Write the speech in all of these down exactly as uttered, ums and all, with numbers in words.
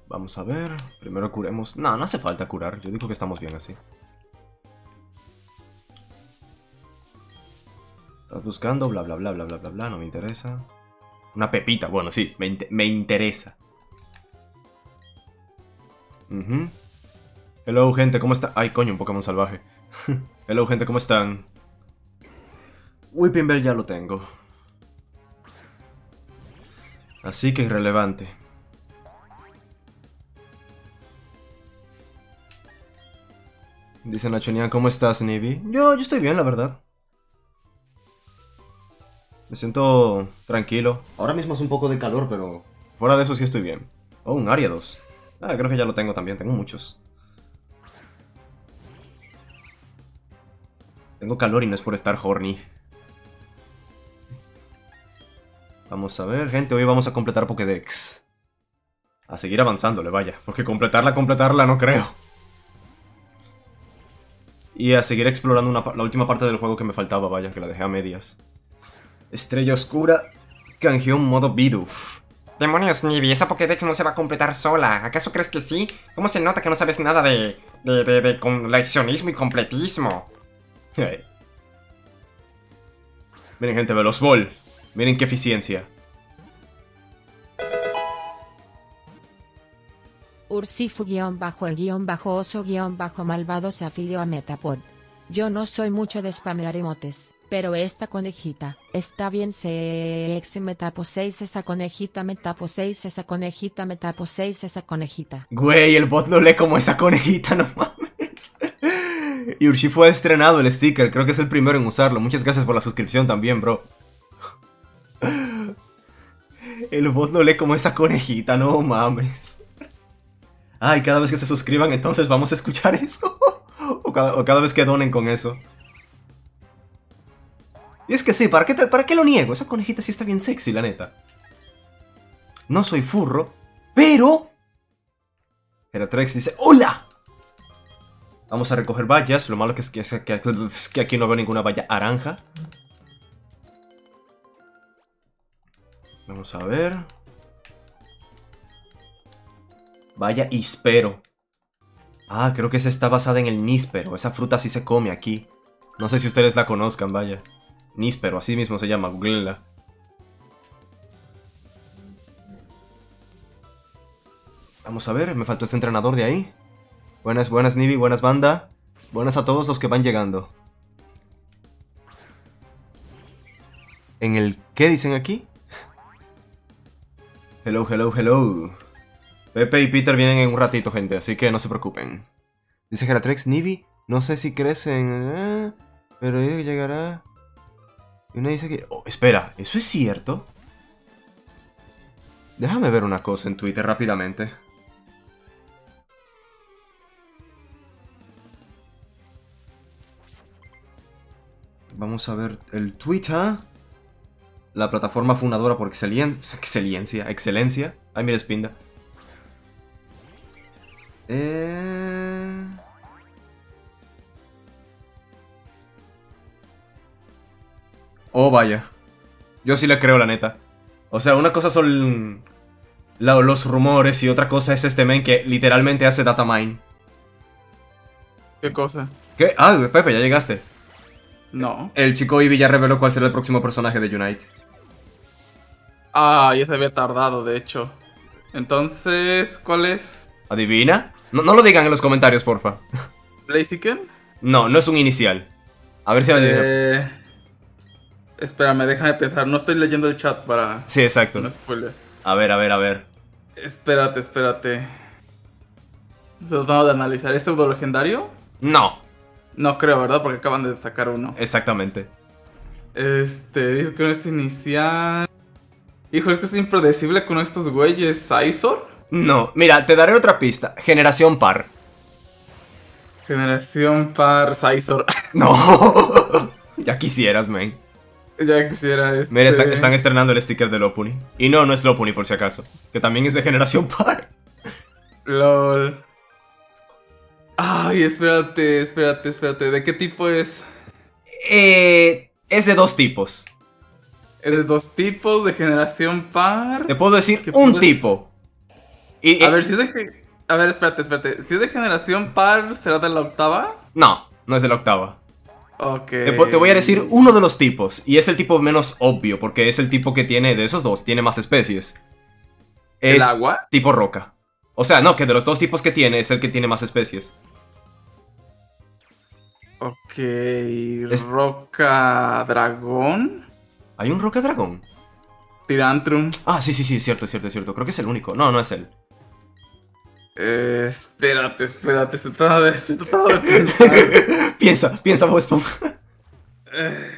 Vamos a ver. Primero curemos. No, no hace falta curar. Yo digo que estamos bien así. Estás buscando, bla bla bla bla bla bla bla. No me interesa. Una pepita. Bueno, sí, me, in me interesa. Uh-huh. Hello, gente, ¿cómo está? Ay, coño, un Pokémon salvaje. Hello, gente, ¿cómo están? Whipping Bell ya lo tengo. Así que irrelevante. Dice Nachonian, ¿cómo estás, Nivy? Yo, yo estoy bien, la verdad. Me siento tranquilo. Ahora mismo es un poco de calor, pero fuera de eso sí estoy bien. Oh, un Ariados. Ah, creo que ya lo tengo también, tengo muchos. Tengo calor y no es por estar horny. Vamos a ver, gente, hoy vamos a completar Pokédex. A seguir avanzándole, vaya. Porque completarla, completarla no creo. Y a seguir explorando una, la última parte del juego que me faltaba, vaya, que la dejé a medias. Estrella Oscura, canjeón modo Bidoof. Demonios, Nibby, esa Pokédex no se va a completar sola. ¿Acaso crees que sí? ¿Cómo se nota que no sabes nada de... de, de, de coleccionismo y completismo? Miren, gente, Velozball. Miren qué eficiencia. Ursifu-el-oso-malvado se afilió a Metapod. Yo no soy mucho de spamear emotes, pero esta conejita, está bien sexy. Metapo seis esa conejita, Metapo seis esa conejita, Metapo seis esa conejita. Güey, el bot lo lee como esa conejita, no mames. Y Urshifu ha estrenado el sticker, creo que es el primero en usarlo. Muchas gracias por la suscripción también, bro. El bot lo lee como esa conejita, no mames. Ay, cada vez que se suscriban, entonces vamos a escuchar eso. o, cada, o cada vez que donen con eso. Y es que sí, ¿para qué, te, ¿para qué lo niego? Esa conejita sí está bien sexy, la neta. No soy furro, pero... Geratrex dice, ¡hola! Vamos a recoger vallas. Lo malo que es que, que, que, que aquí no veo ninguna valla naranja. Vamos a ver. Vaya Hispero. Ah, creo que esa está basada en el níspero. Esa fruta sí se come aquí. No sé si ustedes la conozcan, vaya. Níspero, así mismo se llama, googleenla. Vamos a ver, me faltó ese entrenador de ahí. Buenas, buenas, Nibby, buenas, banda. Buenas a todos los que van llegando. ¿En el qué dicen aquí? Hello, hello, hello. Pepe y Peter vienen en un ratito, gente, así que no se preocupen. Dice Geratrex, Nibby, no sé si crecen, eh, pero llegará. Y uno dice que... Oh, espera, ¿eso es cierto? Déjame ver una cosa en Twitter rápidamente. Vamos a ver el Twitter. La plataforma fundadora por excelencia. Excelencia. Excelencia. Ay, mira, Spinda. Eh... Oh, vaya. Yo sí le creo, la neta. O sea, una cosa son la, los rumores y otra cosa es este men que literalmente hace data mine. ¿Qué cosa? ¿Qué? Ah, Pepe, ya llegaste. No. El chico Eevee ya reveló cuál será el próximo personaje de Unite. Ah, ya se había tardado, de hecho. Entonces, ¿cuál es? ¿Adivina? No, no lo digan en los comentarios, porfa. ¿Blaziken? No, no es un inicial. A ver si adivina. Eh... Espérame, déjame pensar. No estoy leyendo el chat para... Sí, exacto. No spoiler. A ver, a ver, a ver. Espérate, espérate. Tratando de analizar. ¿Es pseudo legendario? No. No creo, ¿verdad? Porque acaban de sacar uno. Exactamente. Este, dice que no es inicial. Hijo, es que es impredecible con estos güeyes. ¿Sizor? No, mira, te daré otra pista. Generación par. Generación par Sizor. No. Ya quisieras, man. Ya quisiera este... Mira, están, están estrenando el sticker de Lopunny. Y no, no es Lopunny por si acaso. Que también es de generación par. LOL. Ay, espérate, espérate, espérate. ¿De qué tipo es? Eh, es de dos tipos. Es de dos tipos, de generación par. Te puedo decir ¿Qué un puedes? tipo. Y, A y- ver, si es de... ge- A ver, espérate, espérate. Si es de generación par, ¿será de la octava? No, no es de la octava. Ok. Te, po- te voy a decir uno de los tipos, y es el tipo menos obvio, porque es el tipo que tiene, de esos dos, tiene más especies. ¿El Es agua? tipo roca. O sea, no, que de los dos tipos que tiene, es el que tiene más especies. Ok. Roca dragón. ¿Hay un roca dragón? Tirantrum. Ah, sí, sí, sí, es cierto, es cierto, es cierto. Creo que es el único. No, no es él. Eh, espérate, espérate. Estoy tratando de, estoy tratando de pensar. piensa, piensa, Bob Esponja. Eh.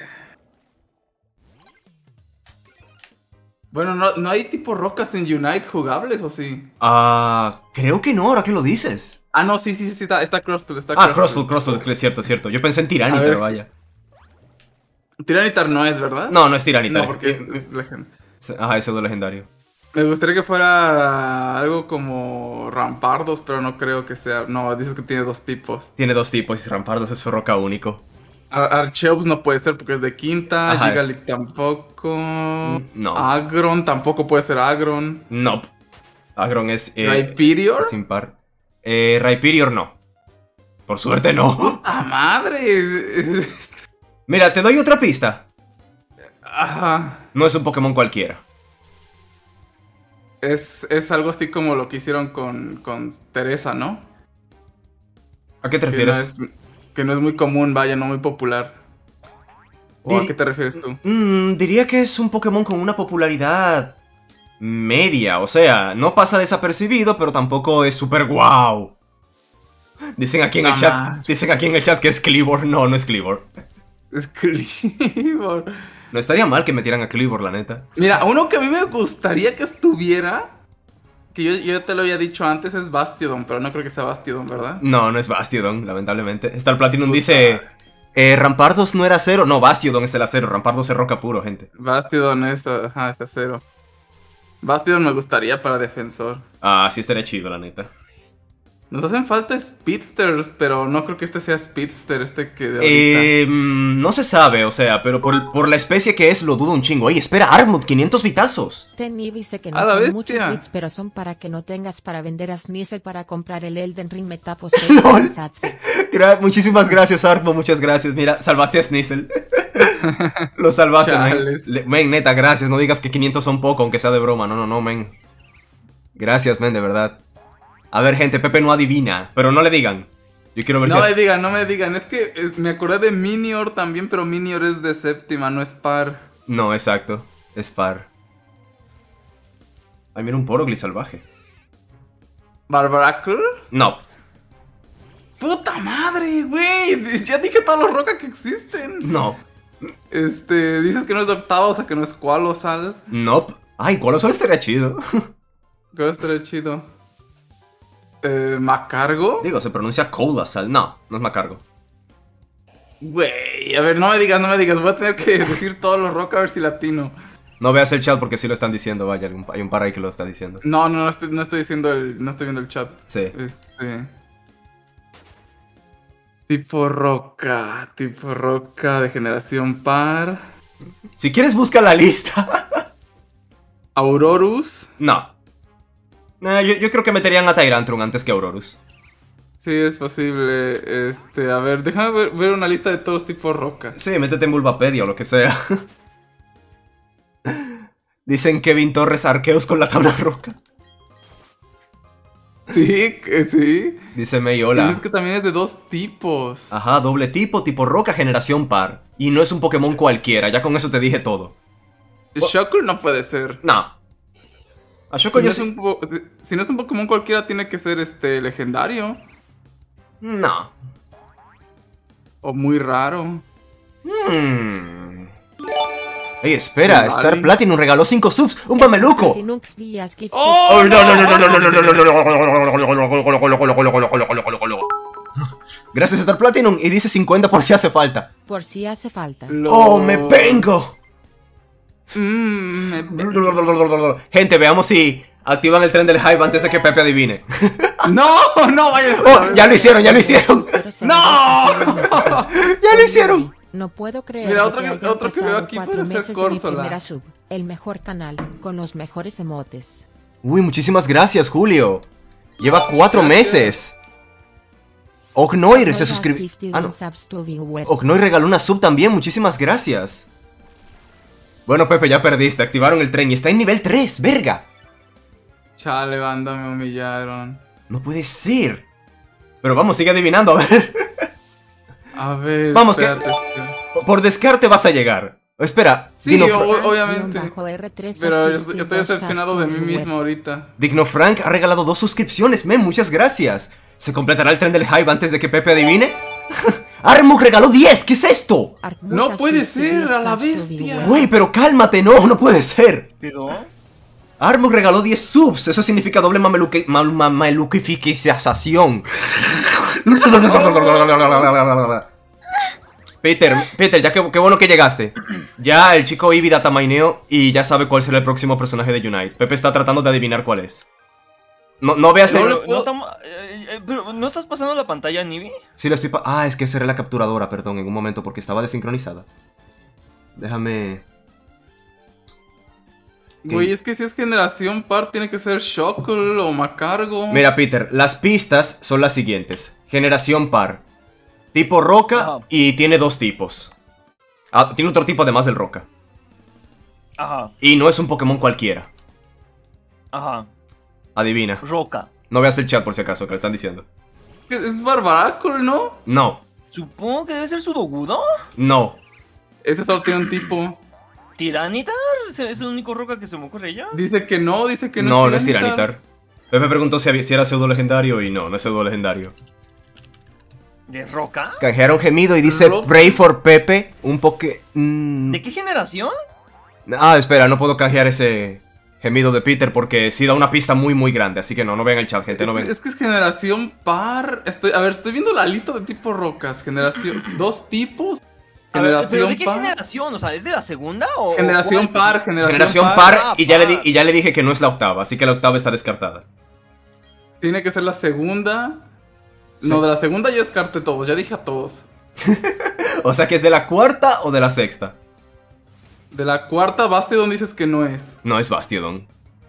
Bueno, no, no hay tipo rocas en Unite jugables, ¿o sí? Ah, creo que no, ahora que lo dices. Ah, no, sí, sí, sí, sí, está, está Crustle, está Ah, Crustle, Crustle, es cierto, es cierto. Yo pensé en A Tiranitar, ver. vaya. Tiranitar no es, ¿verdad? No, no es Tiranitar. No, porque es, es legend. Ajá, es pseudo legendario. Me gustaría que fuera algo como Rampardos, pero no creo que sea. No, dices que tiene dos tipos. Tiene dos tipos y Rampardos es su roca único. Ar- Archeops no puede ser porque es de quinta. Ajá. Gigalith tampoco. no. Agron tampoco puede ser Agron. Nope. Agron es. Eh, Rhyperior. es impar. Eh, Rhyperior no. Por suerte no. ¡Ah, madre! Mira, te doy otra pista. Ajá. No es un Pokémon cualquiera. Es, es algo así como lo que hicieron con, con Teresa, ¿no? ¿A qué te Que no, refieres? es, que no es muy común, vaya, no muy popular. ¿O a Diri- qué te refieres tú? Mm, diría que es un Pokémon con una popularidad media. O sea, no pasa desapercibido, pero tampoco es super wow. Dicen aquí en el No chat. más. Dicen aquí en el chat que es Cleavor. No, no es Cleavor. Es Cleavor. No estaría mal que metieran a Cleavor, la neta. Mira, uno que a mí me gustaría que estuviera, que yo, yo te lo había dicho antes, es Bastiodon, pero no creo que sea Bastiodon, ¿verdad? No, no es Bastiodon, lamentablemente. Star Platinum Puta. dice. Eh, Rampardos no era acero. No, Bastiodon es el acero. Rampardos es roca puro, gente. Bastiodon es, ajá, es acero. Bastiodon me gustaría para defensor. Ah, sí estaría chido, la neta. Nos hacen falta Speedsters, pero no creo que este sea Speedster, este que de ahorita. Eh, mm, no se sabe, o sea, pero por, por la especie que es lo dudo un chingo. Ey, espera, Armut, quinientos bitazos. Tenny dice que no A la son bestia. muchos bits, pero son para que no tengas para vender a Sneasel para comprar el Elden Ring Metapos Lol. Satsu. Gra- muchísimas gracias, Armut, muchas gracias. Mira, salvaste a Sneasel. Lo salvaste, men. Chales. Le- Men, neta, gracias. No digas que quinientos son poco, aunque sea de broma. No, no, no, men. Gracias, men, de verdad. A ver, gente, Pepe no adivina, pero no le digan. Yo quiero ver No si... me digan, no me digan. Es que eh, me acordé de Minior también, pero Minior es de séptima, no es par. No, exacto. Es par. Ay, mira un Porogly salvaje. ¿Barbaracle? No. ¡Puta madre, güey! Ya dije todos los rocas que existen. No. Este, dices que no es de octava, o sea que no es Qualosal. Nope. Ay, ¿cuál solo estaría chido? Creo que estaría chido. Eh, ¿Macargo? Digo, se pronuncia Colasal. No, no es Macargo. Güey, a ver, no me digas, no me digas. Voy a tener que decir todos los rocas a ver si latino. No veas el chat porque sí lo están diciendo, vaya. Hay un, hay un par ahí que lo está diciendo. No, no, no estoy, no estoy diciendo el, no estoy viendo el chat. Sí. Este. Tipo roca, tipo roca de generación par. Si quieres, busca la lista. Aurorus. No. Eh, yo, yo creo que meterían a Tyrantrum antes que Aurorus. Sí, es posible. Este, a ver, déjame ver, ver una lista de todos tipos roca. Sí, métete en Bulbapedia o lo que sea. Dicen Kevin Torres arqueos con la tabla roca. Sí, que sí. Dice May, Y hola. es que también es de dos tipos. Ajá, doble tipo, tipo roca, generación par. Y no es un Pokémon cualquiera, ya con eso te dije todo. Shuckle no puede ser. No. A Si Shoko no, yo es sí- un, po- si, si no es un Pokémon cualquiera, tiene que ser este legendario. No. O muy raro. Hmm. Ey, espera, Vale. Star Platinum regaló cinco subs. ¡Un mameluco! Platinux días que- ¡Oh! ¡Ay, no, no, no, no, no, no, no, no, no, no, no! Gracias, Star Platinum. Y dice cincuenta por si hace falta. Por si hace falta. Lo- ¡Oh, me vengo! Mm, me vengo. Gente, veamos si activan el tren del hype antes de que Pepe adivine. No, no vayas a ¡Oh, saber. ya lo hicieron, ya lo hicieron! ¡No! ¡Ya lo hicieron! No puedo creer Mira, que otro que- hayan otro que veo pasado aquí cuatro puede ser meses de mi Corsola. primera sub, el mejor canal, con los mejores emotes. Uy, muchísimas gracias, Julio. Lleva cuatro meses. Ognoir se suscribió. Ah, no. Ognoir regaló una sub también, muchísimas gracias. Bueno, Pepe, ya perdiste. Activaron el tren y está en nivel tres, verga. Chale, banda, me humillaron. No puede ser. Pero vamos, sigue adivinando, a ver. A ver, Vamos, espérate, que... espérate. Por descarte vas a llegar. Espera, Sí, Dino o- Fra- obviamente. Pero yo estoy, estoy decepcionado de mí mismo ahorita. Digno Frank ha regalado dos suscripciones, men, muchas gracias. ¿Se completará el tren del hype antes de que Pepe adivine? Armuk regaló diez, ¿qué es esto? No puede ser, a la bestia. Güey, pero cálmate, no, no puede ser. ¿Pero? Armuk regaló diez subs, eso significa doble mameluque, mam- mameluquificación. Peter, Peter, ya que, qué bueno que llegaste. Ya el chico Eevee datamineó y ya sabe cuál será el próximo personaje de Unite. Pepe está tratando de adivinar cuál es. No, no veas el... Pero, no estamos- eh, eh, pero, ¿no estás pasando la pantalla, Nibi? Sí, la estoy pa... Ah, es que cerré la capturadora, perdón, en un momento porque estaba desincronizada. Déjame... Güey, es que si es generación par, tiene que ser Shockle o Macargo. Mira, Peter, las pistas son las siguientes. Generación par. Tipo roca Ajá. y tiene dos tipos. Ah, tiene otro tipo además del roca. Ajá, Y no es un Pokémon cualquiera. ajá. Adivina. Roca. No veas el chat por si acaso, que le están diciendo. Es, es Barbaracle, ¿no? No, Supongo que debe ser Sudogudo. no. Ese solo tiene un tipo. ¿Tiranitar? ¿Es es el único roca que se me ocurre ya? Dice que no, dice que no, No, no es Tiranitar. Pepe preguntó si, había- si era pseudo legendario y no, no es pseudo legendario. ¿De roca? Canjearon gemido y dice Roca. Pray for Pepe. Un poque... mm. ¿De qué generación? Ah, espera, no puedo canjear ese gemido de Peter porque sí da una pista muy muy grande. Así que no, no vean el chat, gente, no Es, ven. es que es generación par. Estoy, a ver, estoy viendo la lista de tipos rocas. Generación. Dos tipos. A ver, ¿pero Generación de qué par. generación? O sea, ¿es de la segunda o...? Generación o cuál? par, generación, Generación par. par Ah, y ya, le di- par. y ya le dije que no es la octava, así que la octava está descartada. Tiene que ser la segunda. Sí. No, de la segunda ya descarté todos, ya dije a todos. O sea que es de la cuarta o de la sexta. De la cuarta, Bastiodon dices que no es. No es Bastiodon.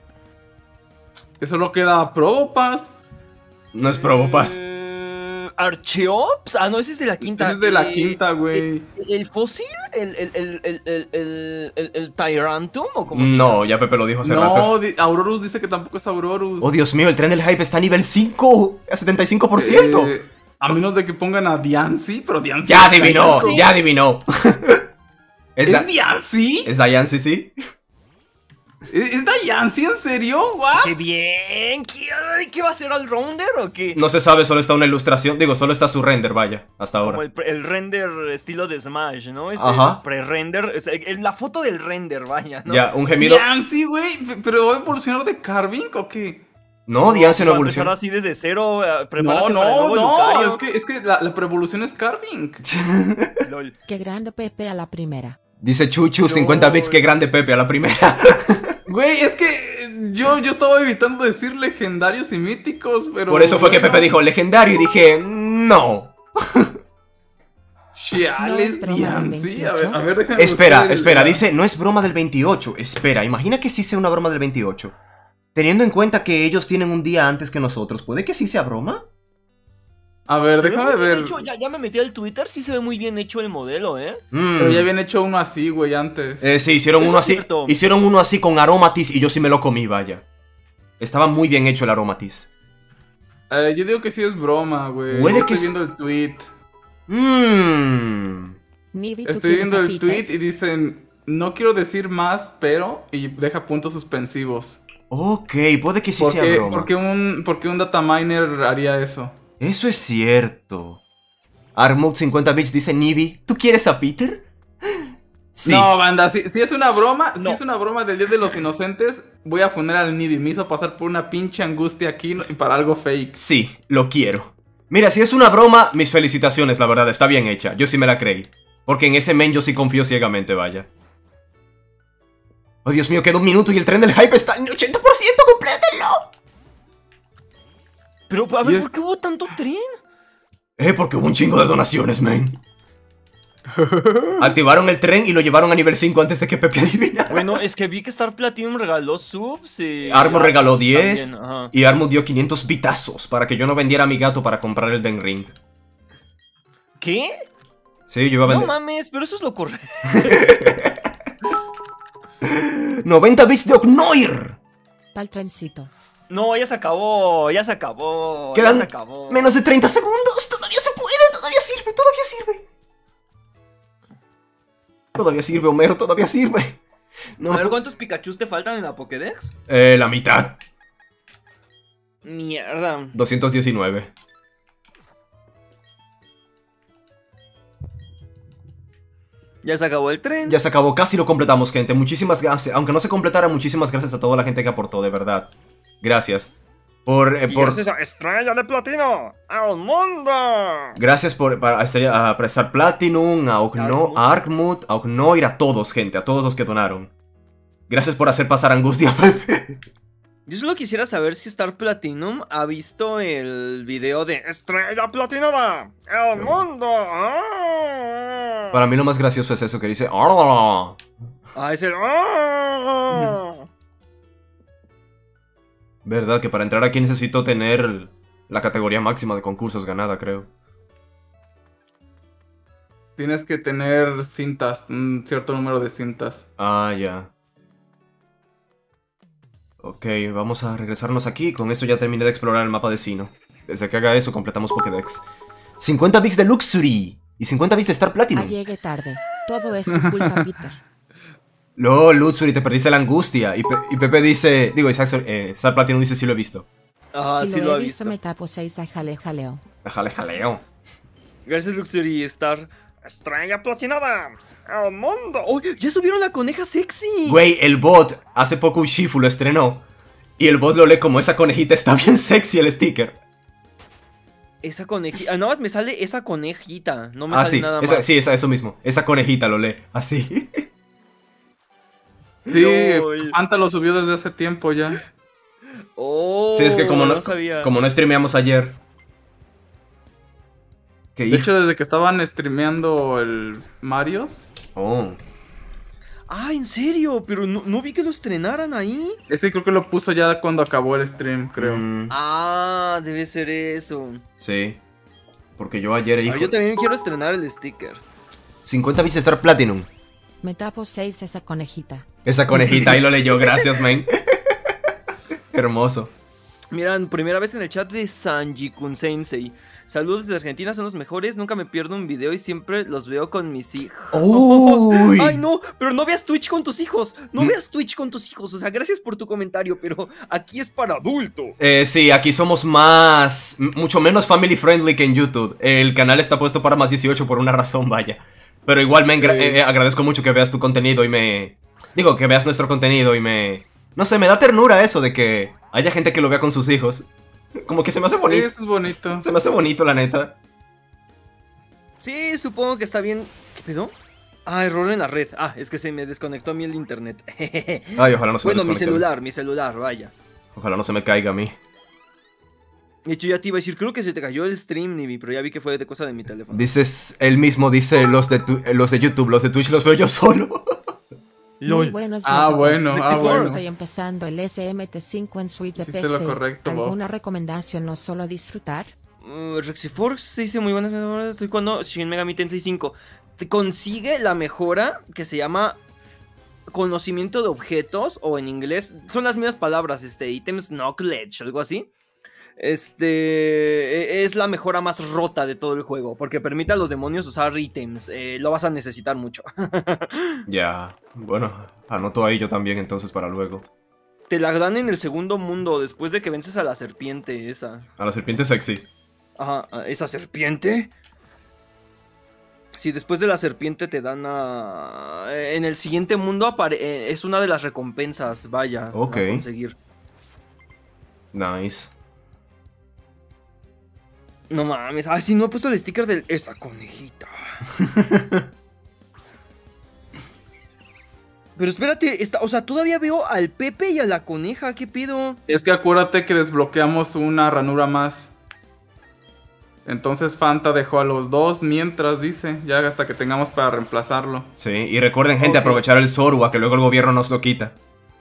Eso lo queda Probopass. No es Probopass. Eh, ¿Archeops? Ah, no, ese es de la quinta. Ese es de la Eh, quinta, güey. ¿El, el fósil? ¿El, el, el, el, el, el, el, el Tyrantum? ¿O cómo se No, llama? ya Pepe lo dijo hace rato. No, di- Aurorus dice que tampoco es Aurorus. Oh, Dios mío, el tren del hype está a nivel cinco, a setenta y cinco por ciento. Eh, a menos de que pongan a Diancie, pero Diancie. Ya es adivinó, Diancie. ya adivinó. ¿Es, ¿Es Da- Diancie? ¿Es Diancie, sí? ¿Es, ¿Es Diancie en serio? ¿What? ¡Qué bien! ¿Qué, ay, ¿qué va a ser, al rounder o qué? No se sabe, solo está una ilustración. Digo, solo está su render, vaya, hasta Como ahora. el, pre- el render estilo de Smash, ¿no? Este, Ajá. Pre-render. O sea, el- la foto del render, vaya, ¿no? Ya, un gemido. Diancie, güey. P- ¿Pero va a evolucionar de Carving o qué? No, Diancie no Va a empezar evoluciona. así desde cero. eh, No, prepárate para el no, nuevo no. Lucario. Es que, es que la, la preevolución es Carving. Lol. Qué grande Pepe a la primera. Dice Chuchu, cincuenta bits, qué grande Pepe a la primera. Güey, es que yo, yo estaba evitando decir legendarios y míticos, pero. Por eso fue que bueno. Pepe dijo legendario y dije, no. Chiales, No es broma del Diancie. A ver, a ver, déjame. buscar Espera, el- espera, dice, no es broma del veintiocho. Espera, imagina que sí sea una broma del veintiocho. Teniendo en cuenta que ellos tienen un día antes que nosotros, ¿puede que sí sea broma? A ver, Se ve déjame muy bien ver. hecho, ya, ya me metí al Twitter, sí se ve muy bien hecho el modelo, ¿eh? Mm. Pero ya habían hecho uno así, güey, antes. Eh, sí, hicieron Eso uno es así. cierto. Hicieron uno así con Aromatis y yo sí me lo comí, vaya. Estaba muy bien hecho el Aromatis. Eh, yo digo que sí es broma, güey. Puede Estoy que s- viendo el tweet. Mmm. Nibi, ¿tú Estoy quieres viendo a el Peter? tweet y dicen, no quiero decir más, pero... Y deja puntos suspensivos. Ok, puede que sí ¿Por sea qué, broma. por qué un, por qué un dataminer haría eso? Eso es cierto. Armut cincuenta bits dice, Nibi, ¿tú quieres a Peter? Sí. No, banda, si, si es una broma, No. si es una broma del Día de los Inocentes, voy a funar al Nibi. Me hizo pasar por una pinche angustia aquí y para algo fake. Sí, lo quiero. Mira, si es una broma, mis felicitaciones, la verdad, está bien hecha. Yo sí me la creí. Porque en ese men yo sí confío ciegamente, vaya. Oh, Dios mío, queda un minuto y el tren del hype está en ochenta por ciento, complétenlo. Pero, a ver, Y es- ¿por qué hubo tanto tren? Eh, porque hubo un chingo de donaciones, men. Activaron el tren y lo llevaron a nivel cinco antes de que Pepe adivinara. Bueno, es que vi que Star Platinum regaló subs y... Armor regaló diez también, ajá. y Armor dio quinientos bitazos para que yo no vendiera a mi gato para comprar el Den Ring. ¿Qué? Sí, yo iba a No vender. mames, pero eso es lo correcto. noventa bits de Ognoir. Pa'l trencito. No, ya se acabó, ya se acabó. Quedan ya se acabó. menos de treinta segundos. Todavía se puede, todavía sirve, todavía sirve. Todavía sirve, Homero, todavía sirve. No, A ver, ¿cuántos Pikachus te faltan en la Pokédex? eh, la mitad. Mierda. doscientos diecinueve. Ya se acabó el tren. Ya se acabó, casi lo completamos, gente. Muchísimas gracias. Aunque no se completara, muchísimas gracias a toda la gente que aportó, de verdad. Gracias. Por, eh, Y por, gracias a Estrella de Platino al mundo. gracias por para, a Estrella- a prestar Platinum, a, Ogno, a Arkmut, a Ognoir, a todos, gente. A todos los que donaron. Gracias por hacer pasar angustia a Pepe. Yo solo quisiera saber si Star Platinum ha visto el video de Estrella Platinada al mundo. Ah, Para mí lo más gracioso es eso que dice... "Ah". ah es el... ah. Verdad que para entrar aquí necesito tener la categoría máxima de concursos ganada, creo. Tienes que tener cintas, un cierto número de cintas. Ah, ya. Ok, vamos a regresarnos aquí. Con esto ya terminé de explorar el mapa de Sinnoh. Desde que haga eso, completamos Pokédex. cincuenta bits de Luxury y cincuenta bits de Star Ah, Platinum. llegué tarde. Todo esto culpa Peter. No, Luxury, te perdiste la angustia. Y, Pe- y Pepe dice... Digo, Isaac, eh, Star Platinum dice sí lo he visto. Ah, si sí lo, lo he ha visto, visto. me tapo seis a jale jaleo. Déjale, jaleo. Gracias Luxury Star. Estrella Platinada al mundo. ¡Oh! ¡Ya subieron la coneja sexy! Güey, el bot, hace poco Urshifu lo estrenó. Y el bot lo lee como esa conejita. Está bien sexy el sticker. Esa conejita. Ah, nada más me sale esa conejita. No me Ah, sale sí, nada esa, más. sí, esa, eso mismo. Esa conejita lo lee, así. Sí, Lol. Fanta lo subió desde hace tiempo ya. Oh, Sí, es que como no, sabía. como no streameamos ayer. ¿Qué De hijo? hecho, desde que estaban streameando el Marios, Oh. Ah, ¿en serio? Pero no, no vi que lo estrenaran ahí. ese creo que lo puso ya cuando acabó el stream, creo. Mm, Ah, debe ser eso. sí. Porque yo ayer, Ah, hijo. yo también quiero estrenar el sticker. cincuenta bits de Star Platinum. Me tapo seis esa conejita. Esa conejita ahí lo leyó, gracias, man. Hermoso. Miran, primera vez en el chat de Sanji-kun Sensei. Saludos desde Argentina, son los mejores. Nunca me pierdo un video y siempre los veo con mis hijos. Uy. Ay, no, pero no veas Twitch con tus hijos. No Mm. veas Twitch con tus hijos. O sea, gracias por tu comentario, pero aquí es para adultos. Eh, sí, aquí somos más... m- mucho menos family friendly que en YouTube. El canal está puesto para más dieciocho por una razón, vaya. Pero igual me engra- Sí. eh, eh, agradezco mucho que veas tu contenido y me... Digo, que veas nuestro contenido y me... No sé, me da ternura eso de que haya gente que lo vea con sus hijos. Como que se me hace Sí, bonito. eso es bonito. Se me hace bonito, la neta. Sí, supongo que está bien. ¿Qué pedo? Ah, error en la red. Ah, es que se me desconectó a mí el internet. Ay, ojalá no se me Bueno, mi desconecte. celular, mi celular, vaya. Ojalá no se me caiga a mí. De hecho, ya te iba a decir, creo que se te cayó el stream, Nibi, pero ya vi que fue de cosa de mi teléfono. Dices, él mismo dice los de, tu- eh, los de YouTube, los de Twitch los veo yo solo. Muy buenos Ah, Metapo. bueno, ah, Rexiforce. bueno. Estoy empezando el S M T cinco en Switch de Hiciste P C. lo correcto, Bob. ¿Alguna recomendación no solo disfrutar? Uh, Rexiforce dice muy buenas mejoras. Estoy jugando Shin Megami Tensei cinco. Te consigue la mejora que se llama conocimiento de objetos, o en inglés son las mismas palabras, este, items knowledge, algo así. Este es la mejora más rota de todo el juego, porque permite a los demonios usar ítems. Eh, lo vas a necesitar mucho. Ya, bueno, anoto ahí yo también entonces para luego. Te la dan en el segundo mundo después de que vences a la serpiente esa. A la serpiente sexy. Ajá, ¿a ¿esa serpiente? Sí, después de la serpiente te dan a... En el siguiente mundo apare- eh, es una de las recompensas, vaya, Ok. a conseguir. Nice. No mames, ay, sí, no he puesto el sticker de esa conejita. Pero espérate, está, o sea, todavía veo al Pepe y a la coneja, ¿qué pido? Es que acuérdate que desbloqueamos una ranura más. Entonces Fanta dejó a los dos mientras, dice, ya hasta que tengamos para reemplazarlo. Sí, y recuerden, gente, Ok. aprovechar el Zorua, que luego el gobierno nos lo quita.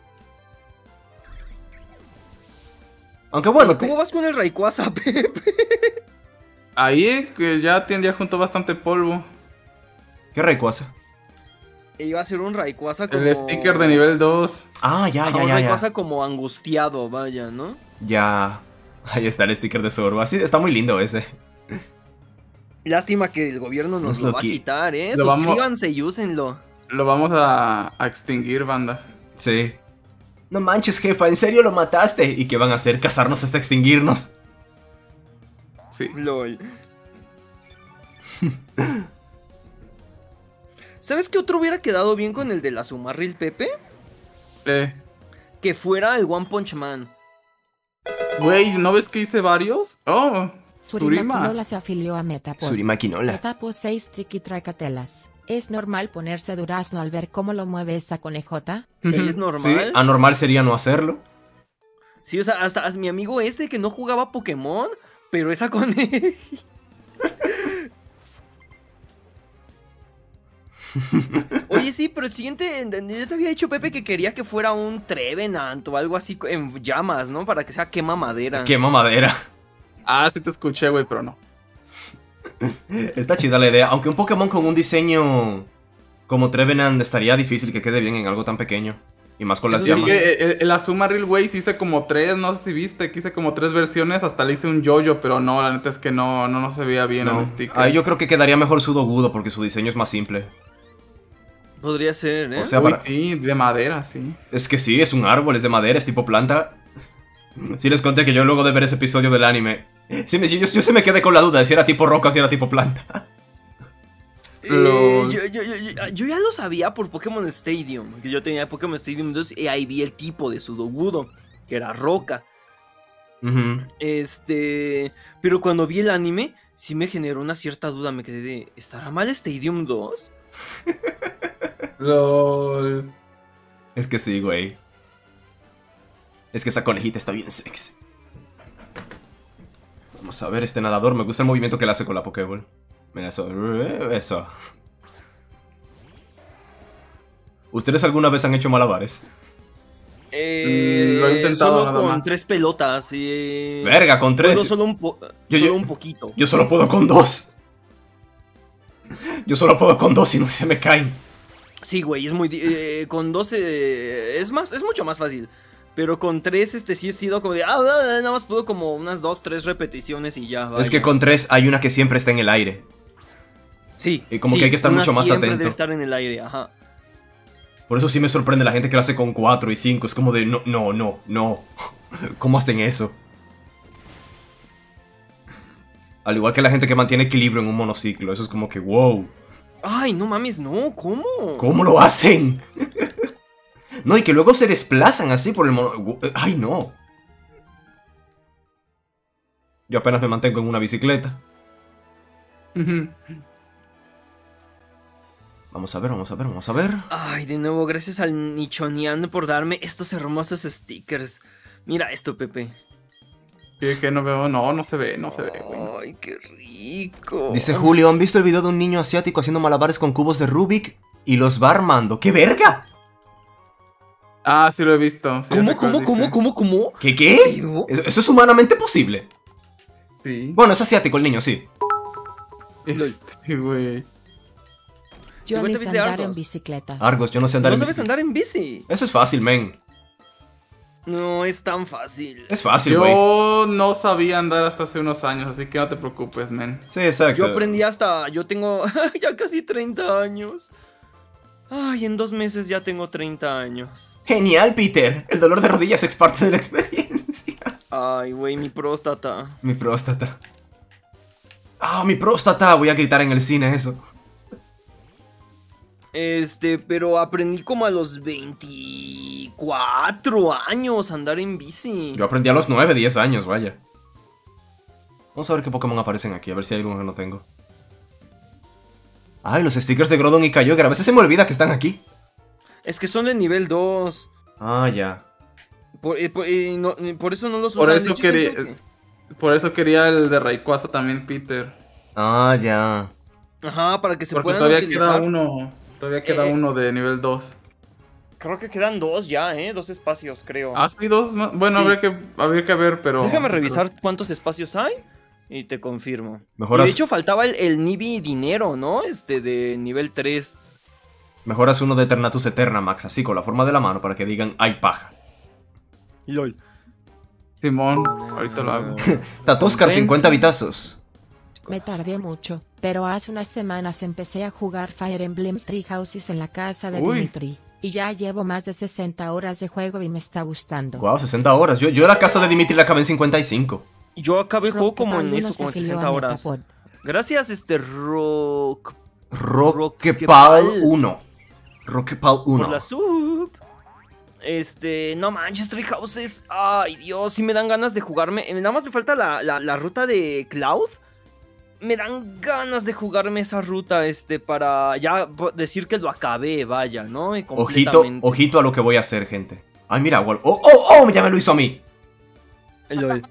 Aunque bueno, ¿Cómo te- vas con el Rayquaza, Pepe? Ahí, que ya, tiene, ya juntó bastante polvo. ¿qué Rayquaza? Iba a ser un Rayquaza como... El sticker de nivel dos. Ah, ya, Ajá, ya, un ya, Rayquaza ya. como angustiado, vaya, ¿no? Ya. Ahí está el sticker de Zorua. Sí, está muy lindo ese. Lástima que el gobierno nos, Nos lo, lo va a qui- quitar, ¿eh? Lo vamos- Suscríbanse y úsenlo. Lo vamos a, a extinguir, banda. Sí. No manches, jefa, ¿en serio lo mataste? ¿Y qué van a hacer? ¿Cazarnos hasta extinguirnos? Sí. LOL. ¿Sabes qué otro hubiera quedado bien con el de la Sumarril, Pepe? Eh, Que fuera el One Punch Man. Güey, ¿no ves que hice varios? Oh, Surima. Surimakinola se afilió a Metapod. Surimakinola. Metapod seis Triquitracatelas. ¿Es normal ponerse durazno al ver cómo lo mueve esa conejota? Sí, Ujú. es Sí, normal. anormal sería no hacerlo. Sí, o sea, hasta, hasta mi amigo ese que no jugaba Pokémon, pero esa con Oye, sí, pero el siguiente, yo te había dicho, Pepe, que quería que fuera un Trevenant o algo así en llamas, ¿no? Para que sea quema madera. Quema madera. Ah, sí te escuché, güey, pero no. Está chida la idea. Aunque un Pokémon con un diseño como Trevenant estaría difícil que quede bien en algo tan pequeño. Y más con las Eso Es sí. llamas. que el, el Azumarill, güey, sí hice como tres, no sé si viste, que hice como tres versiones, hasta le hice un yo-yo, pero no, la neta es que no, no, no se veía bien No. el sticker. Ahí yo creo que quedaría mejor Sudogudo porque su diseño es más simple. Podría ser, ¿eh? O sea, Uy, para- sí, de madera, sí. Es que sí, es un árbol, es de madera, es tipo planta. Sí les conté que yo luego de ver ese episodio del anime, sí, me- yo, yo se me quedé con la duda de si era tipo roca o si era tipo planta. Eh, Lol. yo, yo- yo- yo- yo ya lo sabía por Pokémon Stadium, que yo tenía Pokémon Stadium dos y ahí vi el tipo de Sudogudo, que era roca. Ujú. Este, pero cuando vi el anime, sí me generó una cierta duda, me quedé de, ¿estará mal Stadium dos? LOL. Es que sí, güey. Es que esa conejita está bien sexy. Vamos a ver este nadador, me gusta el movimiento que le hace con la Pokéball. Mira eso, eso. ¿Ustedes alguna vez han hecho malabares? Eh, Mm, lo he intentado solo nada con más. tres pelotas y... Verga, con tres. Puedo solo un, po- Yo- solo yo- un poquito. Yo solo puedo con dos. Yo solo puedo con dos y no se me caen. Sí, güey, es muy... di- eh, con dos eh, es más, es mucho más fácil. Pero con tres, este sí he sido como de... Ah, ah, nada más puedo como unas dos, tres repeticiones y ya. Es que vaya. con tres hay una que siempre está en el aire. Sí. y como sí, que hay que estar una mucho más siempre atento. debe estar en el aire, ajá. Por eso sí me sorprende la gente que lo hace con cuatro y cinco. Es como de no, no, no, no. ¿Cómo hacen eso? Al igual que la gente que mantiene equilibrio en un monociclo. Eso es como que wow. Ay, no mames, no, ¿cómo? ¿Cómo lo hacen? No, y que luego se desplazan así por el mono... ¡Ay, no! Yo apenas me mantengo en una bicicleta. Ujú. Vamos a ver, vamos a ver, vamos a ver. Ay, de nuevo, gracias al Nichonian por darme estos hermosos stickers. Mira esto, Pepe. Que, que no veo, no, no se ve, no se ve, güey. Ay, qué rico. Dice Julio, ¿han visto el video de un niño asiático haciendo malabares con cubos de Rubik? Y los va armando. ¡Qué verga! Ah, sí lo he visto. sí, ¿Cómo, ya sé cuál cómo, cómo, dice. cómo, cómo? ¿Qué qué? ¿Pero? ¿Eso, eso es humanamente posible? Sí. Bueno, es asiático el niño, sí. Este, güey. Yo cincuenta ni sé bits de andar en Argos. bicicleta. Argos, yo no sé andar No en sabes bicicleta. andar en bici. Eso es fácil, men. No es tan fácil. Es fácil, güey. Yo no sabía andar hasta hace unos años, así que no te preocupes, men. Sí, exacto. Yo aprendí hasta... Yo tengo ya casi treinta años. Ay, en dos meses ya tengo treinta años. Genial, Peter. El dolor de rodillas es parte de la experiencia. Ay, güey, mi próstata. Mi próstata. Ah, mi próstata. Voy a gritar en el cine eso. Este, pero aprendí como a los veinticuatro años a andar en bici. Yo aprendí a los nueve, diez años, vaya. Vamos a ver qué Pokémon aparecen aquí, a ver si hay alguno que no tengo. Ay, los stickers de Groudon y Kyogre. A veces se me olvida que están aquí. Es que son de nivel dos. Ah, ya. Por, eh, por, eh, no- eh, por eso no los Por usan. eso De hecho, quería- siento que- Por eso quería el de Rayquaza también, Peter. Ah, ya. Ajá, para que se Porque puedan todavía utilizar. queda uno. Todavía queda Eh, uno de nivel dos. Creo que quedan dos ya, ¿eh? Dos espacios, creo. Ah, sí, dos más. Bueno, Sí. habría que, habría que ver, pero. Déjame revisar cuántos espacios hay y te confirmo. Mejor Y de haz- hecho faltaba el, el Nibi dinero, ¿no? Este de nivel tres. Mejoras uno de Eternatus Eterna, Max, así con la forma de la mano para que digan hay paja. LOL. Simón, ahorita lo hago. Tatoscar, Compensa. cincuenta vitazos. Me tardé mucho, pero hace unas semanas empecé a jugar Fire Emblem Three Houses en la casa de Uy. Dimitri. Y ya llevo más de sesenta horas de juego y me está gustando. Wow, sesenta horas. Yo, yo la casa de Dimitri la acabé en cincuenta y cinco. Yo acabé el juego como en Rocketball eso, uno se como en afilió sesenta a horas. Metapod. Gracias, este Rock. Rockepal uno. Rockepal uno. Por la sub. Este, no manches, Three Houses. Ay, Dios, sí me dan ganas de jugarme. eh, Nada más me falta la, la, la ruta de Cloud. Me dan ganas de jugarme esa ruta, este, para ya po- decir que lo acabé, vaya, ¿no? Y Ojito, completamente. ojito a lo que voy a hacer, gente. Ay, mira, Wal- oh, oh, oh, ya me lo hizo a mí. LOL.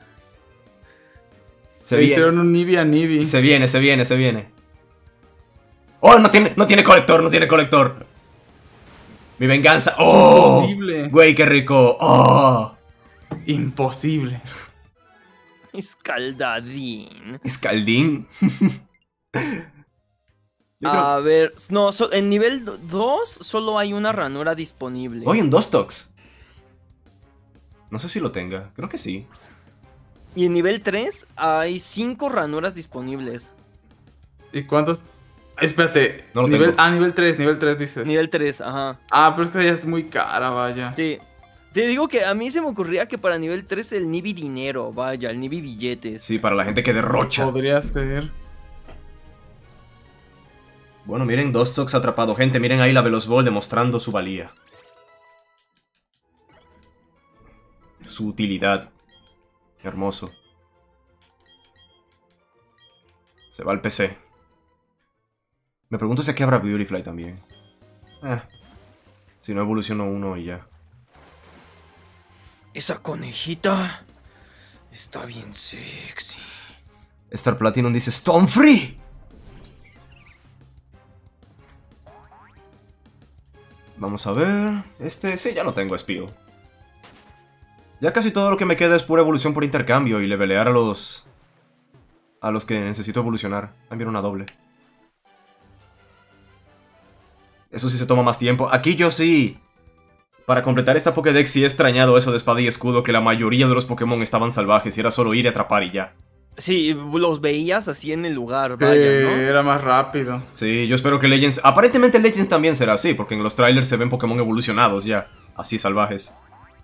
Se Se viene, hicieron un Nibi a Nibi. se viene, se viene, se viene. Oh, no tiene, no tiene colector, no tiene colector. Mi venganza. Oh, Imposible. güey, qué rico. Oh, Imposible. Escaldadín. escaldín. Yo creo- A ver, no, so- en nivel dos solo hay una ranura disponible. Oye, un Dustox. No sé si lo tenga, creo que sí. Y en nivel tres hay cinco ranuras disponibles. ¿Y cuántos? Espérate. No lo nivel, tengo. ah, nivel tres, nivel tres dices. Nivel tres, ajá. Ah, pero es que ya es muy cara, vaya. Sí. Te digo que a mí se me ocurría que para nivel tres el Nibi dinero, vaya, el Nibi billetes. Sí, para la gente que derrocha. Podría ser. Bueno, miren, Dustox atrapado. Gente, miren ahí la Veloz Ball demostrando su valía. Su utilidad. Hermoso. Se va al P C. Me pregunto si aquí habrá Beautyfly también. Eh. Si no evoluciono uno y ya. Esa conejita está bien sexy. Star Platinum dice Stone Free. Vamos a ver. Este, sí, ya no tengo Espío. Ya casi todo lo que me queda es pura evolución por intercambio y levelear a los... A los que necesito evolucionar. También una doble. Eso sí se toma más tiempo. Aquí yo sí... Para completar esta Pokédex sí he extrañado eso de espada y escudo, que la mayoría de los Pokémon estaban salvajes y era solo ir y atrapar y ya. Sí, los veías así en el lugar, Sí, vaya, ¿no? era más rápido. Sí, yo espero que Legends... Aparentemente Legends también será así, porque en los trailers se ven Pokémon evolucionados ya. Así salvajes.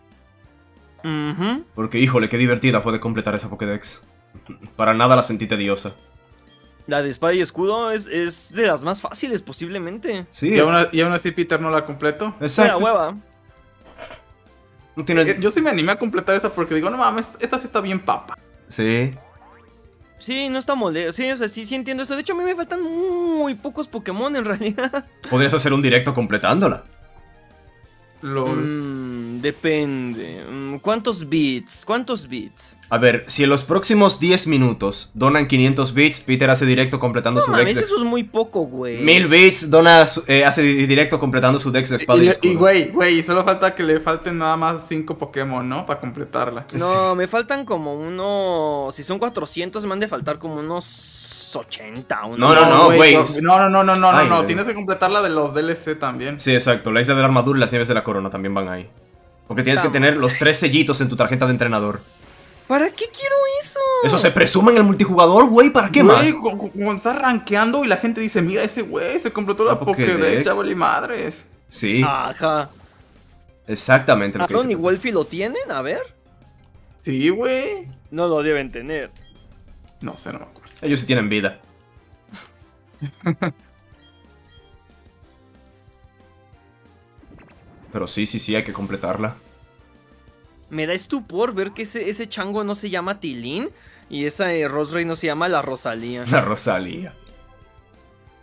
Ujú. Porque, híjole, qué divertida fue de completar esa Pokédex. Para nada la sentí tediosa. La de espada y escudo es, es de las más fáciles posiblemente. Sí, Y es- aún, y aún así Peter no la completó. Una exacto. hueva. No tiene... Eh, Yo sí me animé a completar esta porque digo, no mames, esta sí está bien papa. Sí. Sí, no está molesto. Sí, o sea, sí, sí entiendo eso. De hecho, a mí me faltan muy pocos Pokémon en realidad. Podrías hacer un directo completándola. LOL. Mm, depende. Mm, ¿Cuántos bits? ¿Cuántos bits? A ver, si en los próximos diez minutos donan quinientos bits, Peter hace directo completando No su mames, dex de... eso es muy poco, güey. Mil bits, dona su- eh, hace directo completando su dex de espada y, Y, escudo. y güey, güey, solo falta que le falten nada más cinco Pokémon, ¿no? Para completarla. No, me faltan como unos... Si son cuatrocientos, me han de faltar como unos ochenta. Unos No, no, no, güey. No, no, no, no, no, Ay, no, no. güey. Tienes que completarla de los D L C también. Sí, exacto. La isla de la armadura y las nieves de la corona también van ahí. Porque tienes que Tam- tener los tres sellitos en tu tarjeta de entrenador. ¿Para qué quiero eso? Eso se presume en el multijugador, güey. ¿Para qué Güey, más? cu- cu- cuando estás rankeando y la gente dice, mira ese güey, se completó la La Pokédex. Pokédex, ya vale madres. Sí, Ajá. exactamente lo que ¿Aaron y dice. Wolfie lo tienen? A ver. Sí, güey. No lo deben tener. No sé, no me acuerdo. Ellos sí tienen vida. Pero sí, sí, sí, hay que completarla. Me da estupor ver que ese, ese chango no se llama Tilín y esa eh, Rosray no se llama la Rosalía. La Rosalía.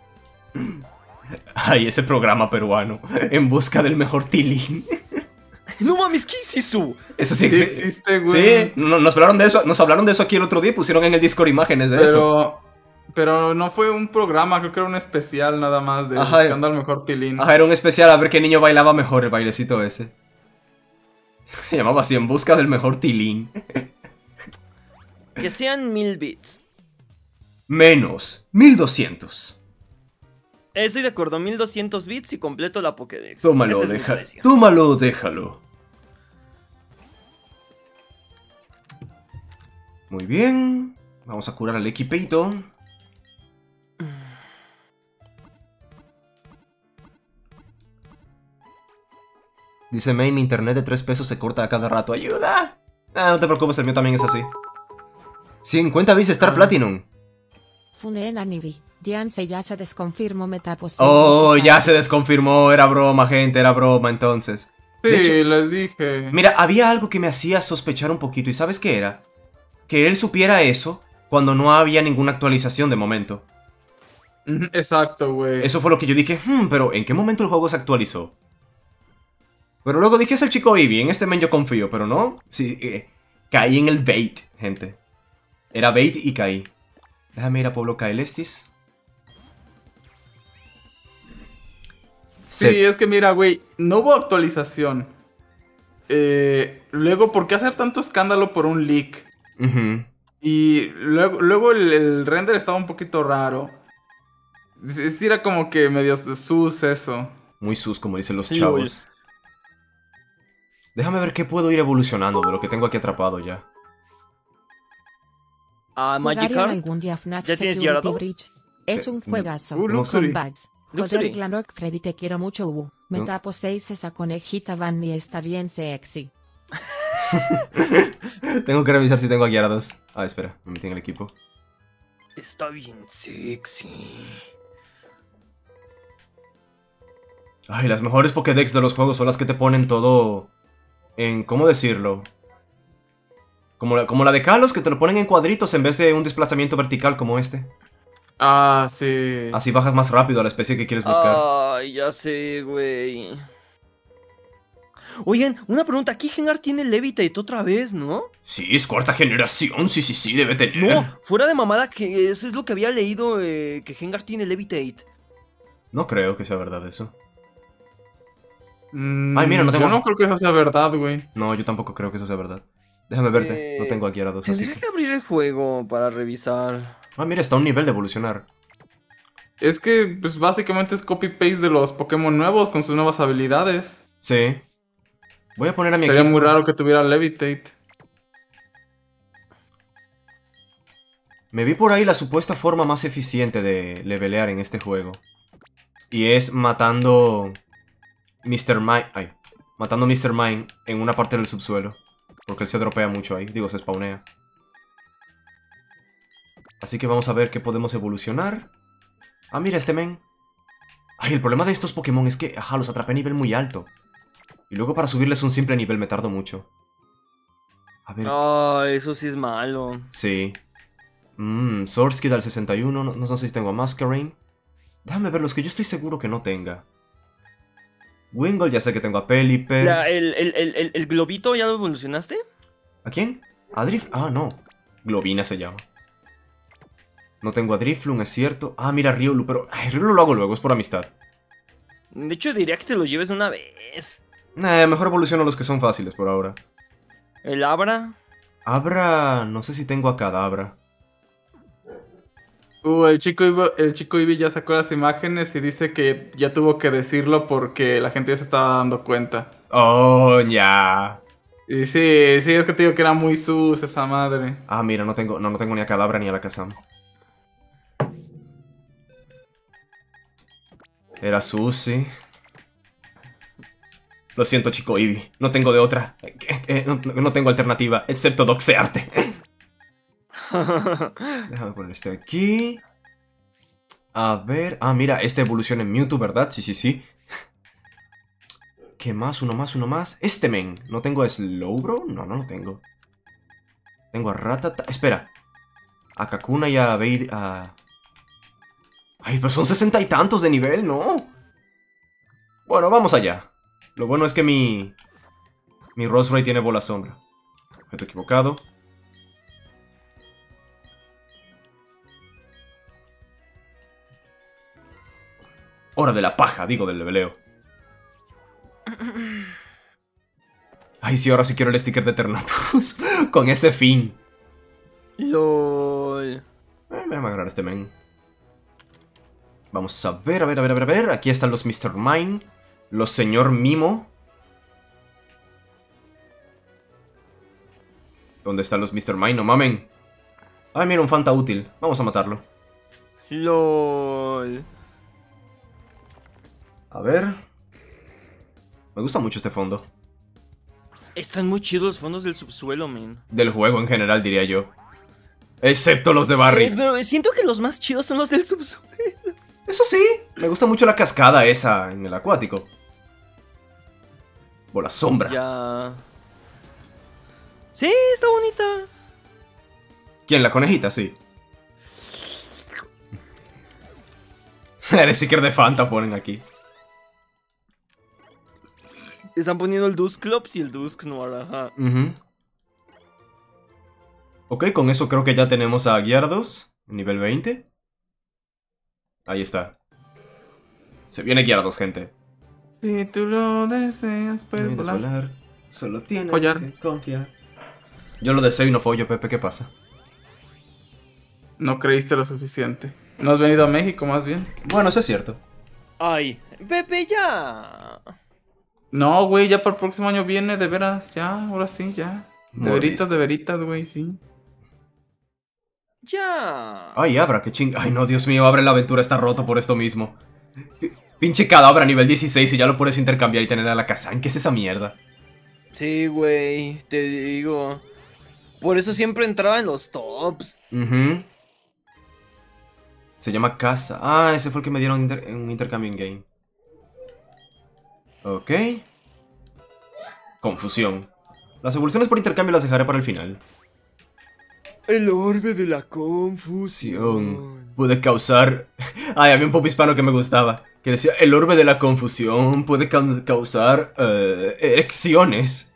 Ay, ese programa peruano. En busca del mejor tilín. No mames, ¿qué es eso? Eso sí Sí existe. existe, güey. Sí, no- nos hablaron de eso, nos hablaron de eso aquí el otro día y pusieron en el Discord imágenes de eso. Pero, pero no fue un programa, creo que era un especial nada más de Ajá. buscando al mejor tilín. Ajá, era un especial a ver qué niño bailaba mejor el bailecito ese. Se llamaba así, en busca del mejor tilín. Que sean mil bits. Menos mil doscientos. Estoy de acuerdo, mil doscientos bits y completo la Pokédex. Tómalo, Ese es mi déjalo. precio. Tómalo, déjalo. Muy bien. Vamos a curar al equipeito. Dice May, mi internet de tres pesos se corta a cada rato. ¡Ayuda! Ah, no te preocupes, el mío también es así. cincuenta bits Star Platinum. Funeen a Nibi. Dianse ya se desconfirmó Metapos. Oh, ya se desconfirmó. Era broma, gente, era broma entonces. Sí, De hecho- les dije. Mira, había algo que me hacía sospechar un poquito. ¿Y sabes qué era? Que él supiera eso cuando no había ninguna actualización de momento. Ujú, exacto, güey. Eso fue lo que yo dije, hmm, pero ¿en qué momento el juego se actualizó? Pero luego dije, es el chico Eevee, en este men yo confío, pero no. Sí, eh, caí en el bait, gente. Era bait y caí. Déjame ir a Pueblo Caelestis. Sí, Se- es que mira, güey, no hubo actualización. Eh, luego, ¿por qué hacer tanto escándalo por un leak? Ujú. Y luego, luego el, el render estaba un poquito raro. Sí, sí era como que medio sus eso. Muy sus, como dicen los Lol. chavos. Déjame ver qué puedo ir evolucionando de lo que tengo aquí atrapado ya. A ¿Jugarían Magikarp. algún día FNAF ¿Ya tienes Security Gyarados? Breach? Es un juegazo. Uh, Con Luxury. bugs. Luxury. Joder, Glanrock, Freddy, te quiero mucho, Ubu. Metapo seis, esa conejita Van y está bien sexy. Tengo que revisar si tengo aquí Gyarados. Ah, espera, me metí en el equipo. Está bien sexy. Ay, las mejores Pokédex de los juegos son las que te ponen todo en... ¿Cómo decirlo? Como la, como la de Kalos, que te lo ponen en cuadritos en vez de un desplazamiento vertical como este. Ah, sí. Así bajas más rápido a la especie que quieres buscar. Ay, ya sé, güey. Oigan, una pregunta. Aquí Gengar tiene Levitate otra vez, ¿no? Sí, es cuarta generación, sí, sí, sí, debe tener. No, fuera de mamada, que eso es lo que había leído, eh, que Gengar tiene Levitate. No creo que sea verdad eso. Mm, Ay, mira, no tengo- Yo no creo que eso sea verdad, güey. No, yo tampoco creo que eso sea verdad. Déjame verte, Eh, no tengo aquí Gyarados, así Tendría que... que abrir el juego para revisar. Ah, mira, está a un nivel de evolucionar. Es que, pues, básicamente es copy-paste de los Pokémon nuevos con sus nuevas habilidades. Sí. Voy a poner a mi Sería equipo... muy raro que tuviera Levitate. Me vi por ahí la supuesta forma más eficiente de levelear en este juego. Y es matando... mister Mime... Ay. Matando a mister Mime en una parte del subsuelo. Porque él se dropea mucho ahí. Digo, se spawnea. Así que vamos a ver qué podemos evolucionar. Ah, mira este men. Ay, el problema de estos Pokémon es que, ajá, los atrapé a nivel muy alto. Y luego para subirles un simple nivel me tardo mucho. A ver... Ah, eso sí es malo. Sí. Mmm, Swordsky al sesenta y uno. No, no sé si tengo a Masquerain. Déjame ver los que yo estoy seguro que no tenga. Wingull, ya sé que tengo a Pelipper. La- el, el, el, el- el globito ya lo evolucionaste? ¿A quién? ¿A Drift? Ah, no. Globina se llama. No tengo a Drifloon, es cierto. Ah, mira, Riolu, pero... Ay, Riolu lo hago luego, es por amistad. De hecho, diría que te lo lleves de una vez. Nah, mejor evoluciono los que son fáciles por ahora. El Abra. Abra... No sé si tengo a Kadabra. Uh, el chico Ibi, el chico Ibi ya sacó las imágenes y dice que ya tuvo que decirlo porque la gente ya se estaba dando cuenta. Oh, ya. Y sí, sí, es que te digo que era muy sus esa madre. Ah, mira, no tengo, no, no tengo ni a Kadabra ni a la Kazam. Era Susi. Lo siento, chico Eevee. No tengo de otra. Eh, eh, no, no tengo alternativa, excepto doxearte. Déjame poner este aquí. A ver... Ah, mira, esta evoluciona en Mewtwo, ¿verdad? Sí, sí, sí. ¿Qué más? Uno más, uno más. Este men. ¿No tengo a Slowbro? No, no lo tengo. Tengo a Ratata... Espera. A Kakuna y a Bade... A... Ay, pero son sesenta y tantos de nivel, ¿no? Bueno, vamos allá. Lo bueno es que mi... Mi Roseray tiene bola sombra. Objeto equivocado. Hora de la paja, digo, del leveleo. Ay, sí, ahora sí quiero el sticker de Eternatus. Con ese fin. LOL. Eh, me va a agarrar este men. Vamos a ver, a ver, a ver, a ver, a ver. Aquí están los mister Mime. Los señor Mimo. ¿Dónde están los mister Mime? No mamen. Ay, mira, un Fanta útil. Vamos a matarlo. LOL. A ver. Me gusta mucho este fondo. Están muy chidos los fondos del subsuelo, man. Del juego en general, diría yo. Excepto los de Barry. Eh, pero siento que los más chidos son los del subsuelo. Eso sí, me gusta mucho la cascada esa en el acuático. Bola sombra. Ya. Sí, está bonita. ¿Quién? La conejita, sí. El sticker de Fanta ponen aquí. Están poniendo el Dusclops y el Dusk Noir, ajá. Uh-huh. Ok, con eso creo que ya tenemos a Gyarados, nivel veinte. Ahí está. Se viene Gyarados, gente. Si tú lo deseas, puedes Puedes volar. volar, solo tienes Follar. que confiar. Yo lo deseo y no follo, Pepe, ¿qué pasa? No creíste lo suficiente. No has venido a México, más bien. Bueno, eso es cierto. Ay, Pepe, ya. No, güey, ya para el próximo año viene, de veras, ya, ahora sí, ya. De Mordisco. veritas, de veritas, güey, sí. Ya. Ay, Abra, qué ching... Ay, no, Dios mío, Abra en la aventura está roto por esto mismo. P- Pinche Cadabra nivel dieciséis y ya lo puedes intercambiar y tener a la Kazan. ¿Qué es esa mierda? Sí, güey, te digo. Por eso siempre entraba en los tops. Ujú. Se llama Casa. Ah, ese fue el que me dieron inter- un intercambio in game. Ok. Confusión. Las evoluciones por intercambio las dejaré para el final. El orbe de la confusión. Confusión. Puede causar... Ay, había un pop hispano que me gustaba. Que decía, el orbe de la confusión puede ca- causar... eh, erecciones.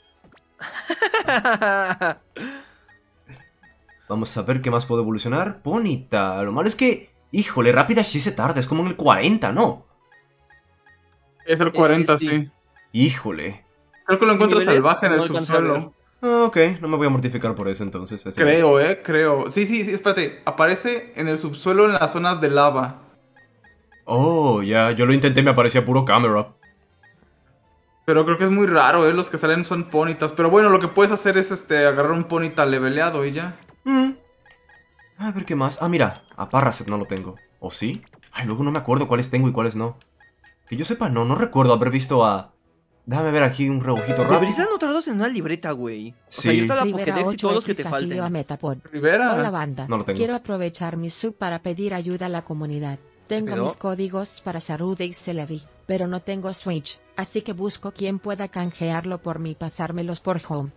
Vamos a ver qué más puedo evolucionar. Ponyta. Lo malo es que... Híjole, rápida sí se tarda. Es como en el cuarenta, ¿no? Es el cuarenta, Eh, sí. sí. Híjole. Creo que lo encuentro Niveles salvaje en el no alcanzo a ver. subsuelo. Ah, ok. No me voy a mortificar por eso entonces. Ese- Creo, eh, creo. Sí, sí, sí, espérate. Aparece en el subsuelo en las zonas de lava. Oh, ya. Yo lo intenté y me aparecía puro camera. Pero creo que es muy raro, eh. Los que salen son ponitas. Pero bueno, lo que puedes hacer es este agarrar un ponita leveleado y ya. Mm. A ver qué más. Ah, mira. A Parasect no lo tengo. ¿O sí? Ay, luego no me acuerdo cuáles tengo y cuáles no. Que yo sepa, no. No recuerdo haber visto a... Déjame ver aquí un rebujito rápido. Deberías anotarlos en una libreta, güey. O Sí. sea, ahí está la Rivera Pokédex y ocho todos los que te X afilió a falten. Metapod. Rivera. Hola banda, No lo tengo. quiero aprovechar mi sub para pedir ayuda a la comunidad. Tengo pedo? mis códigos para Sarude y Celebi, pero no tengo Switch, así que busco quien pueda canjearlo por mí y pasármelos por home.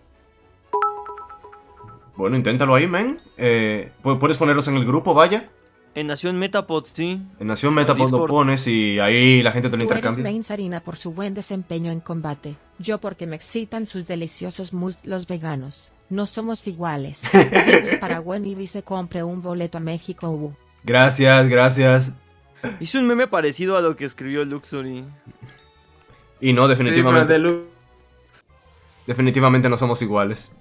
Bueno, inténtalo ahí, men. Eh, pu- puedes ponerlos en el grupo, vaya. En Nación Metapod, sí. En Nación Metapod lo Discord. pones y ahí la gente te lo Tú eres intercambia. Main Sarina por su buen desempeño en combate, yo porque me excitan sus deliciosos muslos veganos. No somos iguales. Thanks para Wendy se compre un boleto a México. Uh. Gracias, gracias. Hice un meme parecido a lo que escribió Luxury. Y no, Sí, pero definitivamente. de Lu- Definitivamente no somos iguales.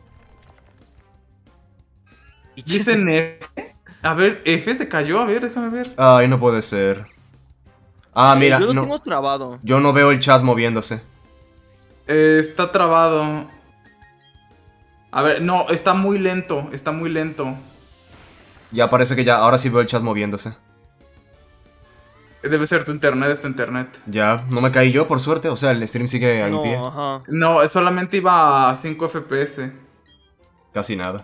Y Dicen F. A ver, F se cayó. A ver, déjame ver. Ay, no puede ser. Ah, Eh, mira, yo lo no, tengo trabado. yo no veo el chat moviéndose. Eh, está trabado. A ver, no, está muy lento. Está muy lento. Ya parece que ya, ahora sí veo el chat moviéndose. Debe ser tu internet, es tu internet. Ya, no me caí yo, por suerte. O sea, el stream sigue en pie. No, ajá. No, solamente iba a cinco F P S. Casi nada.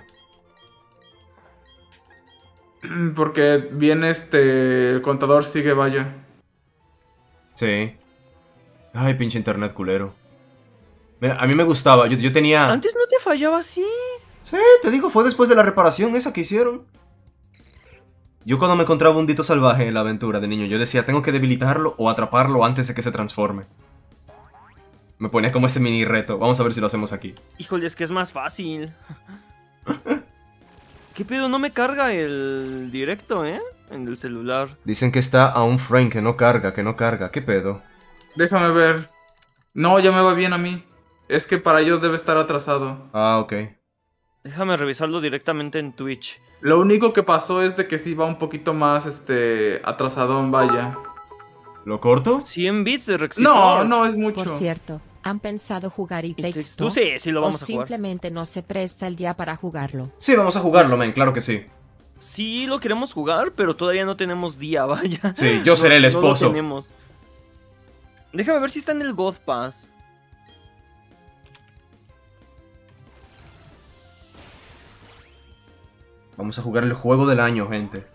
Porque bien este. El contador sigue, vaya. Sí. Ay, pinche internet culero. Mira, a mí me gustaba. Yo, yo tenía... Antes no te fallaba así. Sí, te digo, fue después de la reparación esa que hicieron. Yo cuando me encontraba un dito salvaje en la aventura de niño, yo decía, tengo que debilitarlo o atraparlo antes de que se transforme. Me ponía como ese mini reto. Vamos a ver si lo hacemos aquí. Híjole, es que es más fácil. ¿Qué pedo? No me carga el directo, ¿eh? En el celular. Dicen que está a un frame, que no carga, que no carga. ¿Qué pedo? Déjame ver. No, ya me va bien a mí. Es que para ellos debe estar atrasado. Ah, ok. Déjame revisarlo directamente en Twitch. Lo único que pasó es de que sí va un poquito más, este, atrasadón, vaya. ¿Lo corto? cien bits de Rexy No, Ford. no es mucho. Por cierto, ¿han pensado jugar y Y Takes texto? Two, sí, sí lo vamos ¿O a jugar. simplemente no se presta el día para jugarlo? Sí, vamos a jugarlo, men, claro que sí. Sí lo queremos jugar, pero todavía no tenemos día, vaya. Sí, yo seré el No- esposo. No lo tenemos. Déjame ver si está en el God Pass. Vamos a jugar el juego del año, gente.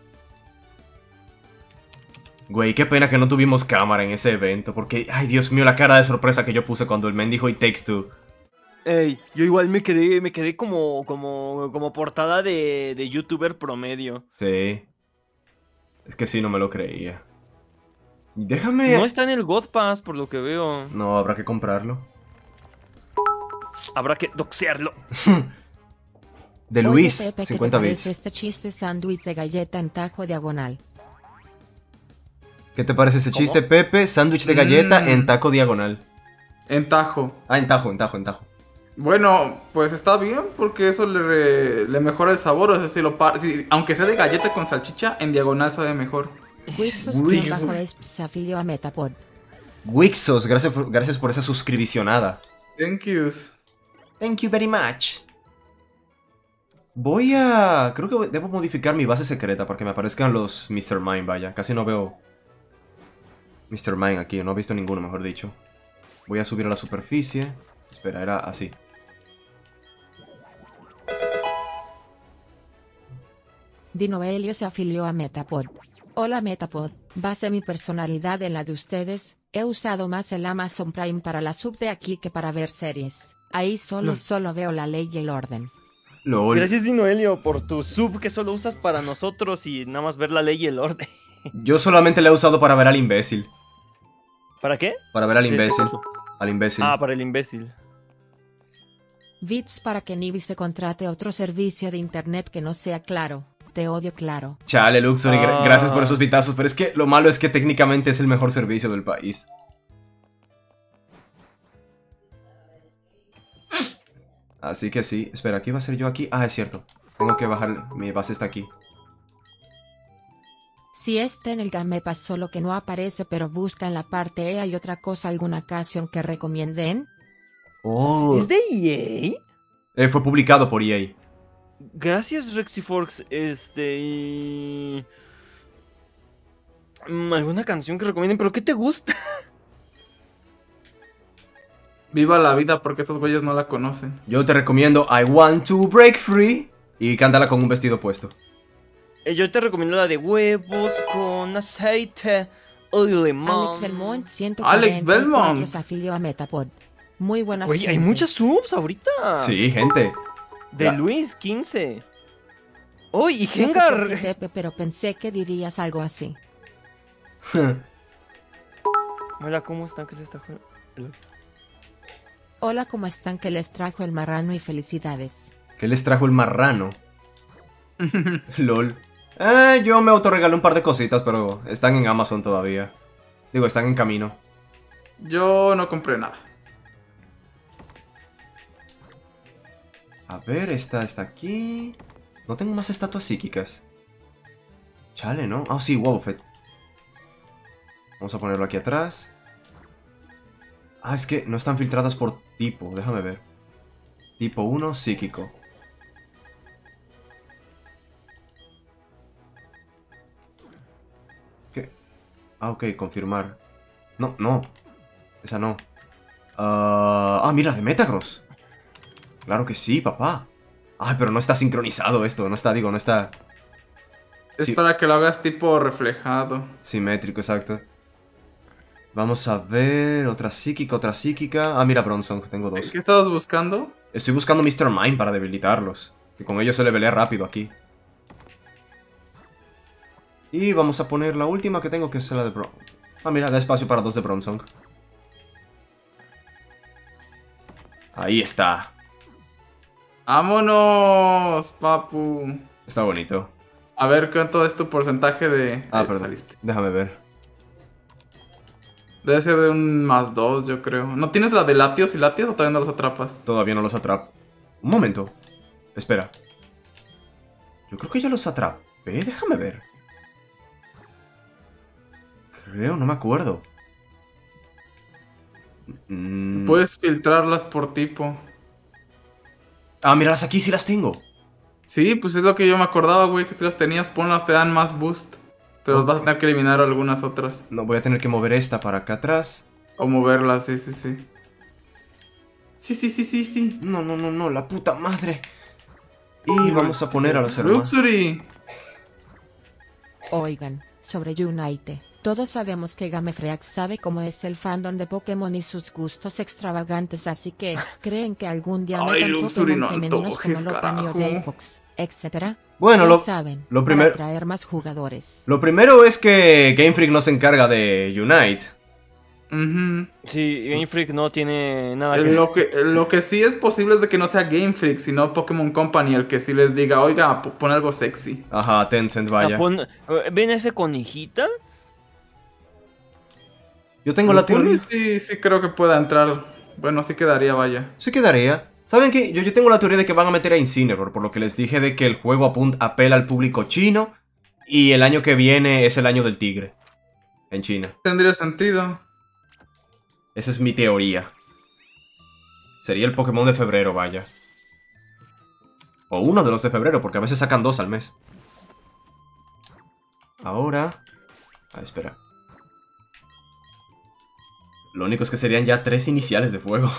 Güey, qué pena que no tuvimos cámara en ese evento, porque, ay, Dios mío, la cara de sorpresa que yo puse cuando el men dijo It Takes Two. Ey, yo igual me quedé, me quedé como, como, como portada de, de youtuber promedio. Sí. Es que sí, no me lo creía. Déjame... No está en el God Pass, por lo que veo. No, habrá que comprarlo. Habrá que doxearlo. De Oye, Luis, Pepe, ¿qué te cincuenta parece bits. este chiste sándwich de galleta en tajo diagonal? ¿Qué te parece ese ¿Cómo? chiste, Pepe? Sándwich de galleta Mm. en taco diagonal. En tajo. Ah, en tajo, en tajo, en tajo. Bueno, pues está bien porque eso le, re- le mejora el sabor. O sea, si lo pa- si- aunque sea de galleta con salchicha, en diagonal sabe mejor. Wixos Wix. bajo es se afilió a Metapod. Wixos, gracias por, gracias por esa suscribicionada. Thank yous. Thank you very much. Voy a... Creo que debo modificar mi base secreta para que me aparezcan los mister Mine, vaya. Casi no veo mister Mine aquí, no he visto ninguno, mejor dicho. Voy a subir a la superficie. Espera, era así. Dinovelio se afilió a Metapod. Hola Metapod, base mi personalidad en la de ustedes, he usado más el Amazon Prime para la sub de aquí que para ver series. Ahí solo, Los- solo veo la ley y el orden. LOL. Gracias, Dinoelio, por tu sub que solo usas para nosotros y nada más ver la ley y el orden. Yo solamente la he usado para ver al imbécil. ¿Para qué? Para ver al Sí. imbécil. Al imbécil. Ah, para el imbécil. Bits para que Nibi se contrate otro servicio de internet que no sea Claro. Te odio Claro. Chale, Luxury, gra- Ah. gracias por esos vitazos. Pero es que lo malo es que técnicamente es el mejor servicio del país. Así que sí. Espera, ¿qué iba a ser yo aquí? Ah, es cierto. Tengo que bajar. Mi base está aquí. Si este en el game pasó lo que no aparece pero busca en la parte E hay otra cosa, alguna canción que recomienden. Oh. ¿Es de E A? Eh, fue publicado por E A. Gracias, Rexiforks. Este. Y... Mm, ¿Alguna canción que recomienden? ¿Pero qué te gusta? Viva la vida porque estos güeyes no la conocen. Yo te recomiendo I Want to Break Free. Y cántala con un vestido puesto. Eh, yo te recomiendo la de huevos con aceite o limón. Alex Belmont ciento Alex cuarenta y cuatro Belmont. se afilió a Metapod. Muy buenas. Güey, hay gente. muchas subs ahorita. Sí, gente. De La- Luis, quince. ¡Uy, y No sé por qué, Gengar! Pepe, pero pensé que dirías algo así. Hola, ¿cómo están? ¿Qué les trajo? Hola, ¿cómo están? Que les trajo el marrano y felicidades. ¿Qué les trajo el marrano? LOL. Eh, yo me autorregalé un par de cositas, pero están en Amazon todavía. Digo, están en camino. Yo no compré nada. A ver, esta está aquí. No tengo más estatuas psíquicas. Chale, ¿no? Ah, sí, Wobbuffet. Vamos a ponerlo aquí atrás. Ah, es que no están filtradas por tipo. Déjame ver. Tipo uno, psíquico. ¿Qué? Ah, ok, confirmar. No, no. Esa no. Ah, ah, mira, de Metagross. Claro que sí, papá. Ay, pero no está sincronizado esto. No está, digo, no está Es Sí. para que lo hagas tipo reflejado. simétrico, exacto. Vamos a ver. Otra psíquica, otra psíquica. Ah, mira, Bronson, tengo dos. ¿Qué estabas buscando? Estoy buscando mister Mime para debilitarlos. Que con ellos se le pelea rápido aquí. Y vamos a poner la última que tengo, que es la de Bron. Ah, mira, da espacio para dos de Bronson. Ahí está. ¡Vámonos, papu! Está bonito. A ver, ¿cuánto es tu porcentaje de...? Ah, Ahí te perdón. saliste. Déjame ver. Debe ser de un más dos, yo creo. ¿No tienes la de latios y latios o todavía no los atrapas? Todavía no los atrapo. Un momento. Espera. Yo creo que ya los atrapé. Déjame ver. Creo, no me acuerdo. Mm. Puedes filtrarlas por tipo. Ah, míralas aquí, sí las tengo. Sí, pues es lo que yo me acordaba, güey, que si las tenías, ponlas, te dan más boost. Pero Ok. vas a tener que eliminar algunas otras. No, voy a tener que mover esta para acá atrás. O moverlas, sí, sí, sí. Sí, sí, sí, sí, sí. No, no, no, no, la puta madre. Y vamos a poner a los hermanos. Luxury. Oigan, sobre Unite, todos sabemos que Gamefreak sabe cómo es el fandom de Pokémon y sus gustos extravagantes, así que, ¿creen que algún día Ay, metan Luxury, Pokémon no femeninos antojes, como Lopunny o carajo. Dayfox, etcétera? Bueno, Ya lo, saben, lo para primer- atraer más jugadores. lo primero es que Game Freak no se encarga de Unite. Ujú. Sí, Game Freak no tiene nada que Eh, Lo que, lo que sí es posible es de que no sea Game Freak, sino Pokémon Company el que sí les diga, oiga, p- pon algo sexy. Ajá, Tencent, Ah, vaya. pon- eh, ¿Ven ese conejita? Yo tengo la teoría. Sí, sí creo que pueda entrar. Bueno, sí quedaría, vaya. Sí quedaría. ¿Saben qué? Yo, yo tengo la teoría de que van a meter a Incineroar, por lo que les dije de que el juego apun- apela al público chino y el año que viene es el año del tigre. En China. Tendría sentido. Esa es mi teoría. Sería el Pokémon de febrero, vaya. O uno de los de febrero, porque a veces sacan dos al mes. Ahora... Ah, espera. Lo único es que serían ya tres iniciales de fuego.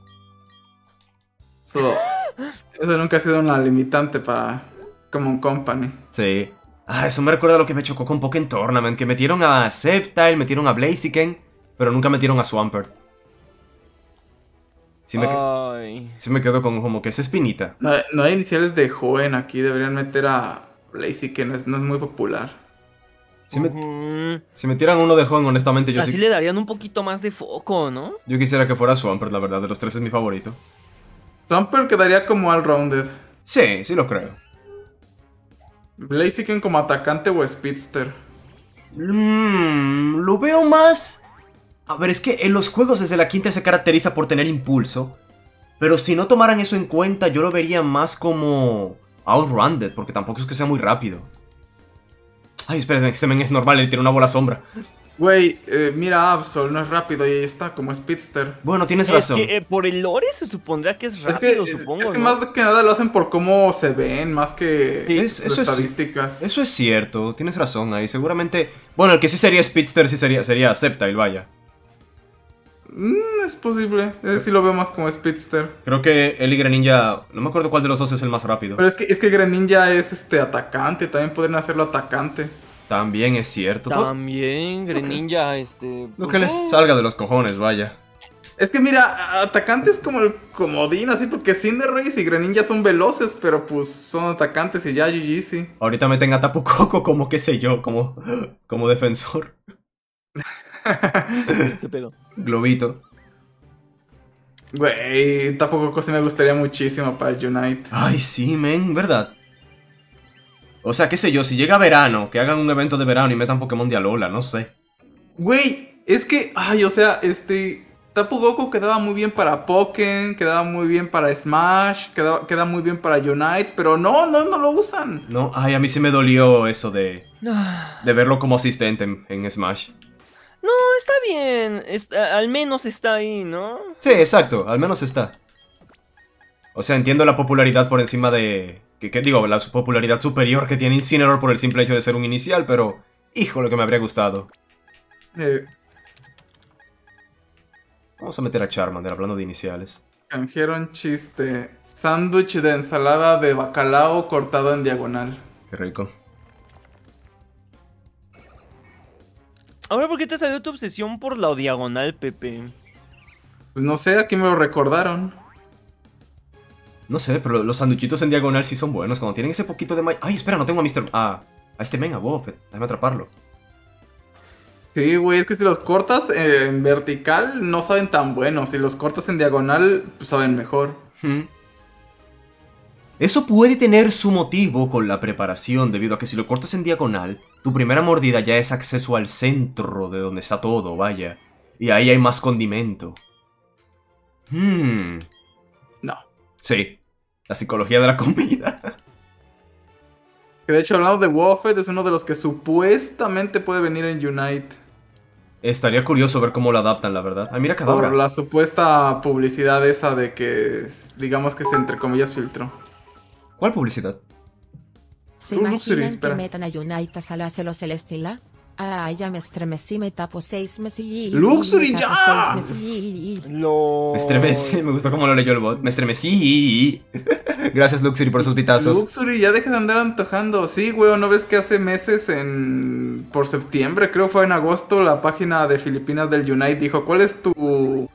Eso, eso nunca ha sido una limitante para Pokémon Company. Sí. Ah, eso me recuerda a lo que me chocó con Pokémon Tournament, que metieron a Sceptile, metieron a Blaziken, pero nunca metieron a Swampert. Sí me, que- Ay. sí me quedo con como que esa espinita. No, hay- no hay iniciales de Joven aquí, deberían meter a Blazy, que no es, no es muy popular. Si, me- Ujú. si metieran uno de Juan, honestamente, yo Así sí... le darían un poquito más de foco, ¿no? Yo quisiera que fuera Swampert, la verdad, de los tres es mi favorito. Swampert quedaría como all-rounded. Sí, sí lo creo. Blaziken como atacante o Speedster. Mmm, lo veo más... A ver, es que en los juegos desde la quinta se caracteriza por tener impulso. Pero si no tomaran eso en cuenta, yo lo vería más como... Outrounded, porque tampoco es que sea muy rápido. Ay, espérenme, este men es normal, él tiene una bola sombra. Güey, eh, mira Absol, no es rápido y ahí está, como Speedster. Bueno, tienes Es razón. que eh, por el lore se supondrá que es Es rápido, que, supongo, es que ¿no? más que nada lo hacen por cómo se ven, más que Sí, Es- sus eso es- estadísticas. Eso es cierto, tienes razón ahí. Seguramente... Bueno, el que sí sería Speedster sí sería, sería Sceptile, vaya. Mm, es posible, ese sí lo veo más como Speedster. Creo que él y Greninja... No me acuerdo cuál de los dos es el más rápido. Pero es que, es que Greninja es este atacante, también podrían hacerlo atacante. También es cierto. Todo- También, Greninja, este... Lo pues, que les oh, salga de los cojones, vaya. Es que mira, atacante es como el comodín, así, porque Cinderace y Greninja son veloces, pero pues son atacantes y ya G G, sí. Ahorita meten a Tapu Koko como, qué sé yo, como, como defensor. ¿Qué pedo? Globito. Güey, Tapu Koko sí me gustaría muchísimo para el Unite. Ay, sí, men, ¿verdad? O sea, qué sé yo, si llega verano, que hagan un evento de verano y metan Pokémon de Alola, no sé. Güey, es que, ay, o sea, este... Tapu Koko quedaba muy bien para Pokémon, quedaba muy bien para Smash, quedaba, queda muy bien para Unite, pero no, no, no lo usan. No, ay, a mí sí me dolió eso de, Ah, de verlo como asistente en, en Smash. No, está bien. está- al menos está ahí, ¿no? Sí, exacto, al menos está. O sea, entiendo la popularidad por encima de... Que, que digo, la su- popularidad superior que tiene Incineroar por el simple hecho de ser un inicial, pero... Híjole, que me habría gustado. Eh, Vamos a meter a Charmander hablando de iniciales. canjearon chiste. Sándwich de ensalada de bacalao cortado en diagonal. Qué rico. Ahora, ¿por qué te salió tu obsesión por la diagonal, Pepe? Pues no sé, aquí me lo recordaron. No sé, pero los sanduchitos en diagonal sí son buenos. Cuando tienen ese poquito de mayo... Ay, espera, no tengo a mister... Ah, a este men, a Buffett. Déjame atraparlo. Sí, güey, es que si los cortas eh, en vertical no saben tan buenos. Si los cortas en diagonal, pues saben mejor. Hmm. Eso puede tener su motivo con la preparación, debido a que si lo cortas en diagonal, tu primera mordida ya es acceso al centro de donde está todo, vaya. Y ahí hay más condimento. Hmm. No. Sí, la psicología de la comida. Que de hecho, hablando de Wofford, es uno de los que supuestamente puede venir en Unite. Estaría curioso ver cómo lo adaptan, la verdad. Ah, mira Kadabra. Por la supuesta publicidad esa de que, digamos que se entre comillas filtró. ¿Cuál publicidad? ¿Se Uh, Luxury, imaginan que espera. metan a Unite a Salacelo Celestila? Ah, ya me estremecí, me tapo seis meses y... Luxury, me tapo ya. seis meses y- Lo... Me estremecí, me gustó cómo lo leyó el bot. Me estremecí. Gracias, Luxury, por esos pitazos. Luxury, ya deja de andar antojando. Sí, güey, ¿no ves que hace meses, en por septiembre, creo fue en agosto, la página de Filipinas del Unite dijo, ¿cuál es tu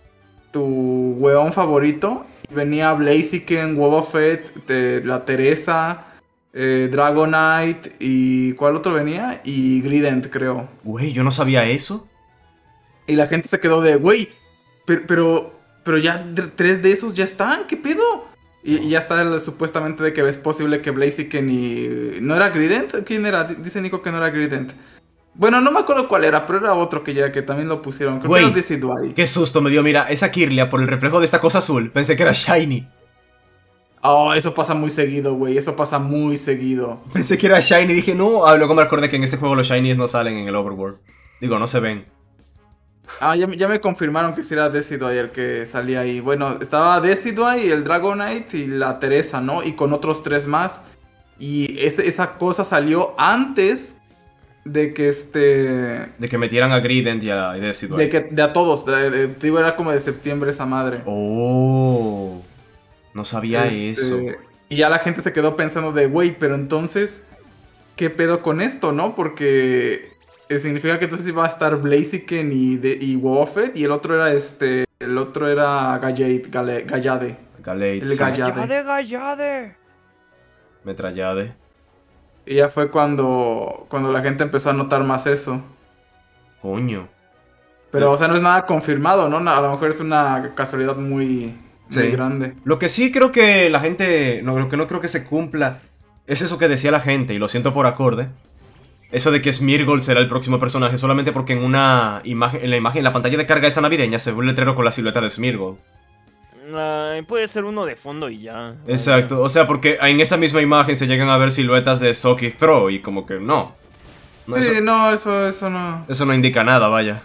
tu weón favorito? Y venía Blaziken, Wobbuffet, de la Teresa, eh, Dragonite y ¿cuál otro venía? Y Grident, creo. Güey, yo no sabía eso. Y la gente se quedó de, güey, pero, pero, pero ya d- tres de esos ya están, ¿qué pedo? Y, y ya está el- supuestamente de que es posible que Blaziken y... ¿No era Grident? ¿Quién era? D- Dice Nico que no era Grident. Bueno, no me acuerdo cuál era, pero era otro que ya que también lo pusieron. Creo Güey, que era Decidueye. Qué susto me dio, mira, esa Kirlia por el reflejo de esta cosa azul. Pensé que era Shiny. Oh, eso pasa muy seguido, güey. Eso pasa muy seguido. Pensé que era Shiny y dije, no. Ah, luego me acordé que en este juego los Shinies no salen en el Overworld. Digo, no se ven. Ah, ya, me- ya me confirmaron que sí era Decidueye el que salía ahí. Bueno, estaba Decidueye, el Dragonite y la Teresa, ¿no? Y con otros tres más. Y ese- esa cosa salió antes de que este... De que metieran a Grident y a Decidueye. De que de a todos. De, de- te digo, era como de septiembre esa madre. Oh. No sabía Este, eso. Y ya la gente se quedó pensando de, güey, pero entonces, ¿qué pedo con esto, no? Porque eh, significa que entonces iba a estar Blaziken y, de, y Wobbuffet, y el otro era este, el otro era Gallade, Gale- Gallade. Galate, el sí. Gallade. Gallade, Gallade. Metrallade. Y ya fue cuando, cuando la gente empezó a notar más eso. Coño. Pero, o sea, no es nada confirmado, ¿no? A lo mejor es una casualidad muy, muy Sí. grande. Lo que sí creo que la gente... no, lo que no creo que se cumpla es eso que decía la gente, y lo siento por acorde. Eso de que Smeargle será el próximo personaje solamente porque en una imagen, en la imagen, en la pantalla de carga esa navideña se ve un letrero con la silueta de Smeargle. Ay, puede ser uno de fondo y ya. Exacto, o sea, porque en esa misma imagen se llegan a ver siluetas de Sock y Throw y como que no. No, Sí, eso, no, eso, eso no. eso no indica nada, vaya.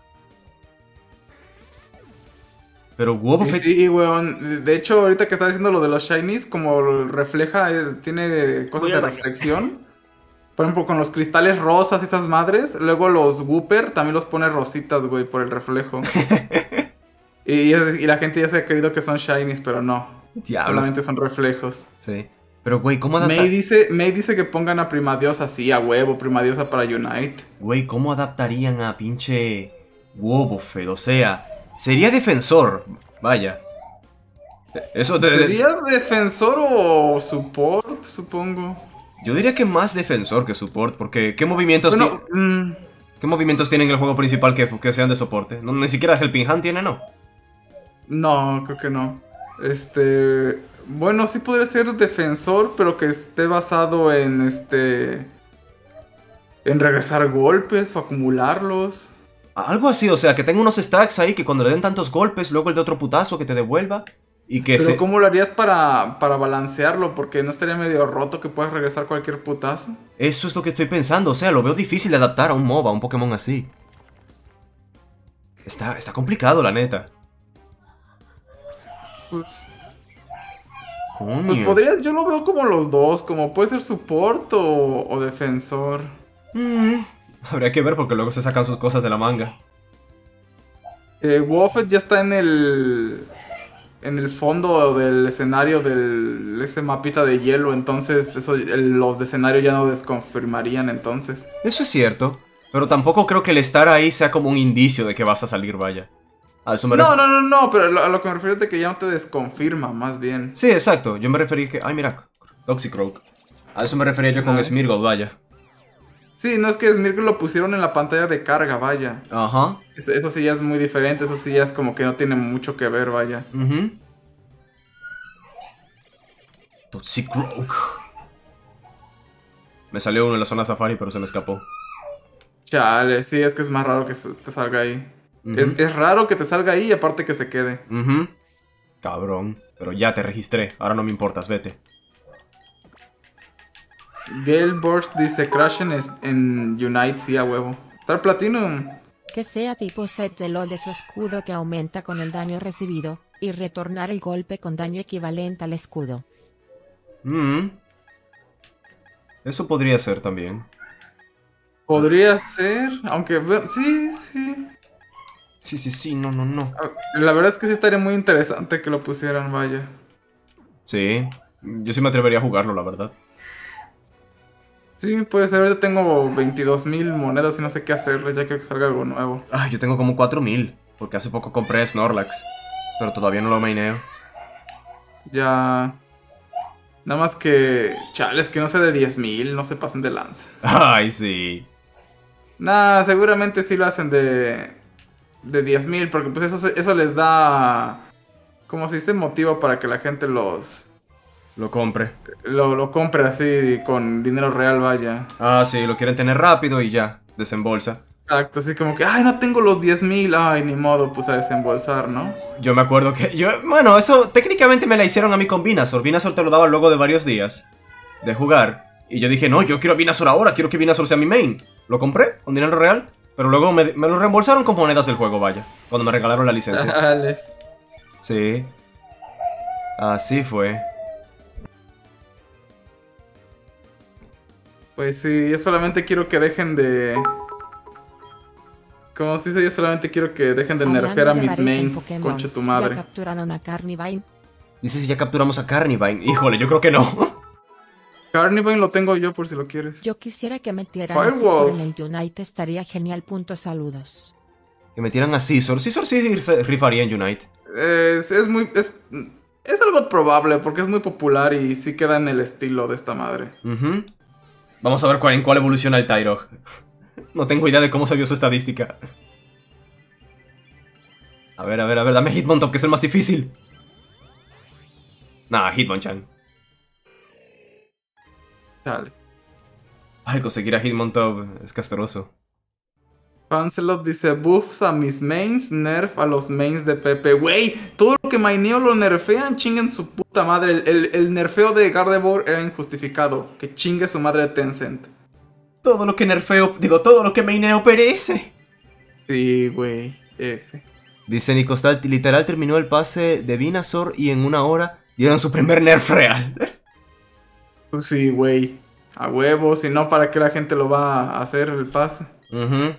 Pero Y Wobbuffet... sí, weón. De hecho, ahorita que estaba diciendo lo de los shinies, como refleja, eh, tiene cosas Voy de al baño. reflexión. Por ejemplo, con los cristales rosas, esas madres. Luego los Wooper también los pone rositas, güey, por el reflejo. y, y la gente ya se ha creído que son shinies, pero no. Diablos. Solamente son reflejos. Sí. Pero, güey, ¿cómo adaptar... May dice, May dice que pongan a Primadiosa así, a huevo, Primadiosa para Unite. Güey, ¿cómo adaptarían a pinche Wobbuffet? O sea, sería defensor, vaya. Eso de... ¿Sería defensor o support, supongo? Yo diría que más defensor que support, porque ¿qué movimientos, Bueno, ti- mm, ¿qué movimientos tienen en el juego principal que, que sean de soporte? No, ni siquiera Helping Hand tiene, ¿no? no, creo que no. Este... Bueno, sí podría ser defensor, pero que esté basado en este... En regresar golpes o acumularlos. Algo así, o sea, que tenga unos stacks ahí que cuando le den tantos golpes, luego el de otro putazo que te devuelva. Y que Pero se... ¿cómo lo harías para, para balancearlo? Porque no estaría medio roto que puedas regresar cualquier putazo. Eso es lo que estoy pensando, o sea, lo veo difícil de adaptar a un MOBA, a un Pokémon así. Está, está complicado, la neta. Pues, Coño. pues podría, yo lo veo como los dos, como puede ser support o, o defensor. Mm, habría que ver porque luego se sacan sus cosas de la manga. Eh, Wofford ya está en el... En el fondo del escenario del ese mapita de hielo, entonces eso, el- los de escenario ya no desconfirmarían entonces. Eso es cierto, pero tampoco creo que el estar ahí sea como un indicio de que vas a salir, vaya. A eso me No, ref- no, no, no, pero lo- a lo que me refiero es de que ya no te desconfirma, más bien. Sí, exacto, yo me referí que... Ay, mira, Toxicroak. A eso me refería yo con Ay. Smeargle, vaya. Sí, no es que Smirk lo pusieron en la pantalla de carga, vaya. Ajá. Eso, eso sí ya es muy diferente, eso sí ya es como que no tiene mucho que ver, vaya. Uh Toxicroak. Me salió uno en la zona safari, pero se me escapó. Chale, sí, es que es más raro que se- te salga ahí. Ujú. es, es raro que te salga ahí y aparte que se quede. Ujú. Cabrón. Pero ya te registré. Ahora no me importas, vete. Gale Burst dice Crash en, es- en Unite, sí, a huevo. Star Platinum. Que sea tipo set de LOL de su escudo que aumenta con el daño recibido, y retornar el golpe con daño equivalente al escudo. Mm. Eso podría ser también. Podría ser, aunque ve- sí, sí. Sí, sí, sí, no, no, no. La verdad es que sí estaría muy interesante que lo pusieran, vaya. Sí. Yo sí me atrevería a jugarlo, la verdad. Sí, puede ser, ahorita tengo veintidós mil monedas y no sé qué hacerle, ya quiero que salga algo nuevo. Ah, yo tengo como cuatro mil. Porque hace poco compré Snorlax. Pero todavía no lo maineo. Ya... Nada más que... Chales, que no sé de diez mil, no se pasen de lanza. Ay, sí. Nah, seguramente sí lo hacen de... De diez mil, porque pues eso, se- eso les da... Como se dice, motivo para que la gente los... Lo compre. Lo, lo compre así con dinero real, vaya. Ah, sí, lo quieren tener rápido y ya. Desembolsa. Exacto, así como que, ay, no tengo los diez mil, ay, ni modo, pues a desembolsar, ¿no? Yo me acuerdo que... yo Bueno, eso técnicamente me la hicieron a mí con Venusaur. Venusaur te lo daba luego de varios días de jugar. Y yo dije, no, yo quiero a Venusaur ahora. Quiero que Venusaur sea mi main. Lo compré con dinero real. Pero luego me, me lo reembolsaron con monedas del juego, vaya. Cuando me regalaron la licencia. Chales. Sí. Así fue. Pues sí, yo solamente quiero que dejen de... Como se dice, yo solamente quiero que dejen de Hablando nerfear a de mis rares en mains, Pokémon, concha tu Ya madre. capturaron a Carnivine. Dice si ya capturamos a Carnivine. Híjole, yo creo que no. Carnivine lo tengo yo por si lo quieres. Yo quisiera que metieran a Firewall. Scizor en el Unite, estaría genial. Punto saludos. Que metieran a Scizor. Scizor sí se rifaría en Unite. Es, es muy... Es, es algo probable porque es muy popular y sí queda en el estilo de esta madre. Ujú. Vamos a ver cuál, en cuál evoluciona el Tyrog. No tengo idea de cómo se vio su estadística. A ver, a ver, a ver, dame Hitmontop, que es el más difícil. Nah, Hitmonchan. Chale. Ay, conseguir a Hitmontop es castroso. Pancelot dice, buffs a mis mains, nerf a los mains de Pepe. Wey, todo lo que maineo lo nerfean, chinguen su puta madre. El, el- el nerfeo de Gardevoir era injustificado. Que chingue su madre de Tencent. Todo lo que nerfeo, digo, todo lo que maineo perece. Sí, güey. F. Dice Nicostal, literal terminó el pase de Venusaur y en una hora dieron su primer nerf real. Pues sí, güey. A huevo, si no, ¿para qué la gente lo va a hacer el pase? Ujú.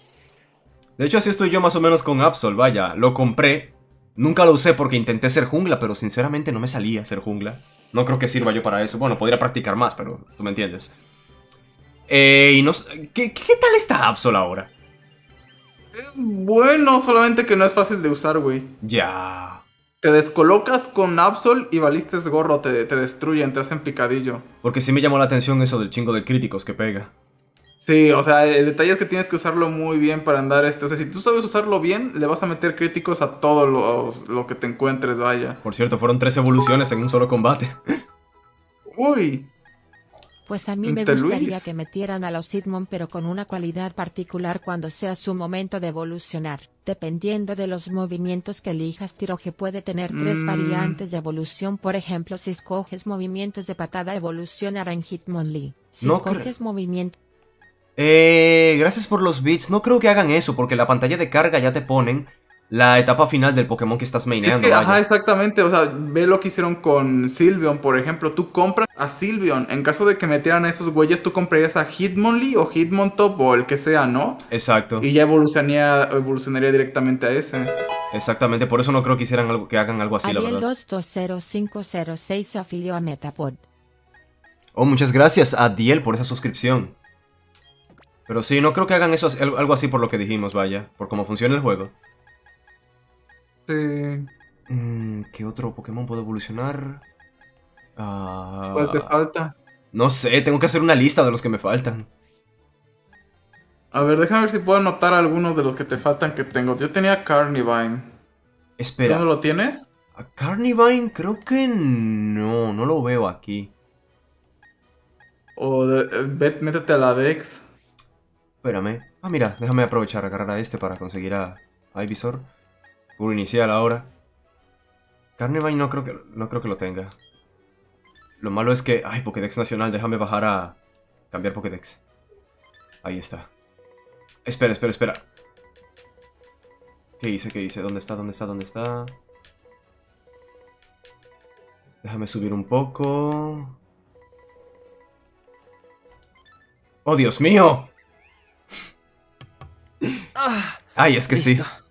De hecho, así estoy yo más o menos con Absol, vaya, lo compré. Nunca lo usé porque intenté ser jungla, pero sinceramente no me salía ser jungla. No creo que sirva yo para eso. Bueno, podría practicar más, pero tú me entiendes. Eh, y no sé- ¿qué, ¿Qué tal está Absol ahora? Es bueno, solamente que no es fácil de usar, güey. Ya. Te descolocas con Absol y balistes gorro, te, te destruyen, te hacen picadillo. Porque sí me llamó la atención eso del chingo de críticos que pega. Sí, o sea, el detalle es que tienes que usarlo muy bien para andar este. O sea, si tú sabes usarlo bien, le vas a meter críticos a todo los- lo que te encuentres, vaya. Por cierto, fueron tres evoluciones en un solo combate. Uy, Pues a mí me Te gustaría Luis. que metieran a los Hitmon pero con una cualidad particular cuando sea su momento de evolucionar. Dependiendo de los movimientos que elijas, Tiroge puede tener tres Mm. variantes de evolución. Por ejemplo, si escoges movimientos de patada, evolucionará en Hitmonlee. Si No escoges movimiento Eh, gracias por los bits. No creo que hagan eso, porque la pantalla de carga ya te ponen la etapa final del Pokémon que estás es maineando. que, vaya. ajá, exactamente. O sea, ve lo que hicieron con Sylveon, por ejemplo. Tú compras a Sylveon. En caso de que metieran a esos güeyes, tú comprarías a Hitmonlee o Hitmontop o el que sea, ¿no? Exacto. Y ya evolucionaría, evolucionaría directamente a ese. Exactamente, por eso no creo que hicieran algo, que hagan algo así, la Ariel verdad. dos dos cero cinco cero seis se afilió a Metapod. Oh, muchas gracias a Diel por esa suscripción. Pero sí, no creo que hagan eso, algo algo así por lo que dijimos, vaya. Por cómo funciona el juego. Sí. Mm, ¿qué otro Pokémon puede evolucionar? Ah, ¿Cuál te falta? no sé, tengo que hacer una lista de los que me faltan. A ver, déjame ver si puedo anotar algunos de los que te faltan que tengo. Yo tenía Carnivine. Espera. ¿Dónde lo tienes? A Carnivine creo que no, no lo veo aquí. O de, eh, ve- métete a la Dex. Espérame. Ah, mira, déjame aprovechar, agarrar a este para conseguir a, a Ivysaur. Puro inicial ahora. Carnivine no creo que, no creo que lo tenga. Lo malo es que... Ay, Pokédex nacional, déjame bajar a... Cambiar Pokédex. Ahí está. Espera, espera, espera. ¿Qué hice? ¿Qué hice? ¿Dónde está? ¿Dónde está? ¿Dónde está? Déjame subir un poco. ¡Oh, Dios mío! Ah, Ay, es que listo. sí.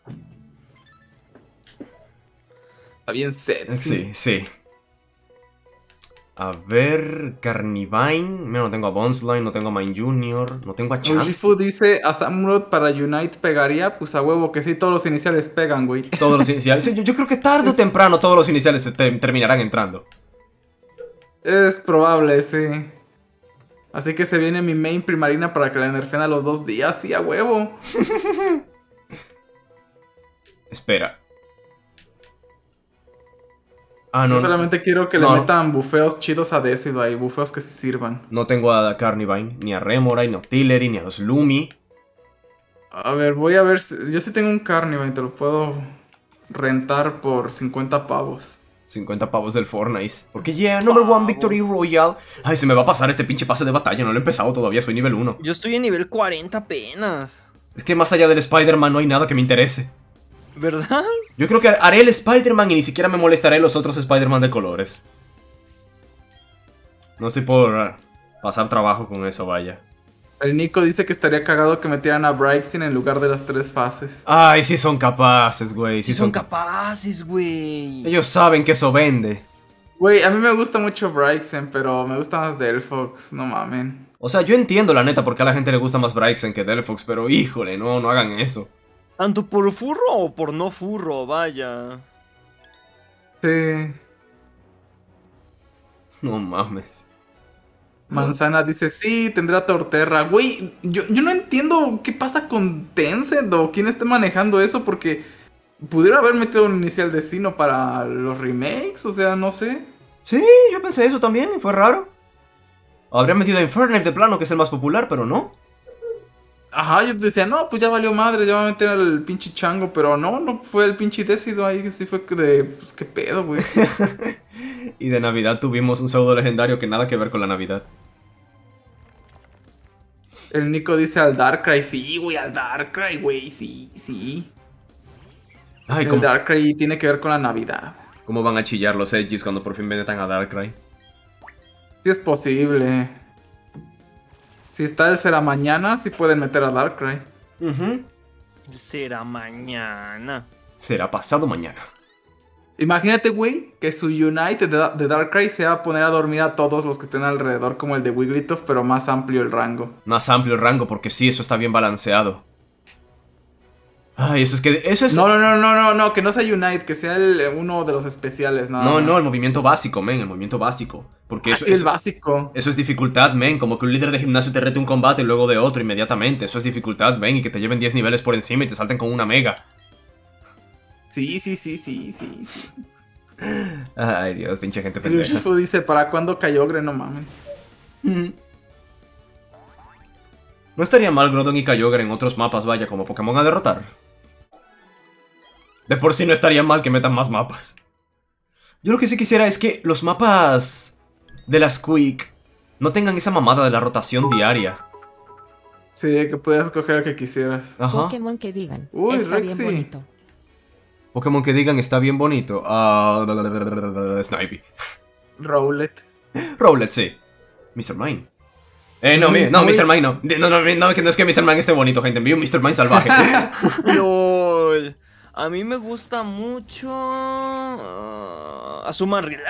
Está bien set. Sí, sí. A ver, Carnivine. Mira, no tengo a Bonsline, no tengo a Mine Junior, no tengo a Chance. Urshifu dice, a Samurott para Unite pegaría, pues a huevo que sí, todos los iniciales pegan, güey. Todos los iniciales. Sí, Yo, yo creo que tarde o temprano todos los iniciales te- te- terminarán entrando. Es probable, sí. Así que se viene mi main primarina para que la nerfen a los dos días, sí, a huevo. Espera. Ah, Yo no. solamente quiero que no. le metan bufeos chidos a Decidueye ahí, bufeos que se sirvan. No tengo a Carnivine, ni a Remoraid, ni a Octillery, ni a los Lumi. A ver, voy a ver, si- yo sí tengo un Carnivine, te lo puedo rentar por cincuenta pavos. cincuenta pavos del Fortnite. Porque yeah, number one victory royal. Ay, se me va a pasar este pinche pase de batalla. No lo he empezado todavía, soy nivel uno. Yo estoy en nivel cuarenta apenas. Es que más allá del Spider-Man no hay nada que me interese. ¿Verdad? Yo creo que haré el Spider-Man y ni siquiera me molestaré los otros Spider-Man de colores. No sé por pasar trabajo con eso, vaya. El Nico dice que estaría cagado que metieran a Braixen en lugar de las tres fases. Ay, sí son capaces, güey. Sí Sí son son capaces. capaces, güey. Ellos saben que eso vende. Güey, a mí me gusta mucho Braixen, pero me gusta más Delphox, no mamen. O sea, yo entiendo la neta porque a la gente le gusta más Braixen que Delphox, pero híjole, no, no hagan eso. ¿Tanto por furro o por no furro? Vaya. Sí. No mames. Manzana dice, sí, tendrá Torterra. Güey, yo, yo no entiendo qué pasa con Tencent o quién esté manejando eso, porque pudiera haber metido un inicial destino para los remakes, o sea, no sé. Sí, yo pensé eso también y fue raro. Habría metido a Infernape de plano, que es el más popular, pero no. Ajá, yo decía, no, pues ya valió madre, ya va a meter al pinche chango, pero no, no fue el pinche Decido ahí, que sí fue que de, pues qué pedo, güey. Y de Navidad tuvimos un pseudo legendario que nada que ver con la Navidad. El Nico dice al Darkrai, sí, güey, al Darkrai, güey, sí, sí. Ay, El ¿cómo, Darkrai tiene que ver con la Navidad. cómo van a chillar los Edgys cuando por fin vendan a Darkrai. Sí es posible. Si está el Será Mañana, sí pueden meter a Darkrai. Ujú. Será mañana. Será pasado mañana. Imagínate, güey, que su Unite de, de Darkrai se va a poner a dormir a todos los que estén alrededor, como el de Wigglytuff, pero más amplio el rango. Más amplio el rango, porque sí, eso está bien balanceado. Ay, eso es que... Eso es... No, no, no, no, no, no, que no sea Unite, que sea el, uno de los especiales, nada no, más. no, el movimiento básico, men, el movimiento básico. Porque eso, Así es eso- básico. eso es dificultad, men. Como que un líder de gimnasio te rete un combate y luego de otro inmediatamente. Eso es dificultad, men. Y que te lleven diez niveles por encima y te salten con una mega. Sí, sí, sí, sí, sí, sí. Ay, Dios, pinche gente El pendeja. Urshifu dice, ¿para cuándo Kyogre? No mames. Mm. No estaría mal Groudon y Kyogre en otros mapas, vaya, como Pokémon a derrotar. De por sí no estaría mal que metan más mapas. Yo lo que sí quisiera es que los mapas de las Quick no tengan esa mamada de la rotación diaria. Sí, que puedas escoger el que quisieras. Ajá. Pokémon que digan. Uy, está Rexy. bien bonito. Pokémon que digan está bien bonito. Ah, Snipey. Rowlet. Rowlet, sí. mister Mime. Eh, no, Muy- mi- no, muy- mister Mime no. No, no, no, que no es que mister Mime esté bonito, gente. Envío un mister Mime salvaje. LOL. A mí me gusta mucho. Uh, Azumarill.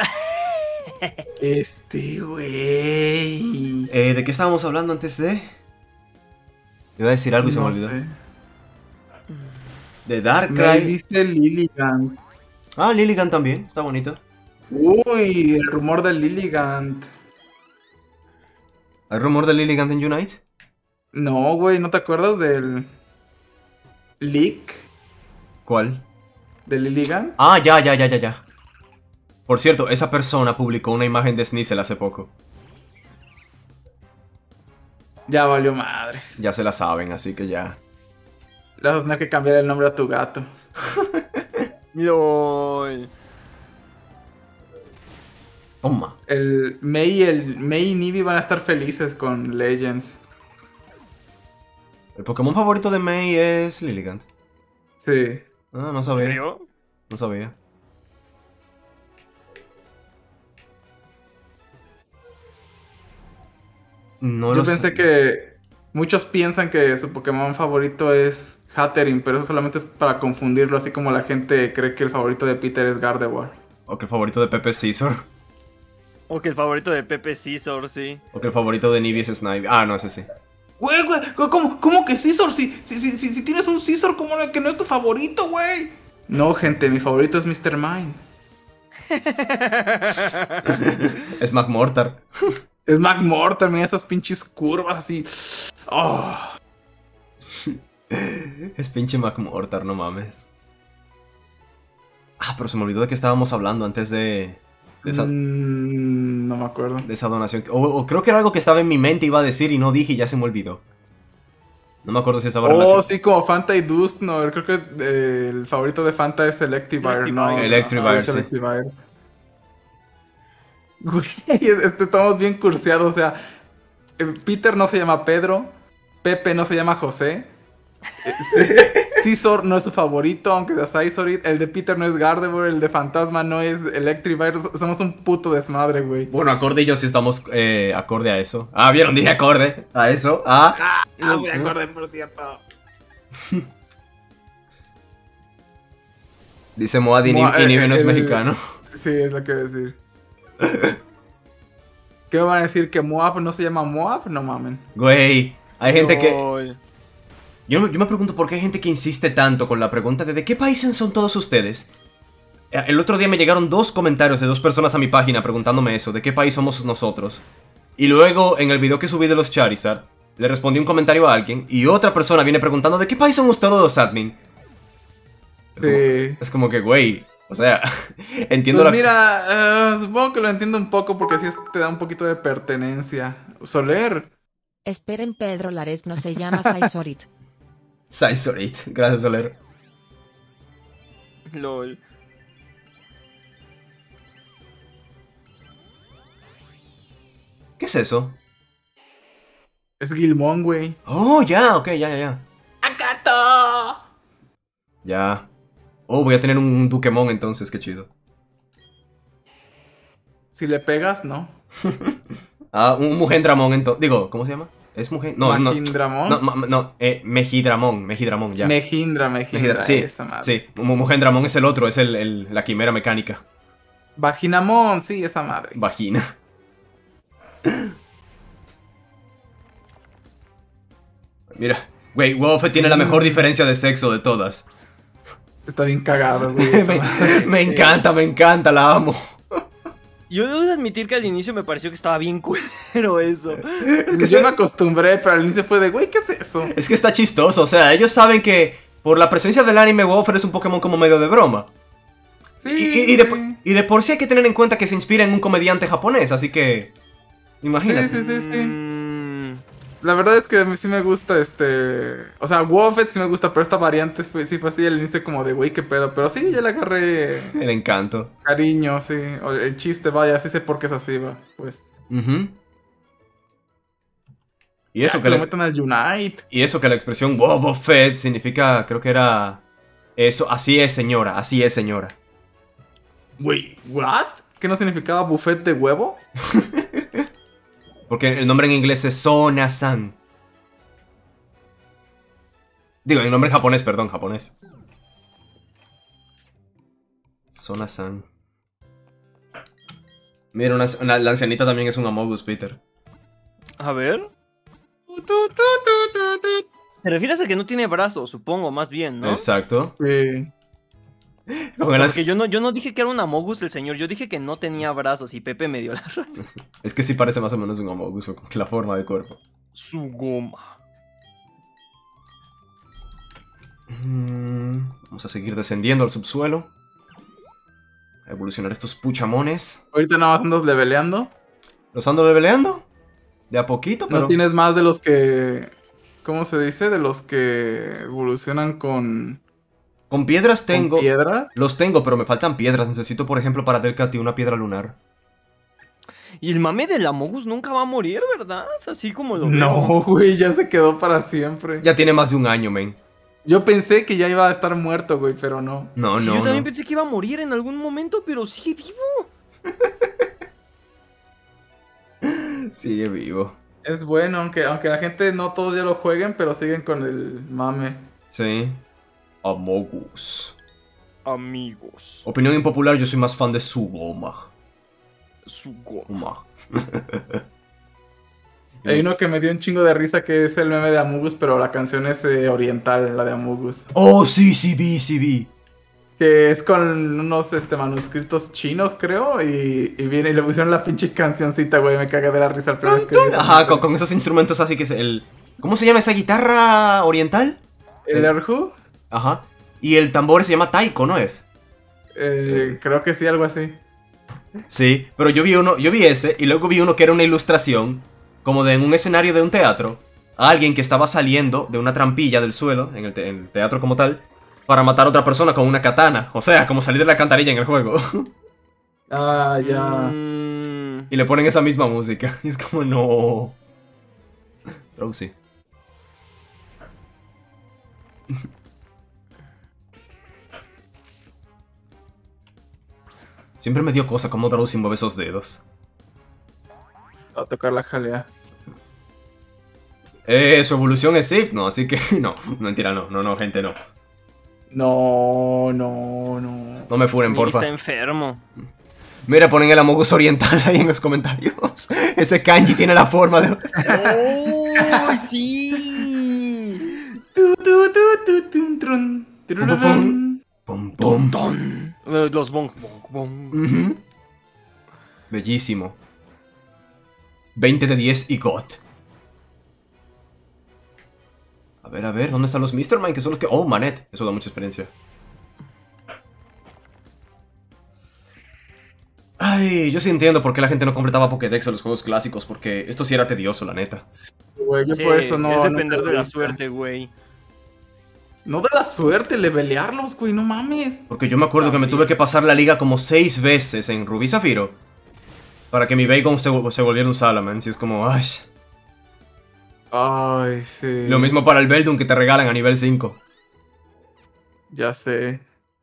Este, güey. eh, ¿de qué estábamos hablando antes de? Iba a decir algo y se me No olvidó. sé. De Me Darkrai. dice Lilligant. Ah, Lilligant también, está bonito. Uy, el rumor de Lilligant. ¿Hay rumor de Lilligant en Unite? No, güey, ¿no te acuerdas del leak ¿Cuál? de Lilligan? Ah, ya, ya, ya, ya, ya. Por cierto, esa persona publicó una imagen de Sneasel hace poco. Ya valió madres. Ya se la saben, así que ya. Le vas a tener que cambiar el nombre a tu gato. LOL. Toma. El Mei y el Mei y Nibi van a estar felices con Legends. El Pokémon favorito de Mei es Lilligant. Sí. Ah, no ¿En sabía. serio? No sabía. No Yo lo pensé sé. que muchos piensan que su Pokémon favorito es Hatterene, pero eso solamente es para confundirlo, así como la gente cree que el favorito de Peter es Gardevoir. O que el favorito de Pepe es Scizor. O que el favorito de Pepe Scizor, sí. O que el favorito de Nibi es Snipe. Ah, no, ese sí. Güey, güey, ¿cómo, cómo que Scizor? Si, si, si, si, si tienes un Scizor, ¿cómo no- que no es tu favorito, güey? No, gente, mi favorito es mister Mime. Es McMortar. Es McMortar, mira esas pinches curvas así. Oh. Es pinche McMortar, no mames. Ah, pero se me olvidó de que estábamos hablando antes de... De esa, Mm, no me acuerdo. de esa donación. O, o creo que era algo que estaba en mi mente y iba a decir y no dije y ya se me olvidó. No me acuerdo si estaba Oh, relacionado. sí, como Fanta y Dusk, no, creo que eh, el favorito de Fanta es Electivire, ¿no? Electivire. Electivire, Ajá, es sí. Electivire. Güey, este, estamos bien curseados, o sea, eh, Peter no se llama Pedro, Pepe no se llama José, eh, C- Scizor no es su favorito, aunque sea Scyzorid, el de Peter no es Gardevoir, el de Fantasma no es Electivire, so- somos un puto desmadre, güey. Bueno, acorde y yo sí estamos eh, acorde a eso. Ah, ¿vieron? Dije acorde a eso. Ah. Ah, sí, acordé, por cierto. Dice Moad y Moa- Ni- y Nibi eh, no es el- mexicano. Sí, es lo que voy a decir. ¿Qué me van a decir? ¿Que Moab no se llama Moab? No mamen. Güey, hay gente que... LOL. Yo, me- yo me pregunto por qué hay gente que insiste tanto con la pregunta de ¿de qué países son todos ustedes? Eh, El otro día me llegaron dos comentarios de dos personas a mi página preguntándome eso, ¿de qué país somos nosotros? Y luego, en el video que subí de los Charizard, le respondí un comentario a alguien y otra persona viene preguntando ¿de qué país son ustedes los admin? Es como, Sí. es como que, güey, o sea, entiendo Pues la... mira, eh, supongo que lo entiendo un poco porque así es- te da un poquito de pertenencia. Soler. Esperen, Pedro Lares no se llama Saizorit. Saizorit, gracias Soler. LOL. ¿Qué es eso? Es Gilmón, güey. Oh, ya, ok, ya, ya, ya. ¡Acato! Ya. Oh, voy a tener un Duquemon entonces, qué chido. Si le pegas, no. Ah, un Mujendramon entonces. Digo, ¿cómo se llama? ¿Es Mujen? No, no. Magindramon. No, ma- ma- no, eh, Mejidramon, Mejidramon, ya. Mejindra, Mejindra. Mejidra- sí, esa madre. sí. Mu- Mujendramon es el otro, es el, el- la quimera mecánica. Vaginamon, sí, esa madre. Vagina. Mira, güey, Wolf tiene la mejor diferencia de sexo de todas. Está bien cagado, güey. esa me, madre. me encanta, me encanta, la amo. Yo debo de admitir que al inicio me pareció que estaba bien culero eso. Es que, Yo está- me acostumbré, pero al inicio fue de, güey, ¿qué es eso? es que está chistoso, o sea, ellos saben que por la presencia del anime Wolf es un Pokémon como medio de broma. Sí. Y, y- y de, sí. y de por sí hay que tener en cuenta que se inspira en un comediante japonés, así que... Imagínate. Sí, sí, sí, sí. Mm, La verdad es que a mí sí me gusta este... O sea, Wolfet sí me gusta, pero esta variante fue, sí fue así al inicio como de, güey, qué pedo. Pero sí, ya le agarré El encanto. cariño, sí. O el chiste, vaya, sí sé por qué es así, va. Pues. Ujú. Y eso Ya, que lo la, metan al Unite. y eso que la expresión Boba Fett significa, creo que era... Eso, así es señora, así es señora. Güey, ¿what? ¿Qué no significaba buffet de huevo? Porque el nombre en inglés es Sona-san. Digo, el nombre en japonés, perdón, japonés. Sona-san. Mira, una, una- la ancianita también es un Amogus, Peter. a ver. ¿Te refieres a que no tiene brazos? Supongo, más bien, ¿no? Exacto. Sí. Con el Porque yo no, yo no dije que era un Amogus el señor, yo dije que no tenía brazos y Pepe me dio la razón. Es que sí parece más o menos un Amogus, con la forma de cuerpo. Su goma. Mm, vamos a seguir descendiendo al subsuelo. A evolucionar estos puchamones. Ahorita nada más andas leveleando. ¿Los ando leveleando? De a poquito, pero... No tienes más de los que... ¿Cómo se dice? De los que evolucionan con... Con piedras tengo... ¿Con piedras? Los tengo, pero me faltan piedras. Necesito, por ejemplo, para Delcati una piedra lunar. Y el mame del Amogus nunca va a morir, ¿verdad? Así como lo No, veo. güey, ya se quedó para siempre. Ya tiene más de un año, men. Yo pensé que ya iba a estar muerto, güey, pero no. No, Sí, no, yo también no. pensé que iba a morir en algún momento, pero sigue vivo. Sigue vivo. Es bueno, aunque, aunque la gente no todos ya lo jueguen, pero siguen con el mame. Sí. Amogus. Amigos. Opinión impopular, yo soy más fan de Sugoma. Su goma. Uma. Hay uno que me dio un chingo de risa que es el meme de Amogus, pero la canción es eh, oriental, la de Amogus. Oh, sí, sí vi, sí vi. Que es con unos este, manuscritos chinos, creo, y, y viene y le pusieron la pinche cancioncita, güey, me cagué de la risa al primer vez que vi esa Ajá, nota. con, con esos instrumentos así que es el... ¿Cómo se llama esa guitarra oriental? ¿El Erhu? Ajá. Y el tambor se llama taiko, ¿no es? Eh, creo que sí, algo así. Sí, pero yo vi uno, yo vi ese y luego vi uno que era una ilustración, como de en un escenario de un teatro, a alguien que estaba saliendo de una trampilla del suelo, en el, te- en el teatro como tal, para matar a otra persona con una katana. O sea, como salir de la alcantarilla en el juego. Ah, ya. Mm, Y le ponen esa misma música. Y es como, no. Drowsy. Siempre me dio cosa como Drowsy mueve esos dedos. Va a tocar la jalea. Eh, su evolución es Hypno, así que no, mentira, no, no, no, gente, no. No, no, no. No me furen, Miri porfa. está enfermo. Mira, ponen el Amogus oriental ahí en los comentarios. Ese kanji tiene la forma de... ¡Oh, sí! Tu, tu, tu, tu, tun, trun, turururun. Pum, pum. Eh, Los bong, bong, bong. Ujú. Bellísimo. veinte de diez y God. A ver, a ver, ¿dónde están los mister Mine? Que son los que... Oh, Manet. Eso da mucha experiencia. Ay, yo sí entiendo por qué la gente no completaba Pokédex en los juegos clásicos, porque esto sí era tedioso, la neta. Güey, yo Sí, por eso no. es no depender de la puedo. suerte, güey. No de la suerte, levelearlos, güey, no mames. Porque yo me acuerdo que me tuve que pasar la liga como seis veces en Rubí Zafiro para que mi Bacon se, se volviera un Salamence. Y es como, ay. Ay, sí. Lo mismo para el Beldum que te regalan a nivel cinco. Ya sé.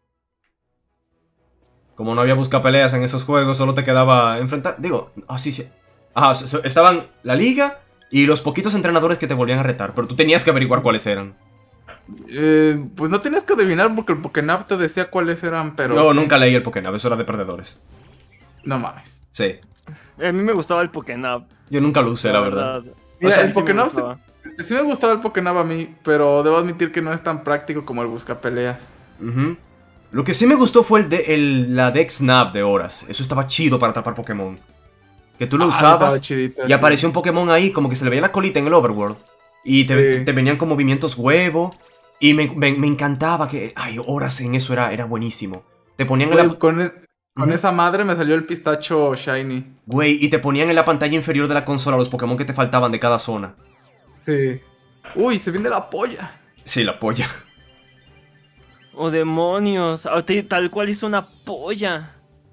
Como no había buscapeleas en esos juegos, solo te quedaba enfrentar... Digo, ah, sí, sí. Ajá, so- so- estaban la liga y los poquitos entrenadores que te volvían a retar, pero tú tenías que averiguar cuáles eran. Eh, pues no tenías que adivinar porque el Pokénap te decía cuáles eran, pero. Yo sí. nunca leí el Pokénab, eso era de perdedores. No mames. Sí. A mí me gustaba el Pokénap. Yo nunca lo usé, la verdad. Mira, O sea, el sí me Pokénap sí, gustaba. sí me gustaba el Pokénap a mí, pero debo admitir que no es tan práctico como el buscapeleas. Ujú. Lo que sí me gustó fue el de, el, la Dex Snap de horas. Eso estaba chido para atrapar Pokémon. Que tú lo Ah, usabas estaba chidita, y sí. apareció un Pokémon ahí, como que se le veía la colita en el Overworld. Y te, Sí. te venían con movimientos huevo. Y me, me- me encantaba que... Ay, horas en eso era, era buenísimo. Te ponían en Güey, la... con, es- con Ujú. esa madre me salió el pistacho shiny. Güey, y te ponían en la pantalla inferior de la consola los Pokémon que te faltaban de cada zona. Sí. Uy, se viene la polla. Sí, la polla. Oh, demonios. Ah, te- Tal cual es una polla.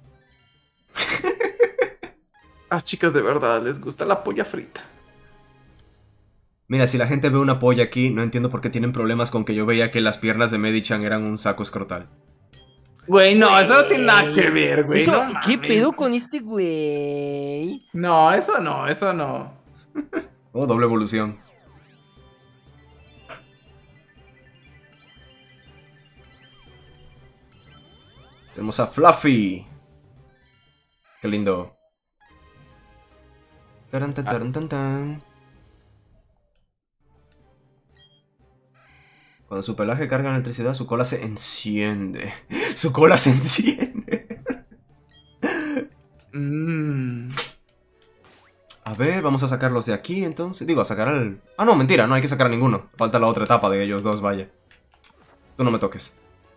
Las chicas de verdad les gusta la polla frita. Mira, si la gente ve una polla aquí, no entiendo por qué tienen problemas con que yo veía que las piernas de Medichan eran un saco escrotal. Güey, no, eso no tiene nada que ver, güey. Eso- no ¿Qué mames. pedo con este güey? No, eso no, eso no. Oh, doble evolución. Tenemos a Fluffy. Qué lindo. Taran, tan, taran, tan, tan. Cuando su pelaje carga electricidad, su cola se enciende. Su cola se enciende. Mm. A ver, vamos a sacarlos de aquí entonces. Digo, a sacar al... Ah, no, mentira, no hay que sacar a ninguno. Falta la otra etapa de ellos dos, vaya. Tú no me toques.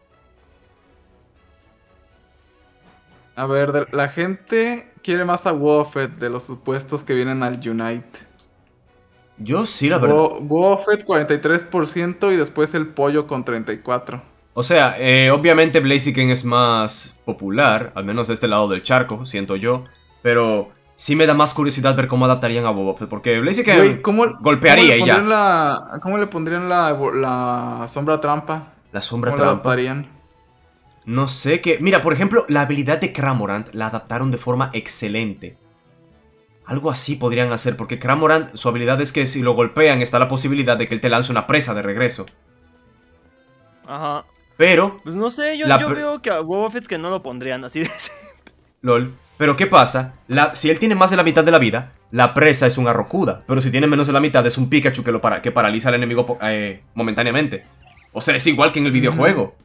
A ver, de- la gente quiere más a Woffed de los supuestos que vienen al Unite. Yo sí, la verdad. Wo- Woffed cuarenta y tres por ciento y después el pollo con treinta y cuatro por ciento. O sea, eh, obviamente Blaziken es más popular, al menos de este lado del charco, siento yo. Pero sí me da más curiosidad ver cómo adaptarían a Boba Fett, porque Blaziken Güey, ¿cómo, golpearía cómo le y ya. pondrían la, ¿Cómo le pondrían la, la sombra trampa? La sombra ¿Cómo la trampa. adaptarían? No sé qué. Mira, por ejemplo, la habilidad de Cramorant la adaptaron de forma excelente. Algo así podrían hacer, porque Cramorant, su habilidad es que si lo golpean está la posibilidad de que él te lance una presa de regreso. Ajá. Pero, Pues no sé, yo, La yo pr- veo que a Boba Fett que no lo pondrían así de... lol. Pero ¿qué pasa? La, si él tiene más de la mitad de la vida, la presa es un Arrokuda. Pero si tiene menos de la mitad, es un Pikachu que, lo para, que paraliza al enemigo po- eh, momentáneamente. O sea, es igual que en el videojuego.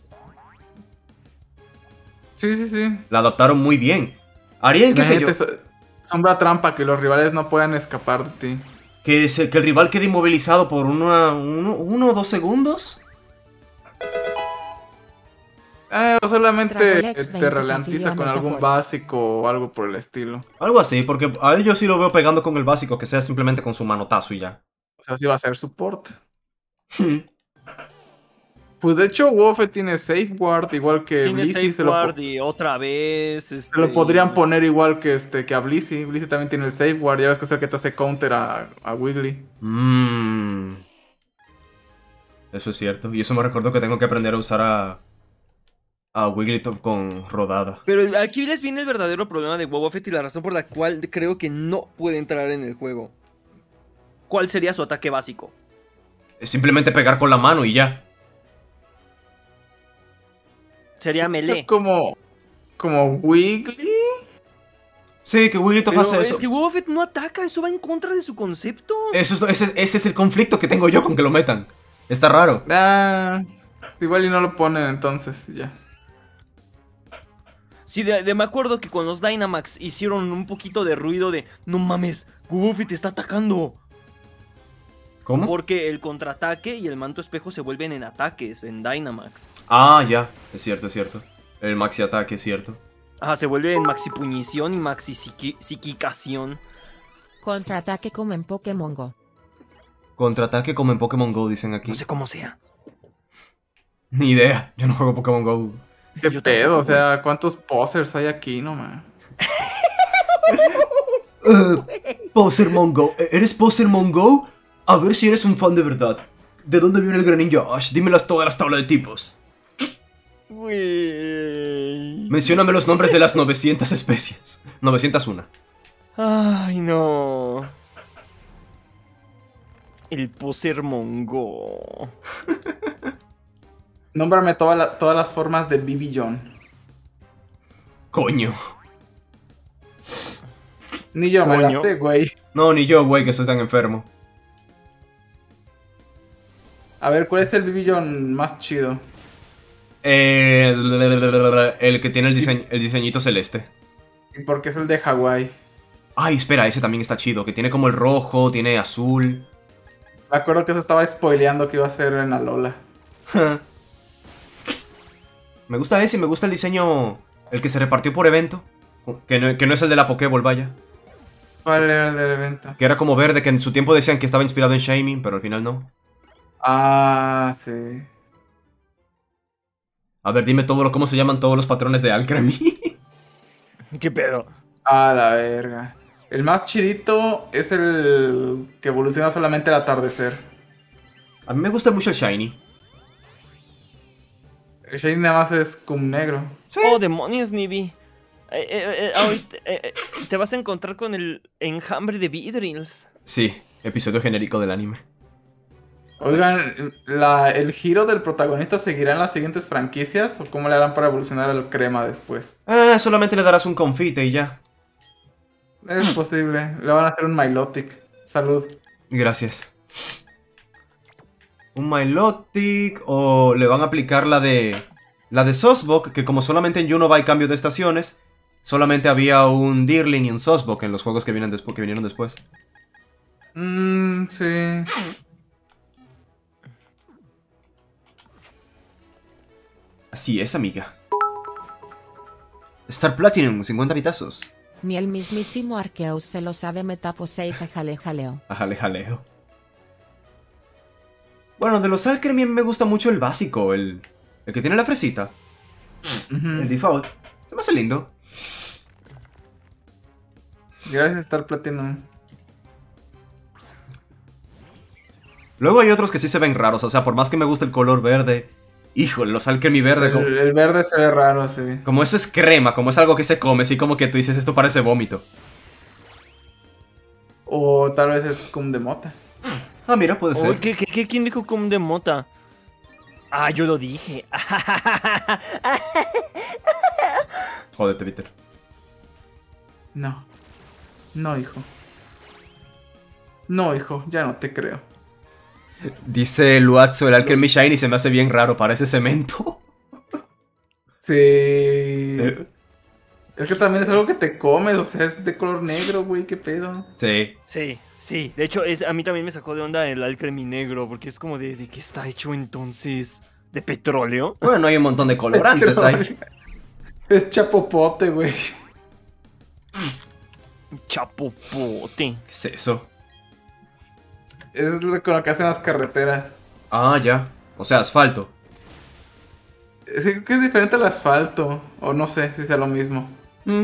Sí, sí, sí. La adaptaron muy bien. Harían, qué sé yo, Imagínate, so- sombra trampa, que los rivales no puedan escapar de ti. que, es el, que el rival quede inmovilizado por una, uno, uno o dos segundos. Eh, o solamente Dragolex te veinte ralentiza afilió a con algún Metapod. básico o algo por el estilo. Algo así, porque a él yo sí lo veo pegando con el básico, que sea simplemente con su manotazo y ya. O sea, sí va a ser support. Pues de hecho, Woffed tiene Safeguard, igual que Tiene Blissey. Se lo, po- Safeguard y otra vez... se Este, lo podrían y- poner igual que este que a Blissey. Blissey también tiene el Safeguard. Ya ves que es el que te hace counter a, a Wiggly. Mmm. Eso es cierto. Y eso me recordó que tengo que aprender a usar a. A Wigglytuff con rodada. Pero aquí les viene el verdadero problema de Boba Fett y la razón por la cual creo que no puede entrar en el juego. ¿Cuál sería su ataque básico? Es simplemente pegar con la mano y ya. Sería O sea, melee. como, como Wiggly. Sí, que Wigglytuff Pero hace es eso. que Boba Fett no ataca, eso va en contra de su concepto. Eso es- ese, ese es el conflicto que tengo yo con que lo metan. Está raro. Ah, igual y no lo ponen entonces, ya. Sí, de, de- me acuerdo que con los Dynamax hicieron un poquito de ruido de no mames, Boba Fett está atacando. ¿Cómo? Porque el contraataque y el manto espejo se vuelven en ataques, en Dynamax. Ah, ya. Es cierto, es cierto. El maxi ataque es cierto. Ajá, se vuelve en maxi punición y maxi psiqui- psiquicación. Contraataque como en Pokémon Go. Contraataque como en Pokémon Go, dicen aquí. No sé cómo sea. Ni idea. Yo no juego Pokémon Go. ¿Qué Yo pedo? tampoco, O sea, ¿cuántos posers hay aquí, no, man? Eh, Posermon Go. ¿Eres Posermon Go? A ver si eres un fan de verdad. ¿De dónde viene el Greninja Ash? Dímelas todas las tablas de tipos. Güey. Mencióname los nombres de las novecientas especies. novecientos uno. Ay, no. El poser mongo. Nómbrame toda la- todas las formas de B B John. Coño. Ni yo me la Coño. sé, güey. No, ni yo, güey, que estoy tan enfermo. A ver, ¿cuál es el B B John más chido? Eh, el que tiene el, diseñ- el diseñito celeste. ¿Y por qué es el de Hawái? Ay, espera, ese también está chido. Que tiene como el rojo, tiene azul. Me acuerdo que eso estaba spoileando que iba a ser en Alola. Me gusta ese y me gusta el diseño. El que se repartió por evento. Que no, que no es el de la Pokéball, vaya. ¿Cuál era el del evento? Que era como verde, que en su tiempo decían que estaba inspirado en Shaming, pero al final no. Ah, sí. A ver, dime todo lo, cómo se llaman todos los patrones de Alcremie. ¿Qué pedo? Ah, la verga. El más chidito es el que evoluciona solamente al atardecer. A mí me gusta mucho el Shiny. El Shiny nada más es cum negro. Sí. Oh, demonios, Nibi. Eh, eh, eh, ahorita, eh, eh, te vas a encontrar con el enjambre de Vidrils. Sí, episodio genérico del anime. Oigan, la- ¿el giro del protagonista seguirá en las siguientes franquicias? ¿O cómo le harán para evolucionar al crema después? Ah, solamente le darás un confite y ya. Es posible. Le van a hacer un Milotic. Salud. Gracias. Un Milotic o le van a aplicar la de... La de Sosbok, que como solamente en Juno hay cambio de estaciones, solamente había un Deerling y un Sosbok en los juegos que, vienen despu- que vinieron después. Mmm, sí. Así es, amiga. Star Platinum, cincuenta pitazos. Ni el mismísimo Arceus se lo sabe, me tapo seis a jale jaleo. A jale jaleo. Bueno, de los Alcremie me gusta mucho el básico, el, el que tiene la fresita. Ujú. El default. Se me hace lindo. Gracias, Star Platinum. Luego hay otros que sí se ven raros, o sea, por más que me guste el color verde. Híjole, los Alcremie verde, como, El, el verde se ve raro, sí. como eso es crema, como es algo que se come, así como que tú dices, esto parece vómito. O tal vez es cum de mota. Ah, mira, puede Oh, ser. ¿qué, qué, qué- ¿Quién dijo cum de mota? Ah, yo lo dije. Jódete, Peter. No. No, hijo. No, hijo, ya no te creo. Dice Luazzo, el Alcremie Shiny se me hace bien raro, parece cemento. Sí. Es que también es algo que te comes, o sea, es de color negro, güey, qué pedo. Sí. Sí, sí. De hecho, es, a mí también me sacó de onda el Alcremie negro, porque es como de, ¿de qué está hecho entonces? ¿De petróleo? Bueno, hay un montón de colorantes ahí. Es chapopote, güey. Chapopote. ¿Qué es eso? Es lo con lo que hacen las carreteras. Ah, ya. O sea, asfalto. Sí, creo que es diferente al asfalto. O no sé si sea lo mismo. Mm.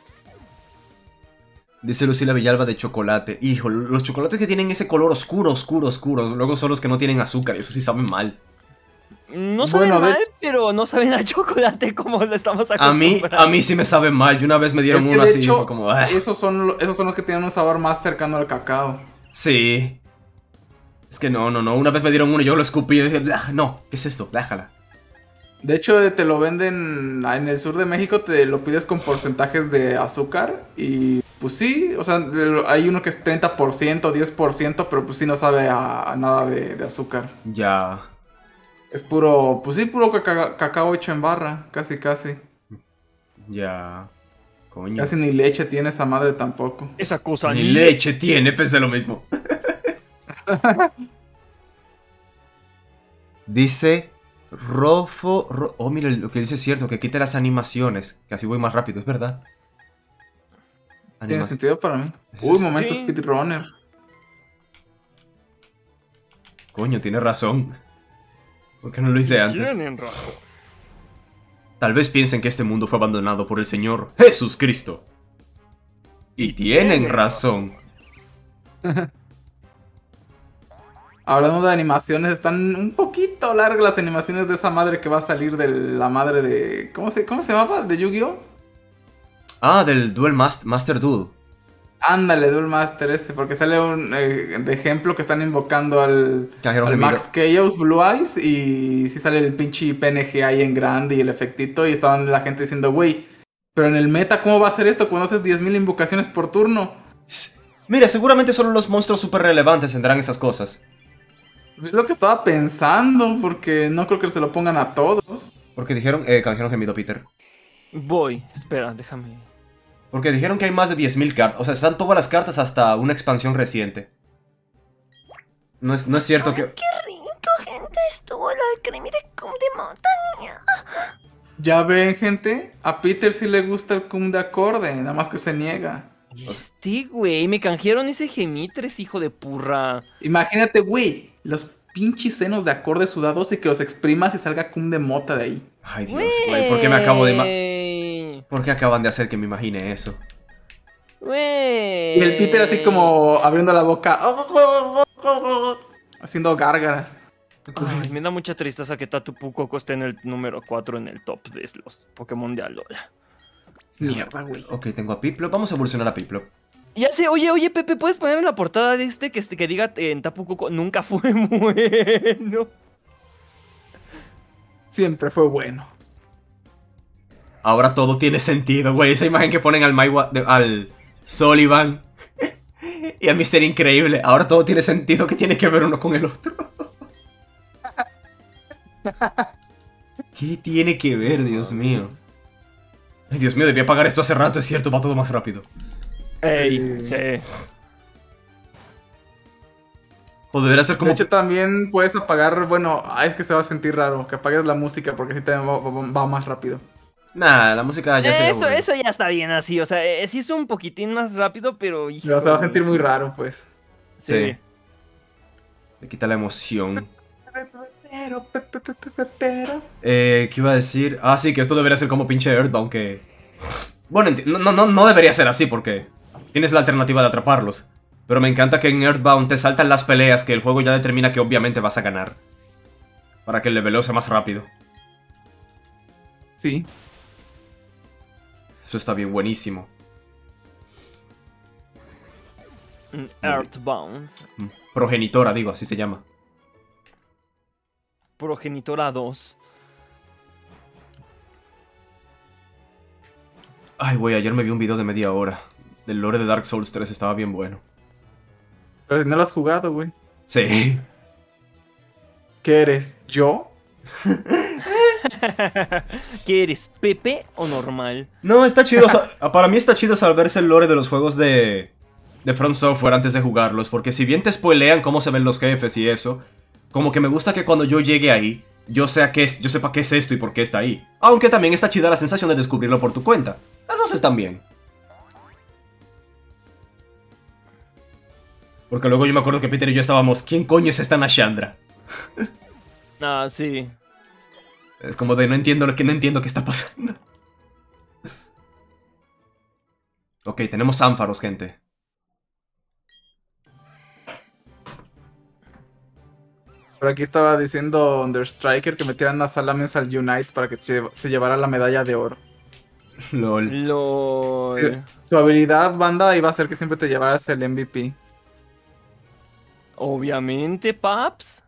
Dice Lucila Villalba de chocolate. Hijo, los chocolates que tienen ese color oscuro, oscuro, oscuro. Luego son los que no tienen azúcar y eso sí saben mal. No saben Bueno, de- mal, pero no saben a chocolate como lo estamos A mí, acostumbrados. a mí sí me saben mal. Y una vez me Es dieron que uno de así. hecho, Fue como, "Ah". esos son, lo- esos son los que tienen un sabor más cercano al cacao. Sí. Es que no, no, no. Una vez me dieron uno y yo lo escupí y dije, "Ah, no, ¿qué es esto? Déjala. De hecho, te lo venden en el sur de México, te lo pides con porcentajes de azúcar. Y pues sí, o sea, de lo- hay uno que es treinta por ciento, diez por ciento, pero pues sí no sabe a, a nada de, de azúcar. Ya. Es puro, pues sí, puro caca- cacao hecho en barra, casi, casi. Ya. Coño. Casi ni leche tiene esa madre tampoco. Esa cosa Ni leche tiene, pensé lo mismo. Dice Rofo. Ro- oh, mira, lo que dice es cierto, que quite las animaciones. Que así voy más rápido, es verdad. Tiene Animación. sentido para mí. Eso Uy, sí. momento Sí. speedrunner. Coño, tiene razón. ¿Por qué no lo hice antes? Tienen razón. Tal vez piensen que este mundo fue abandonado por el Señor Jesús Cristo. Y tienen tienen razón. Hablando de animaciones, están un poquito largas las animaciones de esa madre que va a salir de la madre de... ¿Cómo se, cómo se llamaba? ¿De Yu-Gi-Oh? Ah, del Duel Mas- Master Duel. Ándale, Duel Master ese, porque sale un eh, de ejemplo que están invocando al, Cajero al gemido. Max Chaos Blue Eyes y sí sale el pinche P N G ahí en grande y el efectito y estaban la gente diciendo, güey, pero en el meta, ¿cómo va a ser esto cuando haces diez mil invocaciones por turno? Mira, seguramente solo los monstruos super relevantes tendrán esas cosas. Es lo que estaba pensando, porque no creo que se lo pongan a todos. Porque dijeron, eh, Cajero gemido, Peter. Voy, espera, déjame. Porque dijeron que hay más de diez mil cartas. O sea, están todas las cartas hasta una expansión reciente. No es, no es cierto que... ¡Qué rico, gente! Estuvo el Alcremie de cum de montaña. Ya ven, gente, a Peter sí le gusta el cum de acorde, nada más que se niega. Este, güey, me canjearon ese gemitres, hijo de purra. Imagínate, güey, los pinches senos de acorde sudados y que los exprimas y salga cum de mota de ahí. Ay, Dios, güey, ¿por qué me acabo de... ima- Güey. ¿Por qué acaban de hacer que me imagine eso? Güey. Y el Peter así como abriendo la boca, haciendo gárgaras. Ay, me da mucha tristeza que Tapu Koko esté en el número cuatro en el top de los Pokémon de Alola. Mierda, güey. Ok, tengo a Piplup. Vamos a evolucionar a Piplup. Ya sé, oye, oye, Pepe, ¿puedes poner en la portada de este que, este, que diga eh, en Tapu Koko nunca fue bueno? Siempre fue bueno. Ahora todo tiene sentido, güey. Esa imagen que ponen al Maiwa, de- al Sullivan y a Mister Increíble. Ahora todo tiene sentido. ¿Qué tiene que ver uno con el otro? ¿Qué tiene que ver, Dios mío? Ay, Dios mío, debía pagar esto hace rato, es cierto, va todo más rápido. Ey, Sí. sí. O debería ser como... De hecho, también puedes apagar, bueno, ay, es que se va a sentir raro, que apagues la música porque así te va, va- va más rápido. Nah, la música ya se Eso, eso ya está bien así, o sea, eh, sí es un poquitín más rápido, pero... Pero se va a sentir muy híjole. raro, pues. Sí. Sí. Le quita la emoción. Pero, pe- pe- pe- pe- pe- pero... Eh, ¿qué iba a decir? Ah, sí, que esto debería ser como pinche Earthbound, que... Bueno, enti- no, no, no debería ser así porque tienes la alternativa de atraparlos. Pero me encanta que en Earthbound te saltan las peleas que el juego ya determina que obviamente vas a ganar. Para que el leveleo sea más rápido. Sí. Eso está bien buenísimo. Mm, Earthbound. Mm, Progenitora, digo, así se llama. Progenitora dos. Ay, güey, ayer me vi un video de media hora. Del lore de Dark Souls tres, estaba bien bueno. Pero si no lo has jugado, güey. Sí. ¿Qué eres? ¿Yo? ¿Qué eres, Pepe o normal? No, está chido. sa- Para mí está chido saberse el lore de los juegos de, de From Software antes de jugarlos. Porque si bien te spoilean cómo se ven los jefes y eso, como que me gusta que cuando yo llegue ahí, yo, sea qué es, yo sepa qué es esto y por qué está ahí. Aunque también está chida la sensación de descubrirlo por tu cuenta. Las dos están bien. Porque luego yo me acuerdo que Peter y yo estábamos, ¿quién coño es esta Nashandra? Ah, sí. Es como de no entiendo lo que no entiendo qué está pasando. Ok, tenemos ánfaros, gente. Por aquí estaba diciendo Understriker que metieran a Salamence al Unite para que se, se llevara la medalla de oro. LOL. LOL. Su habilidad, banda, iba a hacer que siempre te llevaras el M V P. Obviamente, paps.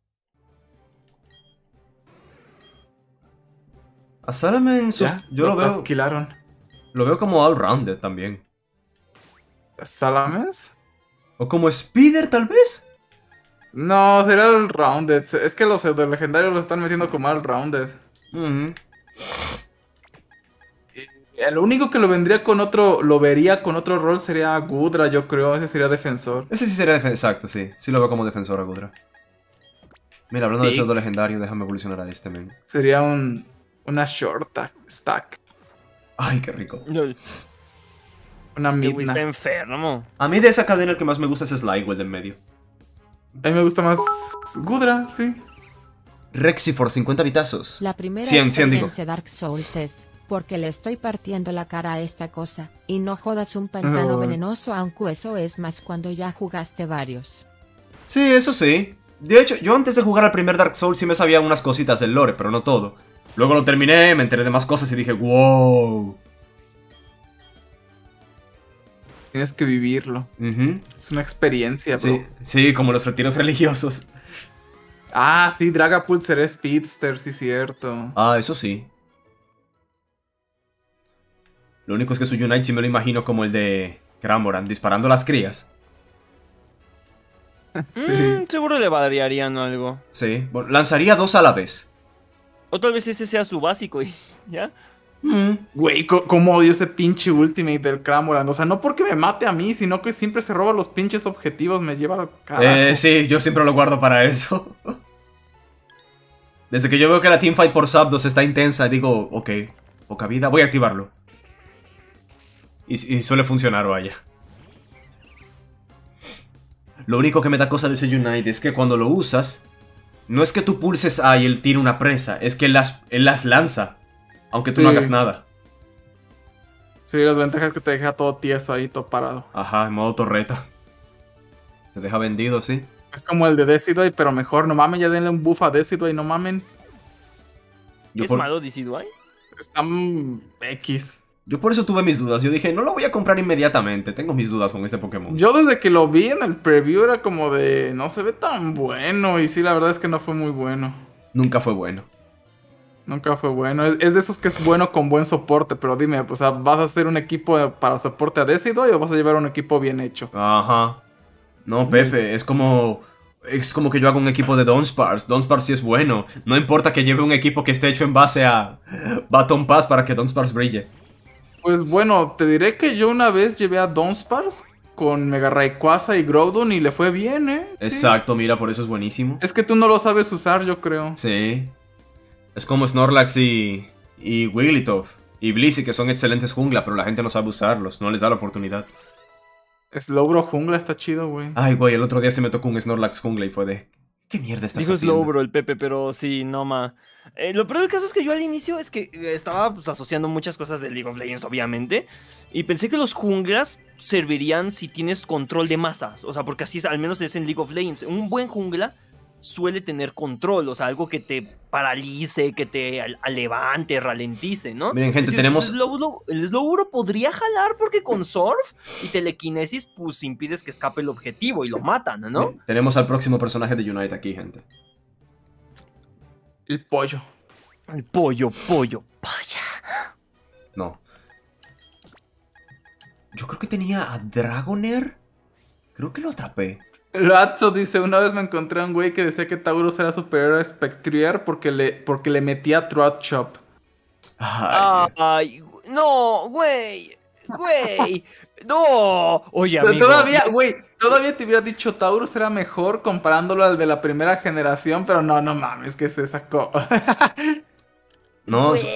A Salamence, ¿Ya? yo lo veo, Asquilaron. lo veo como all-rounded también. ¿Salamence? O como Speeder, tal vez. No, sería el Rounded. Es que los pseudo legendarios lo están metiendo como al Rounded. Ujú. El único que lo vendría con otro, lo vería con otro rol sería Gudra, yo creo. Ese sería defensor. Ese sí sería defensor, exacto, sí. Sí lo veo como defensor a Gudra. Mira, hablando de Sí. pseudo legendario, déjame evolucionar a este, men. Sería un una short ta- stack. Ay, qué rico. LOL. Una Este güey está midna. enfermo. A mí de esa cadena el que más me gusta es Slywell del medio. A mí me gusta más Gudra, sí. Rexifor, cincuenta vitazos. La primera cien, cien, digo. experiencia Dark Souls es, porque le estoy partiendo la cara a esta cosa, y no jodas un pantano Oh. venenoso, aunque eso es más cuando ya jugaste varios. Sí, eso sí. De hecho, yo antes de jugar al primer Dark Souls sí me sabía unas cositas del lore, pero no todo. Luego lo terminé, me enteré de más cosas y dije, wow. Tienes que vivirlo. Ujú. Es una experiencia, bro. Sí, sí, como los retiros religiosos. Ah, sí, Dragapult será Speedster, sí, cierto. Ah, eso sí. Lo único es que su Unite sí me lo imagino como el de Cramoran, disparando a las crías. Sí. Mm, seguro le variarían algo. Sí, bueno, lanzaría dos a la vez. O tal vez ese sea su básico y ya. Mm. Güey, co- cómo odio ese pinche ultimate del Cramoran. O sea, no porque me mate a mí, sino que siempre se roba los pinches objetivos, me lleva al carajo. Eh, sí, yo siempre lo guardo para eso. Desde que yo veo que la teamfight por Zapdos está intensa, digo, ok, poca vida, voy a activarlo. Y, y suele funcionar, vaya. Lo único que me da cosa de ese Unite es que cuando lo usas, no es que tú pulses A y él tire una presa, es que él las, él las lanza, aunque tú no Sí. hagas nada. Sí, las ventajas es que te deja todo tieso ahí, todo parado. Ajá, en modo torreta. Te deja vendido, sí. Es como el de Decidueye, pero mejor. No mamen, ya denle un buff a Decidueye, no mamen. Yo ¿Es por, malo Decidueye? Están X. yo por eso tuve mis dudas. Yo dije, no lo voy a comprar inmediatamente. Tengo mis dudas con este Pokémon. Yo desde que lo vi en el preview era como de... No se ve tan bueno. Y sí, la verdad es que no fue muy bueno. Nunca fue bueno. Nunca fue bueno. Es, es de esos que es bueno con buen soporte. Pero dime, o sea, ¿vas a hacer un equipo para soporte a Decidueye o vas a llevar un equipo bien hecho? Ajá. No, Pepe, es como... Es como que yo hago un equipo de Dunsparce. Dunsparce sí es bueno. No importa que lleve un equipo que esté hecho en base a Baton Pass para que Dunsparce brille. Pues bueno, te diré que yo una vez llevé a Dunsparce con Mega Rayquaza y Groudon y le fue bien, ¿eh? Sí. Exacto, mira, por eso es buenísimo. Es que tú no lo sabes usar, yo creo. Sí. Es como Snorlax y, y Wigglytuff y Blissey, que son excelentes jungla, pero la gente no sabe usarlos, no les da la oportunidad. Slowbro jungla está chido, güey. Ay, güey, el otro día se me tocó un Snorlax jungla y fue de... ¿Qué mierda estás Dijo haciendo? Slowbro el Pepe, pero sí, no ma. Eh, lo peor del caso es que yo al inicio es que eh, estaba pues, asociando muchas cosas de League of Legends, obviamente. Y pensé que los junglas servirían si tienes control de masas. O sea, porque así es, al menos es en League of Legends. Un buen jungla suele tener control, o sea, algo que te paralice, que te al- levante, ralentice, ¿no? Miren, gente, Es decir, tenemos- El Slowbro, el Slowbro podría jalar porque con Surf y Telequinesis, pues impides que escape el objetivo y lo matan, ¿no? Bien, tenemos al próximo personaje de Unite aquí, gente. El pollo. El pollo, pollo, polla. No. Yo creo que tenía a Dragonair. Creo que lo atrapé. Ratso dice, una vez me encontré a un güey que decía que Taurus era superior a Spectrier porque le, porque le metía Throat Chop. Ay, Ay, no, güey, güey, no. Oye, Pero amigo. todavía, güey, todavía te hubiera dicho Taurus era mejor comparándolo al de la primera generación, pero no, no mames, que se sacó. no, Güey.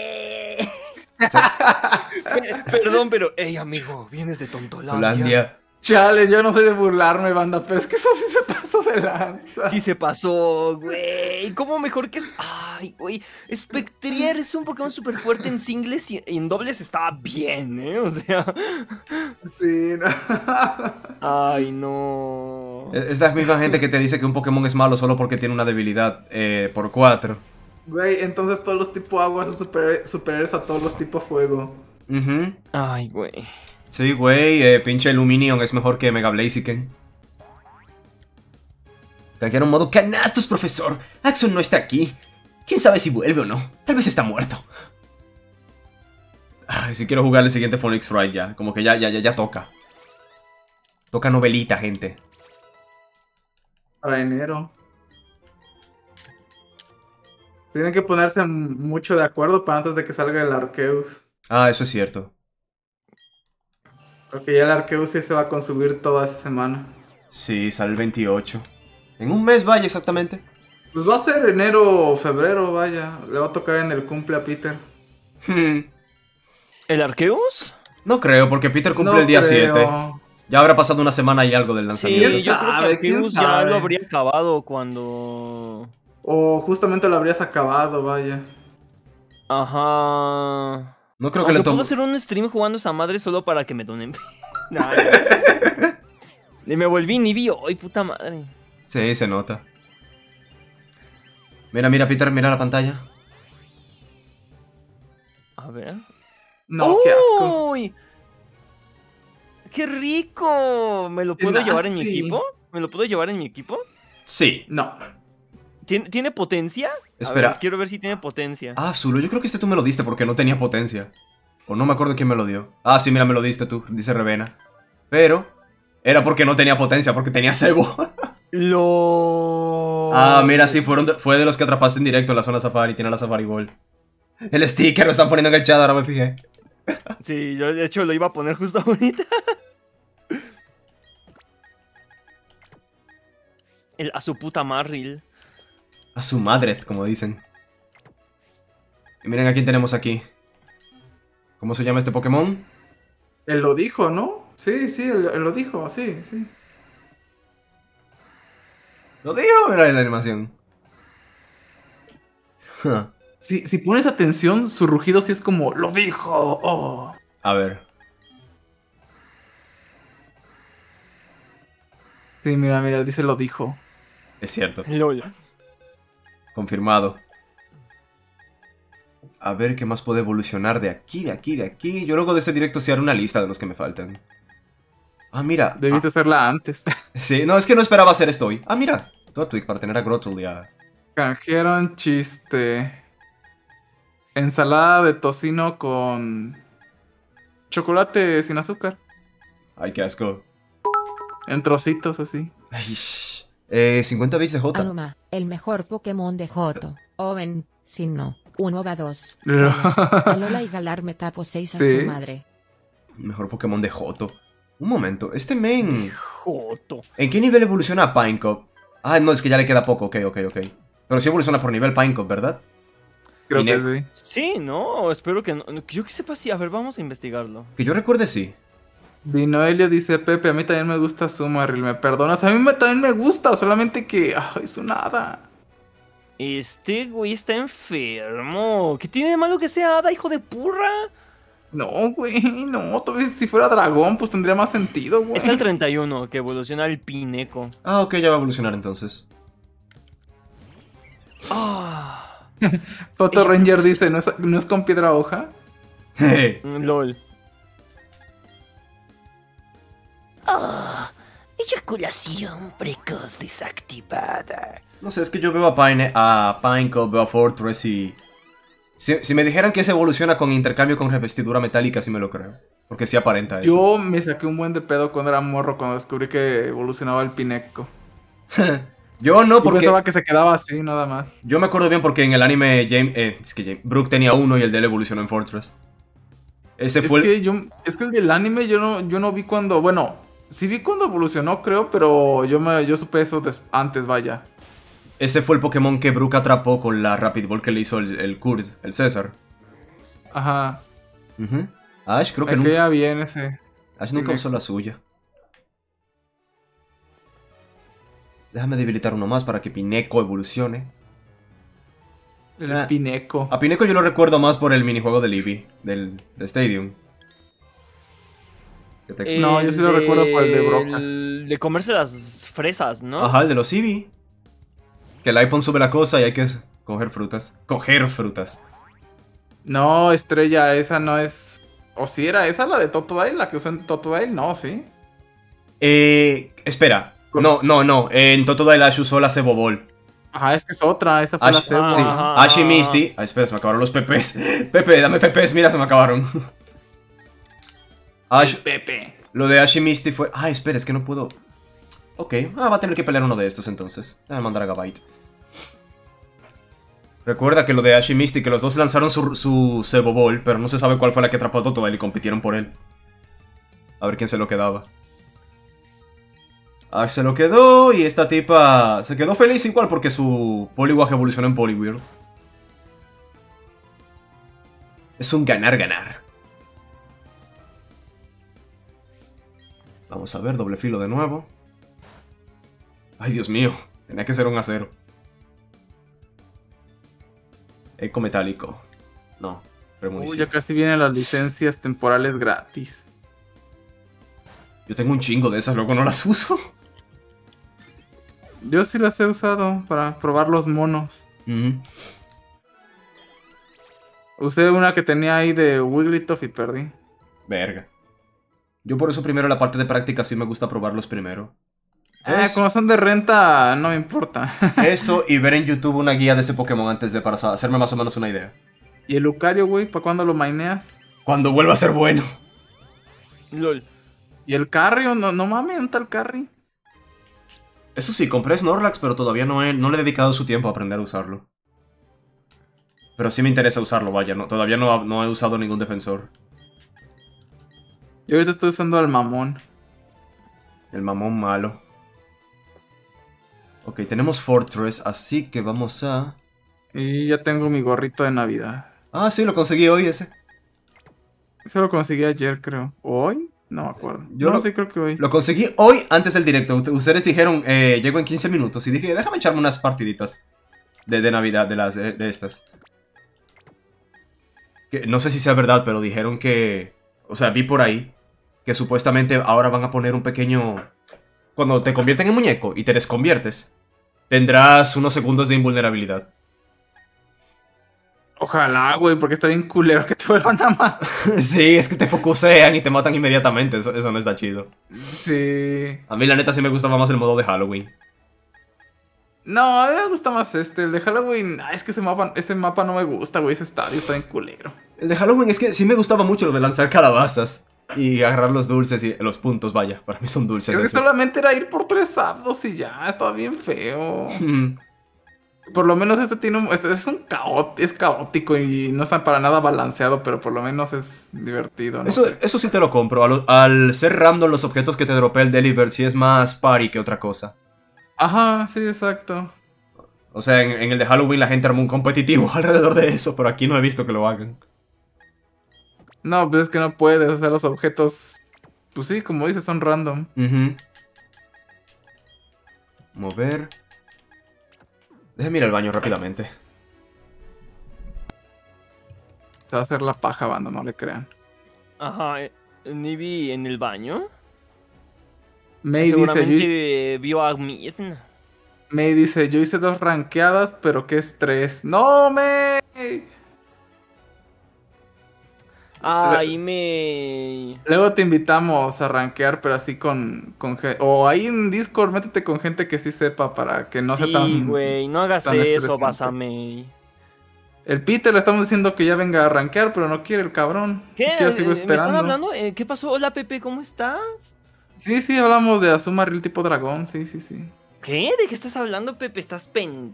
Pe- Perdón, pero, hey, amigo, vienes de Tontolandia. Holandia. Chale, yo no soy de burlarme, banda, pero es que eso sí se pasó de lanza. Sí se pasó, güey. ¿Cómo mejor que es? Ay, güey. Spectrier es un Pokémon súper fuerte en singles y en dobles está bien, ¿eh? O sea. Sí, no. Ay, no. Es la misma gente que te dice que un Pokémon es malo solo porque tiene una debilidad eh, por cuatro. Güey, entonces todos los tipos agua son super- superiores a todos los tipos fuego. Ujú. Ay, güey. Sí, güey, eh, pinche Luminion es mejor que Mega Blaziken. Cambiaron modo canastos, profesor. Axon no está aquí. ¿Quién sabe si vuelve o no? Tal vez está muerto. Ay, si quiero jugar el siguiente Phoenix Wright ya. Como que ya, ya, ya, ya toca. Toca novelita, gente. Para enero. Tienen que ponerse mucho de acuerdo para antes de que salga el Arceus. Ah, eso es cierto. Porque ya el Arceus sí se va a consumir toda esta semana. Sí, sale el veintiocho. En un mes vaya exactamente. Pues va a ser enero o febrero, vaya. Le va a tocar en el cumple a Peter. Hmm. ¿El Arceus? No creo, porque Peter cumple No el día creo. siete. Ya habrá pasado una semana y algo del Sí, lanzamiento. ¿Quién yo creo sabe? que ¿Quién Arceus ya sabe? lo habría acabado cuando. O justamente lo habrías acabado, vaya. Ajá. No creo que Aunque le puedo tome. hacer un stream jugando esa madre solo para que me donen. Nah, ya. Y me volví Nibio. Ay, puta madre. Sí, se nota. Mira, mira, Peter, mira la pantalla. A ver. No, qué asco. ¡Uy! ¡Qué rico! ¿Me lo Qué puedo llevar en mi nasty. equipo? ¿Me lo puedo llevar en mi equipo? Sí. No. ¿Tiene, ¿tiene potencia? A Espera. ver, quiero ver si tiene potencia. Ah, Zulu, yo creo que este tú me lo diste porque no tenía potencia. O no me acuerdo quién me lo dio. Ah, sí, mira, me lo diste tú, dice Revena. Pero era porque no tenía potencia, porque tenía cebo. ¡Lo! Ah, mira, sí, fueron de- fue de los que atrapaste en directo en la zona Safari, tiene la Safari Ball. El sticker lo están poniendo en el chat, ahora me fijé. Sí, yo de hecho lo iba a poner justo ahorita. El, a su puta Marril. A su madre, como dicen. Y miren a quién tenemos aquí. ¿Cómo se llama este Pokémon? Él lo dijo, ¿no? Sí, sí, él, él lo dijo, sí, sí. Lo digo, mira la animación. Huh. Si, si pones atención, su rugido sí es como, lo dijo, oh. A ver. Sí, mira, mira, dice lo dijo. Es cierto. LOL. Confirmado. A ver qué más puede evolucionar de aquí, de aquí, de aquí. Yo luego de este directo sí haré una lista de los que me faltan. Ah, mira. Debiste hacerla antes. Ah, sí, no, es que no esperaba hacer esto hoy. Ah, mira. Turtwig para tener a Grottle y a... Canjearon chiste. Ensalada de tocino con chocolate sin azúcar. Ay, qué asco. En trocitos así. Ay, shh. eh, cincuenta bits de J. Anuma, el mejor Pokémon de Johto. Oven, si no, uno va dos. Lo- Alola y Galar me tapo seis a Sí. su madre. Mejor Pokémon de Joto. Un momento, este men... Joto. ¿En qué nivel evoluciona a Pinecop? Ah, no, es que ya le queda poco, ok, ok, ok. Pero sí evoluciona por nivel Pinecop, ¿verdad? Creo Y que ne- sí. Sí, no, espero que no. Yo que sepa sí. A ver, vamos a investigarlo. Que yo recuerde, sí. Dinoelio dice, Pepe, a mí también me gusta Sumaril, ¿me perdonas? A mí me- también me gusta, solamente que... Ay, es un hada. Este güey está enfermo. ¿Qué tiene de malo que sea hada, hijo de purra? No, güey, no, todavía si fuera dragón, pues tendría más sentido, güey. Es el treinta y uno que evoluciona al Pineco. Ah, ok, ya va a evolucionar entonces. Ah, Toto Ranger dice, ¿no es, ¿no es con piedra hoja? Jeje. lol. Ah, eyaculación precoz desactivada. No sé, es que yo veo a Pine, a Pinecop, veo a Fortress y... Si, si me dijeran que se evoluciona con intercambio con revestidura metálica, sí me lo creo. Porque sí aparenta eso. Yo me saqué un buen de pedo cuando era morro, cuando descubrí que evolucionaba el Pineco. Yo no, Y porque... pensaba que se quedaba así, nada más. Yo me acuerdo bien porque en el anime James... Eh, es que James, Brook tenía uno y el de él evolucionó en Fortress. Ese Es fue el... que yo, es que el del anime yo no, yo no vi cuando, bueno, sí vi cuando evolucionó, creo, pero yo me, yo supe eso des- antes, vaya. Ese fue el Pokémon que Brook atrapó con la Rapid Ball que le hizo el, el Kurt, el César. Ajá. Ujú. Ash creo que Me nunca... queda bien ese. Ash nunca usó la suya. Déjame debilitar uno más para que Pineco evolucione. El Ah. Pineco. A Pineco yo lo recuerdo más por el minijuego de Eevee, del de Stadium. Que te- No, yo sí lo recuerdo por el de Brocas. El de comerse las fresas, ¿no? Ajá, el de los Eevee. Que el iPhone sube la cosa y hay que coger frutas. Coger frutas. No, Estrella, esa no es... ¿O si era esa la de Totodile? ¿La que usó en Totodile? No, sí. Eh... Espera. No, no, no. En Totodile Ash usó la Cebo Ball. Ajá, es que es otra, esa fue la Ash, Cebo. sí. Ajá. Ash y Misty. Ay, espera, se me acabaron los pepes. Pepe, dame pepes. Mira, se me acabaron. Ash... Pepe. Lo de Ash y Misty fue... Ah, espera, es que no puedo... Ok, ah, va a tener que pelear uno de estos entonces. Déjame mandar a Gabite. Recuerda que lo de Ash y Misty, que los dos lanzaron su, su Cebo Ball, pero no se sabe cuál fue la que atrapó a Totodile y compitieron por él. A ver quién se lo quedaba. Ash se lo quedó y esta tipa se quedó feliz igual porque su Poliwag evolucionó en Poliwhirl. Es un ganar-ganar. Vamos a ver, doble filo de nuevo. Ay, Dios mío. Tenía que ser un acero. Eco metálico. No, Uy, premonición. ya casi vienen las licencias temporales gratis. Yo tengo un chingo de esas, luego no las uso. Yo sí las he usado para probar los monos. Ujú. Usé una que tenía ahí de Wigglytuff y perdí. Verga. Yo por eso primero la parte de práctica sí me gusta probarlos primero. Ah, Eso, como son de renta, no me importa. eso y ver en YouTube una guía de ese Pokémon antes de para hacerme más o menos una idea. ¿Y el Lucario, güey? ¿Para cuándo lo maineas? Cuando vuelva a ser bueno. Lol. ¿Y el Carry? No, no mames, ¿dónde está el Carry? Eso sí, compré Snorlax, pero todavía no, he, no le he dedicado su tiempo a aprender a usarlo. Pero sí me interesa usarlo, vaya. No, todavía no, no he usado ningún defensor. Yo ahorita estoy usando al Mamón. El mamón malo. Ok, tenemos Fortress, así que vamos a... Y ya tengo mi gorrito de Navidad. Ah, sí, lo conseguí hoy ese. Eso lo conseguí ayer, creo. ¿Hoy? No me acuerdo. Yo no, lo- sí, creo que hoy. Lo conseguí hoy antes del directo. Ust- Ustedes dijeron, eh, llego en quince minutos. Y dije, déjame echarme unas partiditas de, de Navidad, de, las, de, de estas. Que, no sé si sea verdad, pero dijeron que... O sea, vi por ahí que supuestamente ahora van a poner un pequeño... Cuando te convierten en muñeco y te desconviertes, tendrás unos segundos de invulnerabilidad. Ojalá, güey, porque está bien culero que te vuelvan a matar. Sí, es que te focusean y te matan inmediatamente. Eso, eso no está chido. Sí. A mí la neta sí me gustaba más el modo de Halloween. No, a mí me gusta más este. El de Halloween. Ay, es que ese mapa, ese mapa no me gusta, güey. Ese estadio está bien culero. El de Halloween es que sí me gustaba mucho lo de lanzar calabazas y agarrar los dulces y los puntos, vaya. Para mí son dulces. Creo que eso. solamente era ir por tres abdos y ya. Estaba bien feo. Mm. Por lo menos este tiene un... Este es un caótico, es caótico y no está para nada balanceado, pero por lo menos es divertido, no Eso, sé. eso sí te lo compro. Al, al ser random los objetos que te dropea el Deliver, sí es más party que otra cosa. Ajá, sí, exacto. O sea, en, en el de Halloween la gente armó un competitivo alrededor de eso, pero aquí no he visto que lo hagan. No, pues es que no puedes, o sea, los objetos... Pues sí, como dices, son random. Ujú. Mover. Déjame ir al baño rápidamente. Se va a hacer la paja, banda, no le crean. Ajá, eh, Nibi en el baño. May dice, Seguramente yo, eh, vio a Midna. May dice, yo hice dos rankeadas, pero qué estrés. ¡No, May! Ay, me... Luego te invitamos a rankear, pero así con, con gen- o ahí en Discord, métete con gente que sí sepa para que no sí, sea tan... güey, no hagas tan eso, estresante. Basame. El Peter le estamos diciendo que ya venga a rankear, pero no quiere el cabrón. ¿Qué? Aquí ya sigo Eh, ¿Me están esperando. hablando? Eh, ¿Qué pasó? Hola, Pepe, ¿cómo estás? Sí, sí, hablamos de Azuma Real tipo dragón, sí, sí, sí. ¿Qué? ¿De qué estás hablando, Pepe? Estás pen...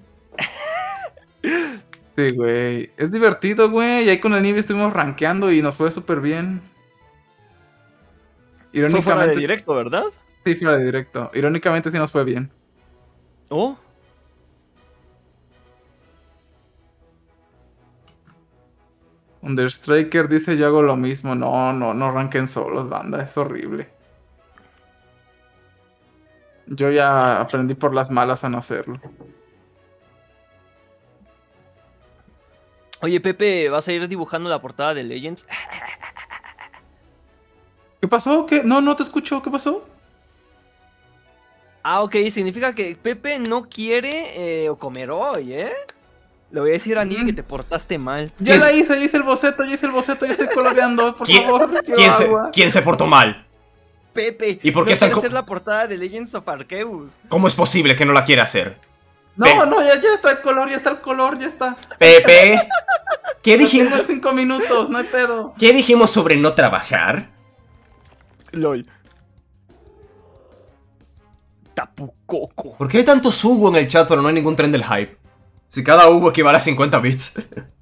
Sí, güey. Es divertido, güey. Y ahí con el Nive estuvimos rankeando y nos fue súper bien. Fue fuera de Irónicamente... directo, ¿verdad? Sí, fuera de directo. Irónicamente sí nos fue bien. Oh. Understriker dice yo hago lo mismo. No, no, no ranquen solos, banda. Es horrible. Yo ya aprendí por las malas a no hacerlo. Oye, Pepe, ¿vas a ir dibujando la portada de Legends? ¿Qué pasó? ¿Qué? No, no te escucho. ¿Qué pasó? Ah, ok, significa que Pepe no quiere eh, comer hoy, ¿eh? Le voy a decir a Nibi Mm. que te portaste mal. Ya ¿Quién la se- hice, ya hice el boceto, ya hice el boceto, ya estoy coloreando, por ¿Quién- favor. quiero ¿Quién se, agua. ¿Quién se portó mal? Pepe, ¿Y por qué no están quiere co- hacer la portada de Legends of Arceus. ¿Cómo es posible que no la quiera hacer? No, Pe- no, ya, ya está el color, ya está el color, ya está. Pepe, ¿qué Lo tengo dijimos, en cinco minutos, no hay pedo. ¿qué dijimos sobre no trabajar? LOL. Tapucoco. ¿Por qué hay tantos Hugo en el chat pero no hay ningún tren del hype? Si cada Hugo equivale a cincuenta bits.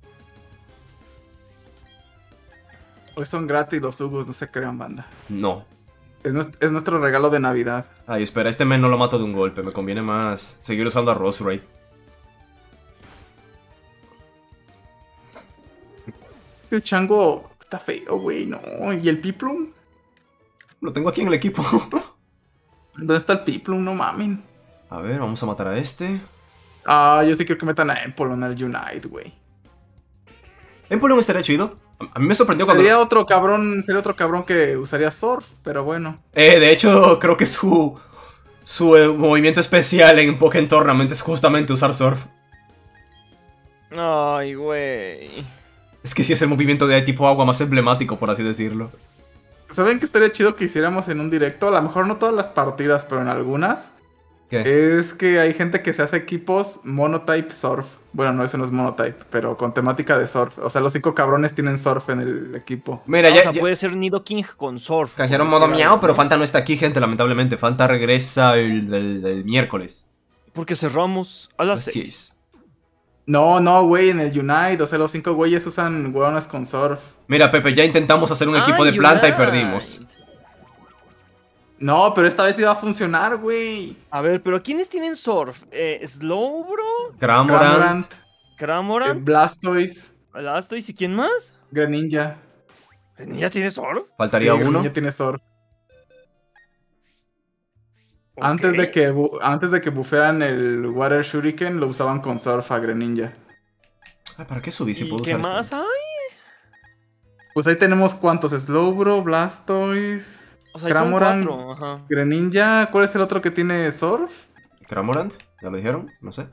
Hoy son gratis los Hugos, no se crean, banda. No. Es, nues- es nuestro regalo de Navidad. Ay, espera, este men no lo mato de un golpe. Me conviene más seguir usando a Roserade. Este chango está feo, güey, no. ¿Y el Piplum? Lo tengo aquí en el equipo. ¿Dónde está el Piplum? No mamen. A ver, vamos a matar a este. Ah, yo sí quiero que metan a Empolo en el Unite, güey. Empoleon estaría chido. A a mí me sorprendió cuando... Sería otro cabrón, sería otro cabrón que usaría Surf, pero bueno. Eh, de hecho, creo que su... Su eh, movimiento especial en Pokémon Tournament es justamente usar Surf. Ay, güey. Es que sí es el movimiento de tipo agua más emblemático, por así decirlo. ¿Saben que estaría chido que hiciéramos en un directo? A lo mejor no todas las partidas, pero en algunas. ¿Qué? Es que hay gente que se hace equipos monotype surf. Bueno, no, eso no es monotype, pero con temática de surf. O sea, los cinco cabrones tienen surf en el equipo. Mira, Ah, ya... o sea, ya- puede ser Nido King con Surf. Canjearon por modo decir miau, algo, pero ¿no? Fanta no está aquí, gente, lamentablemente. Fanta regresa el, el- el miércoles. Porque cerramos a las Así seis. es. No, no, güey, en el Unite. O sea, los cinco güeyes usan hueonas con surf. Mira, Pepe, ya intentamos hacer un equipo Ah, de planta y Unite. perdimos. No, pero esta vez iba a funcionar, güey. A ver, pero ¿quiénes tienen Surf? Eh, Slowbro, Cramorant. Cramorant, eh, Cramorant, Blastoise, Blastoise y ¿quién más? Greninja. ¿Ya tiene Surf? Faltaría Sí, uno. Greninja tiene surf. Antes Ok. de que bu- antes de que bufearan el Water Shuriken, lo usaban con surf a Greninja. Ay, ¿para qué subí si ¿Y puedo qué usar más esto? hay? Pues ahí tenemos cuántos: Slowbro, Blastoise, O sea, son Cramorant, cuatro, ajá. Greninja. ¿Cuál es el otro que tiene surf? ¿Cramorant? ¿Ya lo dijeron? No sé.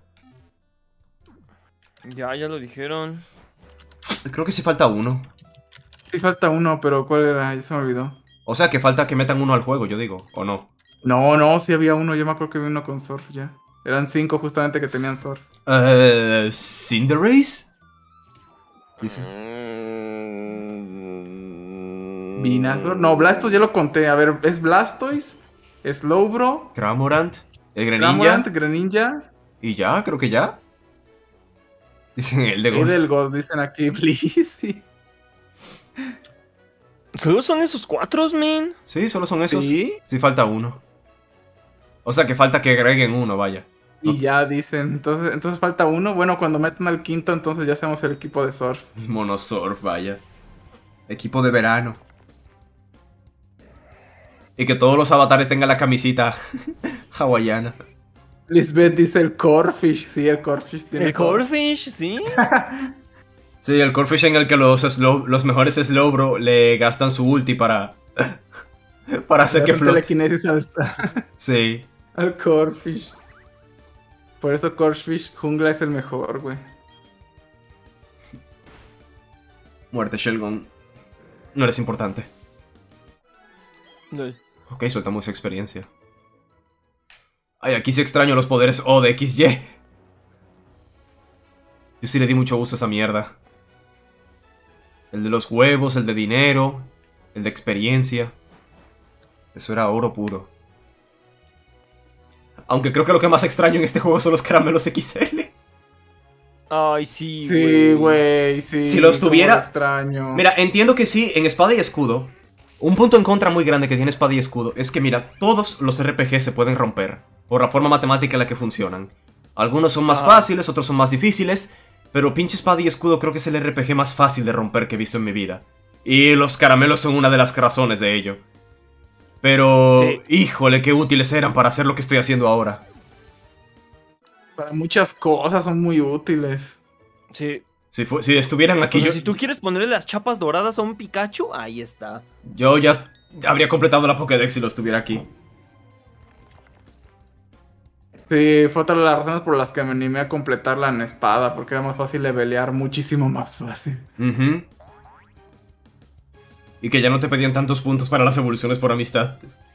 Ya, ya lo dijeron. Creo que sí falta uno. Sí, falta uno, pero ¿cuál era? Ya se me olvidó. O sea, que falta que metan uno al juego, yo digo. ¿O no? No, no, sí había uno. Yo me acuerdo que había uno con surf ya. Eran cinco justamente que tenían surf. Eh... ¿Cinderace? Dice. Mm. Venusaur. No, Blastoise ya lo conté. A ver, es Blastoise, Slowbro, Cramorant. El Greninja. Cramorant, Greninja. Y ya, creo que ya. Dicen el de Ghost. Edelgos, dicen aquí, Blissey. ¿Solo son esos cuatro, man? Sí, solo son esos. ¿Sí? Sí, falta uno. O sea que falta que agreguen uno, vaya. Y ya dicen, entonces, entonces falta uno. Bueno, cuando metan al quinto, entonces ya hacemos el equipo de surf. Monosurf, vaya. Equipo de verano. Y que todos los avatares tengan la camisita hawaiana. Lisbeth dice el Corfish. Sí, el Corfish tiene El surf. Corfish, sí. Sí, el Corfish en el que los, slow, los mejores Slowbro le gastan su ulti para... para hacer que flote. Telequinesis al, Sí. al Corfish. Por eso Corfish jungla es el mejor, güey. Muerte, Shelgon. No eres importante. Lol. Ok, sueltamos su experiencia. Ay, aquí sí extraño los poderes O de equis ye. Yo sí le di mucho uso a esa mierda. El de los huevos, el de dinero, el de experiencia. Eso era oro puro. Aunque creo que lo que más extraño en este juego son los caramelos equis ele. Ay, sí, Sí, güey, sí. Si los cómo tuviera- lo extraño. Mira, entiendo que sí, en espada y escudo. Un punto en contra muy grande que tiene espada y escudo es que, mira, todos los erre pe ge se pueden romper. Por la forma matemática en la que funcionan. Algunos son más Ah. fáciles, otros son más difíciles. Pero pinche espada y escudo creo que es el erre pe ge más fácil de romper que he visto en mi vida. Y los caramelos son una de las razones de ello. Pero, Sí. híjole, qué útiles eran para hacer lo que estoy haciendo ahora. Para muchas cosas son muy útiles. Sí. Si, fu- si estuvieran aquí, O sea, yo, si tú quieres ponerle las chapas doradas a un Pikachu, ahí está. yo ya habría completado la Pokédex si lo estuviera aquí. Sí, fue otra de las razones por las que me animé a completarla en espada, porque era más fácil levelear, muchísimo más fácil. Ujú. Y que ya no te pedían tantos puntos para las evoluciones por amistad.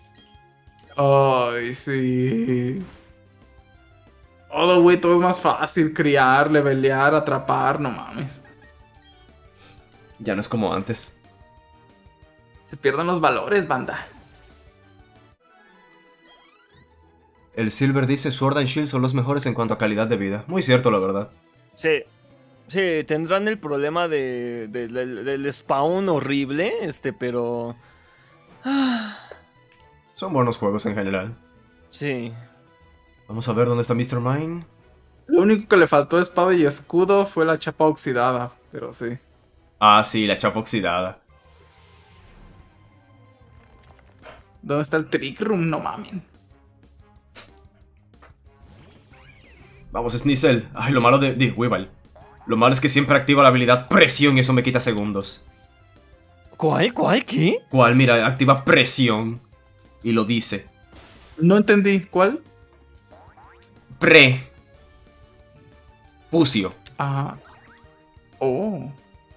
Ay, sí. Todo, güey, todo es más fácil. Criar, levelear, atrapar, no mames. Ya no es como antes. Se pierden los valores, banda. El Silver dice Sword and Shield son los mejores en cuanto a calidad de vida. Muy cierto, la verdad. Sí. Sí, tendrán el problema de, de- del- del spawn horrible, este, pero... Ah, Son buenos juegos en general. sí. Vamos a ver dónde está mister Mine. Lo único que le faltó de espada y escudo fue la chapa oxidada, pero sí. Ah, sí, la chapa oxidada. ¿Dónde está el Trick Room? No mames. Vamos, Sneasel. Ay, lo malo de... de Weavile. Lo malo es que siempre activa la habilidad presión y eso me quita segundos. ¿Cuál? ¿Cuál? ¿Qué? ¿Cuál? Mira, activa presión. Y lo dice. No entendí. ¿Cuál? Pre. Pucio. Ah. Oh.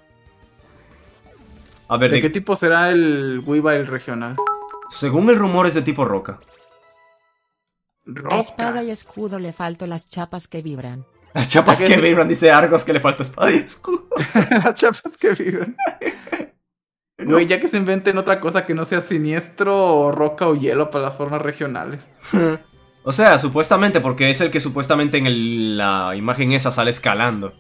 A ver, ¿De de- qué tipo será el Weavile regional? según el rumor es de tipo roca. A Roca. espada y escudo le falto las chapas que vibran. Las chapas ¿A qué que sí? vibran, dice Argos que le falta espada y escudo. Las chapas que vibran. Güey, ya que se inventen otra cosa que no sea siniestro o roca o hielo para las formas regionales. O sea, supuestamente, porque es el que supuestamente en el- la imagen esa sale escalando.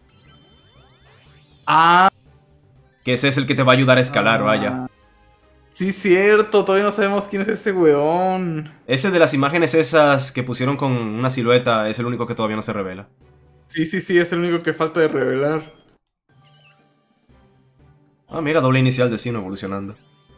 Ah, Que ese es el que te va a ayudar a escalar, vaya. sí, cierto. Todavía no sabemos quién es ese weón. Ese de las imágenes esas que pusieron con una silueta es el único que todavía no se revela. Sí, sí, sí, es el único que falta de revelar. Ah, mira, doble inicial de Sino evolucionando.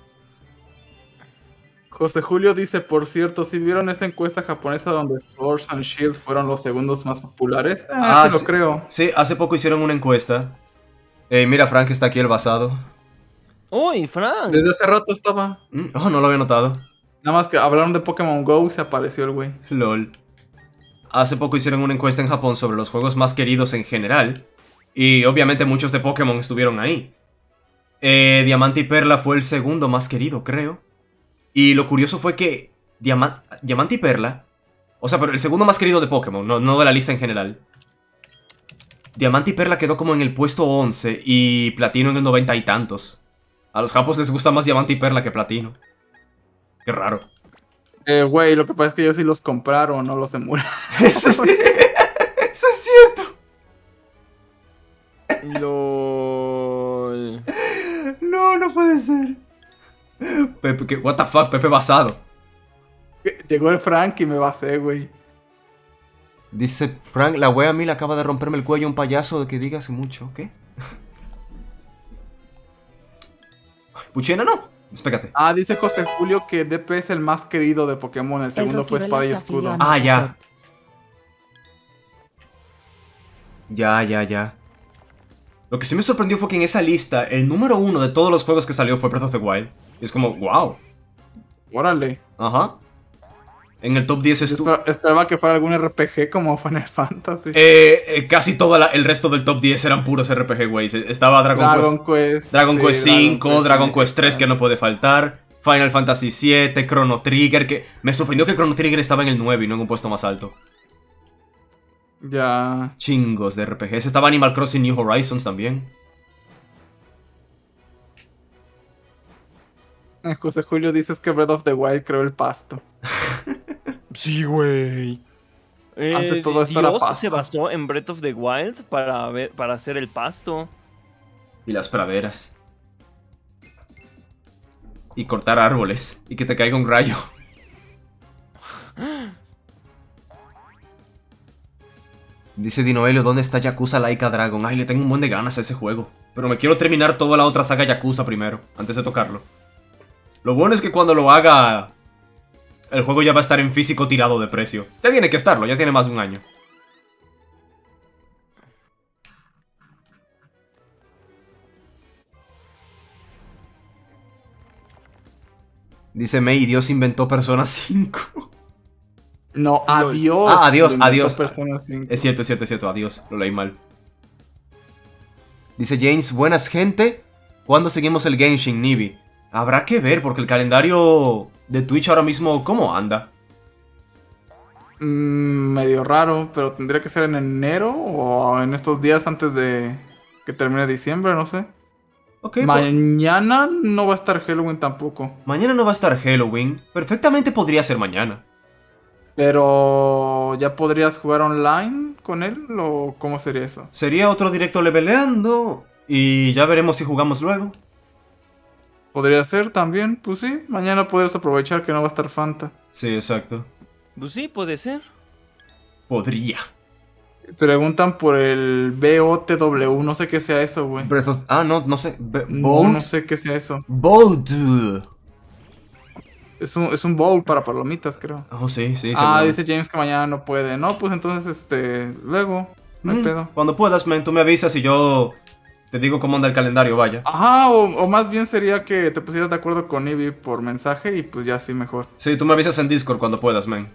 José Julio dice, por cierto, ¿si vieron esa encuesta japonesa donde Swords and Shield fueron los segundos más populares? Ah, Ah, sí sí. lo creo. Sí, hace poco hicieron una encuesta. Eh, mira, Frank está aquí el basado. ¡Uy, Frank! Desde hace rato estaba. Mm, Oh, no lo había notado. Nada más que hablaron de Pokémon Go y se apareció el güey. LOL. Hace poco hicieron una encuesta en Japón sobre los juegos más queridos en general. Y obviamente muchos de Pokémon estuvieron ahí. Eh, Diamante y Perla fue el segundo más querido, creo. Y lo curioso fue que Diama- Diamante y Perla... O sea, pero el segundo más querido de Pokémon, no, no de la lista en general. Diamante y Perla quedó como en el puesto once y Platino en el noventa y tantos. A los japos les gusta más Diamante y Perla que Platino. Qué raro. Eh, güey, lo que pasa es que ellos sí los compraron, no los emularon. Eso es, eso es cierto. LOL. No, no puede ser. Pepe, ¿qué? What the fuck, Pepe basado. Llegó el Frank y me basé, güey. Dice Frank, la wea mil acaba de romperme el cuello un payaso de que diga hace mucho, ¿qué? Puchena no, despégate. Ah, dice José Julio que D P es el más querido de Pokémon. El segundo fue Espada y Escudo. Ah, ya. Ya, ya, ya. Lo que sí me sorprendió fue que en esa lista, el número uno de todos los juegos que salió fue Breath of the Wild. Y es como, wow. Órale. Ajá. En el top diez Yo estuvo. esper- esperaba que fuera algún R P G como Final Fantasy. Eh, eh, casi todo la- el resto del top diez eran puros R P G, güey. Estaba Dragon, Dragon Quest, Quest. Dragon sí, Quest cinco, Quest, Dragon sí. Quest tres que no puede faltar, Final Fantasy siete, Chrono Trigger, que me sorprendió que Chrono Trigger estaba en el nueve y no en un puesto más alto. Ya. Chingos de R P Gs. Estaba Animal Crossing New Horizons también. Eh, José Julio dices que Breath of the Wild creó el pasto. Sí, güey. Eh, Antes todo esto era Dios pasto. se basó en Breath of the Wild para, ver, para hacer el pasto. Y las praderas. Y cortar árboles. Y que te caiga un rayo. Dice Dinoelio, ¿dónde está Yakuza Laika Dragon? Ay, le tengo un buen de ganas a ese juego. Pero me quiero terminar toda la otra saga Yakuza primero, antes de tocarlo. Lo bueno es que cuando lo haga, el juego ya va a estar en físico tirado de precio. Ya tiene que estarlo, ya tiene más de un año. Dice May, Dios inventó Persona cinco. No, adiós. Ah, adiós, Inventó adiós. Persona cinco. Es cierto, es cierto, es cierto, adiós, lo leí mal. Dice James, buenas gente. ¿Cuándo seguimos el Genshin, Nibi? Habrá que ver, porque el calendario de Twitch ahora mismo, ¿cómo anda? Mm, medio raro, pero tendría que ser en enero o en estos días antes de que termine diciembre, no sé. Ok, pues, Mañana no va a estar Halloween tampoco. mañana no va a estar Halloween. Perfectamente podría ser mañana. Pero ¿ya podrías jugar online con él o cómo sería eso? Sería otro directo leveleando y ya veremos si jugamos luego. Podría ser también, pues sí. Mañana podrías aprovechar que no va a estar Fanta. Sí, exacto. Pues sí, puede ser. Podría. Preguntan por el B O T W, no sé qué sea eso, güey. Breath of... Ah, no, no sé. Be- No, Bolt. no sé qué sea eso. Bolt. Es un, es un bowl para palomitas, creo. Oh, sí, sí. Ah, seguro. dice James que mañana no puede. No, pues entonces, este, luego, no hay Mm, pedo. Cuando puedas, men, tú me avisas y yo te digo cómo anda el calendario, vaya. Ajá, o, o más bien sería que te pusieras de acuerdo con Ivy por mensaje y pues ya sí mejor. Sí, tú me avisas en Discord cuando puedas, men.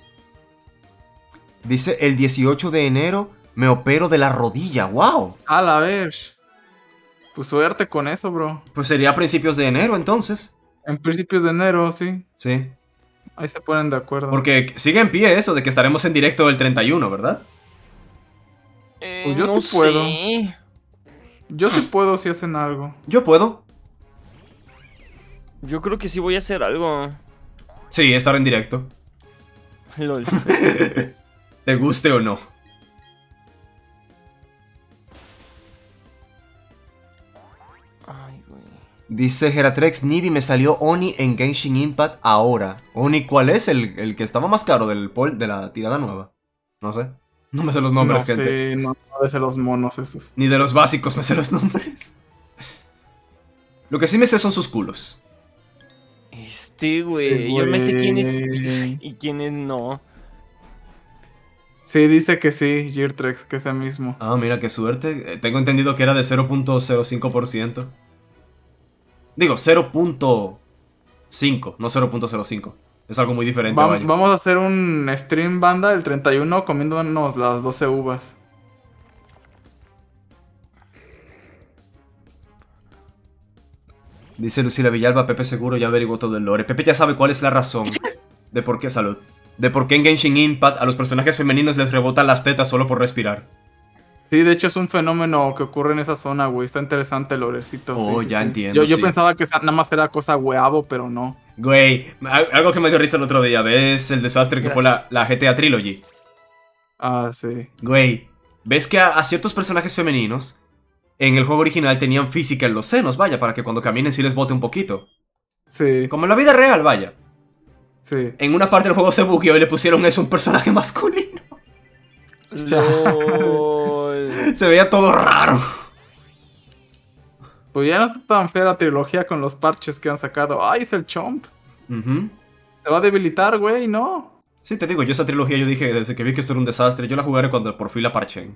Dice, el dieciocho de enero me opero de la rodilla, wow. A la vez. Pues suerte con eso, bro. Pues sería a principios de enero, entonces. En principios de enero, sí. Sí. Ahí se ponen de acuerdo. Porque sigue en pie eso de que estaremos en directo el treinta y uno, ¿verdad? Eh, Pues yo no sí puedo. sé. Yo sí puedo si hacen algo. Yo puedo. Yo creo que sí voy a hacer algo. Sí, estar en directo. LOL. Te guste o no. Ay, güey. Dice Geratrex, Nibi, me salió Oni en Genshin Impact ahora. Oni, ¿cuál es? El, el que estaba más caro del pol de la tirada nueva. No sé. No me sé los nombres, no gente. sé, no, no sé los monos esos. Ni de los básicos me sé los nombres. Lo que sí me sé son sus culos. Este, güey. Yo me sé quién es Güey. y quién es no. Sí, dice que sí, Geartrex, que es el mismo. Ah, mira, qué suerte. Eh, Tengo entendido que era de cero punto cero cinco por ciento. Digo, cero punto cinco, no cero punto cero cinco. Es algo muy diferente, Va- vaya. vamos a hacer un stream banda el treinta y uno comiéndonos las doce uvas. Dice Lucila Villalba, Pepe seguro ya averiguó todo el lore. Pepe ya sabe cuál es la razón de por qué, salud. De por qué en Genshin Impact a los personajes femeninos les rebotan las tetas solo por respirar. Sí, de hecho es un fenómeno que ocurre en esa zona, güey. Está interesante el lorecito. Oh, sí, sí, ya sí. entiendo, Yo, yo sí. pensaba que esa- nada más era cosa hueavo, pero no. Güey, al- algo que me dio risa el otro día, ¿ves el desastre que fue la, la G T A Trilogy? Ah, sí. Güey, ¿ves que a, a ciertos personajes femeninos en el juego original tenían física en los senos, vaya, para que cuando caminen sí les bote un poquito. Sí, Como en la vida real, vaya. sí. En una parte del juego se bugueó y le pusieron eso a un personaje masculino. LOL. Se veía todo raro. Pues ya no está tan fea la trilogía con los parches que han sacado. Ay, es el Chomp. Ujú. Se va a debilitar, güey, ¿no? Sí, te digo, yo esa trilogía yo dije desde que vi que esto era un desastre, yo la jugaré cuando por fin la parchen.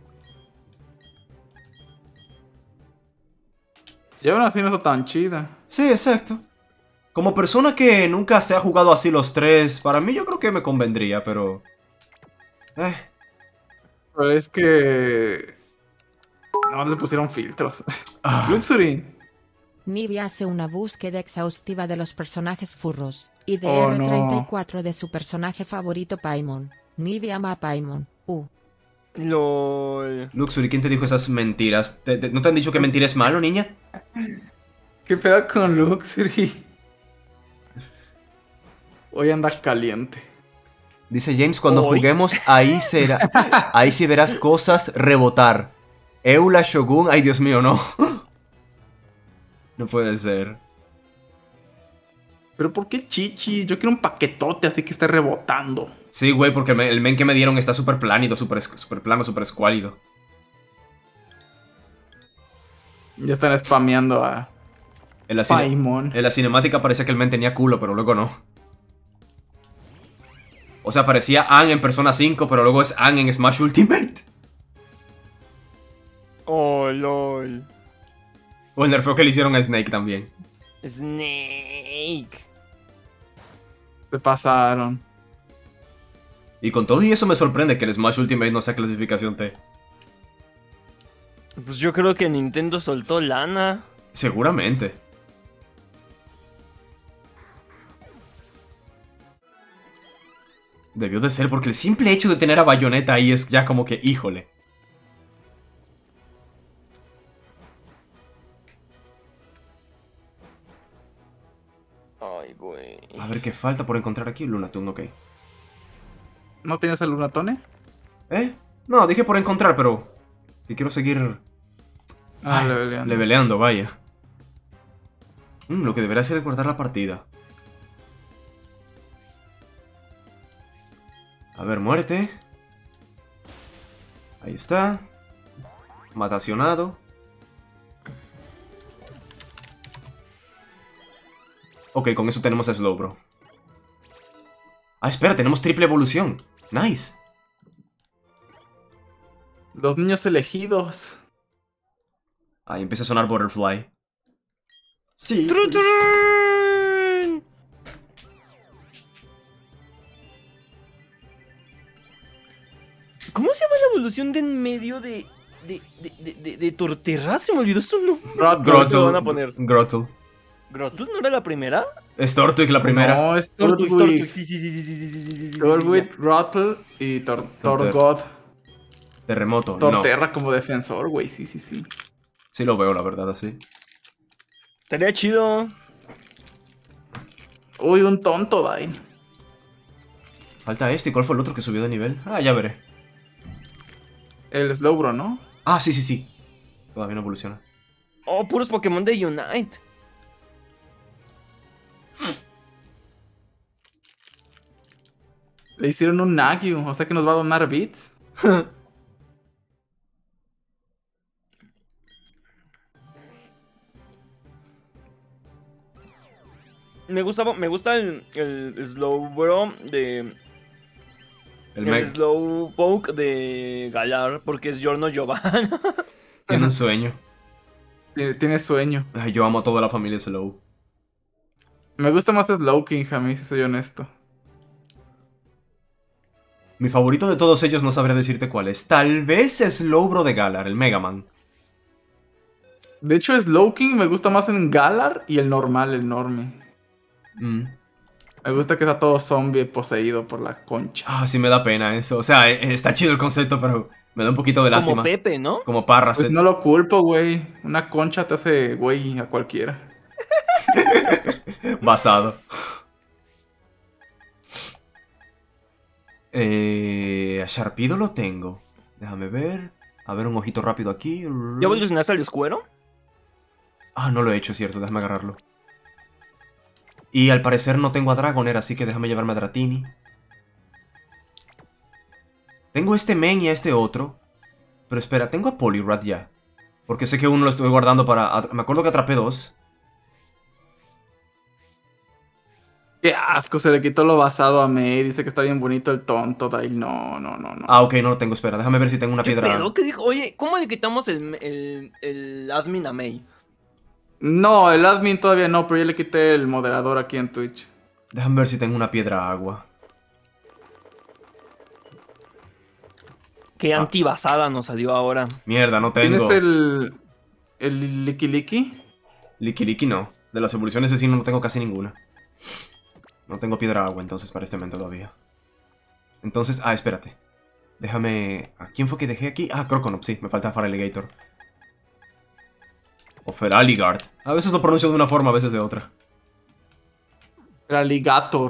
Y aún así no está tan chida. Sí, exacto. Como persona que nunca se ha jugado así los tres, para mí yo creo que me convendría, pero... Eh, Pero es que... No le pusieron filtros. ah, Luxury. Nibia hace una búsqueda exhaustiva de los personajes furros, y de Oh, R no. treinta y cuatro de su personaje favorito Paimon. Nibia ama a Paimon. Uh. LOL. Luxury, ¿quién te dijo esas mentiras? ¿Te- te- ¿No te han dicho que mentir es malo, niña? ¿Qué pedo con Luxury? Hoy anda caliente. Dice James, cuando Hoy. juguemos, ahí será. Ahí sí verás cosas rebotar. Eula Shogun, ay Dios mío, no. No puede ser. ¿Pero por qué chichi? Yo quiero un paquetote así que esté rebotando. Sí, güey, porque el men, el men que me dieron está súper plánido, súper es- súper plano, súper escuálido. Ya están spameando a En la, cine- Paimon. en la cinemática parecía que el men tenía culo, pero luego no. O sea, parecía Ann en Persona cinco, pero luego es Ann en Smash Ultimate. Oh, LOL. O el nerfeo que le hicieron a Snake también. Snake. Se pasaron. Y con todo y eso me sorprende que el Smash Ultimate no sea clasificación T. Pues yo creo que Nintendo soltó lana. Seguramente. Debió de ser porque el simple hecho de tener a Bayonetta ahí es ya como que, híjole. Ay, güey. A ver qué falta por encontrar aquí. Lunatone, ok. ¿No tienes el Lunatone? ¿Eh? No, dije por encontrar, pero... Que quiero seguir Ah, Ay, leveleando. leveleando, vaya. Mm, lo que debería hacer es guardar la partida. A ver, muérete. Ahí está. Matacionado. Ok, con eso tenemos a Slowbro. Ah, espera, tenemos triple evolución. Nice. Los niños elegidos. Ahí empieza a sonar Butterfly. Sí. ¡Trun, trun! ¿Cómo se llama la evolución de en medio de. de. de. de, de, de Torterra? Se me olvidó su nombre. Grottle. Lo van a poner. Grottle. ¿Grottle no era la primera? Es Tortwig la primera. No, es Tortwig, Tortwig. Tortwig. Sí, sí, sí, sí, sí, sí, sí, sí, sí, sí, Tortwig, Rottle y Tor Torter. Torgod. Terremoto. No. Torterra como defensor, güey. Sí, sí, sí. Sí lo veo, la verdad, así. Estaría chido. Uy, un tonto, Dai. Falta este. ¿Y cuál fue el otro que subió de nivel? Ah, ya veré. El Slowbro, ¿no? Ah, sí, sí, sí. Todavía no evoluciona. Oh, puros Pokémon de Unite. Le hicieron un Nagyu, o sea que nos va a donar bits. Me gusta, me gusta el, el Slowbro de. El El Meg Slowpoke de Galar, porque es Giorno Giovanna. tiene un sueño. Tiene, tiene sueño. Ay, yo amo a toda la familia Slow. Me gusta más Slowking, a mí, si soy honesto. Mi favorito de todos ellos no sabré decirte cuál es. Tal vez es Slowbro de Galar, el Mega Man. De hecho, Slowking me gusta más en Galar y el normal, el Normie. Mm. Me gusta que está todo zombie poseído por la concha. Ah, sí me da pena eso. O sea, eh, está chido el concepto, pero me da un poquito de lástima. Como Pepe, ¿no? Como Parras. Pues no lo culpo, güey. Una concha te hace güey a cualquiera. Basado. Eh, a Sharpedo lo tengo. Déjame ver. A ver, un ojito rápido aquí. ¿Ya evolucionaste al escuero? Ah, no lo he hecho, cierto. Déjame agarrarlo. Y al parecer no tengo a Dragonair, así que déjame llevarme a Dratini. Tengo este men y a este otro. Pero espera, tengo a Poliwrath ya. Porque sé que uno lo estuve guardando para... Me acuerdo que atrapé dos. Qué asco, se le quitó lo basado a Mei. Dice que está bien bonito el tonto. Dale, no, no, no, no. Ah, ok, no lo tengo. Espera, déjame ver si tengo una ¿Qué piedra. pedo? ¿Qué dijo? Oye, ¿cómo le quitamos el, el, el admin a Mei? No, el admin todavía no, pero ya le quité el moderador aquí en Twitch. Déjame ver si tengo una piedra agua. Qué Ah. antibasada nos salió ahora. Mierda, no tengo. ¿Tienes el... el Liki Liki? Liki Liki no. De las evoluciones de sí no tengo casi ninguna. No tengo piedra agua entonces para este momento todavía. Entonces, ah, espérate. Déjame... ¿A quién fue que dejé aquí? Ah, Croconop, sí, me falta Feraligatr. O Feraligard. A veces lo pronuncio de una forma, a veces de otra. El Alligator.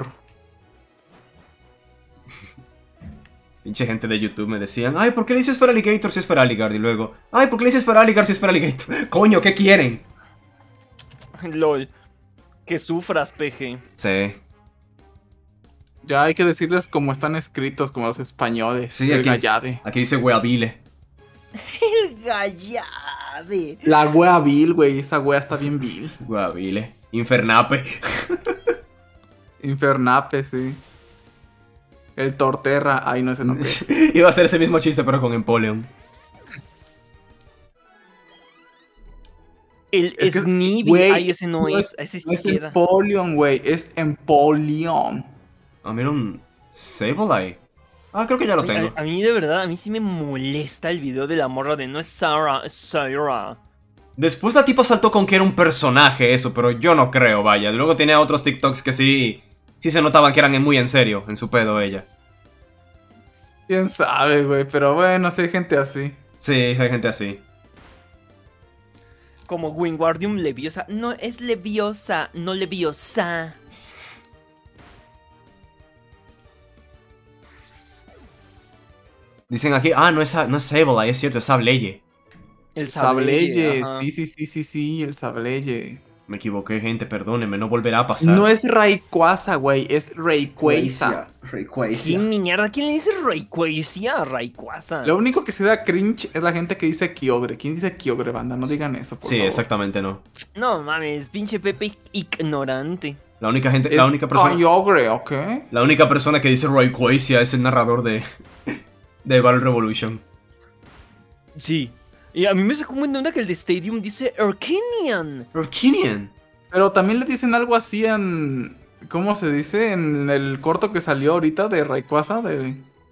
Pinche gente de YouTube me decían, ay, ¿por qué le dices Feraligatr si es Feraligard? Y luego, ay, ¿por qué le dices Feraligard si es Feraligatr? Coño, ¿qué quieren? LOL. Que sufras, P G. Sí. Ya hay que decirles cómo están escritos, como los españoles. Sí, el aquí- Gallade. Aquí dice Weavile. El Gallade. La wea vil, güey. Esa wea está bien vil. Weavile. Infernape. Infernape, sí. El Torterra. Ay, no, ese no. Iba a hacer ese mismo chiste, pero con Empoleon. El Es que- Snivy. güey, Ay, ese no, no es. es- Ese sí No es queda. Empoleon, güey. Es Empoleon. Ah, mira un Sableye. Ah, creo que ya lo Oye, tengo. A, a mí de verdad, a mí sí me molesta el video de la morra de no es Sarah, es Sarah. Después la tipa saltó con que era un personaje eso, pero yo no creo, vaya. Luego tenía otros TikToks que sí... Sí se notaban que eran muy en serio, en su pedo ella. Quién sabe, güey. Pero bueno, sí hay gente así. Sí, hay gente así. Como Wingardium Leviosa. No es Leviosa, no Leviosa. Dicen aquí, ah, no es, no es Sableye, es cierto, es Sableye. El Sableye. Sableye, ajá. Sí, sí, sí, sí, sí. El Sableye. Me equivoqué, gente, perdónenme, no volverá a pasar. No es Rayquaza, güey. Es Rayquaza. ¿Quién mierda? ¿Quién le dice Rayquaza a Rayquaza? Lo único que se da cringe es la gente que dice Kyogre. ¿Quién dice Kyogre, banda? No digan eso, por Sí, favor. exactamente no. No mames, pinche Pepe ignorante. La única gente, Es la única persona... Kyogre, ¿ok? La única persona que dice Rayquaza es el narrador de... de Battle Revolution. Sí. Y a mí me sacó un buen de onda que el de Stadium dice Arcanian. Orkinian. Pero también le dicen algo así en... ¿Cómo se dice? En el corto que salió ahorita de Rayquaza, de,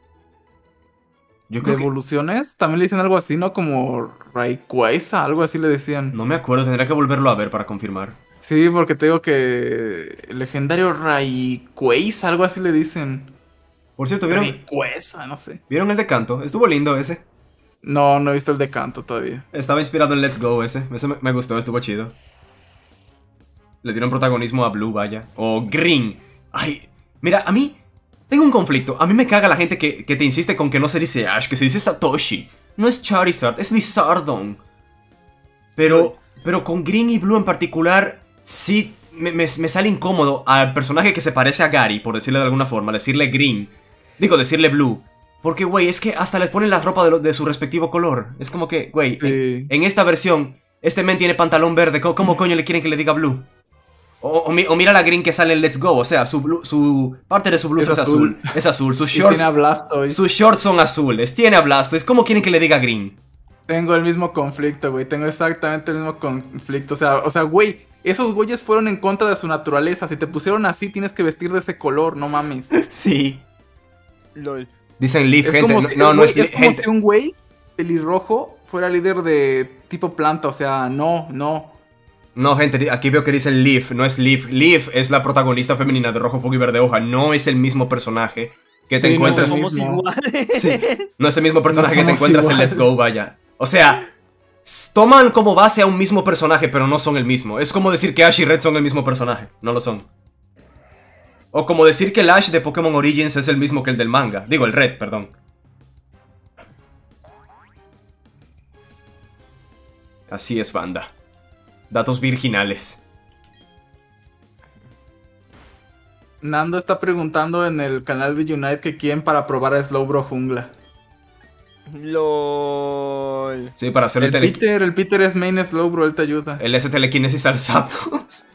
Yo de creo que... evoluciones. También le dicen algo así, ¿no? Como Rayquaza, algo así le decían. No me acuerdo, tendría que volverlo a ver para confirmar. Sí, porque te digo que... el legendario Rayquaza, algo así le dicen. Por cierto, ¿vieron, Rayquaza, no sé. ¿vieron el de canto? Estuvo lindo ese. No, no he visto el de canto todavía. Estaba inspirado en Let's Go ese. Ese me, me gustó, estuvo chido. Le dieron protagonismo a Blue, vaya. O Green. Ay, mira, a mí... Tengo un conflicto. A mí me caga la gente que, que te insiste con que no se dice Ash, que se dice Satoshi. No es Charizard, es Lizardon. Pero... Pero con Green y Blue en particular... Sí, me, me, me sale incómodo al personaje que se parece a Gary, por decirle de alguna forma. Decirle Green. Digo, decirle Blue. Porque, güey, es que hasta les ponen la ropa de, lo- de su respectivo color. Es como que, güey, Sí. en, en esta versión, este men tiene pantalón verde. ¿Cómo, cómo coño le quieren que le diga Blue? O, o mi- o mira la Green que sale en Let's Go. O sea, su, blu- su parte de su blusa es, Es azul. azul. Es azul. Sus Y shorts, tiene a Blastoise. sus shorts son azules. Tiene a Blastoise. ¿Cómo quieren que le diga Green? Tengo el mismo conflicto, güey. Tengo exactamente el mismo conflicto. O sea, o sea, güey, esos güeyes fueron en contra de su naturaleza. Si te pusieron así, tienes que vestir de ese color, no mames. Sí. LOL. Dicen Leaf, Es gente. como, No, si, no, no güey, es, es li- como gente. si un güey pelirrojo fuera líder de tipo planta. O sea, no, no. No, gente, aquí veo que dicen Leaf, no es Leaf. Leaf es la protagonista femenina de Rojo Fuego y Verde Hoja. No es el mismo personaje que te Sí, no es encuentras. el Somos mismo. iguales. Sí. No es el mismo personaje No que te somos encuentras en iguales. Let's Go, vaya. O sea, s- toman como base a un mismo personaje, pero no son el mismo. Es como decir que Ash y Red son el mismo personaje. No lo son. O como decir que el Ash de Pokémon Origins es el mismo que el del manga. Digo, el Red, perdón. Así es, banda. Datos virginales. Nando está preguntando en el canal de Unite que quién para probar a Slowbro Jungla. LOL. Sí, para hacer el, El tele... Peter, el Peter es main Slowbro, él te ayuda. el S telequinesis al Zapdos.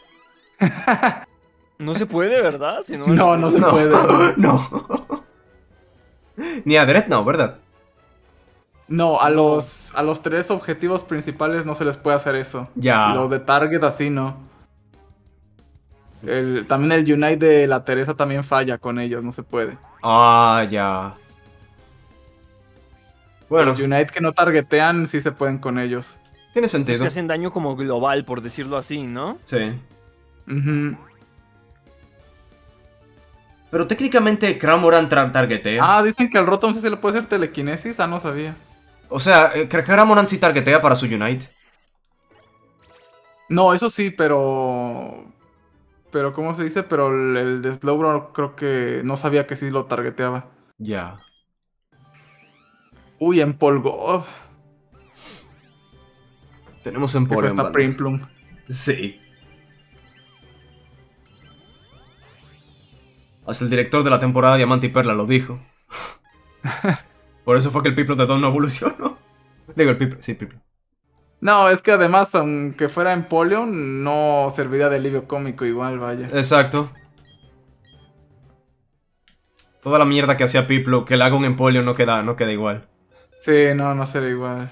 No se puede, ¿verdad? Si no, No, no se No. puede. No. Ni a Dread no, ¿verdad? No, a los, a los tres objetivos principales no se les puede hacer eso. Ya. Los de Target así no. El, también el Unite de la Teresa también falla con ellos, no se puede. Ah, ya. Bueno, Los Unite que no targetean sí se pueden con ellos. tiene es sentido. que hacen daño como global, por decirlo así, ¿no? Sí. Ujú. Pero técnicamente Cramoran tra- targetea. Ah, dicen que al Rotom sí se le puede hacer telequinesis. Ah, no sabía. O sea, eh, Cramoran sí targetea para su Unite. No, eso sí, pero... Pero, ¿cómo se dice? Pero el, el de Slowbro creo que no sabía que sí lo targeteaba. Ya. Uy, en Polgod. Tenemos en Que fue Polen, esta banda. Primplum. Sí. Hasta el director de la temporada Diamante y Perla lo dijo. Por eso fue que el Piplup de Don no evolucionó. Digo, el Piplup, sí, Piplup. No, es que además, aunque fuera en Polion, no serviría de alivio cómico igual, vaya. Exacto. Toda la mierda que hacía Piplup, que le haga un Empoleon no queda, no queda igual. Sí, no, no sería igual.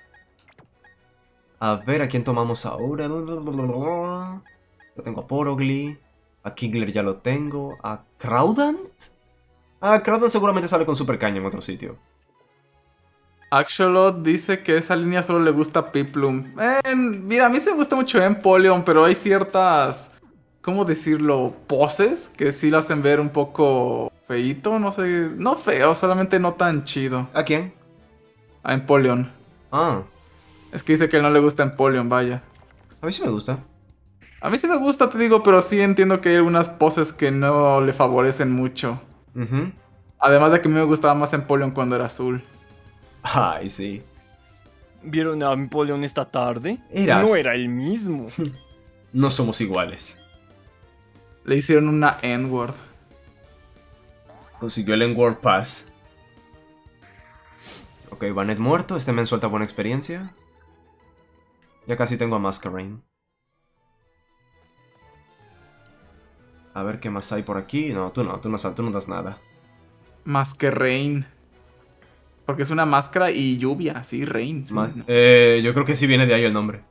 A ver, ¿a quién tomamos ahora? Lo tengo a Porogly. A Kingler ya lo tengo. ¿A Crawdant? Ah, Crawdant seguramente sale con Super Caña en otro sitio. Axolot dice que esa línea solo le gusta a Piplup. Eh, mira, a mí se me gusta mucho Empoleon, pero hay ciertas, ¿cómo decirlo? Poses que sí lo hacen ver un poco feíto, no sé. No feo, solamente no tan chido. ¿A quién? A Empoleon. Ah, Es que dice que no le gusta Empoleon, vaya. a mí sí me gusta. A mí sí me gusta, te digo, pero sí entiendo que hay algunas poses que no le favorecen mucho. Ujú. Además de que a mí me gustaba más Empoleon cuando era azul. Ay, sí. ¿Vieron a Empoleon esta tarde? Eras. No era el mismo. No somos iguales. Le hicieron una N-word. Consiguió el N-World Pass. Ok, Banet muerto. Este men suelta buena experiencia. Ya casi tengo a Masquerain. A ver qué más hay por aquí. No, tú no, tú no, tú no das nada. Más que Rain. Porque es una máscara y lluvia, sí, Rain. Sí, Más- ¿no? eh, yo creo que sí viene de ahí el nombre.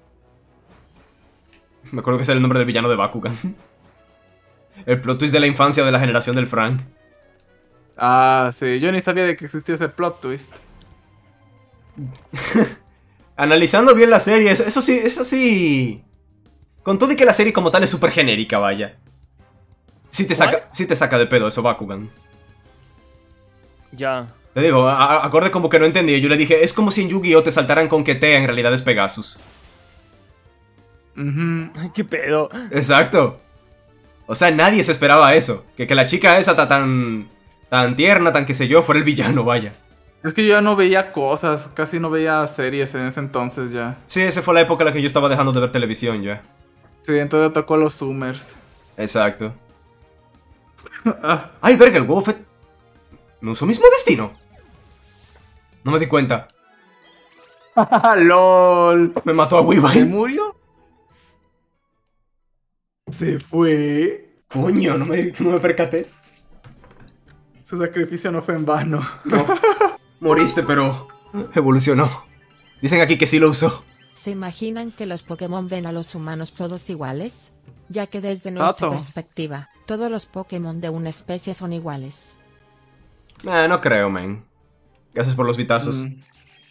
Me acuerdo que es el nombre del villano de Bakugan. El plot twist de la infancia de la generación del Frank. Ah, sí, yo ni sabía de que existía ese plot twist. Analizando bien la serie, eso, eso sí, eso sí. Con todo y que la serie como tal es súper genérica, vaya. Sí te, saca, sí te saca de pedo eso, Bakugan. Ya. Te digo, a- a- acorde como que no entendí. Yo le dije, es como si en Yu-Gi-Oh te saltaran con que Tea en realidad es Pegasus. Ujú. ¿Qué pedo? Exacto. O sea, nadie se esperaba eso. Que, que la chica esa ta- tan, tan tierna, tan que sé yo, fuera el villano, vaya. Es que yo ya no veía cosas, casi no veía series en ese entonces ya. Sí, esa fue la época en la que yo estaba dejando de ver televisión ya. Sí, entonces tocó los Summers. Exacto. Ah, ¡Ay, verga, el huevo fue... ¿Me usó mismo destino? No me di cuenta. ¡Lol! Me mató a ¿Se Weavile. murió? Se fue. Coño, no me, no me percaté. Su sacrificio no fue en vano. No. Moriste, pero evolucionó. Dicen aquí que sí lo usó. ¿Se imaginan que los Pokémon ven a los humanos todos iguales? Ya que desde nuestra Tato. perspectiva, todos los Pokémon de una especie son iguales. Eh, no creo, man. Gracias por los vitazos. Mm.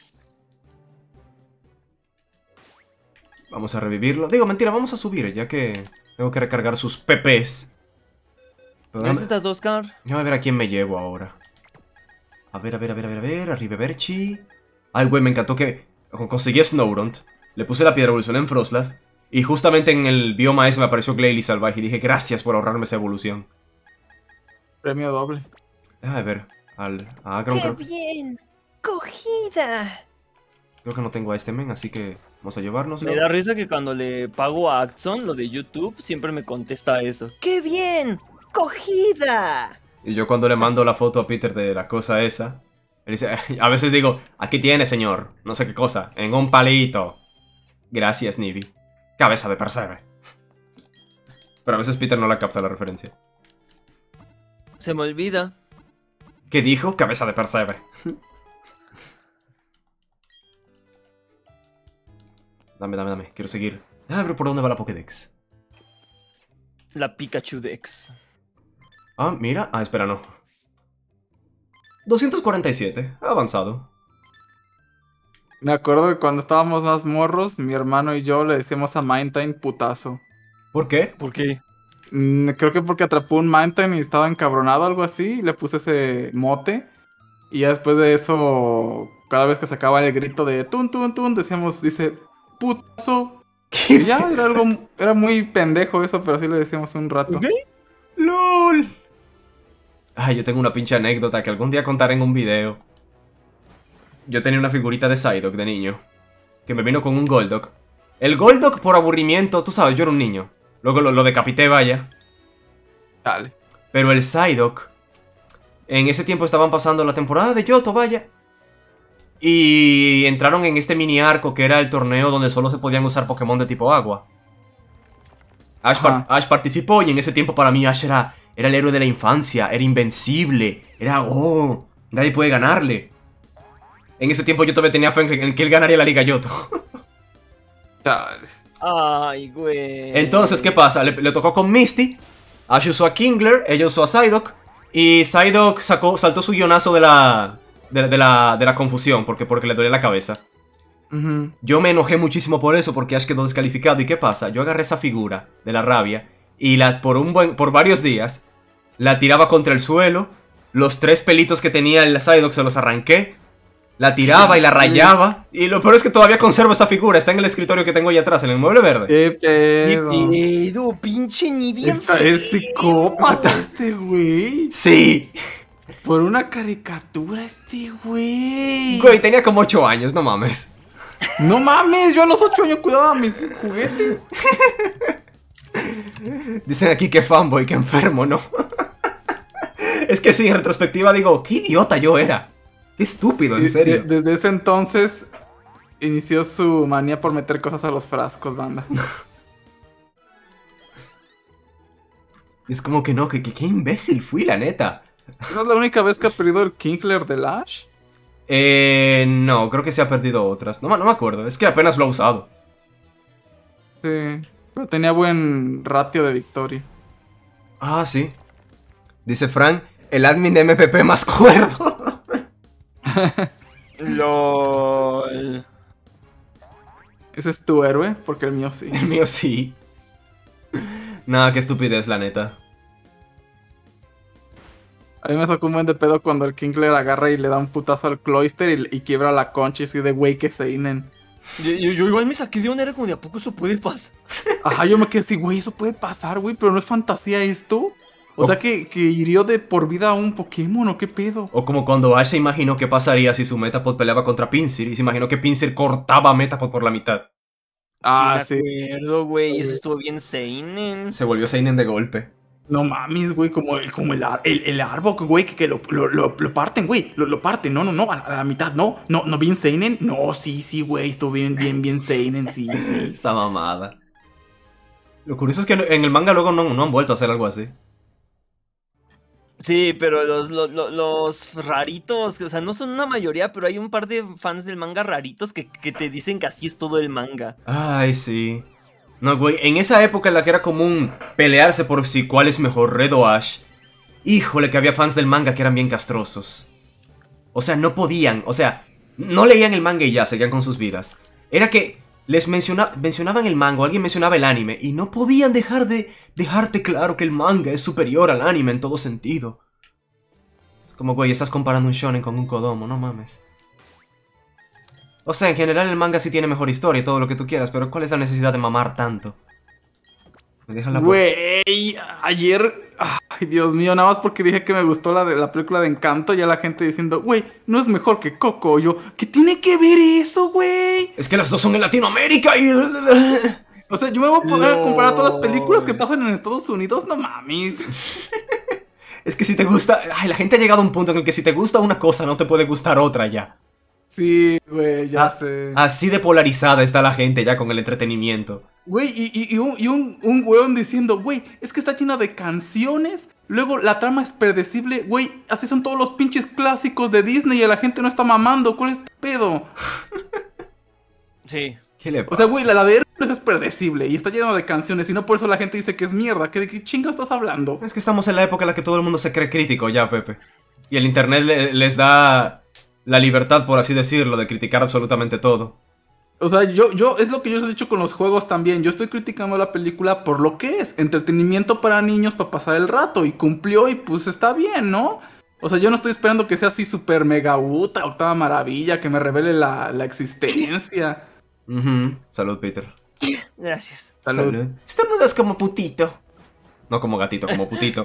Vamos a revivirlo. Digo, mentira, vamos a subir, ya que tengo que recargar sus P Ps. Pero ¿Ves déjame, estas dos, Car? déjame ver a quién me llevo ahora. A ver, a ver, a ver, a ver, a ver. Arriba Berchi. Ay, güey, me encantó que conseguí a Snorunt. Le puse la piedra evolución en Frostlass. Y justamente en el bioma ese me apareció Glalie salvaje. Y dije, gracias por ahorrarme esa evolución. Premio doble. Déjame ver. Al, a Agron, ¡Qué creo- bien! ¡Cogida! Creo que no tengo a este men, así que vamos a llevárnoslo. Me da risa que cuando le pago a Axon, lo de YouTube, siempre me contesta eso. ¡Qué bien! ¡Cogida! Y yo cuando le mando la foto a Peter de la cosa esa, él dice, a veces digo, aquí tiene, señor, no sé qué cosa, en un palito. Gracias, Nibi. Cabeza de Persebe. Pero a veces Peter no la capta la referencia. Se me olvida. ¿Qué dijo? Cabeza de Persebe. Dame, dame, dame, quiero seguir. Ah, pero ¿por dónde va la Pokédex? La Pikachu Dex. Ah, mira. Ah, espera, no. doscientos cuarenta y siete. Ha avanzado. Me acuerdo que cuando estábamos más morros, mi hermano y yo le decíamos a Mantine putazo. ¿Por qué? ¿Por qué? Mm, creo que porque atrapó un Mantine y estaba encabronado o algo así, y le puse ese mote. Y ya después de eso, cada vez que sacaba el grito de tun tun tun, decíamos, dice, putazo. Y ya, era algo, era muy pendejo eso, pero así le decíamos un rato. ¿Ok? ¡Lol! Ay, yo tengo una pinche anécdota que algún día contaré en un video. Yo tenía una figurita de Psyduck de niño, que me vino con un Golduck. El Golduck por aburrimiento, tú sabes, yo era un niño. Luego lo, lo decapité, vaya. Dale. Pero el Psyduck, en ese tiempo estaban pasando la temporada de Johto, vaya. Y entraron en este mini arco que era el torneo donde solo se podían usar Pokémon de tipo agua. Ash, par Ash participó y en ese tiempo para mí Ash era, era el héroe de la infancia, era invencible, era, oh, nadie puede ganarle. En ese tiempo yo todavía tenía fe en que él ganaría la Liga Johto. Dale. Ay, güey. Entonces, ¿qué pasa? Le, le tocó con Misty, Ash usó a Kingler, ella usó a Psyduck, y Psyduck sacó, saltó su guionazo de la, de, de la, de la confusión, porque, porque le dolía la cabeza. Uh-huh. Yo me enojé muchísimo por eso, porque Ash quedó descalificado. ¿Y qué pasa? Yo agarré esa figura de la rabia y la, por, un buen, por varios días la tiraba contra el suelo. Los tres pelitos que tenía el Psyduck se los arranqué. La tiraba y la rayaba. Y lo peor es que todavía conservo esa figura. Está en el escritorio que tengo ahí atrás, en el mueble verde. ¿Qué pedo? pedo, pinche ni bien Esta es psicópata este güey. Sí. Por una caricatura este güey. Güey, tenía como ocho años, no mames. No mames, yo a los ocho años cuidaba mis juguetes. Dicen aquí que fanboy, que enfermo, ¿no? Es que sí, en retrospectiva digo, qué idiota yo era. Qué estúpido, en serio. De- desde ese entonces inició su manía por meter cosas a los frascos, banda. Es como que no, que, que qué imbécil fui, la neta. ¿Esa es la única vez que ha perdido el Kingler de Lash? Eh, no, creo que se ha perdido otras. No, ma- no me acuerdo, es que apenas lo ha usado. Sí, pero tenía buen ratio de victoria. Ah, sí. Dice Frank, el admin de M P P más cuerdo. LOL. Ese es tu héroe, porque el mío sí. El mío sí. Nada, qué estupidez, la neta. A mí me sacó un buen de pedo cuando el Kingler agarra y le da un putazo al Cloyster y, y quiebra la concha y así de güey que se inen. Yo, yo- yo igual me saqué de una era como de a poco eso puede pasar. Ajá, yo me quedé así, güey, eso puede pasar, güey, pero no es fantasía esto. O sea que, que hirió de por vida a un Pokémon, ¿o qué pedo? O como cuando Ash se imaginó qué pasaría si su Metapod peleaba contra Pinsir y se imaginó que Pinsir cortaba a Metapod por la mitad. Ah, sí. sí. Me acuerdo, güey. Eso estuvo bien seinen. Se volvió Seinen de golpe. No mames, güey, como el, como el, ar- el, el Arbok, güey, que, que lo, lo, lo, lo parten, güey, lo, lo parten, no, no, no, a la, a la mitad, no, no, no, bien Seinen, no, sí, sí, güey, estuvo bien, bien, bien Seinen, sí, sí. Esa mamada. Lo curioso es que en el manga luego no, no han vuelto a hacer algo así. Sí, pero los, los, los, los raritos, o sea, no son una mayoría, pero hay un par de fans del manga raritos que, que te dicen que así es todo el manga. Ay, sí. No, güey, en esa época en la que era común pelearse por si cuál es mejor, Red o Ash, híjole que había fans del manga que eran bien castrosos. O sea, no podían, o sea, no leían el manga y ya, seguían con sus vidas. Era que les menciona, mencionaban el manga o alguien mencionaba el anime y no podían dejar de dejarte claro que el manga es superior al anime en todo sentido. Es como, güey, estás comparando un shonen con un kodomo, no mames. O sea, en general el manga sí tiene mejor historia y todo lo que tú quieras, pero ¿cuál es la necesidad de mamar tanto? Me dejan la Güey, ayer, ay Dios mío, nada más porque dije que me gustó la de la película de Encanto, ya la gente diciendo, güey, no es mejor que Coco. Yo, ¿qué tiene que ver eso, güey? Es que las dos son en Latinoamérica y... O sea, yo me voy a poder No. comparar todas las películas que pasan en Estados Unidos, no mames. Es que si te gusta... Ay, la gente ha llegado a un punto en el que si te gusta una cosa no te puede gustar otra ya. Sí, güey, ya Ah, sé. Así de polarizada está la gente ya con el entretenimiento. Güey, y, y- y un, y un, un weón diciendo, güey, es que está llena de canciones. Luego la trama es predecible. Güey, así son todos los pinches clásicos de Disney y a la gente no está mamando. ¿Cuál es tu pedo? Sí. ¿Qué le O pasa? sea, güey, la, la de Hércules es predecible y está llena de canciones. Y no por eso la gente dice que es mierda. ¿Qué, ¿De qué chingo estás hablando? Es que estamos en la época en la que todo el mundo se cree crítico ya, Pepe. Y el internet le- les da la libertad, por así decirlo, de criticar absolutamente todo. O sea, yo, yo, es lo que yo os he dicho con los juegos también. Yo estoy criticando la película por lo que es. Entretenimiento para niños para pasar el rato. Y cumplió y pues está bien, ¿no? O sea, yo no estoy esperando que sea así super mega uta, octava maravilla, que me revele la, la existencia. Ujú. Salud, Peter. Gracias. Salud. Estornudas como putito. No como gatito, como putito.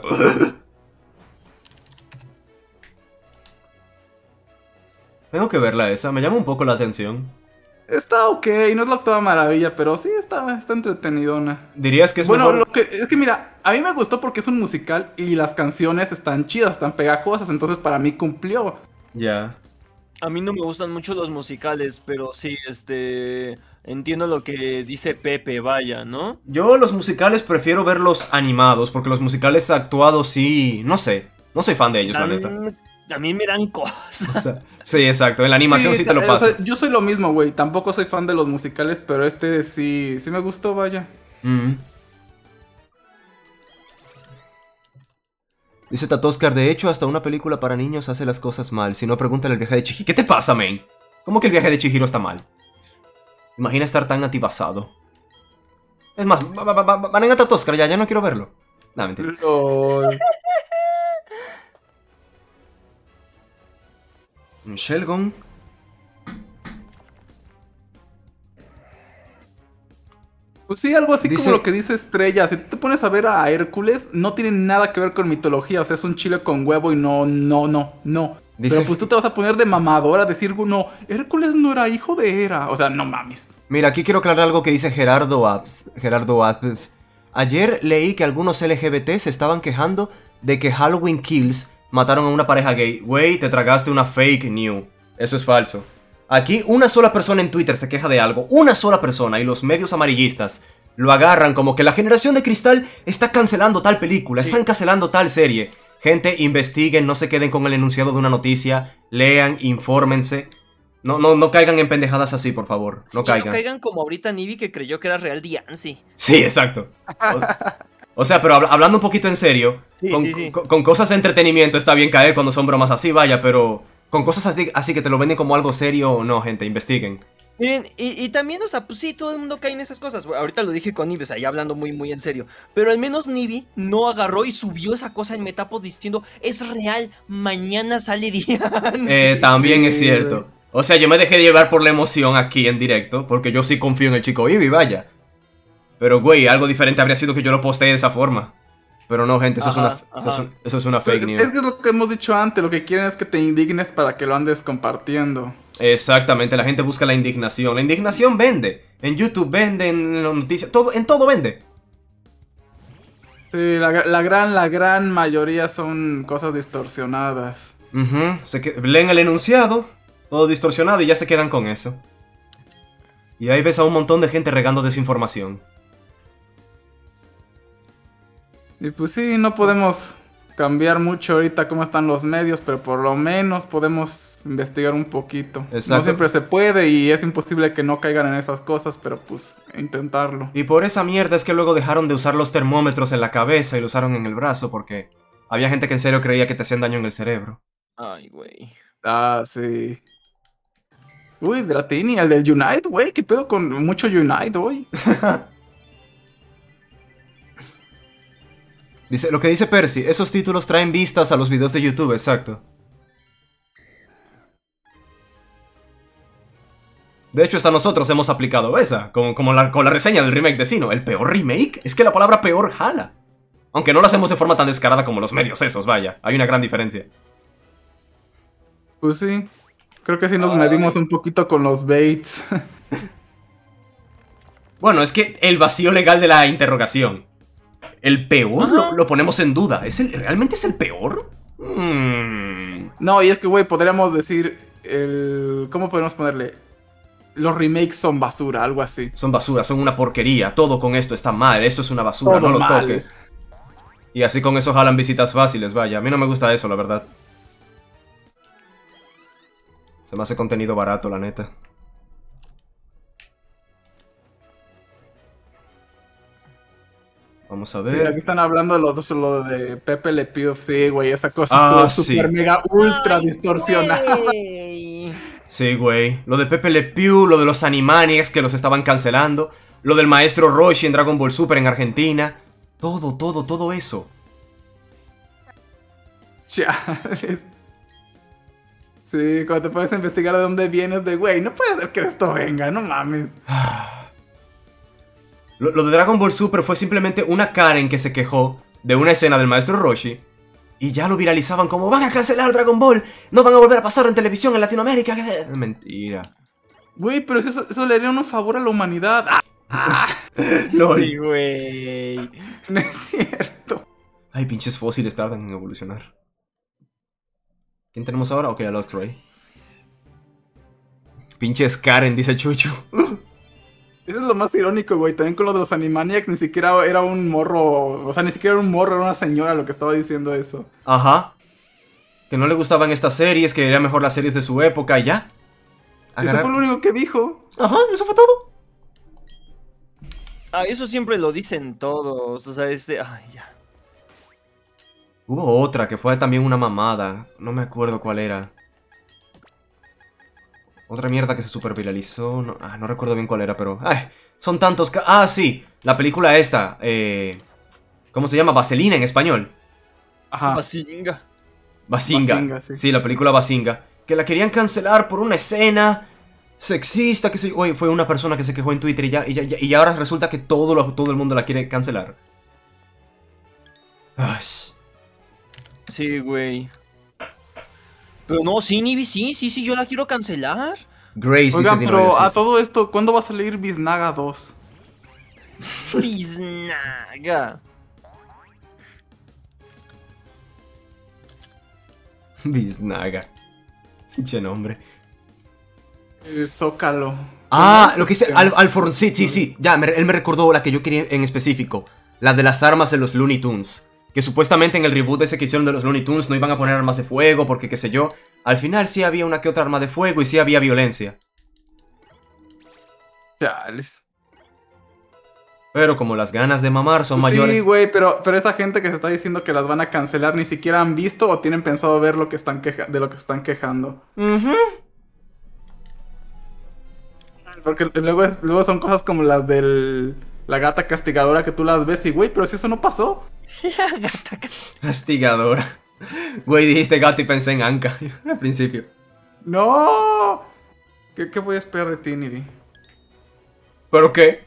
Tengo que verla esa, me llama un poco la atención. Está ok, no es la octava maravilla, pero sí está, está entretenidona. ¿Dirías que es Bueno, mejor? lo que, es que mira, a mí me gustó porque es un musical y las canciones están chidas, están pegajosas, entonces para mí cumplió. Ya. A mí no me gustan mucho los musicales, pero sí, este... Entiendo lo que dice Pepe, vaya, ¿no? Yo los musicales prefiero verlos animados, porque los musicales actuados sí... No sé. No soy fan de ellos, la a, mí, neta. a mí me dan cosas. O sea, sí, exacto. En la animación sí, te lo o paso. sea, yo soy lo mismo, güey. Tampoco soy fan de los musicales, pero este sí, sí me gustó, vaya. Mm. Dice Tatoscar, de hecho, hasta una película para niños hace las cosas mal. Si no, pregúntale al viaje de Chihiro. ¿Qué te pasa, men? ¿Cómo que el viaje de Chihiro está mal? Imagina estar tan antipasado. Es más, va- va- va- van a Tatoscar, ya, ya no quiero verlo. No, mentira. Lol. Un Shelgon. Pues sí, algo así Dice- como lo que dice Estrella. Si tú te pones a ver a Hércules, no tiene nada que ver con mitología. O sea, es un chile con huevo y no, no, no, no. Dice- Pero pues tú te vas a poner de mamador a decir, no, Hércules no era hijo de Hera. O sea, no mames. Mira, aquí quiero aclarar algo que dice Gerardo Abs. Gerardo Abs. Ayer leí que algunos L G B T se estaban quejando de que Halloween Kills mataron a una pareja gay. Güey, te tragaste una fake news. Eso es falso. Aquí una sola persona en Twitter se queja de algo. Una sola persona. Y los medios amarillistas lo agarran como que la generación de cristal está cancelando tal película. Están cancelando tal serie. Gente, investiguen, no se queden con el enunciado de una noticia. Lean, infórmense. No, no, no caigan en pendejadas así, por favor. No Sí, caigan. no caigan como ahorita Nibi que creyó que era real Diancy. Sí, exacto. O, o sea, pero habla- hablando un poquito en serio, Sí, con, sí, sí. con- con cosas de entretenimiento está bien caer cuando son bromas así, vaya, pero con cosas así, así que te lo venden como algo serio, no, gente, investiguen. Miren, y, y también, o sea, pues sí, todo el mundo cae en esas cosas. Ahorita lo dije con Nibi, o sea, ya hablando muy, muy en serio. Pero al menos Nibi no agarró y subió esa cosa en Metapod diciendo, es real, mañana sale Diancy. Eh, también sí, es cierto. O sea, yo me dejé llevar por la emoción aquí en directo, porque yo sí confío en el chico Eevee, vaya. Pero, güey, algo diferente habría sido que yo lo posteé de esa forma. Pero no, gente, eso, Ajá, es, una, eso, es, ajá. un- eso es una fake news. Es que es lo que hemos dicho antes. Lo que quieren es que te indignes para que lo andes compartiendo. Exactamente, la gente busca la indignación. La indignación vende. En YouTube vende, en las noticias, todo, en todo vende. Sí, la, la gran, la gran mayoría son cosas distorsionadas. Ujú, se que- leen el enunciado, todo distorsionado y ya se quedan con eso. Y ahí ves a un montón de gente regando desinformación. Y pues sí, no podemos cambiar mucho ahorita cómo están los medios, pero por lo menos podemos investigar un poquito. Exacto. No siempre se puede y es imposible que no caigan en esas cosas, pero pues intentarlo. Y por esa mierda es que luego dejaron de usar los termómetros en la cabeza y lo usaron en el brazo porque había gente que en serio creía que te hacían daño en el cerebro. Ay, güey. Ah, sí. Uy, Dratini, el del Unite, güey, ¿qué pedo con mucho Unite hoy? Dice, lo que dice Percy, esos títulos traen vistas a los videos de YouTube, exacto. De hecho, hasta nosotros hemos aplicado esa, como, como la, con la reseña del remake de Sino. ¿El peor remake? Es que la palabra peor jala. Aunque no lo hacemos de forma tan descarada como los medios esos, vaya. Hay una gran diferencia. Pues sí. Creo que sí nos medimos un poquito con los baits. Bueno, es que el vacío legal de la interrogación. ¿El peor? Lo, lo ponemos en duda. ¿Es el, ¿Realmente es el peor? Mm. No, y es que, güey, podríamos decir el... ¿Cómo podemos ponerle? Los remakes son basura, algo así. Son basura, son una porquería. Todo con esto está mal. Esto es una basura, Todo no lo mal. toque. Y así con eso jalan visitas fáciles, vaya. A mí no me gusta eso, la verdad. Se me hace contenido barato, la neta. Vamos a ver. Sí, aquí están hablando de lo, de lo de Pepe Le Pew. Sí, güey, esa cosa Ah, estuvo sí. super mega ultra distorsionada. Güey. Sí, güey. Lo de Pepe Le Pew, lo de los Animaniacs que los estaban cancelando. Lo del maestro Roshi en Dragon Ball Super en Argentina. Todo, todo, todo eso. Chales. Sí, cuando te pones a investigar de dónde vienes, de güey, no puede ser que esto venga, no mames. Lo, lo de Dragon Ball Super fue simplemente una Karen que se quejó de una escena del maestro Roshi. Y ya lo viralizaban como, van a cancelar Dragon Ball. No van a volver a pasar en televisión en Latinoamérica. Mentira. Güey, pero eso, eso le haría un favor a la humanidad. Ah, Lol. Sí, güey. no es cierto. Ay, pinches fósiles tardan en evolucionar. ¿Quién tenemos ahora? Ok, a Lost Ray. Pinches Karen, dice Chucho. Eso es lo más irónico, güey. También con lo de los Animaniacs, ni siquiera era un morro. O sea, ni siquiera era un morro, era una señora lo que estaba diciendo eso. Ajá. Que no le gustaban estas series, que eran mejor las series de su época y ya. Eso Agarrar- fue lo único que dijo. Ajá, eso fue todo. Ah, eso siempre lo dicen todos. O sea, este. Ay, ya. Hubo otra que fue también una mamada. No me acuerdo cuál era. Otra mierda que se super viralizó. No, ah, no recuerdo bien cuál era, pero... Ay, son tantos... ca- Ah, sí. La película esta. Eh, ¿Cómo se llama? Vaselina en español. Ajá. Basinga. Basinga. Basinga, sí. Sí, la película Basinga. Que la querían cancelar por una escena sexista. Que se... Oye, fue una persona que se quejó en Twitter y ya, y ya, y ahora resulta que todo, lo- todo el mundo la quiere cancelar. Ay. Sí, güey. Pero no, sí, Nibi, sí, sí, sí, yo la quiero cancelar. Grace Oigan, dice pero Dino a Yosis. todo esto, ¿cuándo va a salir Biznaga dos? Biznaga. Biznaga. Pinche nombre. El Zócalo. Ah, ¿Cómo lo que es dice este? Al Alfon, sí, sí, sí. Ya, me- él me recordó la que yo quería en específico. La de las armas en los Looney Tunes. Que supuestamente en el reboot ese que hicieron de los Looney Tunes no iban a poner armas de fuego porque qué sé yo. Al final sí había una que otra arma de fuego y sí había violencia. Chales. Pero como las ganas de mamar son Pues mayores... sí, güey, pero, pero esa gente que se está diciendo que las van a cancelar ni siquiera han visto o tienen pensado ver lo que están queja de lo que se están quejando. Ujú. Porque luego, es- luego son cosas como las del la gata castigadora que tú las ves y, güey, pero si eso no pasó. Castigadora. Güey, dijiste gato y pensé en Anka al principio. ¡No! ¿Qué, qué voy a esperar de ti, Nibi? ¿Pero qué?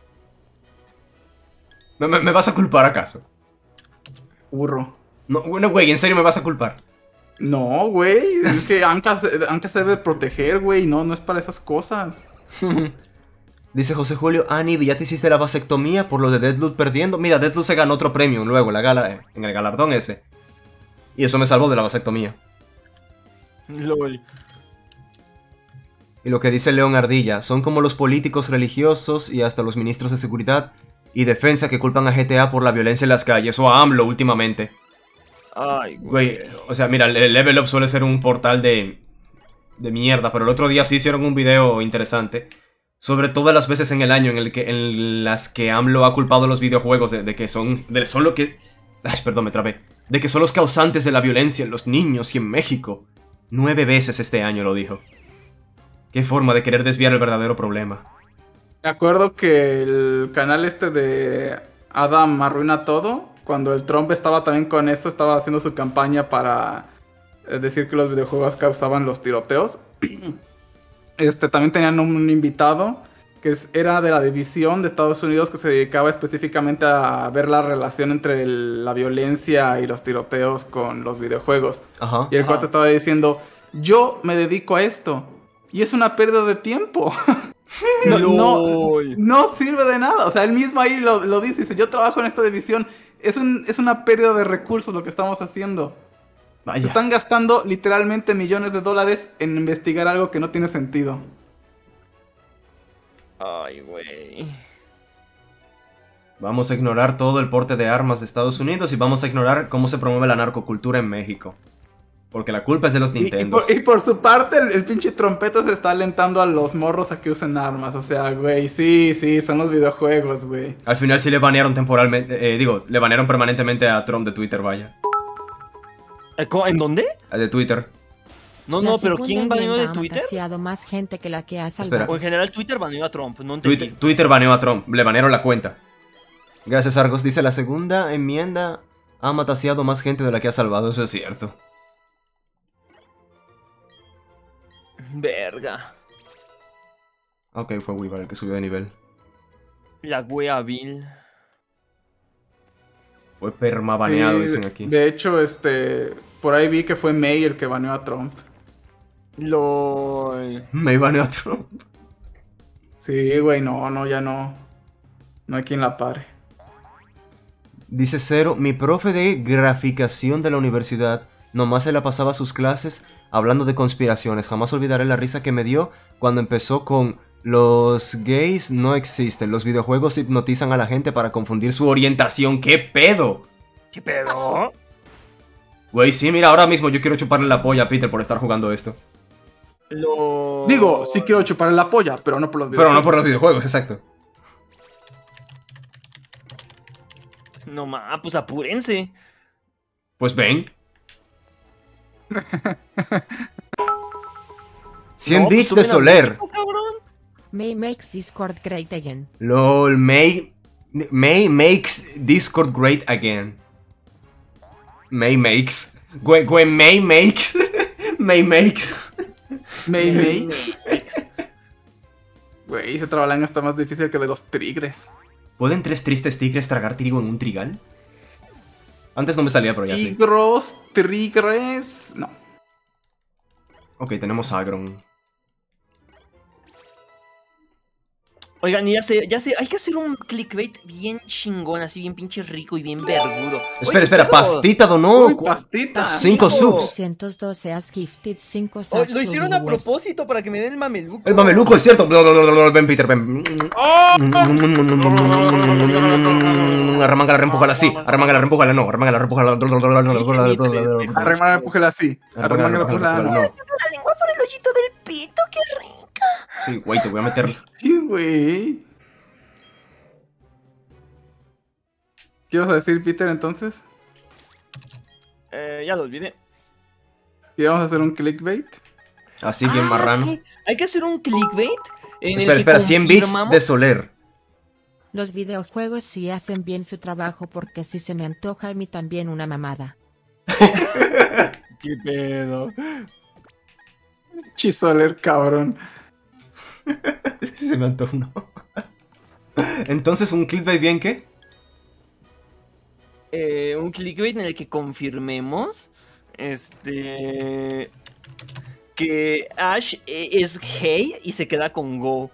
¿Me, me- me vas a culpar acaso? Burro. No, bueno, güey, ¿en serio me vas a culpar? No, güey. Es que Anka, se- Anka se debe proteger, güey. No, no es para esas cosas. Dice José Julio, Ani, ¿ya te hiciste la vasectomía por lo de Deathloop perdiendo? Mira, Deathloop se ganó otro premio luego, la gala, en el galardón ese. Y eso me salvó de la vasectomía. LOL. Y lo que dice León Ardilla, son como los políticos religiosos y hasta los ministros de seguridad y defensa que culpan a G T A por la violencia en las calles, o a AMLO últimamente. Ay, güey. Güey, o sea, mira, el Level Up suele ser un portal de... de mierda, pero el otro día sí hicieron un video interesante sobre todas las veces en el año en, el que, en las que AMLO ha culpado a los videojuegos de, de que son, de, son lo que... Ay, perdón, me trabé. De que son los causantes de la violencia en los niños y en México. Nueve veces este año lo dijo. Qué forma de querer desviar el verdadero problema. Me acuerdo que el canal este de Adam Arruina Todo, cuando el Trump estaba también con eso, estaba haciendo su campaña para eh, decir que los videojuegos causaban los tiroteos. este, también tenían un invitado que es- era de la división de Estados Unidos que se dedicaba específicamente a ver la relación entre el- la violencia y los tiroteos con los videojuegos. Ajá. Y el Ajá. cuate estaba diciendo, yo me dedico a esto y es una pérdida de tiempo. No, no, LOL. no sirve de nada. O sea, él mismo ahí lo, lo dice, dice, yo trabajo en esta división. Es, un, es una pérdida de recursos lo que estamos haciendo. Se Vaya. están gastando literalmente millones de dólares en investigar algo que no tiene sentido. Ay, güey. Vamos a ignorar todo el porte de armas de Estados Unidos y vamos a ignorar cómo se promueve la narcocultura en México. Porque la culpa es de los Y, y Nintendos. por, y por su parte, el, el pinche trompeta se está alentando a los morros a que usen armas. O sea, güey, sí, sí, son los videojuegos, güey. Al final sí le banearon temporalmente, eh, digo, le banearon permanentemente a Trump de Twitter, vaya. Eh, ¿cómo? ¿En dónde? A De Twitter. No, La no, pero segunda ¿quién baneó de enmienda ha Twitter? mataseado más gente que la que ha Espera. salvado. O en general Twitter baneó a Trump, no entendí. Twitter, Twitter baneó a Trump, le banearon la cuenta. Gracias, Argos. Dice, la segunda enmienda ha mataseado más gente de la que ha salvado, eso es cierto. Verga. Ok, fue Weaver el que subió de nivel. La wea Bill. Fue permabaneado, Sí, dicen aquí. De hecho, este, por ahí vi que fue May el que baneó a Trump. LOL. Me baneó a Trump. Sí, güey, no, no, ya no. No hay quien la pare. Dice Cero, mi profe de graficación de la universidad nomás se la pasaba sus clases hablando de conspiraciones. Jamás olvidaré la risa que me dio cuando empezó con los gays no existen. Los videojuegos hipnotizan a la gente para confundir su orientación. ¿Qué pedo? ¿Qué pedo? Güey, sí, mira, ahora mismo yo quiero chuparle la polla a Peter por estar jugando esto. LOL. Digo, sí quiero chuparle la polla, pero no por los Pero no videojuegos. por los videojuegos, exacto. No ma, pues apúrense. Pues ven. cien No, bits pues de sube la Soler. música, cabrón. May makes Discord great again. LOL, May, May makes Discord great again. May makes. Gwen, Gwen May makes. May makes. May May. Güey, ese trabalán está más difícil que de los tigres. ¿Pueden tres tristes tigres tragar trigo en un trigal? Antes no me salía, pero ya sí. Tigros, tigres. No. Ok, tenemos Agron. Oigan, y ya sé, ya sé, hay que hacer un clickbait bien chingón, así bien pinche rico y bien vergudo. Espera, Oye, espera, pero- pastita donó. Uy, pastita. Cinco Cinco. subs. trescientos doce has gifted cinco Oh, subs lo to hicieron a viewers. propósito para que me den el mameluco. El mameluco, es cierto. Ven, Peter, ven. Arremanga la reempújala así. Arremanga la reempújala, no. Arremanga la reempújala. Arremanga, empújala así. Arremanga, empújala. no. La lengua por el hoyito del pito, qué rica. Sí, güey, te voy a meter. Sí, güey. ¿Qué ibas a decir, Peter, entonces? Eh, ya lo olvidé. ¿Que íbamos a hacer un clickbait? Así, bien Ah, marrano. sí, hay que hacer un clickbait. En el Espera, que espera, cien bits confirmamos- de Soler. Los videojuegos sí hacen bien su trabajo porque si se me antoja a mí también una mamada. ¿Qué pedo? Chisoler, cabrón. Se me antojó, ¿no? Entonces, ¿un clickbait bien qué? Eh, un clickbait en el que confirmemos este que Ash eh, es gay y se queda con Go.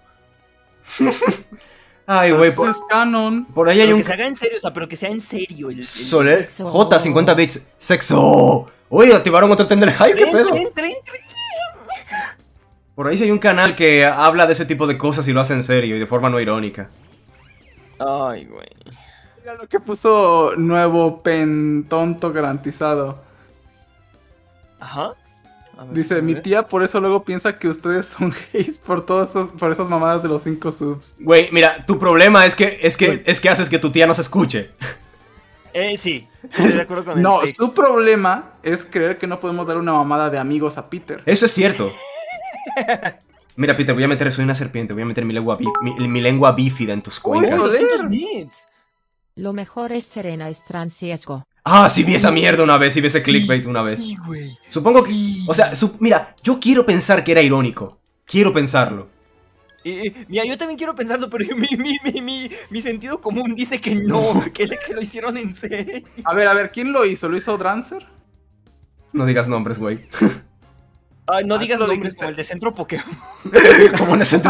Ay, güey, Eso por, es canon. por ahí hay Pero un que se haga en serio, o sea, pero que sea en serio. El, el- Soler Sexo. J, cincuenta bits. Sexo. Uy, activaron otro tren del hype, ¿qué Tren, pedo? tren, tren, tren. Por ahí sí hay un canal que habla de ese tipo de cosas y lo hace en serio y de forma no irónica. Ay, güey. Mira lo que puso nuevo pen tonto garantizado. Ajá. A ver, Dice, a mi ver. tía por eso luego piensa que ustedes son gays por todos esos, por esas mamadas de los cinco subs. Güey, mira, tu problema es que es que es que haces que tu tía no se escuche. Eh, sí. Estoy de acuerdo con No, el su problema es creer que no podemos dar una mamada de amigos a Peter. Eso es cierto. Mira, Peter, voy a meter, soy una serpiente, voy a meter mi lengua, bí- mi, mi lengua bífida en tus Uy, cuencas. joder. doscientos bits. Lo mejor es Serena es transciesgo. Ah, sí vi esa mierda una vez, sí vi ese clickbait una vez. Sí, güey. Supongo que, o sea, su- mira, yo quiero pensar que era irónico. Quiero pensarlo. Eh, eh, mira, yo también quiero pensarlo, pero mi, mi, mi, mi, mi sentido común dice que no, que, que lo hicieron en serio. A ver, a ver, ¿quién lo hizo? ¿Lo hizo Drancer? No digas nombres, güey. Ay, no Ah, digas lo nombres dijiste. como el de Centro Pokémon. Como en ese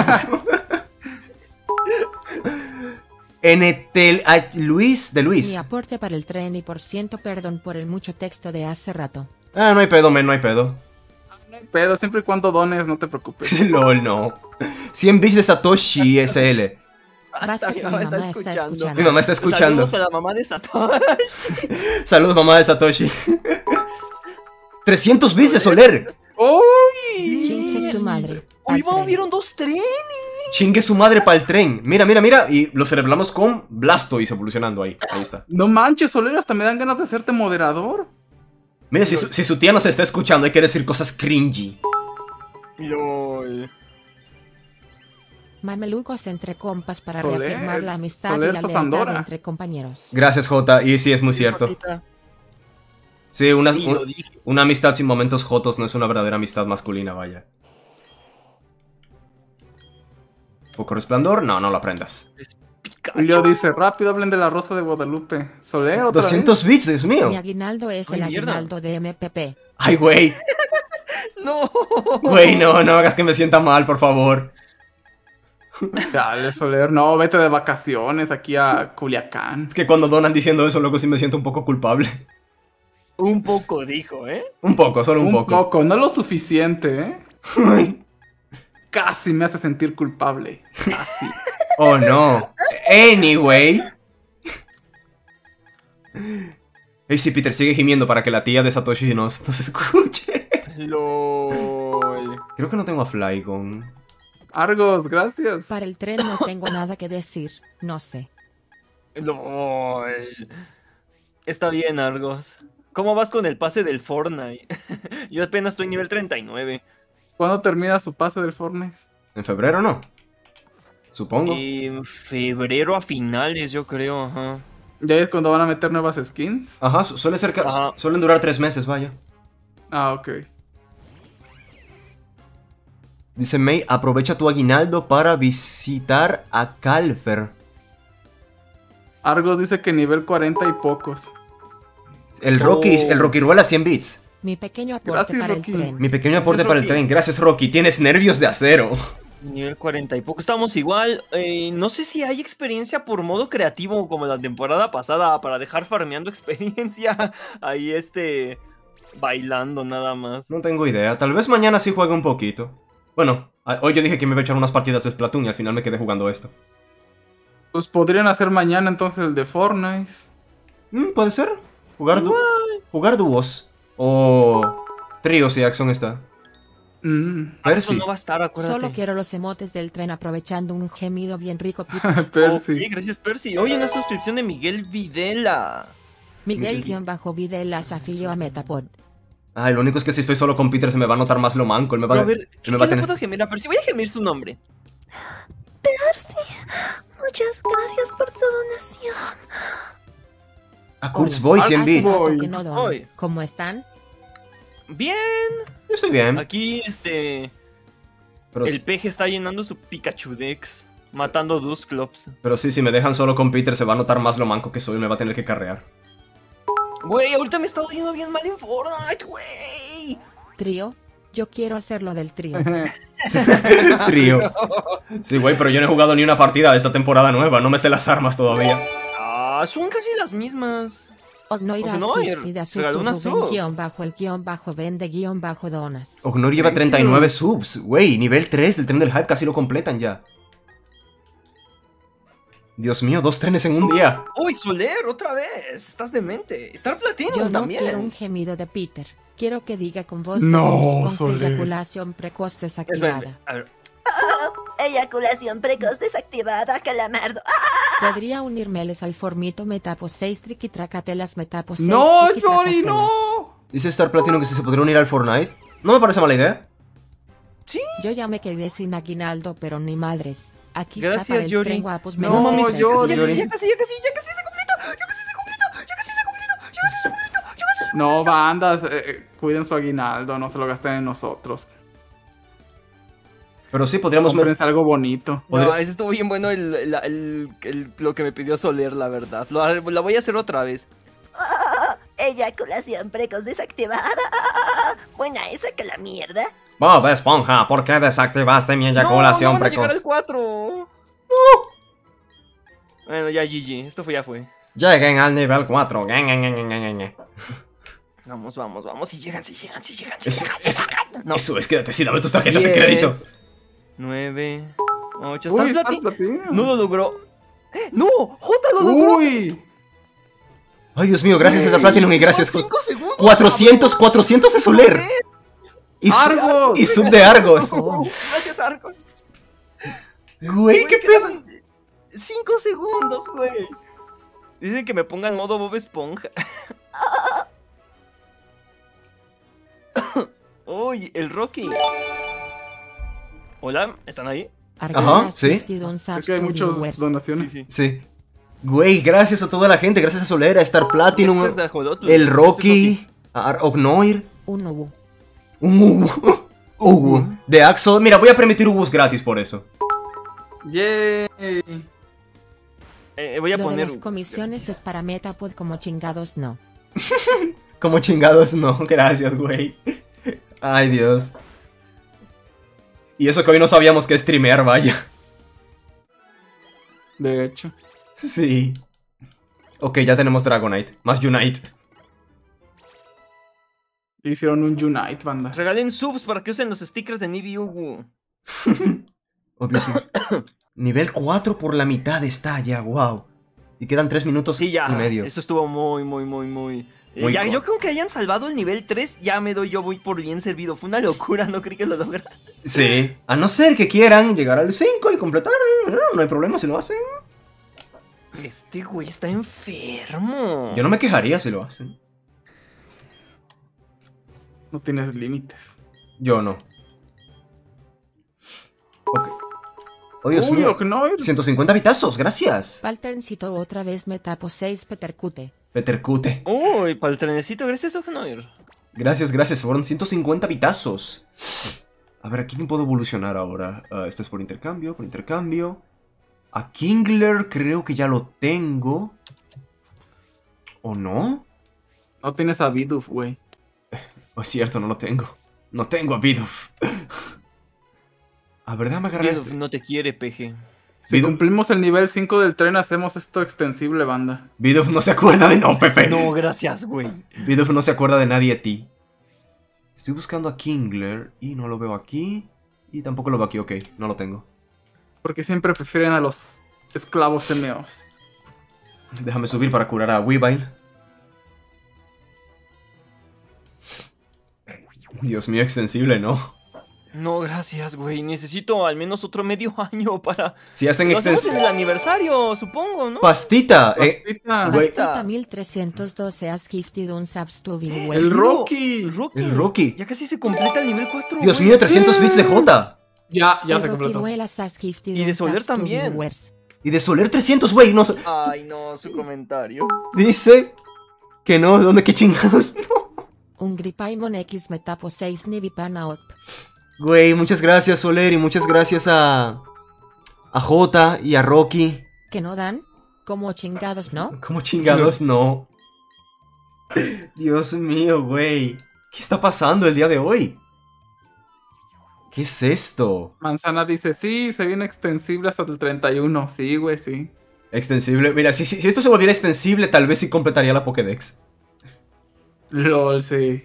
Enetel a Luis de Mi Luis. aporte para el tren y por ciento perdón por el mucho texto de hace rato. Ah, no hay pedo, men, no hay pedo. No hay pedo, siempre y cuando dones, no te preocupes. LOL, no. cien bits de Satoshi S L. Basta que mi mamá está escuchando. Mi mamá está escuchando. Saludos a la mamá de Satoshi. Saludos, mamá de Satoshi. trescientos bits de Soler. ¡Uy! Chingue su madre. Hoy al tren. movieron dos trenes. Chingue su madre para el tren. Mira, mira, mira. Y lo celebramos con Blastoise evolucionando ahí. Ahí está. No manches, Soler, hasta me dan ganas de hacerte moderador. Mira, si su, si su tía nos está escuchando, hay que decir cosas cringy. LOL. Mamelucos entre compas para Soler, reafirmar la amistad Soler y la Sasandora. lealtad entre compañeros. Gracias, Jota. Y sí, es muy cierto. Sí, una, Sí, un- lo dije. una amistad sin momentos jotos no es una verdadera amistad masculina, vaya. ¿Foco resplandor? No, no lo aprendas. Pikachu. Julio dice, rápido hablen de la Rosa de Guadalupe. Soler, otra doscientos bits, Dios mío. Mi aguinaldo es Ay, el mierda. aguinaldo de M P P. Ay, güey. No. Güey, no, no hagas que me sienta mal, por favor. vez. Dale, Soler, no, vete de vacaciones aquí a Culiacán. Es que cuando donan diciendo eso, luego sí me siento un poco culpable. Un poco dijo, ¿eh? Un poco, solo un, Un poco. poco, no lo suficiente, ¿eh? Ay. Casi me hace sentir culpable. Casi. Oh, no. Anyway. Hey, sí, Peter, sigue gimiendo para que la tía de Satoshi nos, nos escuche. LOL. Creo que no tengo a Flygon. Argos, gracias. Para el tren no tengo nada que decir. No sé. LOL. Está bien, Argos. ¿Cómo vas con el pase del Fortnite? Yo apenas estoy nivel treinta y nueve. ¿Cuándo termina su pase del Fortnite? ¿En febrero no? Supongo. En febrero a finales, yo creo, ajá. ¿Ya es cuando van a meter nuevas skins? Ajá, su- suele ser que Ajá. suelen durar tres meses, vaya. Ah, ok. Dice May, aprovecha tu aguinaldo para visitar a Calfer. Argos dice que nivel cuarenta y pocos. El Rocky, Oh. el Rocky Ruela cien bits. Mi pequeño aporte Gracias, para Rocky. el tren. Mi pequeño aporte Gracias, para el Rocky. tren. Gracias, Rocky. Tienes nervios de acero. Nivel cuarenta y poco. Estamos igual. eh, no sé si hay experiencia por modo creativo como la temporada pasada para dejar farmeando experiencia. Ahí este... bailando nada más. No tengo idea. Tal vez mañana sí juegue un poquito. Bueno, a- hoy yo dije que me iba a echar unas partidas de Splatoon y al final me quedé jugando esto. Pues podrían hacer mañana entonces el de Fortnite. Mm, ¿Puede ser? Jugar, du- jugar dúos. O tríos si Axon está. Mm. Eso Percy. no va a estar, acuérdate. Solo quiero los emotes del tren aprovechando un gemido bien rico. Peter. Percy. Ok, gracias, Percy. Oye, una suscripción de Miguel Videla. Miguel-Videla se afilió a Metapod. Ay, lo único es que si estoy solo con Peter se me va a notar más lo manco. Él me va, Pero a ver, él ¿qué me va a le tener... puedo gemir a Percy? Voy a gemir su nombre. Percy, muchas gracias por tu donación. A Kurzboy cien Hace bits. poco que no dono. Voy. ¿Cómo están? Bien. Yo estoy bien. Aquí, este... Pero, El peje está llenando su Pikachu Dex. Matando Dusclops. pero sí, si me dejan solo con Peter se va a notar más lo manco que soy. Me va a tener que carrear. Güey, ahorita me he estado yendo bien mal en Fortnite, güey. Trío. Yo quiero hacerlo del trío. Trío. Sí, güey, pero yo no he jugado ni una partida de esta temporada nueva. No me sé las armas todavía. Ah, son casi las mismas. Ognoir Ognoir, Askip de regaló una Azul sub. guión bajo el guión bajo vende guión bajo donas. Ognor lleva treinta y nueve subs. Güey, nivel tres del tren del hype casi lo completan ya. Dios mío, dos trenes en un día. Uy, Soler, otra vez. Estás demente. Star Platinum Yo no también. quiero un gemido de Peter. Quiero que diga con voz No, de voz con Soler. eyaculación precoz Espérame, desactivada. a ver. Eyaculación precoz desactivada, calamardo. ¡Ah! Podría unirmeles al formito Metapo seis triquitracatelas Metapo seis ¡No, Jory, triquitracatelas. no! Dice Star Platinum que si se podría unir al Fortnite. No me parece mala idea. Yo ya me quedé sin aguinaldo, pero ni madres. Aquí Gracias, está para el Yori. tren guapos. No, menos mames, tres. Yori. Ya casi, ya casi, ya casi, ya casi se completo. Ya casi se completo. Ya casi se completo. Ya casi se completo. Ya casi se No, bandas, eh, cuiden su aguinaldo, no se lo gasten en nosotros. Pero sí, podríamos... met- Cómprense algo bonito. Podría- No, ese estuvo bien bueno el, el- el- el- lo que me pidió Soler, la verdad. Lo, la voy a hacer otra vez. Ah, eyaculación precoz desactivada. Ah, buena esa que la mierda. Bob Esponja, ¿por qué desactivaste mi eyaculación no, no van a llegar precoz? al cuatro. Bueno, ya G G, esto fue, ya fue. Lleguen al nivel cuatro. Nge, nge, nge, nge, nge, nge. Vamos, vamos, vamos. Si llegan, si llegan, si llegan, si Eso, llegan. eso, No. eso es, quédate, sí, dame tus tarjetas de diez, crédito. nueve, ocho. Uy, ¿Está está Plati? platino. No lo logró. ¡No! ¡Jota lo logró! Uy. Ay, Dios mío, gracias a Star Platinum y gracias... Son cinco segundos. cuatrocientos, cuatrocientos de Soler. Y, su- Argos. y sub de Argos. Gracias, Arcos. Güey, qué pedo. Cinco segundos, güey. Dicen que me ponga en modo Bob Esponja. Uy, el Rocky. Hola, ¿están ahí? Ajá, sí. Creo que hay muchas donaciones. Sí, sí. Sí. Güey, gracias a toda la gente, gracias a Soler, a Star Platinum, Este es de Ajolotl. el Este es Rocky, a Ar- Ognoir, Un Ubu. un Ubu. Ubu. De Axel. Mira, voy a permitir Ubus gratis por eso. Yay. Eh, voy a Lo de poner. las comisiones es para Metapod como chingados no. Como chingados, no. Gracias, güey. Ay, Dios. Y eso que hoy no sabíamos que streamear, vaya. De hecho. Sí. Ok, ya tenemos Dragonite. Más Unite. Hicieron un Unite, banda. Regalen subs para que usen los stickers de Nibi Ugu. Oh, Dios mío. Nivel cuatro por la mitad está ya, wow. Y quedan tres minutos Sí, ya. y medio. Eso estuvo muy, muy, muy, muy. Eh, Muy ya, co- yo creo que hayan salvado el nivel tres, ya me doy yo voy por bien servido. Fue una locura, no creí que lo lograran. Sí. A no ser que quieran llegar al cinco y completar. No hay problema si lo hacen. Este güey está enfermo. Yo no me quejaría si lo hacen. No tienes límites. Yo no. Ok. Oh, Dios Uy, mío. Ognoir. ciento cincuenta bitazos, gracias. Palterncito otra vez Metapo seis Petercute. Petercute. Uy, para el trenecito, gracias, Ognoir. Gracias, gracias. Fueron ciento cincuenta bitazos. A ver, ¿a quién puedo evolucionar ahora? Ah, este es por intercambio, por intercambio. A Kingler creo que ya lo tengo. ¿O no? No tienes a Bidoof, güey. Oh, es cierto, no lo tengo. No tengo a Bidoof. A ver, déjame agarrar Bidoof este. no te quiere, peje. Si Bidoof- cumplimos el nivel cinco del tren, hacemos esto extensible, banda. Bidoof no se acuerda de no, Pepe. No, gracias, güey. Bidoof no se acuerda de nadie a ti. Estoy buscando a Kingler y no lo veo aquí. Y tampoco lo veo aquí, ok, no lo tengo. Porque siempre prefieren a los esclavos M Os. Déjame subir para curar a Weavile. Dios mío, extensible, ¿no? No, gracias, güey. Necesito al menos otro medio año para. Si hacen Lo hacemos en extensible. el aniversario, supongo, ¿no? Pastita, eh. Pastita. Güey. Pastita mil trescientos doce has gifted un subs to be well. El Rocky. El Rocky. El Rocky. Ya casi se completa el nivel cuatro. Dios güey. mío, trescientos bits de J. Ya, ya El se Rocky completó. vuelas has gifted Y de un Soler subs to también. viewers. Y de Soler trescientos, güey. No, sé. Ay, no, su comentario. Dice que no, ¿dónde qué chingados? No. Un Gripaimon X Metapo seis Nivipanaot. Güey, muchas gracias, Soler, y muchas gracias a. a J y a Rocky. ¿Que no dan? Como chingados, ¿no? ¿Cómo chingados no? Dios mío, güey. ¿Qué está pasando el día de hoy? ¿Qué es esto? Manzana dice, sí, se viene extensible hasta el treinta y uno. Sí, güey, sí. Extensible. Mira, si, si, si esto se volviera extensible, tal vez sí completaría la Pokédex. LOL, sí.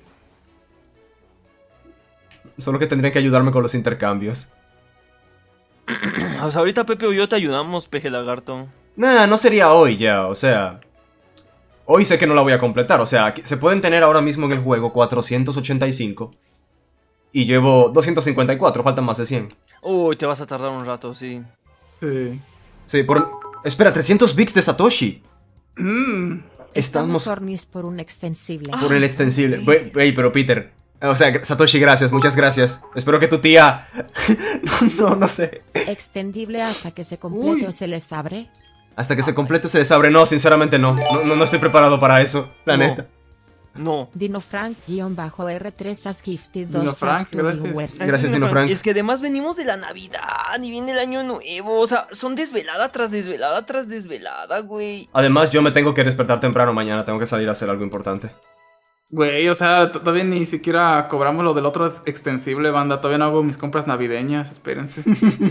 Solo que tendrían que ayudarme con los intercambios. O sea, ahorita Pepe o yo te ayudamos, peje lagarto. Nah, no sería hoy ya, o sea... Hoy sé que no la voy a completar, o sea, aquí- se pueden tener ahora mismo en el juego cuatrocientos ochenta y cinco. Y llevo doscientos cincuenta y cuatro, faltan más de cien. Uy, te vas a tardar un rato, sí. Sí. Sí, por... Espera, trescientos bits de Satoshi. Mm. Estamos hornis por un extensible. por el extensible. Wey, wey, pero Peter... O sea, Satoshi, gracias, muchas gracias. Espero que tu tía... no, no, no sé. Extendible hasta que se complete Uy. o se les abre. Hasta que se complete se desabre. No, sinceramente no. No, no, no estoy preparado para eso, la No. neta. No. Dino Frank-R tres has gifted Dino dos Frank, subs to gracias. viewers. Gracias, Dino Frank. Es que además venimos de la Navidad y viene el año nuevo. O sea, son desvelada tras desvelada tras desvelada, güey. Además, yo me tengo que despertar temprano mañana. Tengo que salir a hacer algo importante. Güey, o sea, t- todavía ni siquiera cobramos lo del otro extensible, banda. Todavía no hago mis compras navideñas, espérense.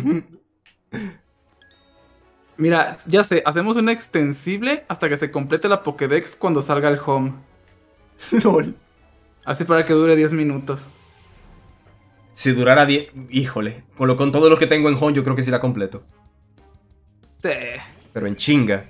Mira, ya sé, hacemos un extensible hasta que se complete la Pokédex cuando salga el home. LOL. Así para que dure diez minutos. Si durara diez... Híjole. Con, lo, con todo lo que tengo en home, yo creo que sí la completo. Sí. Pero en chinga.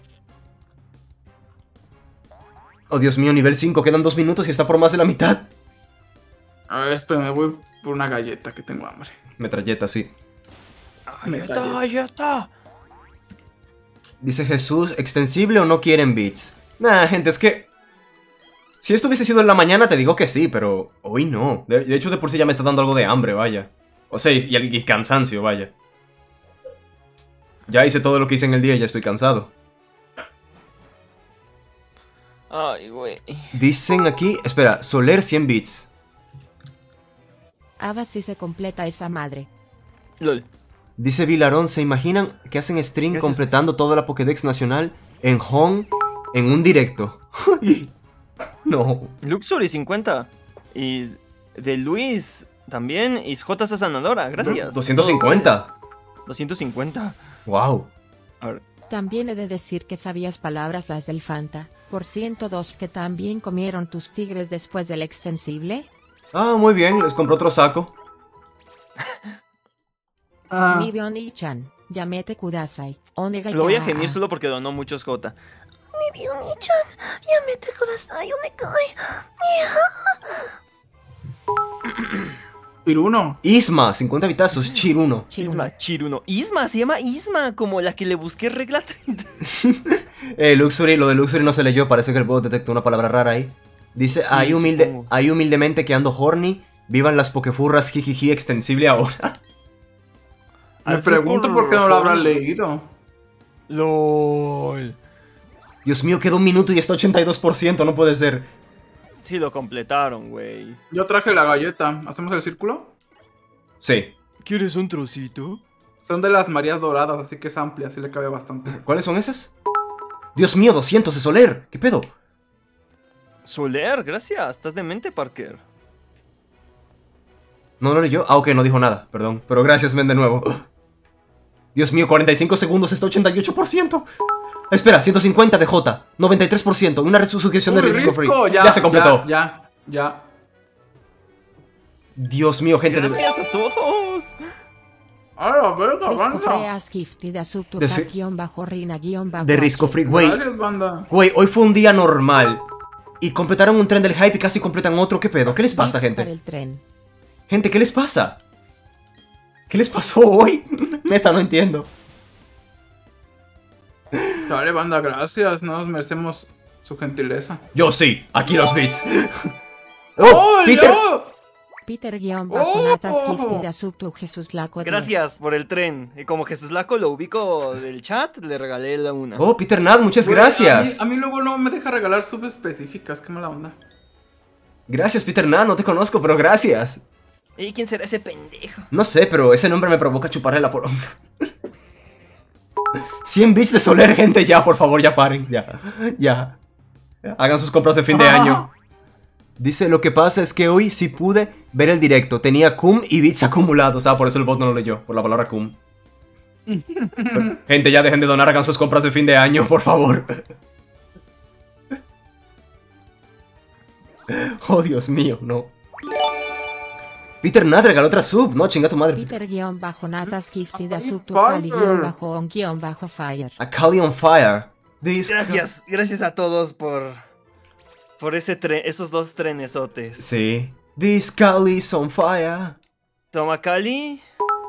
Oh, Dios mío, nivel cinco. Quedan dos minutos y está por más de la mitad. A ver, espérame, voy por una galleta que tengo hambre. Metralleta, sí. Ay, ya está, ya está. Dice Jesús, ¿extensible o no quieren bits? Nah, gente, es que... Si esto hubiese sido en la mañana te digo que sí, pero hoy no. De, de hecho, de por sí ya me está dando algo de hambre, vaya. O sea, y, y, y cansancio, vaya. Ya hice todo lo que hice en el día y ya estoy cansado. Ay, güey. Dicen aquí... Espera, Soler cien bits. A ver si se completa esa madre. LOL. Dice Vilarón, ¿se imaginan que hacen stream Gracias. completando toda la Pokédex nacional en home en un directo? No. Luxury cincuenta. Y de Luis también. Y J C Sanadora, gracias. doscientos cincuenta. doscientos cincuenta. Wow. A ver. También he de decir que sabías palabras las del Fanta, por ciento dos que también comieron tus tigres después del extensible. Ah, muy bien, les compré otro saco. Ah, Midion y Chan, Yamete Kudasai, Onega Lo voy a ya. gemir solo porque donó muchos J. Ni Bioni-chan, yamete kudasai, onegai. Piruno. Isma, cincuenta vitazos, Chiruno. Chiruno. Isma, Chiruno. Isma, se llama Isma, como la que le busqué regla treinta. Eh, Luxury, lo de Luxury no se leyó, parece que el bot detectó una palabra rara ahí. Dice, Sí, ahí humilde, supongo. ahí humildemente que ando horny, vivan las pokefurras, jijiji, extensible ahora. Me Al pregunto sur, por qué no lo habrán joven. leído. LOL. Dios mío, queda un minuto y está ochenta y dos por ciento, no puede ser. Sí, lo completaron, güey. Yo traje la galleta. ¿Hacemos el círculo? Sí. ¿Quieres un trocito? Son de las Marías Doradas, así que es amplia, así le cabe bastante. ¿Cuáles son esas? Dios mío, doscientos de Soler. ¿Qué pedo? Soler, gracias. Estás demente, Parker. ¿No lo leyó? Ah, ok, no dijo nada, perdón. Pero gracias, men, de nuevo. Dios mío, cuarenta y cinco segundos, está ochenta y ocho por ciento. Espera, ciento cincuenta de J, noventa y tres por ciento. Una suscripción de Uy, Risco Free. Risco, Ya, se completó. Ya, ya, ya. Dios mío, gente. de- Gracias a todos. ¡A la verga, Risco banda! Freas gifted a De si- subtuca guión bajo Rina guión bajo De Risco H. Free, güey. Gracias, banda. Güey, hoy fue un día normal. Y completaron un tren del hype y casi completan otro. ¿Qué pedo? ¿Qué les pasa, Bits para gente? el tren. Gente, ¿qué les pasa? ¿Qué les pasó hoy? Neta, no entiendo. Dale, banda, gracias. Nos merecemos su gentileza. Yo sí, aquí los beats. ¡Oh, Peter! no! Peter guión bajo Oh. Natas gifted a subtu Jesús Laco diez. Gracias por el tren. Y como Jesús Laco lo ubico del chat, le regalé la una. Oh, Peter Nad, muchas Güey, gracias. A mí, a mí luego no me deja regalar subespecíficas. Qué mala onda. Gracias, Peter Nad, no te conozco, pero gracias. ¿Y quién será ese pendejo? No sé, pero ese nombre me provoca chuparle la poronga. cien bits de Soler, gente, ya, por favor, ya paren, ya, ya. Hagan sus compras de fin de año. Dice, lo que pasa es que hoy sí pude ver el directo. Tenía cum y bits acumulados. Ah, por eso el bot no lo leyó, por la palabra cum. Pero, gente, ya dejen de donar, hagan sus compras de fin de año, por favor. Oh, Dios mío, no. Peter Nad regaló otra sub, no, chinga tu madre. Peter guión bajo Natas gifted a subtu Fire. Cali guión bajo on guión bajo Fire. A Kali on Fire. This Gracias, gracias a todos por. Por ese tren, esos dos trenesotes. Sí. This Kali's on fire. Toma Cali.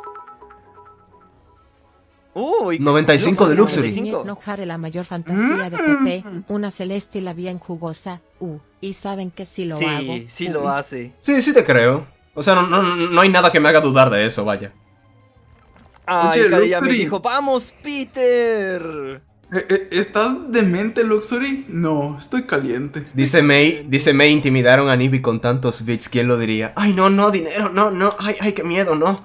Uy, noventa y cinco de Luxury. noventa y cinco. No jare la mayor fantasía de P P, una celeste y la bien jugosa, uh, y saben que si lo Sí, hago. sí uh, lo hace. Sí, sí te creo. O sea, no, no, no hay nada que me haga dudar de eso, vaya. Ay, Oye, Cali ya me Luxury. dijo, vamos, Peter. Eh, eh, ¿Estás demente, Luxury? No, estoy caliente. Dice May, dice May, intimidaron a Nibby con tantos bits, ¿quién lo diría? Ay, no, no, dinero, no, no, ay, ay, qué miedo, no.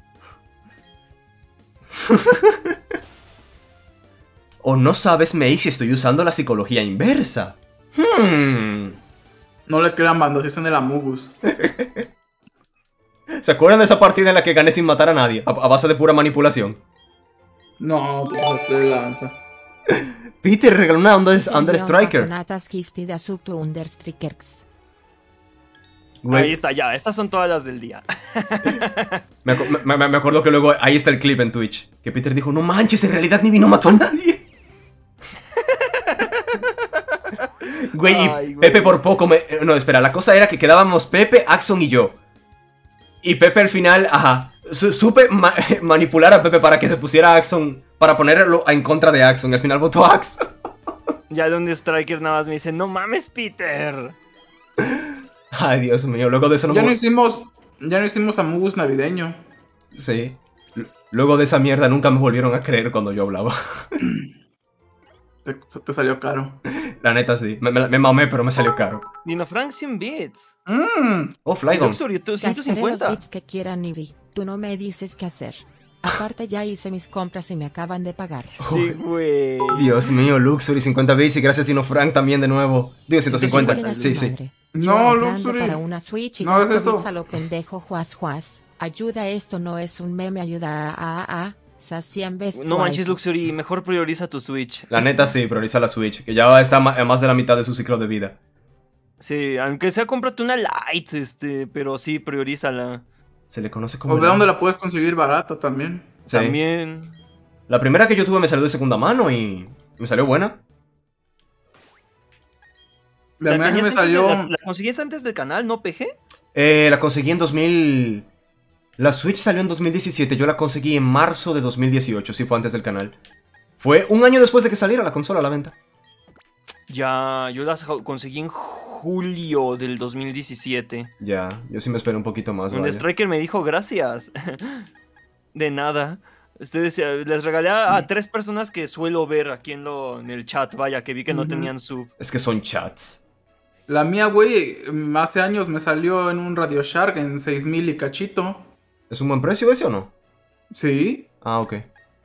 O no sabes, May, si estoy usando la psicología inversa. Hmm. No le crean, bando, si es en el Amugus. ¿Se acuerdan de esa partida en la que gané sin matar a nadie? A, a base de pura manipulación. No, pues te lanza. Peter regaló una Under, Under Striker. Güey, Ahí está, ya. Estas son todas las del día. me, acu- me- me- me acuerdo que luego ahí está el clip en Twitch. Que Peter dijo, no manches, en realidad Nibby no mató a nadie. Güey, y Ay, güey. Pepe por poco me... eh, No, espera, la cosa era que quedábamos Pepe, Axon y yo. Y Pepe al final, ajá, su- supe ma- manipular a Pepe para que se pusiera a Axon, para ponerlo en contra de Axon. Y al final votó a Axon. Ya el un Striker nada más me dice, no mames, Peter. Ay, Dios mío, luego de eso no Ya no me... hicimos, ya no hicimos Amugus navideño. Sí. L- Luego de esa mierda nunca me volvieron a creer cuando yo hablaba. Te, te salió caro. La neta sí, me, me, me mamé, pero me salió caro. Dino Frank cien bits. Mmm. Oh, Flygon. Luxury, tú ciento Gastaré los cincuenta. bits que quiera, Nibby. Tú no me dices qué hacer. Aparte ya hice mis compras y me acaban de pagar. Sí, güey. Dios mío, Luxury, cincuenta bits y gracias Dino Frank también de nuevo. Digo, ciento cincuenta. Chinguen a su Sí, sí. madre. No, Yo ahorrando Luxury. para una Switch y No, es gasto eso. bits a lo pendejo, juas, juas. Ayuda, esto no es un meme, ayuda a a a. Sacian best No manches, wife. Luxury, mejor prioriza tu Switch. La neta sí, prioriza la Switch, que ya está ma- a más de la mitad de su ciclo de vida. Sí, aunque sea cómprate una Lite, este, pero sí, priorízala. Se le conoce como... O ve el- dónde la puedes conseguir barata también. Sí. También. La primera que yo tuve me salió de segunda mano y me salió buena. La mía que tenías me antes salió. de- la, la conseguiste antes del canal, no P G? Eh, la conseguí en dos mil... La Switch salió en dos mil diecisiete, yo la conseguí en marzo de dos mil dieciocho, sí fue antes del canal. Fue un año después de que saliera la consola a la venta. Ya, yo las ja- conseguí en julio del dos mil diecisiete. Ya, yo sí me esperé un poquito más, Donde vaya. Striker me dijo gracias. De nada. Ustedes eh, les regalé a, a tres personas que suelo ver aquí en, lo, en el chat, vaya, que vi que no Ujú. tenían sub. Es que son chats. La mía, güey, mm, hace años me salió en un Radio Shark en seis mil y cachito. ¿Es un buen precio ese o no? Sí. Ah, ok.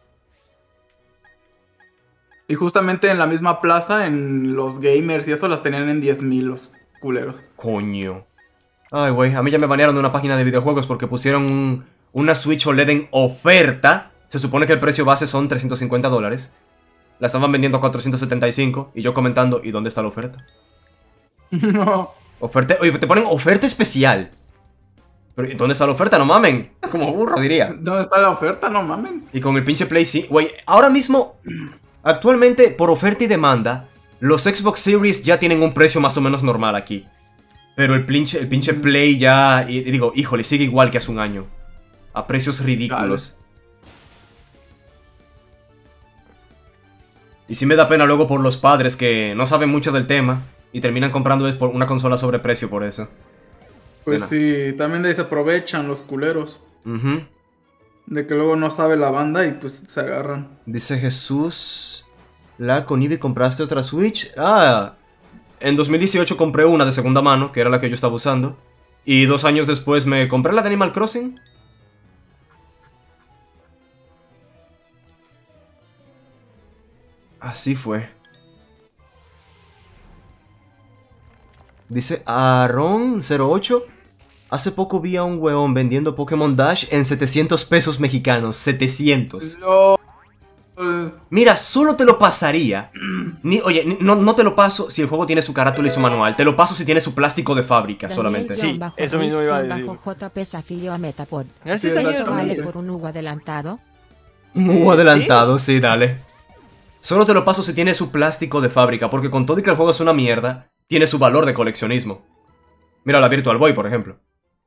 Y justamente en la misma plaza, en los gamers y eso, las tenían en diez mil los culeros. Coño. Ay, güey, a mí ya me banearon de una página de videojuegos porque pusieron un- una Switch O L E D en oferta. Se supone que el precio base son trescientos cincuenta dólares. La estaban vendiendo a cuatrocientos setenta y cinco y yo comentando, ¿y dónde está la oferta? No. Oferta, oye, te ponen oferta especial. Pero ¿y ¿dónde está la oferta? No mamen. Como burro, diría. ¿Dónde está la oferta? No mamen. Y con el pinche Play sí. Güey, ahora mismo, actualmente, por oferta y demanda, los Xbox Series ya tienen un precio más o menos normal aquí. Pero el pinche, el pinche Play ya, y, y digo, híjole, sigue igual que hace un año. A precios ridículos. Y sí me da pena luego por los padres que no saben mucho del tema y terminan comprando por una consola sobre precio por eso. Pues Pena. sí, también de ahí se aprovechan los culeros. Ujú. De que luego no sabe la banda y pues se agarran. Dice Jesús. La con Eevee compraste otra Switch. Ah, en dos mil dieciocho compré una de segunda mano, que era la que yo estaba usando. Y dos años después me compré la de Animal Crossing. Así fue. Dice Aaron cero ocho. Hace poco vi a un weón vendiendo Pokémon Dash en setecientos pesos mexicanos. setecientos. Lo- Mira, solo te lo pasaría. Ni, oye, ni- no, no te lo paso si el juego tiene su carátula y su manual. Te lo paso si tiene su plástico de fábrica solamente. Sí, eso mismo iba a decir. J P se afilió a Metapod. Gracias, Sí, Daniel. ¿Esto vale exactamente. por un Hugo adelantado? Muy adelantado, sí, dale. Solo te lo paso si tiene su plástico de fábrica, porque con todo y que el juego es una mierda, tiene su valor de coleccionismo. Mira la Virtual Boy, por ejemplo.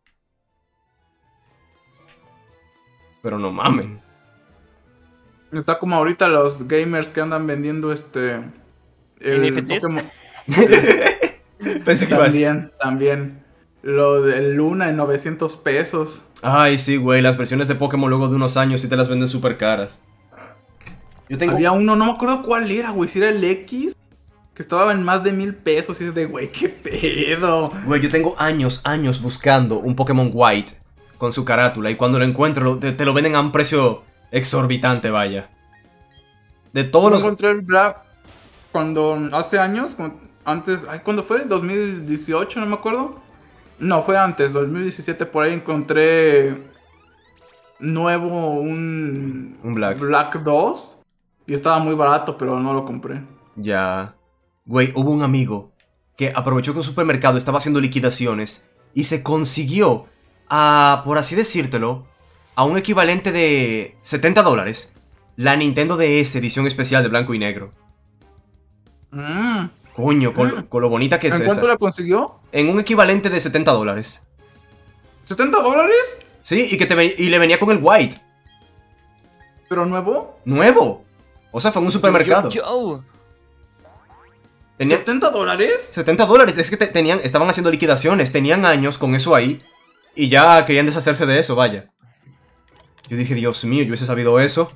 Pero no mamen. Está como ahorita los gamers que andan vendiendo este. El ¿N F Ts? Pokémon. Pensé que iba a decir. También, también. Lo del Luna en novecientos pesos. Ay, sí, güey, las versiones de Pokémon luego de unos años sí te las venden súper caras. Yo tengo... Había uno, no me acuerdo cuál era, güey. Si era el X, que estaba en más de mil pesos. Y es de, güey, qué pedo. Güey, yo tengo años, años buscando un Pokémon White con su carátula. Y cuando lo encuentro, lo- te, te lo venden a un precio exorbitante, vaya. De todos Yo los... encontré el Black cuando hace años, cuando- antes, ay, ¿cuándo fue? ¿dos mil dieciocho? No me acuerdo. No, fue antes, dos mil diecisiete, por ahí encontré nuevo un, Un Black. Black dos y estaba muy barato, pero no lo compré. Ya. Güey, hubo un amigo que aprovechó que un supermercado estaba haciendo liquidaciones y se consiguió a, por así decírtelo, a un equivalente de setenta dólares la Nintendo D S edición especial de blanco y negro. Mm. Coño, con, Mm. con lo bonita que es ¿En cuánto esa. la consiguió? En un equivalente de setenta dólares. ¿setenta dólares? Sí, y, que te ven- y le venía con el White. ¿Pero nuevo? Nuevo. O sea, fue en un supermercado. Yo, yo. Tenía ¿setenta dólares? setenta dólares. Es que te- tenían, estaban haciendo liquidaciones. Tenían años con eso ahí. Y ya querían deshacerse de eso, vaya. Yo dije, Dios mío, yo hubiese sabido eso.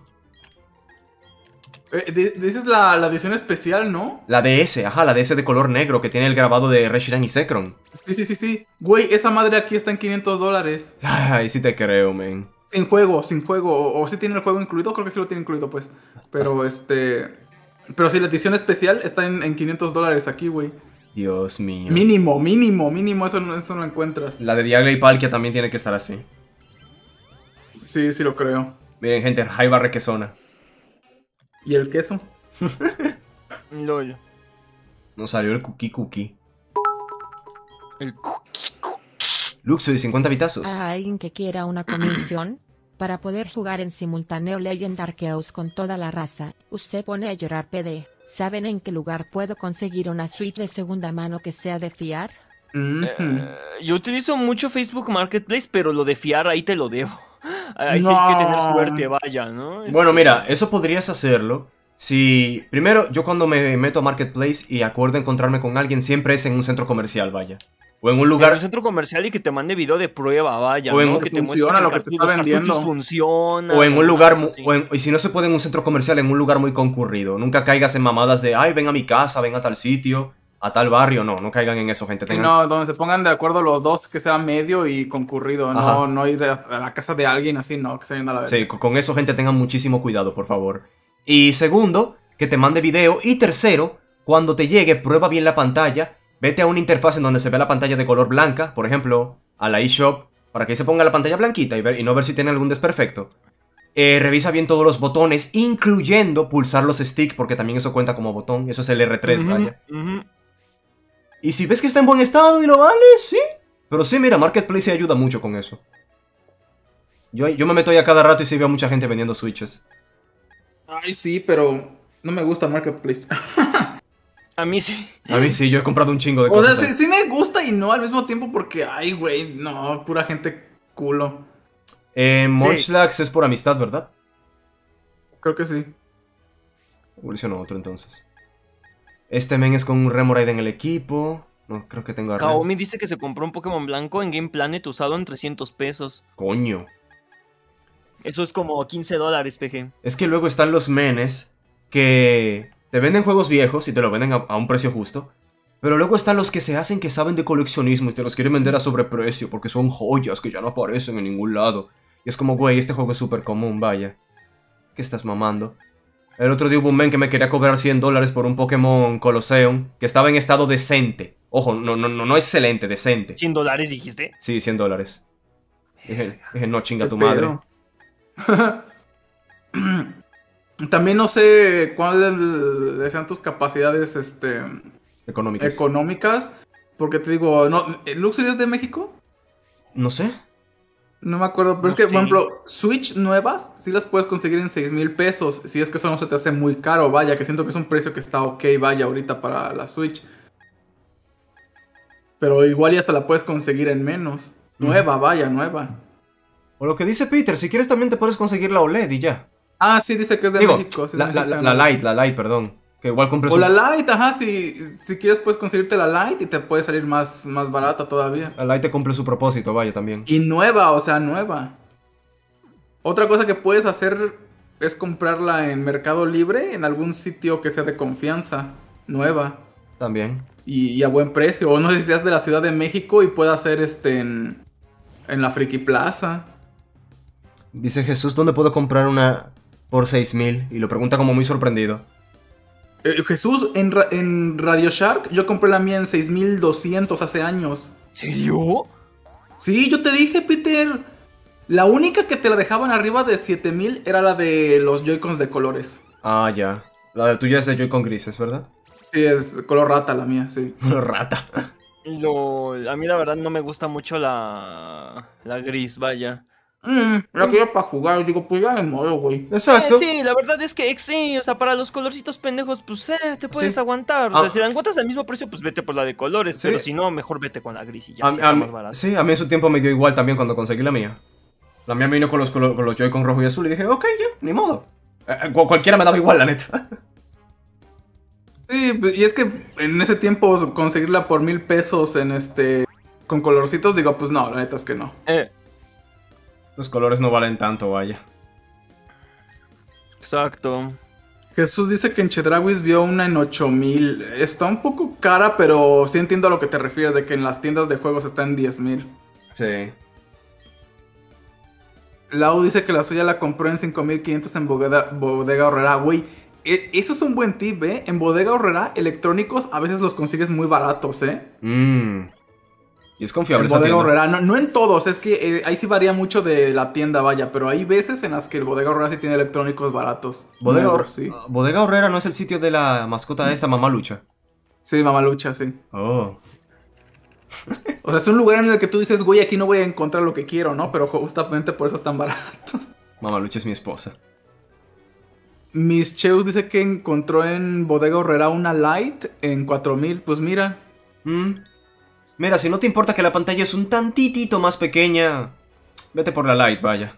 Eh, di- dices la, la edición especial, ¿no? La D S, ajá, la D S de color negro que tiene el grabado de Reshiram y Zekrom. Sí, sí, sí, sí. Güey, esa madre aquí está en quinientos dólares. Ay, sí te creo, men. Sin juego, sin juego. O, o si tiene el juego incluido, creo que sí lo tiene incluido, pues. Pero este. Pero sí, la edición especial está en, en quinientos dólares aquí, güey. Dios mío. Mínimo, mínimo, mínimo, eso no, eso no encuentras. La de Diagla y Palkia también tiene que estar así. Sí, sí lo creo. Miren, gente, Jaiba Requesona. ¿Y el queso? LOL. Nos salió el cookie cookie. El cu- Luxo de cincuenta bitazos. A alguien que quiera una comisión, para poder jugar en simultáneo Legend Arceus con toda la raza, usted pone a llorar P D. ¿Saben en qué lugar puedo conseguir una Switch de segunda mano que sea de fiar? Mhm. Eh, yo utilizo mucho Facebook Marketplace, pero lo de fiar ahí te lo debo. Ahí sí No. hay que tener suerte, vaya, ¿no? Bueno, Este, mira, eso podrías hacerlo si... Primero, yo cuando me meto a Marketplace y acuerdo encontrarme con alguien, siempre es en un centro comercial, vaya. O en un en lugar... un centro comercial y que te mande video de prueba, vaya, O en ¿no? un- Que te funciona muestre lo que que te los está cartuchos vendiendo. funcionan. O en un lugar... mu- cosas así. o en- y si no se puede en un centro comercial, en un lugar muy concurrido. Nunca caigas en mamadas de, ay, ven a mi casa, ven a tal sitio, a tal barrio. No, no caigan en eso, gente. Sí, Tengan... no, donde se pongan de acuerdo los dos, que sea medio y concurrido. Ajá. No, no ir a, a la casa de alguien así, no, que se vayan a la verga. Sí, co- con eso, gente, tengan muchísimo cuidado, por favor. Y segundo, que te mande video. Y tercero, cuando te llegue, prueba bien la pantalla. Vete a una interfaz en donde se ve la pantalla de color blanca, por ejemplo, a la eShop, para que se ponga la pantalla blanquita y, ver, y no ver si tiene algún desperfecto. Eh, revisa bien todos los botones, incluyendo pulsar los stick, porque también eso cuenta como botón. Eso es el R tres, Ujú, vaya. ujú. Y si ves que está en buen estado y lo vale, sí. Pero sí, mira, Marketplace se ayuda mucho con eso. Yo, yo me meto ahí a cada rato y sí veo a mucha gente vendiendo Switches. Ay, sí, pero no me gusta Marketplace. A mí sí. A mí sí, yo he comprado un chingo de O sea, cosas. sí, ahí. sí me gusta y no al mismo tiempo porque, ay, güey, no, pura gente culo. Eh, Munchlax es por amistad, ¿verdad? Creo que sí. Evolucionó otro entonces. Este men es con un Remoraid en el equipo. No, creo que tengo a Rem. Kaomi dice que se compró un Pokémon blanco en Game Planet usado en trescientos pesos. Coño. Eso es como quince dólares, P G. Es que luego están los menes que te venden juegos viejos y te lo venden a, a un precio justo. Pero luego están los que se hacen que saben de coleccionismo y te los quieren vender a sobreprecio porque son joyas que ya no aparecen en ningún lado. Y es como, güey, este juego es súper común, vaya. ¿Qué estás mamando? El otro día hubo un men que me quería cobrar cien dólares por un Pokémon Colosseum que estaba en estado decente. Ojo, no, no, no, no excelente, decente. ¿cien dólares dijiste? Sí, cien dólares. Dije, dije, no, chinga Qué tu madre. pedo. También no sé cuáles sean tus capacidades este, Económicas. económicas. Porque te digo, no, ¿Luxury es de México? No sé. No me acuerdo, pero No es que, sé. por ejemplo, Switch nuevas sí las puedes conseguir en seis mil pesos. Si es que eso no se te hace muy caro, vaya, que siento que es un precio que está ok, vaya, ahorita para la Switch. Pero igual ya hasta la puedes conseguir en menos. Nueva, vaya, nueva. O lo que dice Peter, si quieres también te puedes conseguir la O L E D y ya. Ah, sí, dice que es de Digo, México. sí es la, la, la, mexicana. la Lite, la Lite, perdón. Que igual cumple O su... la Lite, ajá, si, si quieres puedes conseguirte la Lite y te puede salir más, más barata todavía. La Lite cumple su propósito, vaya, también. Y nueva, o sea, nueva. Otra cosa que puedes hacer es comprarla en Mercado Libre, en algún sitio que sea de confianza, nueva. También. Y, y a buen precio. O no sé si seas de la Ciudad de México y pueda ser este en, en la Friki Plaza. Dice Jesús, ¿dónde puedo comprar una por seis mil? Y lo pregunta como muy sorprendido. Eh, Jesús, en, Ra- en Radio Shark yo compré la mía en seis mil doscientos hace años. ¿Serio? Sí, yo te dije, Peter. La única que te la dejaban arriba de siete mil era la de los Joy-Cons de colores. Ah, ya. La de tuya es de Joy-Con grises, ¿verdad? Sí, es color rata la mía, sí. Rata. Lo, a mí la verdad no me gusta mucho la, la gris, vaya. Mm, la quería para jugar, digo, pues ya me muero, güey. Exacto. Eh, sí, la verdad es que eh, sí, o sea, para los colorcitos pendejos, pues eh, te puedes Sí. aguantar. O Ah. sea, si la encuentras al mismo precio, pues vete por la de colores. Sí. Pero si no, mejor vete con la gris y ya, A, sí a está mí- más barato. sí, a mí en su tiempo me dio igual también cuando conseguí la mía. La mía me vino con los, con los, con los Joy-Con rojo y azul y dije, ok, ya, ni modo. Eh, eh, cual- cualquiera me daba igual, la neta. Sí, y es que en ese tiempo conseguirla por mil pesos en este... con colorcitos, digo, pues no, la neta es que no. Eh, Los colores no valen tanto, vaya. exacto. Jesús dice que en Chedrauis vio una en ocho mil. Está un poco cara, pero sí entiendo a lo que te refieres, de que en las tiendas de juegos está en diez mil. Sí. Lau dice que la suya la compró en cinco mil quinientos en Bodega, Bodega Horrera. Güey, e- eso es un buen tip, ¿eh? En Bodega Horrera, electrónicos a veces los consigues muy baratos, ¿eh? Mmm. Y es En confiable esa Bodega tienda. Horrera, no, no en todos, es que eh, ahí sí varía mucho de la tienda, vaya, pero hay veces en las que el Bodega Horrera sí tiene electrónicos baratos. Bodega, Nuevos, Hor- sí. ah, Bodega Horrera no es el sitio de la mascota de esta Mamalucha. Sí, Mamalucha, sí. Oh. O sea, es un lugar en el que tú dices, güey, aquí no voy a encontrar lo que quiero, ¿no? Pero justamente por eso están baratos. Mamalucha es mi esposa. Miss Cheus dice que encontró en Bodega Horrera una Lite en cuatro mil. Pues mira, Mm. Mira, si no te importa que la pantalla es un tantitito más pequeña, vete por la Lite, vaya.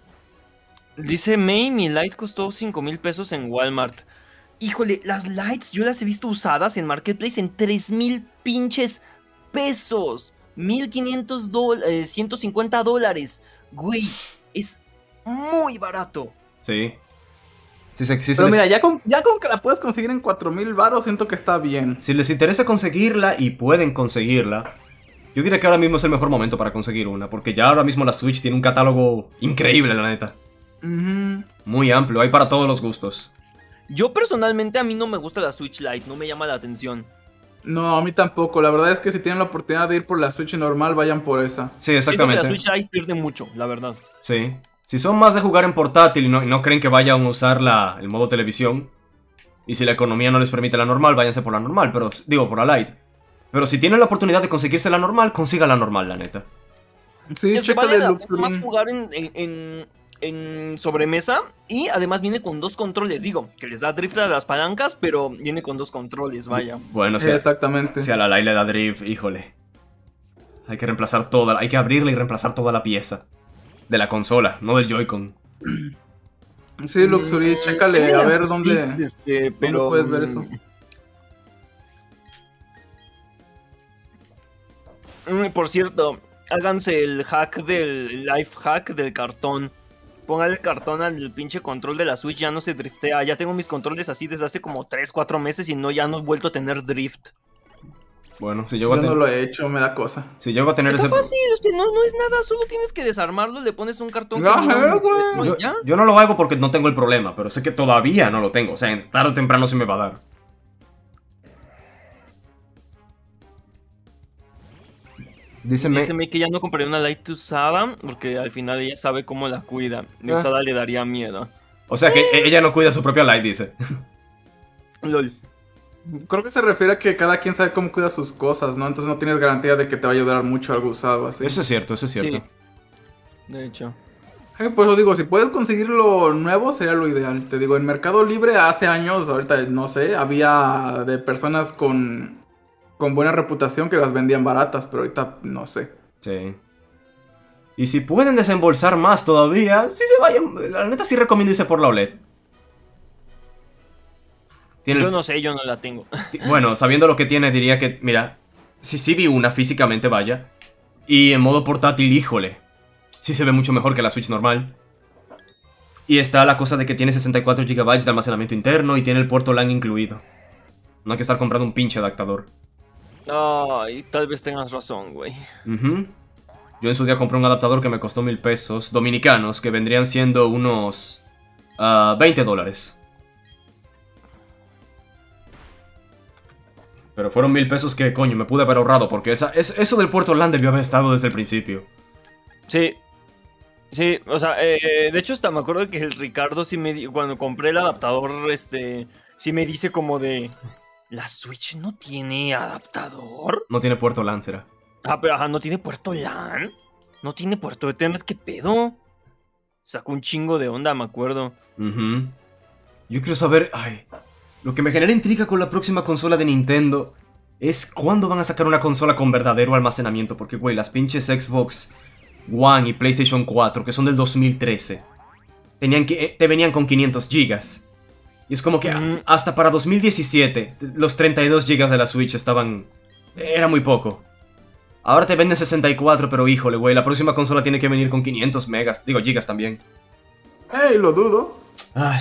Dice May, mi light costó cinco mil pesos en Walmart. Híjole, las lights yo las he visto usadas en Marketplace en tres mil pinches pesos. mil quinientos dólares, ciento cincuenta dólares. Güey, es muy barato. Sí. Sí, sí, sí, se pero les- mira, ya con, ya con que la puedes conseguir en cuatro mil baros, siento que está bien. Si les interesa conseguirla y pueden conseguirla, yo diría que ahora mismo es el mejor momento para conseguir una, porque ya ahora mismo la Switch tiene un catálogo increíble, la neta. Ujú. Muy amplio, hay para todos los gustos. Yo personalmente a mí no me gusta la Switch Lite, no me llama la atención. No, a mí tampoco. La verdad es que si tienen la oportunidad de ir por la Switch normal, vayan por esa. Sí, Siento que la exactamente. Switch Lite pierde mucho, la verdad. Sí. Si son más de jugar en portátil y no, y no creen que vayan a usar la, el modo televisión, y si la economía no les permite la normal, váyanse por la normal, pero digo, por la Lite. Pero si tienen la oportunidad de conseguirse la normal, consiga la normal, la neta. Sí, Es que chécale vale el la Luxury. pena más jugar en, en, en- en sobremesa y además viene con dos controles. Digo, que les da drift a las palancas, pero viene con dos controles, vaya. Bueno, Sí, si, a, exactamente. si a la Lite le da drift, híjole. Hay que reemplazar toda, hay que abrirla y reemplazar toda la pieza. De la consola, no del Joy-Con. Sí, Luxury, Mm, chécale tiene a las ver dónde, sticks, este, pero dónde puedes ver eso. Mm, Por cierto, háganse el hack del life hack del cartón. Póngale el cartón al pinche control de la Switch, ya no se driftea. Ya tengo mis controles así desde hace como tres, cuatro meses y no ya no he vuelto a tener drift. Bueno, si llego a, Yo no ten- lo he hecho, me da cosa. si llego a tener Está ese... fácil, o sea, no, no es nada, solo tienes que desarmarlo, le pones un cartón que Ajá, mida un- güey. Yo, ¿Ya? yo no lo hago porque no tengo el problema, pero sé que todavía no lo tengo. O sea, tarde o temprano se me va a dar. Díceme... Díceme que ya no compraría una Lite usada porque al final ella sabe cómo la cuida. De Ah. usada le daría miedo. O sea que e- ella no cuida su propia Lite, dice. LOL. Creo que se refiere a que cada quien sabe cómo cuida sus cosas, ¿no? Entonces no tienes garantía de que te va a ayudar mucho algo usado así. Eso es cierto, eso es cierto. Sí. De hecho. Eh, Por eso digo, si puedes conseguir lo nuevo sería lo ideal. Te digo, en Mercado Libre hace años, ahorita no sé, había de personas con, con buena reputación que las vendían baratas, pero ahorita no sé. Sí. Y si pueden desembolsar más todavía, sí se vayan. La neta sí recomiendo irse por la O L E D. Tiene el- Yo no sé, yo no la tengo. Bueno, sabiendo lo que tiene, diría que, mira, si sí vi una físicamente, vaya. Y en modo portátil, híjole. Sí se ve mucho mejor que la Switch normal. Y está la cosa de que tiene sesenta y cuatro gigabytes de almacenamiento interno y tiene el puerto LAN incluido. No hay que estar comprando un pinche adaptador. Ay, tal vez tengas razón, güey. Ujú. Yo en su día compré un adaptador que me costó mil pesos dominicanos, que vendrían siendo unos uh, veinte dólares. Pero fueron mil pesos que, coño, me pude haber ahorrado, porque esa, es, eso del puerto LAN debió haber estado desde el principio. Sí. Sí, o sea, eh, de hecho hasta me acuerdo que el Ricardo sí me di- cuando compré el adaptador, este, sí me dice como de, ¿la Switch no tiene adaptador? No tiene puerto LAN, será. Ah, pero ajá, ¿no tiene puerto LAN? ¿No tiene puerto Ethernet? ¿Qué pedo? Sacó un chingo de onda, me acuerdo. Ujú. Yo quiero saber... Ay, lo que me genera intriga con la próxima consola de Nintendo es cuándo van a sacar una consola con verdadero almacenamiento. Porque, güey, las pinches Xbox One y PlayStation cuatro, que son del dos mil trece, tenían que, eh, te venían con quinientos gigas. Y es como que Mm. hasta para dos mil diecisiete, los treinta y dos gigas de la Switch estaban... Era muy poco. Ahora te venden sesenta y cuatro, pero híjole, güey, la próxima consola tiene que venir con quinientos megas. Digo, gigas también. ¡Ey, lo dudo! Ay.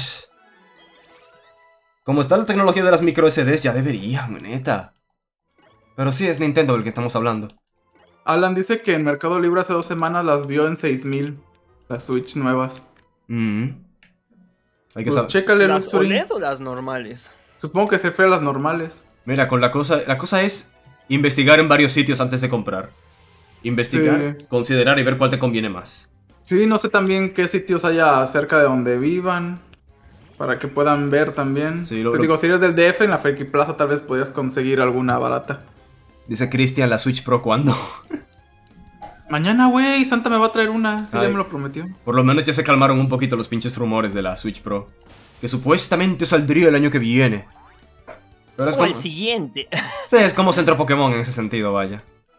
Como está la tecnología de las micro S Ds, ya deberían, neta. Pero sí, es Nintendo del que estamos hablando. Alan dice que en Mercado Libre hace dos semanas las vio en seis mil. Las Switch nuevas. Mm. Hay que Pues saber. chécale, ¿Las Luxury. O L E D o las normales? Supongo que se fue a las normales. Mira, con la cosa, la cosa es investigar en varios sitios antes de comprar. Investigar, Sí. considerar y ver cuál te conviene más. Sí, no sé también qué sitios haya cerca de donde vivan. Para que puedan ver también. Sí, lo- Te lo- digo, si eres del D F, en la Friki Plaza tal vez podrías conseguir alguna barata. Dice Cristian, la Switch Pro, ¿cuándo? Mañana, güey, Santa me va a traer una. Sí, Ay. ya me lo prometió. Por lo menos ya se calmaron un poquito los pinches rumores de la Switch Pro. Que supuestamente saldría el año que viene. Pero es O como... el siguiente. Sí, es como Centro Pokémon en ese sentido, vaya.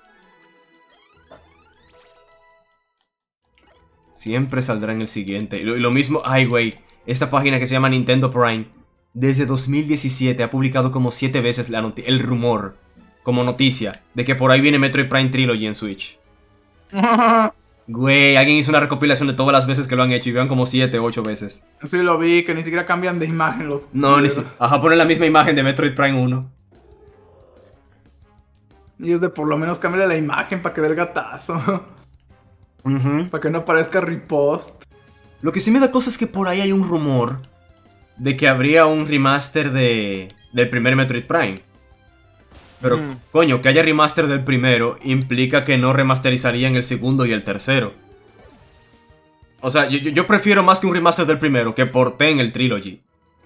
Siempre saldrá en el siguiente. Y lo, y lo mismo, ay, güey. Esta página que se llama Nintendo Prime, desde dos mil diecisiete ha publicado como siete veces la noti- el rumor, como noticia, de que por ahí viene Metroid Prime Trilogy en Switch. Güey, alguien hizo una recopilación de todas las veces que lo han hecho y vean como siete o ocho veces. Sí, lo vi, que ni siquiera cambian de imagen los... No, ni si... Ajá, ponen la misma imagen de Metroid Prime uno. Y es de por lo menos cámbiale la imagen para que dé el gatazo. Ujú. Para que no parezca repost. Lo que sí me da cosa es que por ahí hay un rumor de que habría un remaster de del primer Metroid Prime. Pero, Mm. coño, que haya remaster del primero implica que no remasterizarían el segundo y el tercero. O sea, yo, yo- yo prefiero más que un remaster del primero que porten el Trilogy.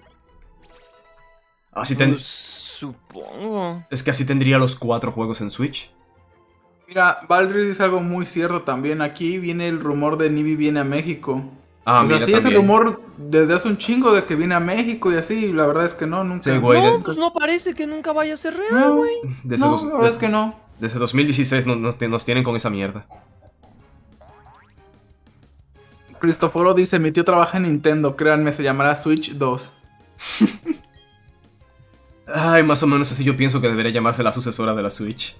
Así ten- Pues, supongo. Es que así tendría los cuatro juegos en Switch. Mira, Valdry dice algo muy cierto también. Aquí viene el rumor de Nibi viene a México. Ah, o sea, mira, sí, ese también. rumor desde hace un chingo de que viene a México y así. Y la verdad es que no, nunca. Sí, güey, de- No, pues no parece que nunca vaya a ser real, No, güey. Desde, no, dos- la verdad es desde- que no. desde dos mil dieciséis nos, nos- nos tienen con esa mierda. Cristoforo dice, mi tío trabaja en Nintendo, créanme, se llamará Switch dos. Ay, más o menos así yo pienso que debería llamarse la sucesora de la Switch.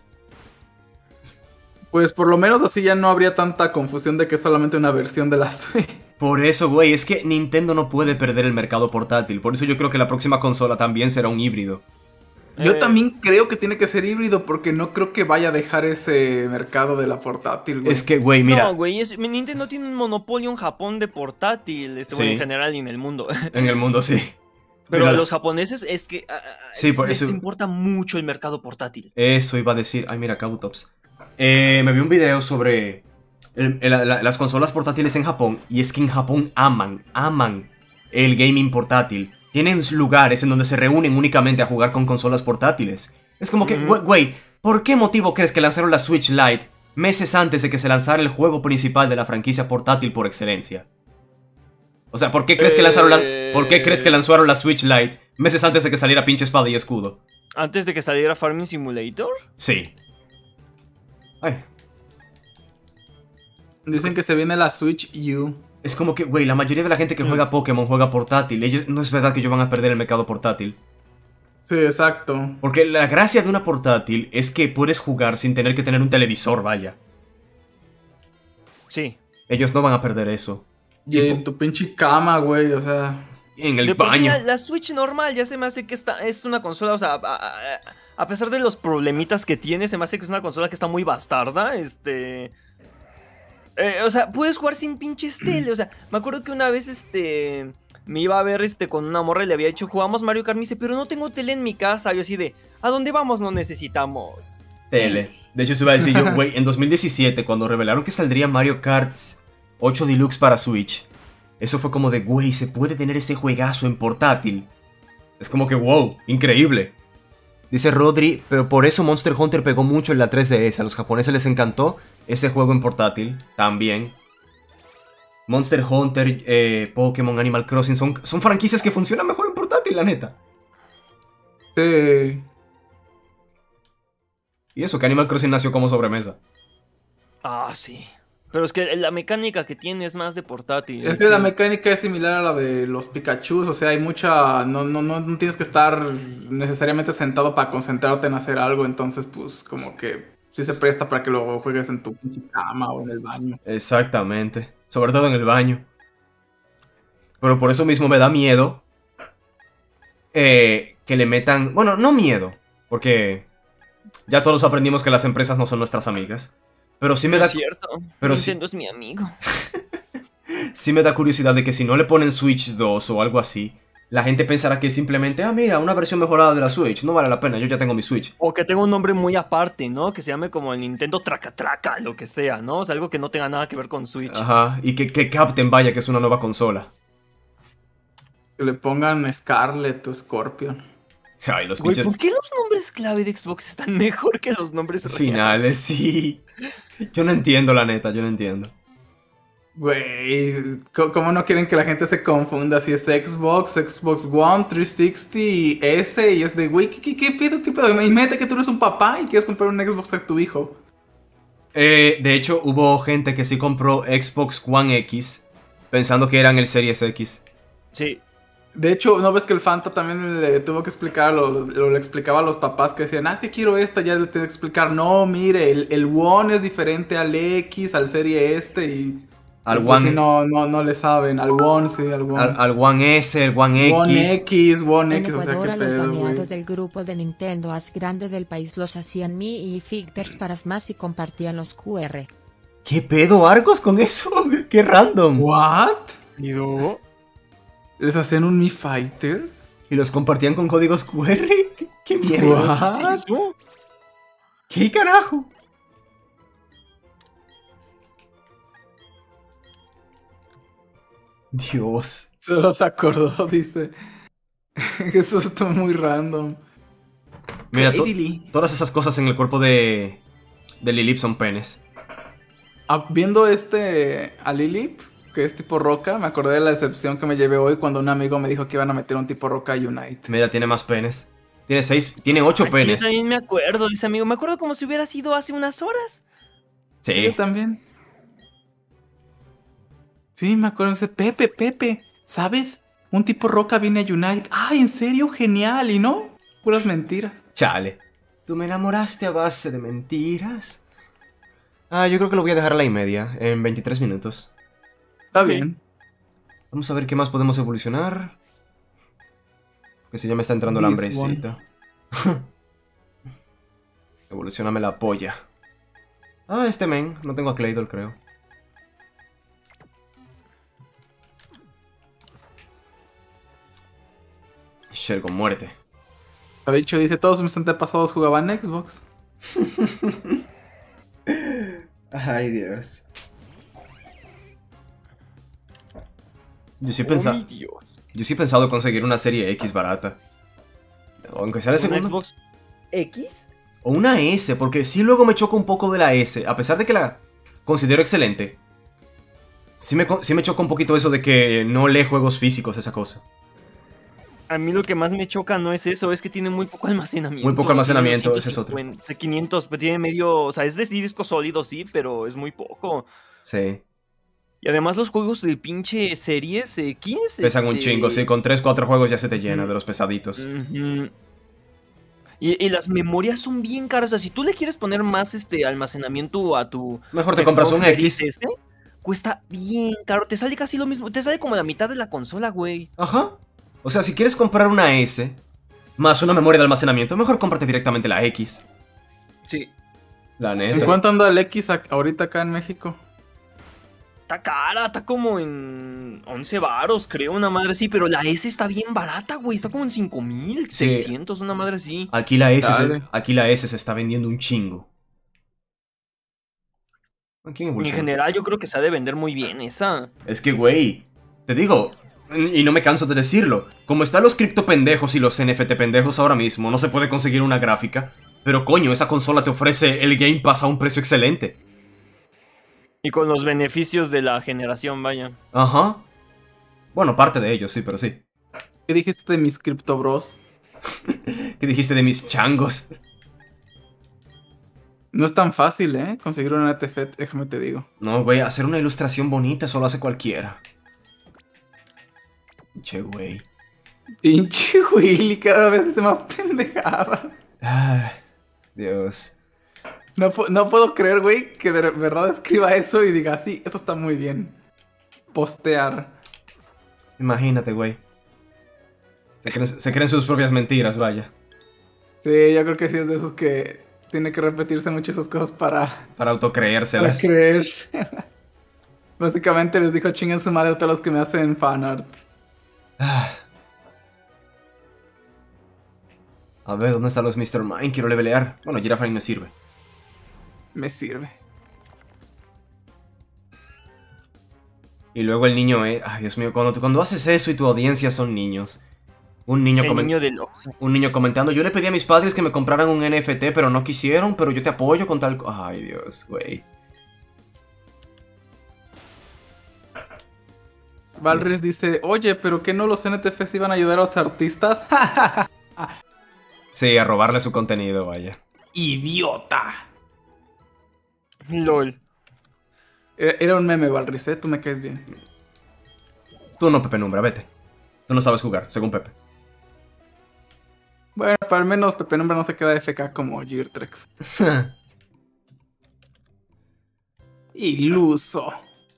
Pues por lo menos así ya no habría tanta confusión de que es solamente una versión de la Switch. Por eso, güey, es que Nintendo no puede perder el mercado portátil. Por eso yo creo que la próxima consola también será un híbrido. Yo Eh, también creo que tiene que ser híbrido porque no creo que vaya a dejar ese mercado de la portátil, güey. Es que, güey, mira, No, güey, es- Nintendo tiene un monopolio en Japón de portátil, este, bueno, Sí. en general y en el mundo. en el mundo sí. Pero Mira, a los japoneses es que ah, ah, Sí, por les eso- importa mucho el mercado portátil. Eso iba a decir. Ay, mira, Kabutops. Eh, me vi un video sobre el- el- la- las consolas portátiles en Japón. Y es que en Japón aman, aman el gaming portátil. Tienen lugares en donde se reúnen únicamente a jugar con consolas portátiles. Es como que, Ujú. güey, güey, ¿por qué motivo crees que lanzaron la Switch Lite meses antes de que se lanzara el juego principal de la franquicia portátil por excelencia? O sea, ¿por qué crees que lanzaron la, ¿por qué crees que lanzaron la Switch Lite meses antes de que saliera pinche espada y escudo? Antes de que saliera Farming Simulator. Sí. Ay, Dicen que se viene la Switch U. es como que, güey, la mayoría de la gente que juega Pokémon juega portátil. Ellos, no es verdad que ellos van a perder el mercado portátil. Sí, exacto. Porque la gracia de una portátil es que puedes jugar sin tener que tener un televisor, vaya. Sí. Ellos no van a perder eso. Y en tu pinche cama, güey, o sea... En el De por sí, baño. la, la Switch normal ya se me hace que esta es una consola, o sea, a, a- a pesar de los problemitas que tiene, se me hace que es una consola que está muy bastarda, este... eh, o sea, puedes jugar sin pinches tele, o sea, me acuerdo que una vez, este... me iba a ver, este, con una morra y le había dicho, jugamos Mario Kart, me dice, pero no tengo tele en mi casa, yo así de, ¿a dónde vamos? No necesitamos. Tele. De hecho, se iba a decir yo, güey, en dos mil diecisiete, cuando revelaron que saldría Mario Kart ocho Deluxe para Switch, eso fue como de, güey, se puede tener ese juegazo en portátil. Es como que, wow, increíble. Dice Rodri, pero por eso Monster Hunter pegó mucho en la tres D S. A los japoneses les encantó ese juego en portátil, también. Monster Hunter, eh, Pokémon, Animal Crossing, son, son franquicias que funcionan mejor en portátil, la neta. Sí. Y eso, que Animal Crossing nació como sobremesa. Ah, sí. Pero es que la mecánica que tiene es más de portátil. Es que sí. la mecánica es similar a la de los Pikachus, o sea, hay mucha... No, no, no, no tienes que estar necesariamente sentado para concentrarte en hacer algo, entonces pues como que sí se presta para que lo juegues en tu pinche cama o en el baño. Exactamente. Sobre todo en el baño. Pero por eso mismo me da miedo eh, que le metan... Bueno, no miedo, porque ya todos aprendimos que las empresas no son nuestras amigas. Pero sí me No da... es cierto. pero sí- Nintendo es mi amigo. Sí me da curiosidad de que si no le ponen Switch dos o algo así, la gente pensará que es simplemente, ah, mira, una versión mejorada de la Switch, no vale la pena, yo ya tengo mi Switch. O que tenga un nombre muy aparte, ¿no? Que se llame como el Nintendo Traca Traca, lo que sea, ¿no? O sea, algo que no tenga nada que ver con Switch. Ajá, y que, que capten, vaya, que es una nueva consola. Que le pongan Scarlet o Scorpion. Ay, los Güey, pinches ¿por qué los nombres clave de Xbox están mejor que los nombres reales? finales, sí. Yo no entiendo, la neta, yo no entiendo. Güey, co- ¿cómo no quieren que la gente se confunda? Si es Xbox, Xbox One, trescientos sesenta, S, y es de, güey, ¿qué, qué, qué pedo, qué pedo? Imagínate que tú eres un papá y quieres comprar un Xbox a tu hijo. Eh, de hecho, hubo gente que sí compró Xbox One X pensando que eran el Series X. Sí. De hecho, ¿no ves que el Fanta también le tuvo que explicar, lo, lo- le explicaba a los papás que decían, ah, es que quiero esta, ya le tengo que explicar, no, mire, el, el One es diferente al X, al Serie este, y... Al y pues One, sí, no, no, no le saben, al One, sí, al One. al, al One S, el One X. One X, One En X, o sea, Ecuador qué a los pedo, güey. baneados del grupo de Nintendo más grande del país los hacían mi y Ficters para Smash y compartían los Q R. ¿Qué pedo, Arcos, con eso? ¡Qué random! ¿What? ¿Y no? ¿Les hacían un Mi Fighter? ¿Y los compartían con códigos Q R? ¿Qué, qué mierda? What? ¿Qué es eso? ¿Qué carajo? Dios. Solo se acordó, dice. Eso está muy random. Mira, to- Crazy. todas esas cosas en el cuerpo de, de Lilip son penes. Ah, viendo este a Lilip, que es tipo roca, me acordé de la decepción que me llevé hoy cuando un amigo me dijo que iban a meter un tipo roca a Unite. Mira, tiene más penes. Tiene seis, tiene ocho Ay, sí, yo penes. también me acuerdo de ese amigo. Me acuerdo como si hubiera sido hace unas horas. Sí. Yo también. Sí, me acuerdo. Dice, Pepe, Pepe, ¿sabes? Un tipo roca viene a Unite. ¡Ay, en serio! ¡Genial! ¿Y no? Puras mentiras. Chale. Tú me enamoraste a base de mentiras. Ah, yo creo que lo voy a dejar a la y media, en veintitrés minutos. Está Ok. bien. Vamos a ver qué más podemos evolucionar. Que si ya me está entrando la This hambrecita. Evolucioname la polla. Ah, este men. No tengo a Claydol, creo. Shell con muerte. Ha dicho, dice, todos mis antepasados jugaban Xbox. Ay, Dios. Yo sí he pensado. Ay, Dios. Yo sí he pensado conseguir una serie X barata. Aunque sea de ¿Un segundo. Xbox X? O una S, porque sí luego me choca un poco de la S. A pesar de que la considero excelente. Sí me, co- sí me choca un poquito eso de que no lee juegos físicos, esa cosa. A mí lo que más me choca no es eso, es que tiene muy poco almacenamiento. Muy poco almacenamiento, Tiene ese es otro. ciento cincuenta, quinientos, pero tiene medio, o sea, es de disco sólido, sí, pero es muy poco. Sí. Y además los juegos de pinche series X... Pesan un este, chingo, sí. Con tres cuatro juegos ya se te llena de los pesaditos. Ujú. Y, y las memorias son bien caras. O sea, si tú le quieres poner más este almacenamiento a tu Mejor te compras Xbox un Series X. S, cuesta bien caro. Te sale casi lo mismo. Te sale como la mitad de la consola, güey. Ajá. O sea, si quieres comprar una S más una memoria de almacenamiento, mejor cómprate directamente la X. Sí. La ¿En neta. cuánto anda el X ac- ahorita acá en México? Está cara, está como en once varos, creo, una madre así. Pero la S está bien barata, güey. Está como en cinco mil seiscientos, una madre así. Aquí la S se, Dale. aquí la S se está vendiendo un chingo. Aquí en En evolución. general, yo creo que se ha de vender muy bien esa. Es que, güey, te digo, y no me canso de decirlo, como están los cripto pendejos y los N F T pendejos ahora mismo, no se puede conseguir una gráfica. Pero coño, esa consola te ofrece el Game Pass a un precio excelente. Y con los beneficios de la generación, vaya. Ajá. Bueno, parte de ellos, sí, pero sí. ¿Qué dijiste de mis Crypto Bros? ¿Qué dijiste de mis changos? No es tan fácil, ¿eh? Conseguir un N F T, déjame te digo. No, güey, hacer una ilustración bonita solo hace cualquiera. Che, güey. Pinche Willy, cada vez hace más pendejadas. Ay, Dios. No, pu- no puedo creer, güey, que de verdad escriba eso y diga, sí, esto está muy bien. Postear. Imagínate, güey. Se creen, se creen sus propias mentiras, vaya. Sí, yo creo que sí es de esos que tiene que repetirse mucho esas cosas para, Para para autocreérselas. creerse. Básicamente les dijo chinguen su madre a todos los que me hacen fanarts. Ah. A ver, ¿dónde están los mister Mine? Quiero levelear. Bueno, Girafine me sirve. Me sirve. Y luego el niño, eh. Ay, Dios mío, cuando, cuando haces eso y tu audiencia son niños. Un niño, El comen- niño de los... un niño comentando, yo le pedí a mis padres que me compraran un N F T, pero no quisieron, pero yo te apoyo con tal... co-". Ay, Dios, güey. Valris dice, oye, pero ¿qué no los N F Ts iban a ayudar a los artistas? Sí, a robarle su contenido, vaya. ¡Idiota! LOL. Era era un meme, Valris, ¿eh? Tú me caes bien. Tú no, Pepe Numbra, vete. Tú no sabes jugar, según Pepe. Bueno, pero al menos Pepe Nombra no se queda F K como Geartrex. Iluso.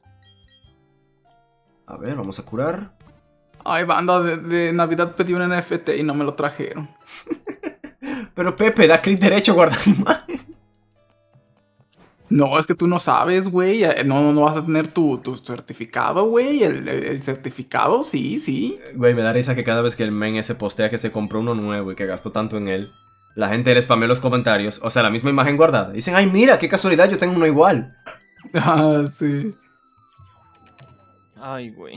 A ver, vamos a curar. Ay, banda, de, de Navidad pedí un N F T y no me lo trajeron. Pero Pepe, da clic derecho, guardar imagen. No, es que tú no sabes, güey. Eh, No, no, no vas a tener tu, tu certificado, güey. El, el- el certificado, sí, sí. Güey, me da risa que cada vez que el men ese postea que se compró uno nuevo y que gastó tanto en él, la gente le spamea los comentarios, o sea, la misma imagen guardada. Dicen, ay, mira, qué casualidad, yo tengo uno igual. Ah, sí. Ay, güey.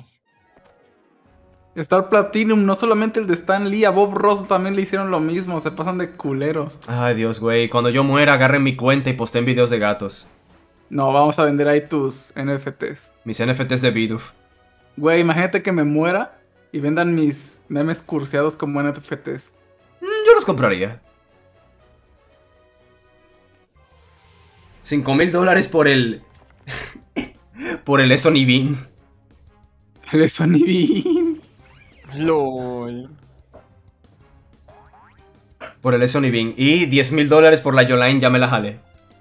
Star Platinum, no solamente el de Stan Lee, a Bob Ross también le hicieron lo mismo. Se pasan de culeros. Ay, Dios, güey, cuando yo muera, agarren mi cuenta y posteen videos de gatos. No, vamos a vender ahí tus N F Ts. Mis N F Ts de Bidoof. Güey, imagínate que me muera y vendan mis memes curseados como N F Ts. Yo los compraría. Cinco mil dólares por el... por el Sony Bean. El Sony Bean. LOL. Por el Sony Bean. Y diez mil dólares por la Yoline, ya me la jalé.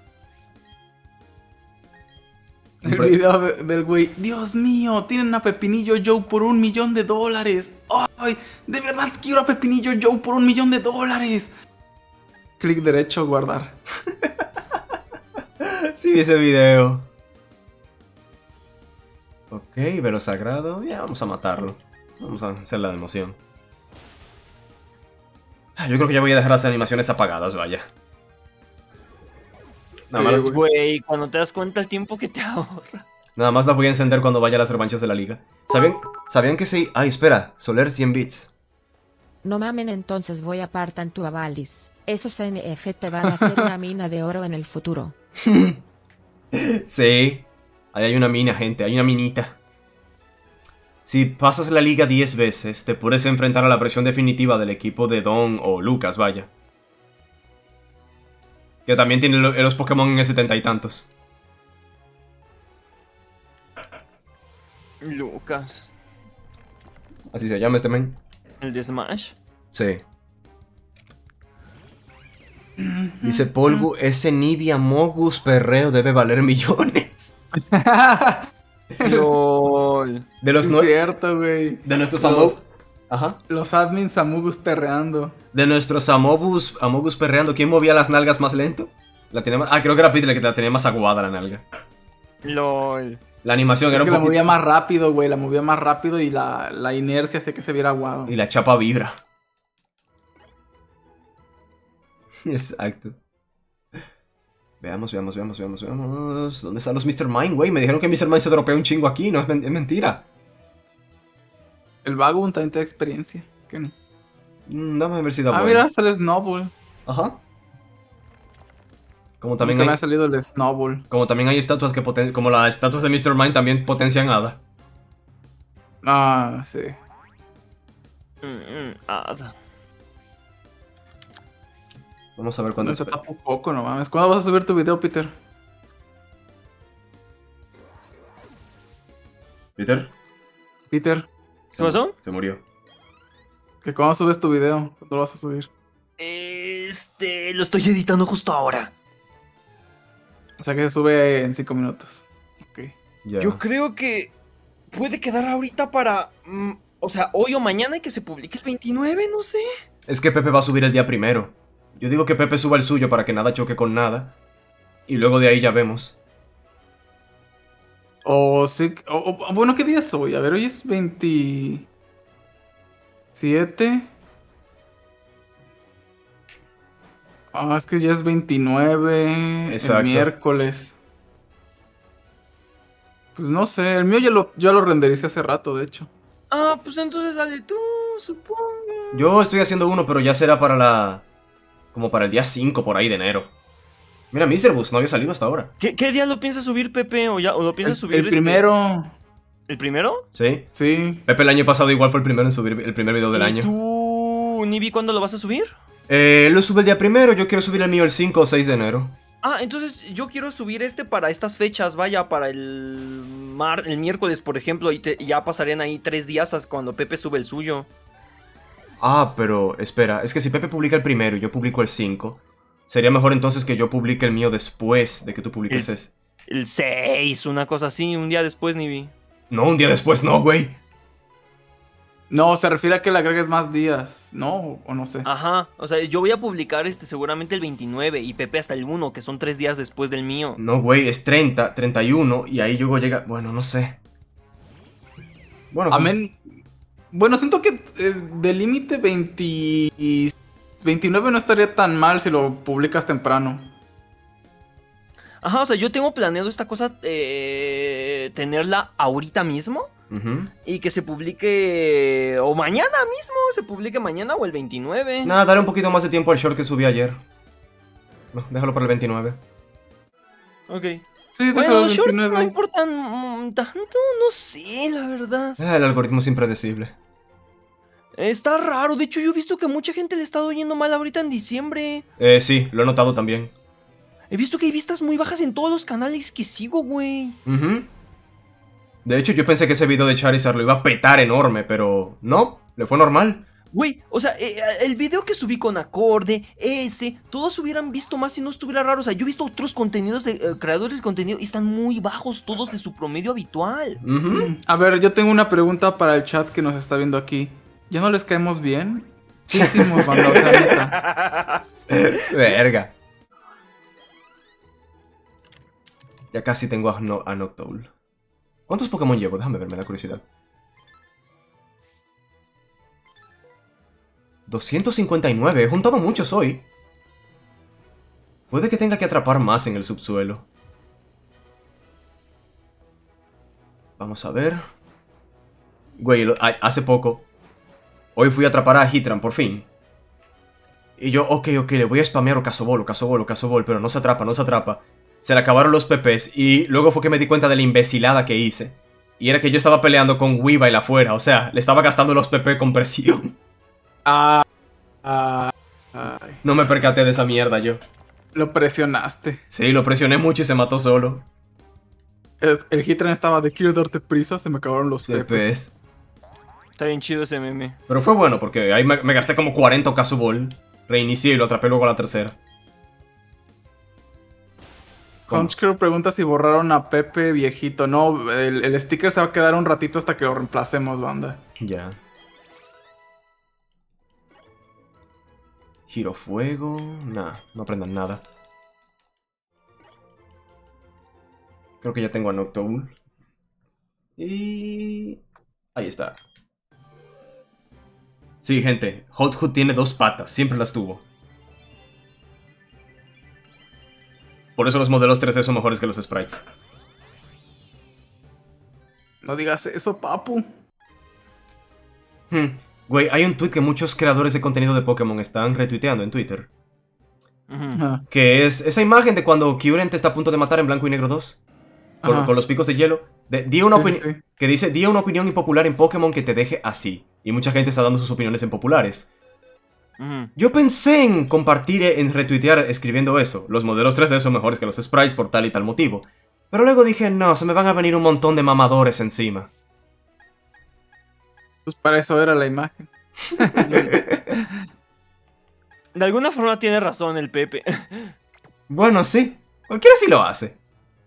El video de- del güey. Dios mío, tienen a Pepinillo Joe por un millón de dólares. Ay, de verdad quiero a Pepinillo Joe por un millón de dólares. Clic derecho, guardar. Sí, vi ese video. Ok, velo sagrado. Ya, vamos a matarlo. Vamos a hacer la emoción. Yo creo que ya voy a dejar las animaciones apagadas, vaya. Nada, Sí, más, güey. Güey, cuando te das cuenta el tiempo que te ahorra. nada más las voy a encender cuando vaya a las revanchas de la liga. ¿Sabían, ¿sabían que sí? Ay, espera. Soler cien bits. No mamen, entonces voy a partan tu avalis. Esos N F T van a ser una mina de oro en el futuro. Sí. Ahí hay una mina, gente. Hay una minita. Si pasas la liga diez veces, te puedes enfrentar a la versión definitiva del equipo de Don o Lucas, vaya. Que también tiene lo- los Pokémon en el setenta y tantos. Lucas. Así se llama este men. El de Smash. Sí. Dice Polgu, ese Nibia Mogus perreo debe valer millones. LOL. De los Sí, nue- es cierto, güey. de nuestros Los- Amobus. Ajá. Los admins Amogus perreando. De nuestros Amobus, Amobus perreando, ¿quién movía las nalgas más lento? La tenía más- Ah, creo que era Peter el que la tenía más aguada la nalga. LOL. La animación Es era que un la poquito... movía más rápido, güey. La movía más rápido y la, la inercia hacía que se viera aguado. Y la chapa vibra. Exacto. Veamos, veamos, veamos, veamos, veamos. ¿Dónde están los mister Mine, güey? Me dijeron que mister Mine se dropea un chingo aquí, no es, men- es mentira. El vago también te da experiencia. ¿Qué no? Mm, dame a ver si da Ah, bueno. mira, sale Snowball. Ajá. Como También también, me hay, ha salido el Snowball. como también hay estatuas que poten... Como las estatuas de mister Mine también potencian Hada. Ah, sí. Mm, mm, Ada. Vamos a ver No cuándo se es. tapa un poco, no mames. ¿Cuándo vas a subir tu video, Peter? ¿Peter? Peter, Se ¿Qué pasó? mu- Se murió. ¿que cuándo subes tu video? ¿Cuándo lo vas a subir? Este, lo estoy editando justo ahora. O sea que se sube en cinco minutos. Ok. Ya. Yo creo que puede quedar ahorita para... mm, o sea, hoy o mañana y que se publique el veintinueve, no sé. Es que Pepe va a subir el día primero. Yo digo que Pepe suba el suyo para que nada choque con nada. Y luego de ahí ya vemos. O sí. O, o- bueno, ¿qué día es hoy? A ver, hoy es veintisiete. Ah, es que ya es veintinueve. Exacto. El miércoles. Pues no sé, el mío ya lo, ya lo rendericé hace rato, de hecho. Ah, pues entonces dale tú, supongo. Yo estoy haciendo uno, pero ya será para la... Como para el día cinco por ahí de enero. Mira, mister Bus no había salido hasta ahora. ¿Qué, qué día lo piensas subir, Pepe? ¿O, ya, o lo El, piensas subir? el este- primero. ¿El primero? Sí. Sí. Pepe el año pasado igual fue el primero en subir el primer video del ¿Y año. tú, Nibi, cuándo lo vas a subir? Eh, lo sube el día primero, yo quiero subir el mío el cinco o seis de enero. Ah, entonces yo quiero subir este para estas fechas, vaya, para el mar, el miércoles, por ejemplo, y, te- y ya pasarían ahí tres días hasta cuando Pepe sube el suyo. Ah, pero espera, es que si Pepe publica el primero y yo publico el cinco, sería mejor entonces que yo publique el mío después de que tú publiques El- ese. El seis, una cosa así, un día después, Nibi. No, un día después no, güey. No, se refiere a que le agregues más días, ¿no? O no sé. Ajá, o sea, yo voy a publicar este seguramente el veintinueve y Pepe hasta el uno, que son tres días después del mío. No, güey, es treinta, treinta y uno y ahí luego llega... Bueno, no sé. Bueno, Amén. Bueno, siento que eh, de límite veinte veintinueve no estaría tan mal si lo publicas temprano. Ajá, o sea, yo tengo planeado esta cosa, eh, tenerla ahorita mismo ujú. y que se publique, o mañana mismo, se publique mañana o el veintinueve. Nada, daré un poquito más de tiempo al short que subí ayer. No, déjalo para el veintinueve. Ok. Sí, Bueno, déjalo los el shorts no veintinueve. importan mm, tanto, no sé, la verdad. Ah, el algoritmo es impredecible. Está raro, de hecho yo he visto que mucha gente le está yendo mal ahorita en diciembre. Eh, sí, lo he notado también. He visto que hay vistas muy bajas en todos los canales que sigo, güey. Ujú. De hecho, yo pensé que ese video de Charizard lo iba a petar enorme, pero no, le fue normal. Güey, o sea, eh, el video que subí con acorde, ese, todos hubieran visto más si no estuviera raro. O sea, yo he visto otros contenidos de eh, creadores de contenido y están muy bajos todos de su promedio habitual. Ujú. A ver, yo tengo una pregunta para el chat que nos está viendo aquí. ¿Ya no les caemos bien? ¿Qué hicimos, banda? O sea, neta. Verga. Ya casi tengo a, no a Noctowl. ¿Cuántos Pokémon llevo? Déjame ver, me da curiosidad. doscientos cincuenta y nueve, he juntado muchos hoy. Puede que tenga que atrapar más en el subsuelo. Vamos a ver. Güey, lo- a- hace poco. Hoy fui a atrapar a Hitran, por fin. Y yo, ok, ok, le voy a spamear Ocasobol, Ocasobol, Ocasobol, pero no se atrapa, no se atrapa. Se le acabaron los P Ps y luego fue que me di cuenta de la imbecilada que hice. Y era que yo estaba peleando con Weavile afuera, o sea, le estaba gastando los P P con presión. Ah, ah, ay, No me percaté de esa mierda yo. lo presionaste. Sí, lo presioné mucho y se mató solo. El, el Hitran estaba de quiero darte prisa, se me acabaron los P P P. Ps. Está bien chido ese meme. Pero fue bueno porque ahí me, me gasté como cuarenta Ocasobol. Reinicié y lo atrapé luego a la tercera. ¿Cómo? Conchcrew pregunta si borraron a Pepe viejito. No, el, el sticker se va a quedar un ratito hasta que lo reemplacemos, banda. Ya. Giro fuego. Nah, no aprendan nada. Creo que ya tengo a Noctowl. Y... ahí está. Sí, gente. Hot Hood tiene dos patas. Siempre las tuvo. Por eso los modelos tres D son mejores que los sprites. No digas eso, papu. Hmm. Güey, hay un tweet que muchos creadores de contenido de Pokémon están retuiteando en Twitter. Ujú. Ajá. Que es esa imagen de cuando Kyurem te está a punto de matar en Blanco y Negro dos. Con, Ajá. con los picos de hielo. De, di una Sí, sí, opini- sí. Que dice, di una opinión impopular en Pokémon que te deje así. Y mucha gente está dando sus opiniones en populares. Ujú. Yo pensé en compartir, en retuitear escribiendo eso. Los modelos tres D son mejores que los sprites por tal y tal motivo. Pero luego dije, no, se me van a venir un montón de mamadores encima. Pues para eso era la imagen. De alguna forma tiene razón el Pepe. Bueno, sí. Cualquiera sí lo hace.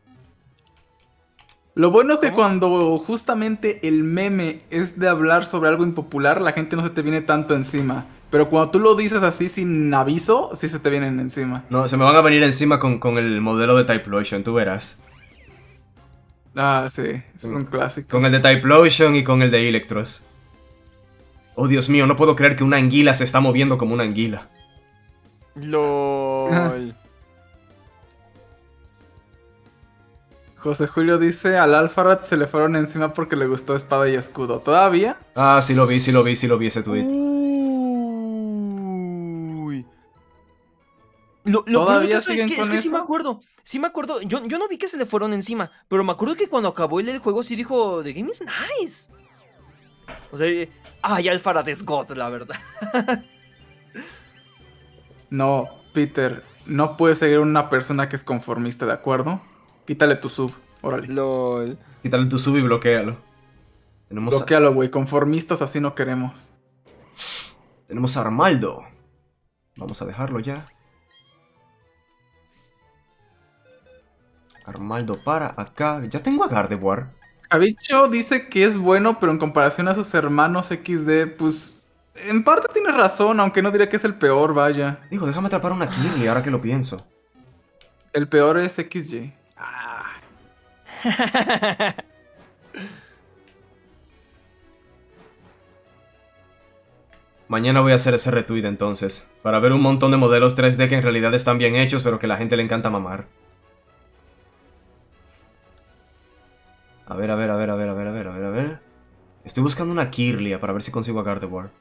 Lo bueno es que ¿Cómo? cuando justamente el meme es de hablar sobre algo impopular, la gente no se te viene tanto encima. Pero cuando tú lo dices así sin aviso, sí se te vienen encima. No, se me van a venir encima con, con el modelo de Typhlosion, tú verás. Ah, sí, eso es un clásico. Con el de Typhlosion y con el de Electros. Oh, Dios mío, no puedo creer que una anguila se está moviendo como una anguila. LOL. José Julio dice, al Alfarad se le fueron encima porque le gustó espada y escudo. ¿Todavía? Ah, sí lo vi, sí lo vi, sí lo vi ese tweet. Uy. Lo, lo peor del ¿Todavía caso es siguen que, con es que sí eso? me acuerdo. Sí me acuerdo. Yo, yo no vi que se le fueron encima. Pero me acuerdo que cuando acabó el, el juego sí dijo: The game is nice. O sea, eh, ay, Alfarad es God, la verdad. No, Peter, no puedes seguir a una persona que es conformista, ¿de acuerdo? Quítale tu sub, órale. LOL. Quítale tu sub y bloquealo. Tenemos, a, Bloquealo, güey, conformistas así no queremos. tenemos a Armaldo. Vamos a dejarlo ya. Armaldo para acá. Ya tengo a Gardevoir. Cabicho dice que es bueno, pero en comparación a sus hermanos equis de, pues, en parte tiene razón, aunque no diría que es el peor, vaya. Digo, déjame atrapar una Kirli ahora que lo pienso. El peor es equis ye. Ah, Mañana voy a hacer ese retweet entonces. Para ver un montón de modelos tres D que en realidad están bien hechos, pero que a la gente le encanta mamar. A ver, a ver, a ver, a ver, a ver, a ver, a ver, a ver. Estoy buscando una Kirlia para ver si consigo a Gardevoir.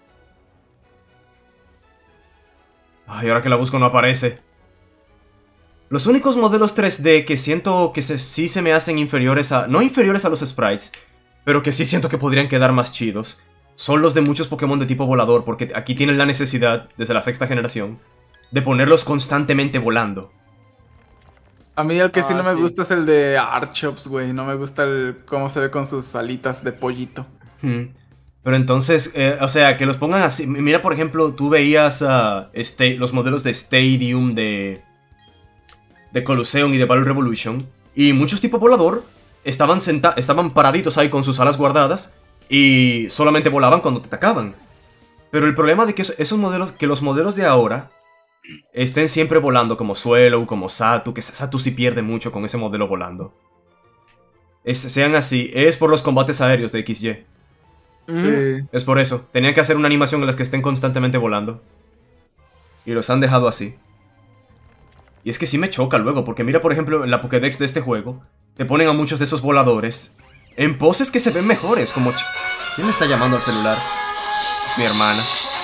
Ay, ahora que la busco no aparece. Los únicos modelos tres D que siento que se, sí se me hacen inferiores a... No inferiores a los sprites, pero que sí siento que podrían quedar más chidos, son los de muchos Pokémon de tipo volador, porque aquí tienen la necesidad, desde la sexta generación, de ponerlos constantemente volando. a mí el que sí Ah, no me sí. gusta es el de Archops, güey. No me gusta el cómo se ve con sus alitas de pollito. Hmm. Pero entonces, eh, o sea, que los pongan así. Mira, por ejemplo, tú veías a los modelos de Stadium, de, de Colosseum y de Battle Revolution, y muchos tipo volador estaban, senta estaban paraditos ahí con sus alas guardadas y solamente volaban cuando te atacaban. Pero el problema de que eso- esos modelos, que los modelos de ahora estén siempre volando, como Swallow, como Satu, que Satu sí pierde mucho con ese modelo volando. Es- sean así, es por los combates aéreos de equis ye. Sí. Es por eso. Tenían que hacer una animación en la que estén constantemente volando. Y los han dejado así. Y es que sí me choca luego, porque mira, por ejemplo, en la Pokédex de este juego, te ponen a muchos de esos voladores en poses que se ven mejores, como... ch- ¿Quién me está llamando al celular? Es mi hermana.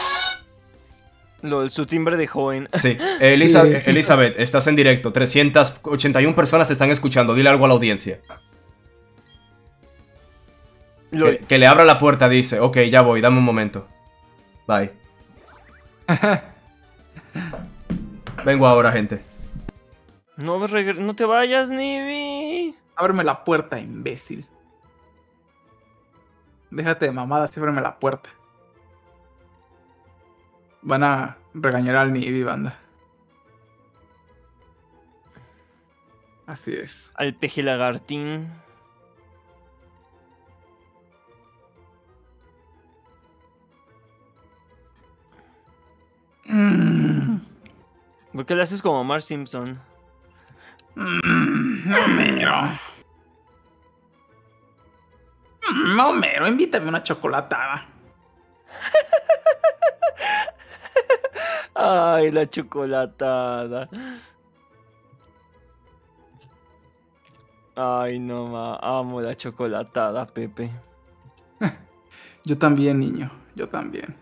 LOL, su timbre de joven. Sí, Elisa- Sí. Elizabeth, estás en directo. trescientas ochenta y una personas te están escuchando. Dile algo a la audiencia. LOL. Que, que le abra la puerta, dice. Ok, ya voy, dame un momento. Bye. Vengo ahora, gente. No, regre- no te vayas, Nibi. Ábreme la puerta, imbécil. Déjate de mamadas y ábreme la puerta. Van a regañar al Nibi, banda. Así es. Al peje lagartín. Mm. ¿Por qué le haces como Mark Simpson? Mm, Homero. Mm, Homero, invítame una chocolatada. Ay, la chocolatada. Ay, no ma, amo la chocolatada, Pepe. Yo también, niño. Yo también.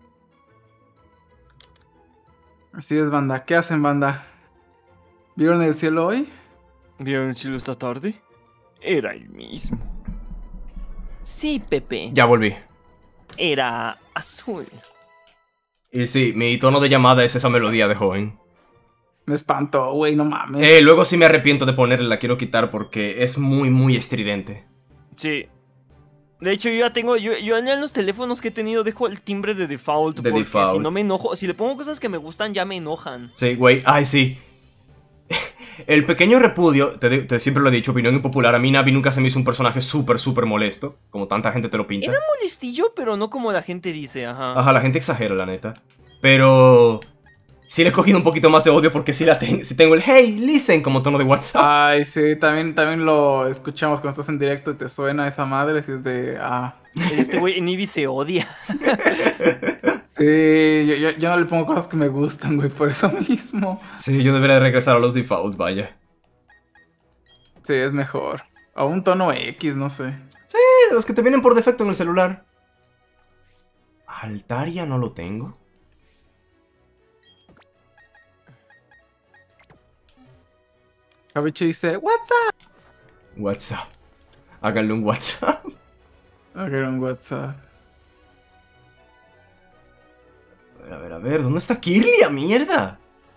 Así es, banda. ¿Qué hacen, banda? ¿Vieron el cielo hoy? ¿Vieron el cielo esta tarde? Era el mismo. Sí, Pepe. Ya volví. Era azul. Y sí, mi tono de llamada es esa melodía de joven. Me espantó, güey, no mames. Eh, luego sí me arrepiento de ponerla, la quiero quitar porque es muy, muy estridente. Sí. De hecho, yo ya tengo, yo, yo en los teléfonos que he tenido dejo el timbre de default. De porque default. si no me enojo, si le pongo cosas que me gustan, ya me enojan. Sí, güey, ay, sí. El pequeño repudio, te, te siempre lo he dicho, opinión impopular, a mí Navi nunca se me hizo un personaje súper, súper molesto, como tanta gente te lo pinta. Era molestillo, pero no como la gente dice, ajá. Ajá, la gente exagera, la neta. Pero sí le he cogido un poquito más de odio porque sí, la ten sí tengo el hey, listen como tono de WhatsApp. Ay, sí, también, también lo escuchamos cuando estás en directo y te suena esa madre, si es de... Ah. Este güey en Eevee se odia. Sí, yo, yo, yo no le pongo cosas que me gustan, güey, por eso mismo. Sí, yo debería de regresar a los defaults, vaya. Sí, es mejor. O un tono X, no sé. Sí, de los que te vienen por defecto en el celular. Altaria no lo tengo. Cabiche dice, WhatsApp. WhatsApp. Háganle un WhatsApp. Hagan un WhatsApp. A ver, a ver, a ver, ¿dónde está Kirlia, mierda?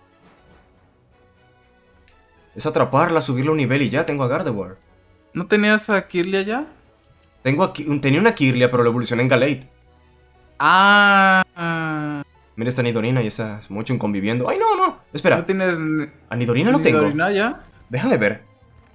Es atraparla, subirle un nivel y ya tengo a Gardevoir. ¿No tenías a Kirlia ya? Tengo aquí, tenía una Kirlia, pero la evolucioné en Galate. Ah. Mira esta Nidorina y esa es mucho conviviendo. ¡Ay, no, no! Espera, ¿No tienes a Nidorina lo tengo. Nidorina ya? Déjame ver.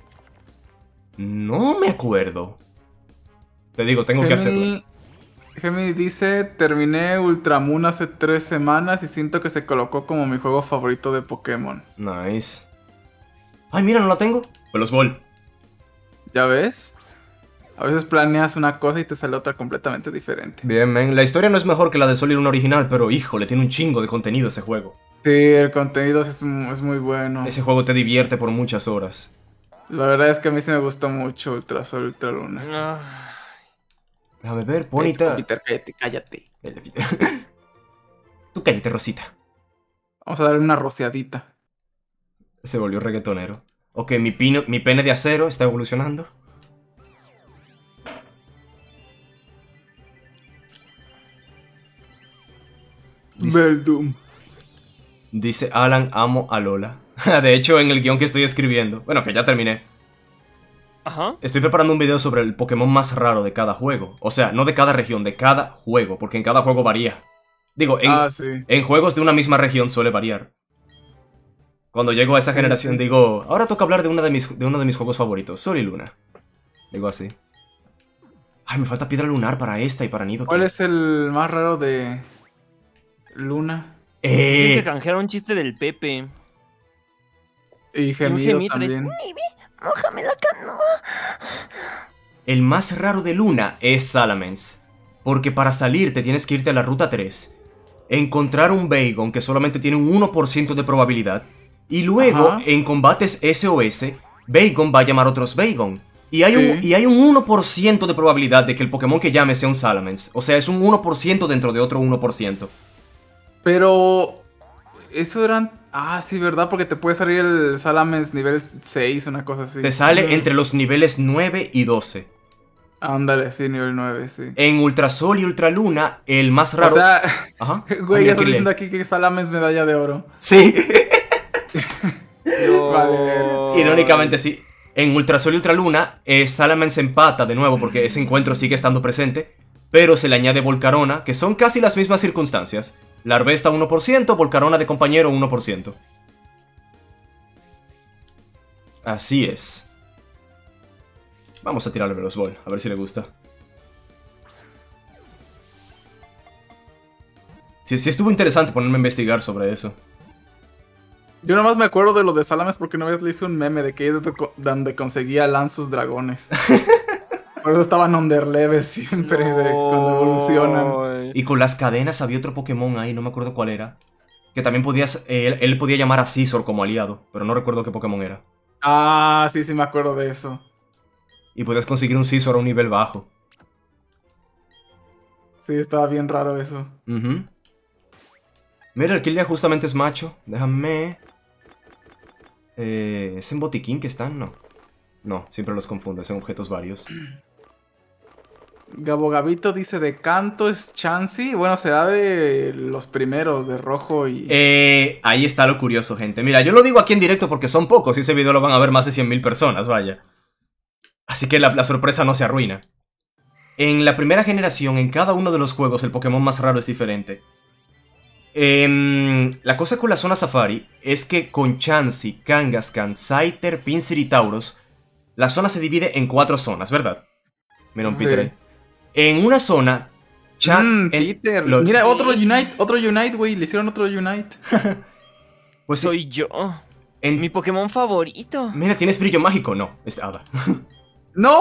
No me acuerdo. Te digo, tengo que hacerlo. Gemini, Gemini dice, terminé Ultramoon hace tres semanas y siento que se colocó como mi juego favorito de Pokémon. Nice. Ay, mira, no la tengo. Pelos Ball. ¿Ya ves? A veces planeas una cosa y te sale otra completamente diferente. Bien, men. La historia no es mejor que la de Sol y Luna original, pero híjole, tiene un chingo de contenido ese juego. Sí, el contenido es, mu- es muy bueno. Ese juego te divierte por muchas horas. La verdad es que a mí sí me gustó mucho Ultra Sol, Ultra Luna. Ah, Déjame ver, Cállate, Ponita. Peter, cállate, cállate. Tú cállate, Rosita. Vamos a darle una rociadita. Se volvió reggaetonero. Ok, mi, pino, mi pene de acero está evolucionando. Dice, Beldum. dice Alan, amo a Lola. De hecho, en el guión que estoy escribiendo, bueno, que ya terminé, ajá. estoy preparando un video sobre el Pokémon más raro de cada juego. O sea, no de cada región, de cada juego, porque en cada juego varía. Digo, en, Ah, sí. en juegos de una misma región suele variar. Cuando llego a esa Sí, generación sí. digo, ahora toca hablar de, una de, mis, de uno de mis juegos favoritos, Sol y Luna. Digo así. Ay, me falta piedra lunar para esta y para Nidoking. ¿Cuál es el más raro de Luna? Dicen Eh, que canjearon un chiste del Pepe. Y Gemido Gemido también. Mójame la canoa. el más raro de Luna es Salamence. Porque para salir te tienes que irte a la ruta tres. Encontrar un Bagon que solamente tiene un uno por ciento de probabilidad. Y luego, Ajá. en combates S O S, Bagon va a llamar otros Bagon. Y hay, un, Sí. y hay un uno por ciento de probabilidad de que el Pokémon que llame sea un Salamence. O sea, es un uno por ciento dentro de otro uno por ciento. Pero... Eso eran... Ah, sí, ¿verdad? Porque te puede salir el Salamence nivel seis, una cosa así. Te sale entre los niveles nueve y doce. Ándale, sí, nivel nueve, sí. En Ultrasol y Ultraluna, el más raro... O sea, Ajá. güey, ya Ah, mira, estoy Kirlia. diciendo aquí que Salamence medalla de oro. Sí. Vale. Irónicamente, sí. En Ultrasol y Ultraluna, eh, Salamence empata de nuevo porque ese encuentro sigue estando presente. Pero se le añade Volcarona, que son casi las mismas circunstancias. Larvesta uno por ciento, Volcarona de compañero uno por ciento. Así es. Vamos a tirarle Veloz Ball, a ver si le gusta. Sí, sí estuvo interesante ponerme a investigar sobre eso. Yo nomás me acuerdo de lo de Salames porque una vez le hice un meme de que es donde conseguía Lanzus dragones. Por eso estaban underlevel siempre de cuando evolucionan. Y con las cadenas había otro Pokémon ahí, no me acuerdo cuál era. Que también podías, eh, él, él podía llamar a Scizor como aliado, pero no recuerdo qué Pokémon era. Ah, sí, sí me acuerdo de eso. Y podías conseguir un Scizor a un nivel bajo. Sí, estaba bien raro eso. Uh-huh. Mira, el Killia justamente es macho. Déjame... Eh, ¿Es en botiquín que están? No. No, siempre los confundo, son objetos varios. Gabo Gabito dice de Canto es Chansey. Bueno, será de los primeros, de rojo y... Eh, ahí está lo curioso, gente. Mira, yo lo digo aquí en directo porque son pocos y ese video lo van a ver más de cien mil personas, vaya. Así que la, la sorpresa no se arruina. En la primera generación, en cada uno de los juegos, el Pokémon más raro es diferente. Eh, la cosa con la zona Safari es que con Chansey, Kangaskhan, Scyther, Pinsir y Tauros, la zona se divide en cuatro zonas, ¿verdad? Mira un Sí. Peter ahí. En una zona... Chan- Mm, en- Peter. lo- Mira, otro Unite, otro Unite, güey. Le hicieron otro Unite. Pues, Soy yo. en- Mi Pokémon favorito. Mira, ¿tienes brillo mágico? No, es Hada. ¡No!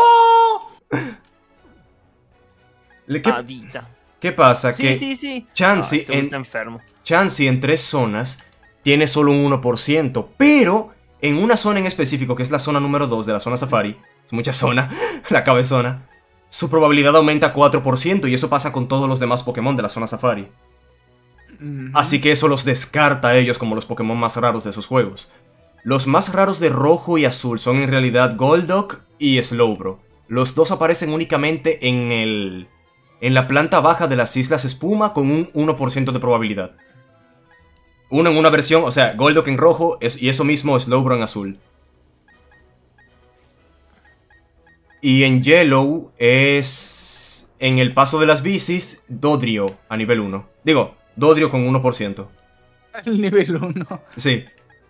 Le- ¿Qué, Adita. qué pasa? Sí, que sí, sí. Chansey Ah, este güey en- está enfermo. Chansey en tres zonas tiene solo un uno por ciento, pero en una zona en específico, que es la zona número dos de la zona Safari, es mucha zona, la cabezona, su probabilidad aumenta a cuatro por ciento y eso pasa con todos los demás Pokémon de la zona Safari. Ujú. Así que eso los descarta a ellos como los Pokémon más raros de esos juegos. Los más raros de rojo y azul son en realidad Golduck y Slowbro. Los dos aparecen únicamente en el... en la planta baja de las Islas Espuma con un uno por ciento de probabilidad. Uno en una versión, o sea, Golduck en rojo es- y eso mismo Slowbro en azul. Y en Yellow es... en el paso de las bicis, Dodrio a nivel uno. Digo, Dodrio con uno por ciento. El nivel uno. Sí.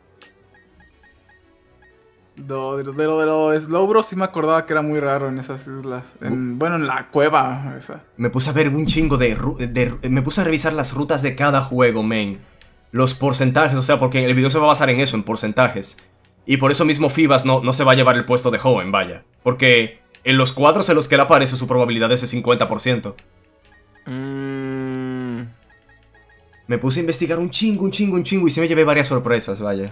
Do- De lo de lo de lo Slowbro sí me acordaba que era muy raro en esas islas. En- bueno, en la cueva esa. Me puse a ver un chingo de, ru- de- Me puse a revisar las rutas de cada juego, men. Los porcentajes, o sea, porque el video se va a basar en eso, en porcentajes. Y por eso mismo Fibas no, no se va a llevar el puesto de Hoenn, vaya. Porque en los cuadros en los que él aparece su probabilidad es de cincuenta por ciento. Mm, Me puse a investigar un chingo, un chingo, un chingo y sí me llevé varias sorpresas, vaya.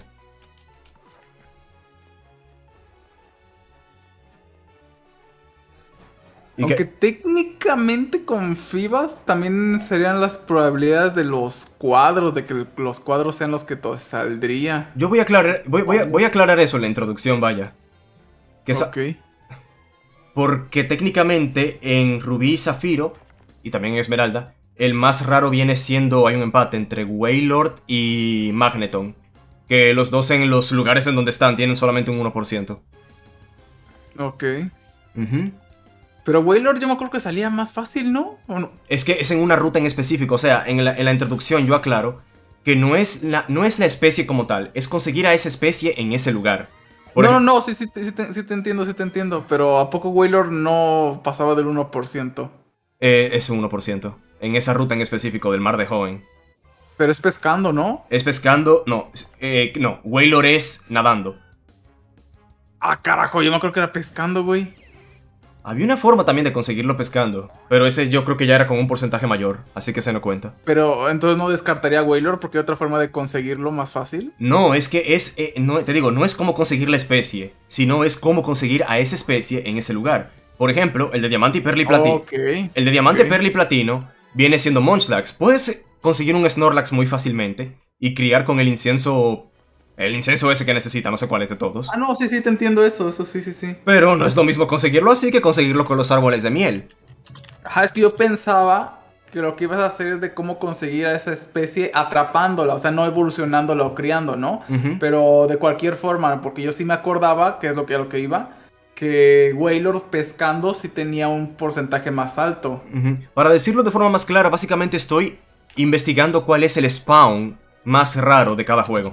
Y Aunque que- técnicamente con Fibas también serían las probabilidades de los cuadros, de que los cuadros sean los que todo saldría. Yo voy a aclarar, voy, voy a, voy a aclarar eso en la introducción, vaya. Que esa- Ok. Porque técnicamente en Rubí y Zafiro, y también en Esmeralda, el más raro viene siendo, hay un empate entre Wailord y Magneton. Que los dos en los lugares en donde están tienen solamente un uno por ciento. Ok. Ujú. Pero Wailord yo me acuerdo que salía más fácil, ¿no? ¿O no? Es que es en una ruta en específico, o sea, en la, en la introducción yo aclaro que no es, la, no es la especie como tal, es conseguir a esa especie en ese lugar. Por No, no, ej- no, sí, sí, sí, te, sí te entiendo, sí te entiendo. Pero ¿a poco Wailord no pasaba del uno por ciento? eh, es un uno por ciento, en esa ruta en específico del mar de Hoenn. Pero es pescando, ¿no? Es pescando, no, eh, no, Wailord es nadando. Ah, carajo, yo me acuerdo que era pescando, güey. Había una forma también de conseguirlo pescando, pero ese yo creo que ya era con un porcentaje mayor, así que se no cuenta. Pero entonces no descartaría a Wailord porque hay otra forma de conseguirlo más fácil. No, es que es, eh, no, te digo, no es cómo conseguir la especie, sino es cómo conseguir a esa especie en ese lugar. Por ejemplo, el de Diamante y Perla y Platino. Ok. El de Diamante, ok. Perla y Platino viene siendo Munchlax. Puedes conseguir un Snorlax muy fácilmente y criar con el incienso... El incienso ese que necesita, no sé cuál es de todos. Ah, no, sí, sí, te entiendo eso, eso sí, sí, sí. Pero no es lo mismo conseguirlo así que conseguirlo con los árboles de miel. Ajá, es que yo pensaba que lo que ibas a hacer es de cómo conseguir a esa especie atrapándola, o sea, no evolucionándola o criando, ¿no? Ujú. Pero de cualquier forma, porque yo sí me acordaba, que es lo que, a lo que iba, que Wailord pescando sí tenía un porcentaje más alto. Ujú. Para decirlo de forma más clara, básicamente estoy investigando cuál es el spawn más raro de cada juego.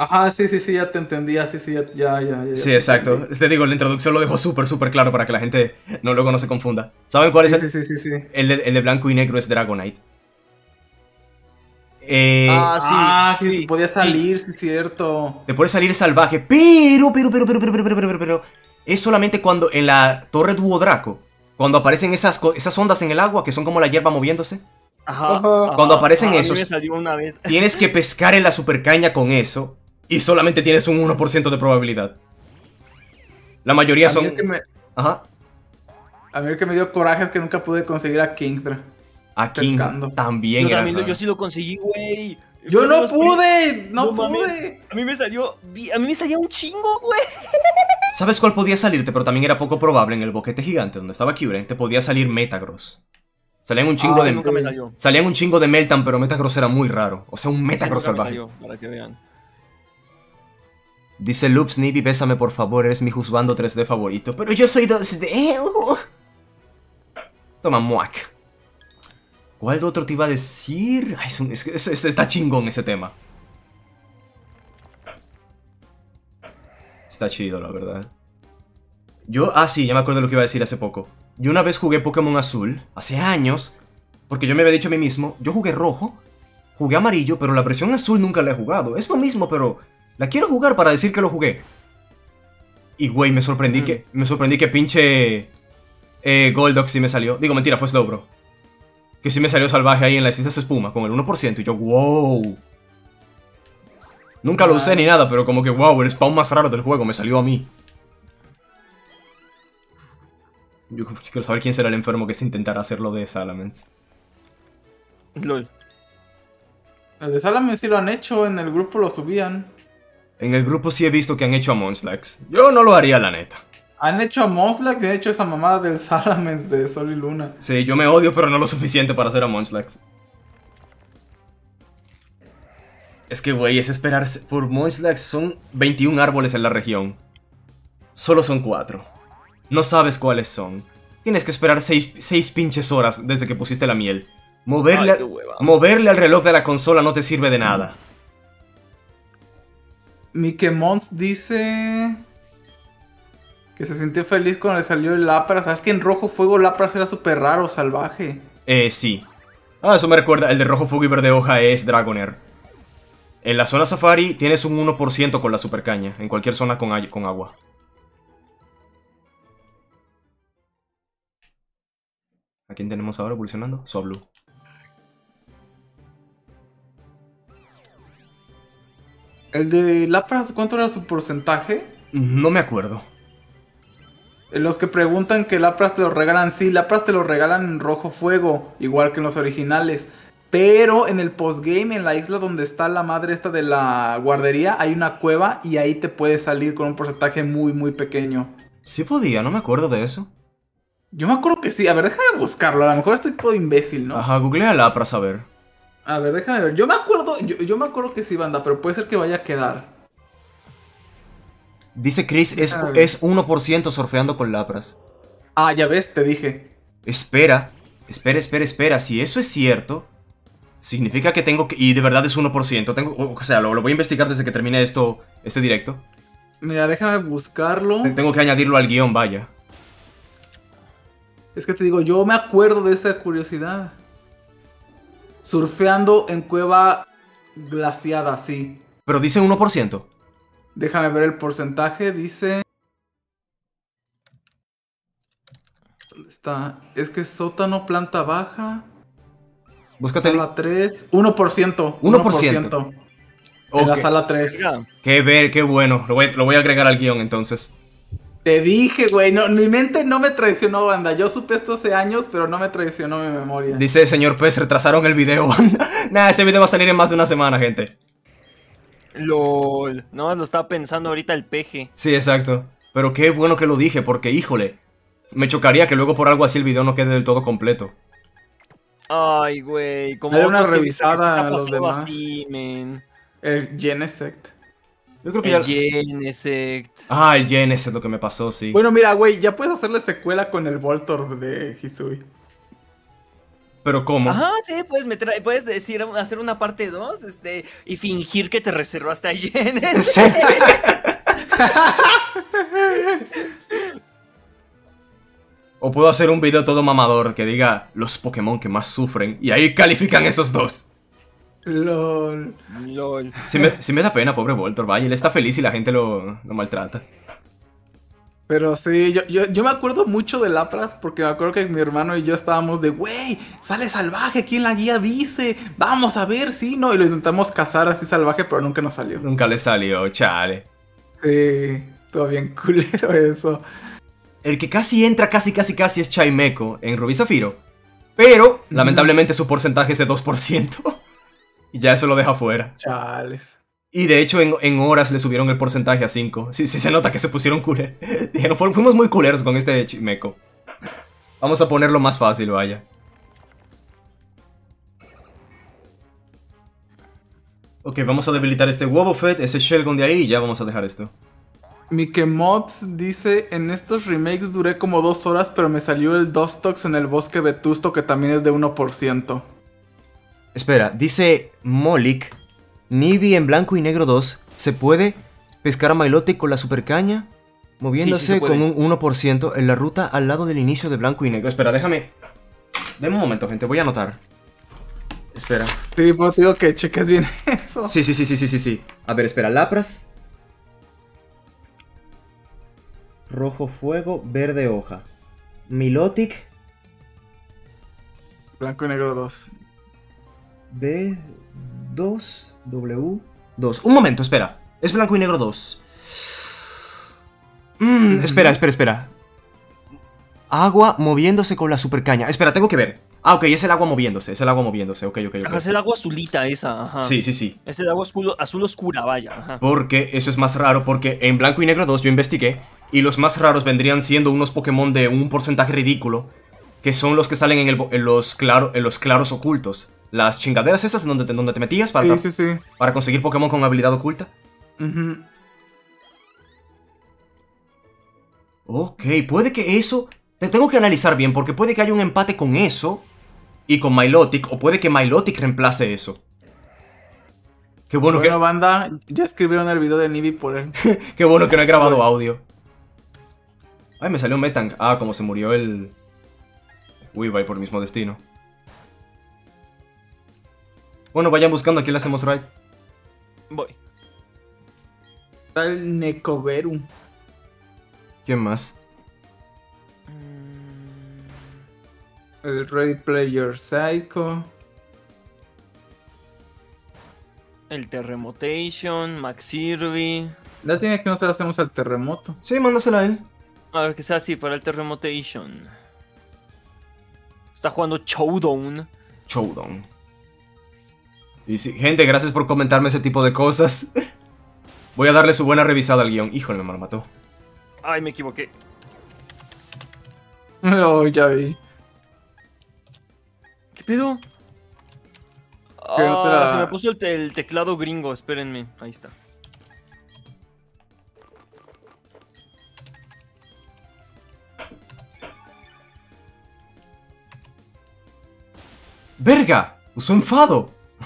Ajá, sí, sí, sí, ya te entendía, sí, sí, ya, ya, ya. ya Sí, te exacto. entendí. Te digo, la introducción lo dejó súper, súper claro para que la gente no, luego no se confunda. ¿Saben cuál es Sí, el, sí, sí, sí, sí. el de, el de blanco y negro? Es Dragonite. Eh, Ah, sí. Ah, que sí, podía sí. salir, sí, cierto. Te puede salir salvaje, pero, pero, pero, pero, pero, pero, pero, pero, pero, es solamente cuando en la torre Duodraco, cuando aparecen esas, co- esas ondas en el agua que son como la hierba moviéndose, Ajá, Ajá. ajá, Cuando aparecen ajá, esos- A mí me salió una vez. tienes que pescar en la supercaña con eso y solamente tienes un uno por ciento de probabilidad. La mayoría A mí, son... el que me, Ajá. a mí el que me dio coraje es que nunca pude conseguir a Kingdra. Aquí Pescando. también Yo era también, lo- raro. yo sí lo conseguí, güey. Yo Fue de no los prim- pude, no, No mames. pude. A mí me salió, vi- a mí me salía un chingo, güey. ¿Sabes cuál podía salirte? Pero también era poco probable. En el boquete gigante donde estaba Kyurem te podía salir Metagross. Salían un chingo Ah, de... sí. Nunca me salió. Salían un chingo de Meltan, pero Metagross era muy raro. O sea, un Sí, Metagross nunca me salvaje. salió, para que vean. Dice Loops, Nibby, bésame por favor, eres mi juzgando tres D favorito. Pero yo soy dos D. uh. Toma, muac. ¿Cuál de otro te iba a decir? Ay, es un- es que es- es- está chingón ese tema. Está chido, la verdad. Yo, ah, sí, ya me acuerdo de lo que iba a decir hace poco. Yo una vez jugué Pokémon Azul, hace años, porque yo me había dicho a mí mismo, yo jugué rojo, jugué amarillo, pero la versión azul nunca la he jugado. Es lo mismo, pero la quiero jugar para decir que lo jugué. Y güey, me sorprendí Mm. que, me sorprendí que pinche eh, Goldox sí me salió. Digo, mentira, fue Slowbro. Que sí me salió salvaje ahí en las islas espuma, con el uno por ciento, y yo, wow. Nunca lo usé ni nada, pero como que, wow, el spawn más raro del juego me salió a mí. Yo quiero saber quién será el enfermo que se intentará hacerlo de Salamence. LOL. El de Salame sí lo han hecho, en el grupo lo subían. En el grupo sí he visto que han hecho a Monslax. Yo no lo haría, la neta. Han hecho a Moslax y han hecho esa mamada del Salamence de Sol y Luna. Sí, yo me odio, pero no lo suficiente para hacer a Monslax. Es que, güey, es esperarse. Por Monslax son veintiún árboles en la región. Solo son cuatro. No sabes cuáles son. Tienes que esperar seis pinches horas desde que pusiste la miel. Moverle, Ay, qué al- hueva. moverle al reloj de la consola no te sirve de nada. Mikemons dice que se sintió feliz cuando le salió el Lapras. ¿Sabes que en Rojo Fuego Lapras era súper raro, salvaje? Eh, sí. Ah, eso me recuerda, el de rojo fuego y verde hoja es Dragonair. En la zona Safari tienes un uno por ciento con la supercaña, en cualquier zona con, ay- con agua. ¿A quién tenemos ahora evolucionando? Swablu. El de Lapras, ¿cuánto era su porcentaje? No me acuerdo. Los que preguntan que Lapras te lo regalan, sí, Lapras te lo regalan en Rojo Fuego, igual que en los originales. Pero en el postgame, en la isla donde está la madre esta de la guardería, hay una cueva y ahí te puedes salir con un porcentaje muy, muy pequeño. Sí podía, no me acuerdo de eso. Yo me acuerdo que sí. A ver, déjame buscarlo. A lo mejor estoy todo imbécil, ¿no? Ajá, googlea para saber. A ver, déjame ver. Yo me acuerdo, yo, yo me acuerdo que sí, banda, pero puede ser que vaya a quedar. Dice Chris, es, Déjame ver. es uno por ciento surfeando con Lapras. Ah, ya ves, te dije. Espera, espera, espera, espera. Si eso es cierto, significa que tengo que... Y de verdad es uno por ciento. Tengo, o sea, lo, lo voy a investigar desde que termine esto, este directo. Mira, déjame buscarlo. Tengo que añadirlo al guión, vaya. Es que te digo, yo me acuerdo de esa curiosidad. Surfeando en cueva glaciada, sí. Pero dice uno por ciento. Déjame ver el porcentaje, dice... ¿Dónde está? Es que sótano, planta baja... Búscate el... Sala tres... uno por ciento. uno por ciento. En la Ok. sala tres. Oiga, Qué ver, qué bueno. Lo voy, lo voy a agregar al guión entonces. Te dije, güey, no, mi mente no me traicionó, banda. Yo supe esto hace años, pero no me traicionó mi memoria. Dice, señor Pez, retrasaron el video. Nah, ese video va a salir en más de una semana, gente. LOL. No, lo estaba pensando ahorita el peje. Sí, exacto. Pero qué bueno que lo dije, porque, híjole, me chocaría que luego por algo así el video no quede del todo completo. Ay, güey. Como Dale una otros que dicen que revisada está a los pasando demás. así, men. El Genesect. Yo creo que ya... El Genesect. Ah, el Genes es lo que me pasó, sí. Bueno, mira, güey, ya puedes hacerle secuela con el Voltor de Hisui. ¿Pero cómo? Ajá, sí, puedes meter, puedes decir, hacer una parte dos, este, y fingir que te reservaste a yenes. ¿Sí? O puedo hacer un video todo mamador que diga los Pokémon que más sufren y ahí califican esos dos. LOL. LOL. Si me, sí me da pena, pobre Voltor, vaya, él está feliz y la gente lo, lo maltrata. Pero sí, yo, yo, yo me acuerdo mucho de Lapras porque me acuerdo que mi hermano y yo estábamos de, güey, sale salvaje, aquí en la guía dice, vamos a ver, sí, no, y lo intentamos cazar así salvaje, pero nunca nos salió. Nunca le salió, chale. Sí, todo bien culero eso. El que casi entra, casi, casi, casi es Chimeco en Rubí Zafiro. Pero, mm. lamentablemente, su porcentaje es de dos por ciento. Y ya eso lo deja fuera. Chales. Y de hecho, en, en horas le subieron el porcentaje a cinco. Sí, sí se nota que se pusieron culeros. Dijeron, fuimos muy culeros con este Chimeco. Vamos a ponerlo más fácil, vaya. Ok, vamos a debilitar este Wobbuffet, ese Shelgon de ahí y ya vamos a dejar esto. Mikemods dice, en estos remakes duré como dos horas, pero me salió el Dustox en el bosque vetusto que también es de uno por ciento. Espera, dice Molik, Nibi en blanco y negro dos, ¿se puede pescar a Milotic con la supercaña? Moviéndose sí, sí con un uno por ciento en la ruta al lado del inicio de blanco y negro. Espera, déjame... Deme un momento, gente, voy a anotar. Espera. Sí, pues te digo que cheques bien eso. Sí, sí, sí, sí, sí, sí, sí. A ver, espera, Lapras... Rojo fuego, verde hoja. Milotic. Blanco y negro dos. B dos W dos. Un momento, espera. Es blanco y negro dos. Mm, espera, espera, espera. Agua moviéndose con la supercaña. Espera, tengo que ver. Ah, ok, es el agua moviéndose. Es el agua moviéndose. Ok, ok, ok. Ajá, es el agua azulita esa. Ajá. Sí, sí, sí. Es el agua azul, azul oscura, vaya. Ajá. Porque eso es más raro. Porque en blanco y negro dos yo investigué. Y los más raros vendrían siendo unos Pokémon de un porcentaje ridículo. Que son los que salen en, el, en, los, claro, en los claros ocultos. Las chingaderas esas en donde te, donde te metías para, sí, sí, sí. para conseguir Pokémon con habilidad oculta. Uh-huh. Ok, puede que eso... Te tengo que analizar bien porque puede que haya un empate con eso y con Milotic. O puede que Milotic reemplace eso. Qué bueno, bueno que... banda, ya escribieron el video de Nibi por él. Qué bueno que no he grabado audio. Ay, me salió Metang. Ah, como se murió el... Weavile por el mismo destino. Bueno, vayan buscando, aquí le hacemos raid. Voy. Está el Necoveru. ¿Quién más? El Ready Player Psycho. El Terremotation, Max Irby. Ya tiene que no se lo hacemos al terremoto. Sí, mándasela a él. A ver, que sea así, para el Terremotation. Está jugando Showdown. Showdown. Y sí, gente, gracias por comentarme ese tipo de cosas. Voy a darle su buena revisada al guión. Híjole, me lo mató. Ay, me equivoqué. No, ya vi. ¿Qué pedo? Que no te la- Ah, se me puso el, te- el teclado gringo, espérenme. Ahí está. ¡Verga! ¡Usó enfado!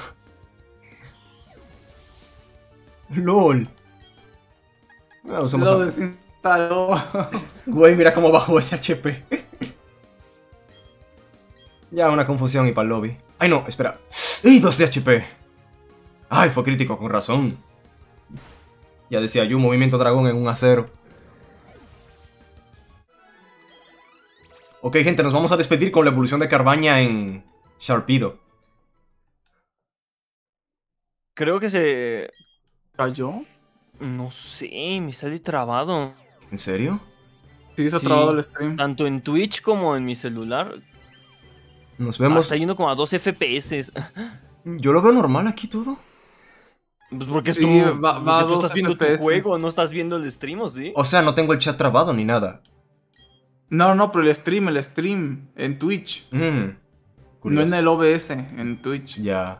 ¡Lol! Ah, usamos Lo a- desinstaló. Güey, mira cómo bajó ese H P. Ya, una confusión y para el lobby. ¡Ay, no! Espera. ¡Ey! dos de H P. ¡Ay! Fue crítico, con razón. Ya decía yo, movimiento dragón en un acero. Ok, gente, nos vamos a despedir con la evolución de Carbaña en Sharpedo. Creo que se... ¿Cayó? No sé, me sale trabado. ¿En serio? Sí, se ha Sí. trabado el stream. Tanto en Twitch como en mi celular. Nos Ah, vemos. está yendo como a dos F P S. Yo lo veo normal aquí todo. Pues porque es Sí, tu- va- porque va a tú dos estás viendo F P S. tu juego, no estás viendo el stream, ¿o sí? O sea, no tengo el chat trabado ni nada. No, no, pero el stream, el stream. En Twitch. Mm, No curioso. en el O B S, en Twitch. Ya.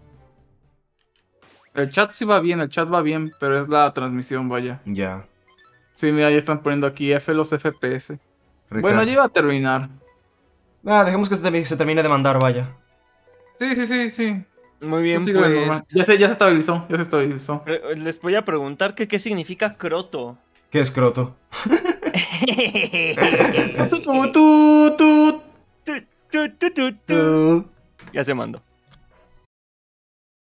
El chat sí va bien, el chat va bien, pero es la transmisión, vaya. Ya. Sí, mira, ya están poniendo aquí F los F P S. Ricardo. Bueno, ya iba a terminar. Ah, dejemos que se, se termine de mandar, vaya. Sí, sí, sí, sí. Muy bien, Tú síguele pues. normal. Ya se, ya se estabilizó, ya se estabilizó. pre- Les voy a preguntar que qué significa croto. ¿Qué es croto? Tú, tú, tú. Tu, tu, tu, tu, tu. Uh. Ya se mandó.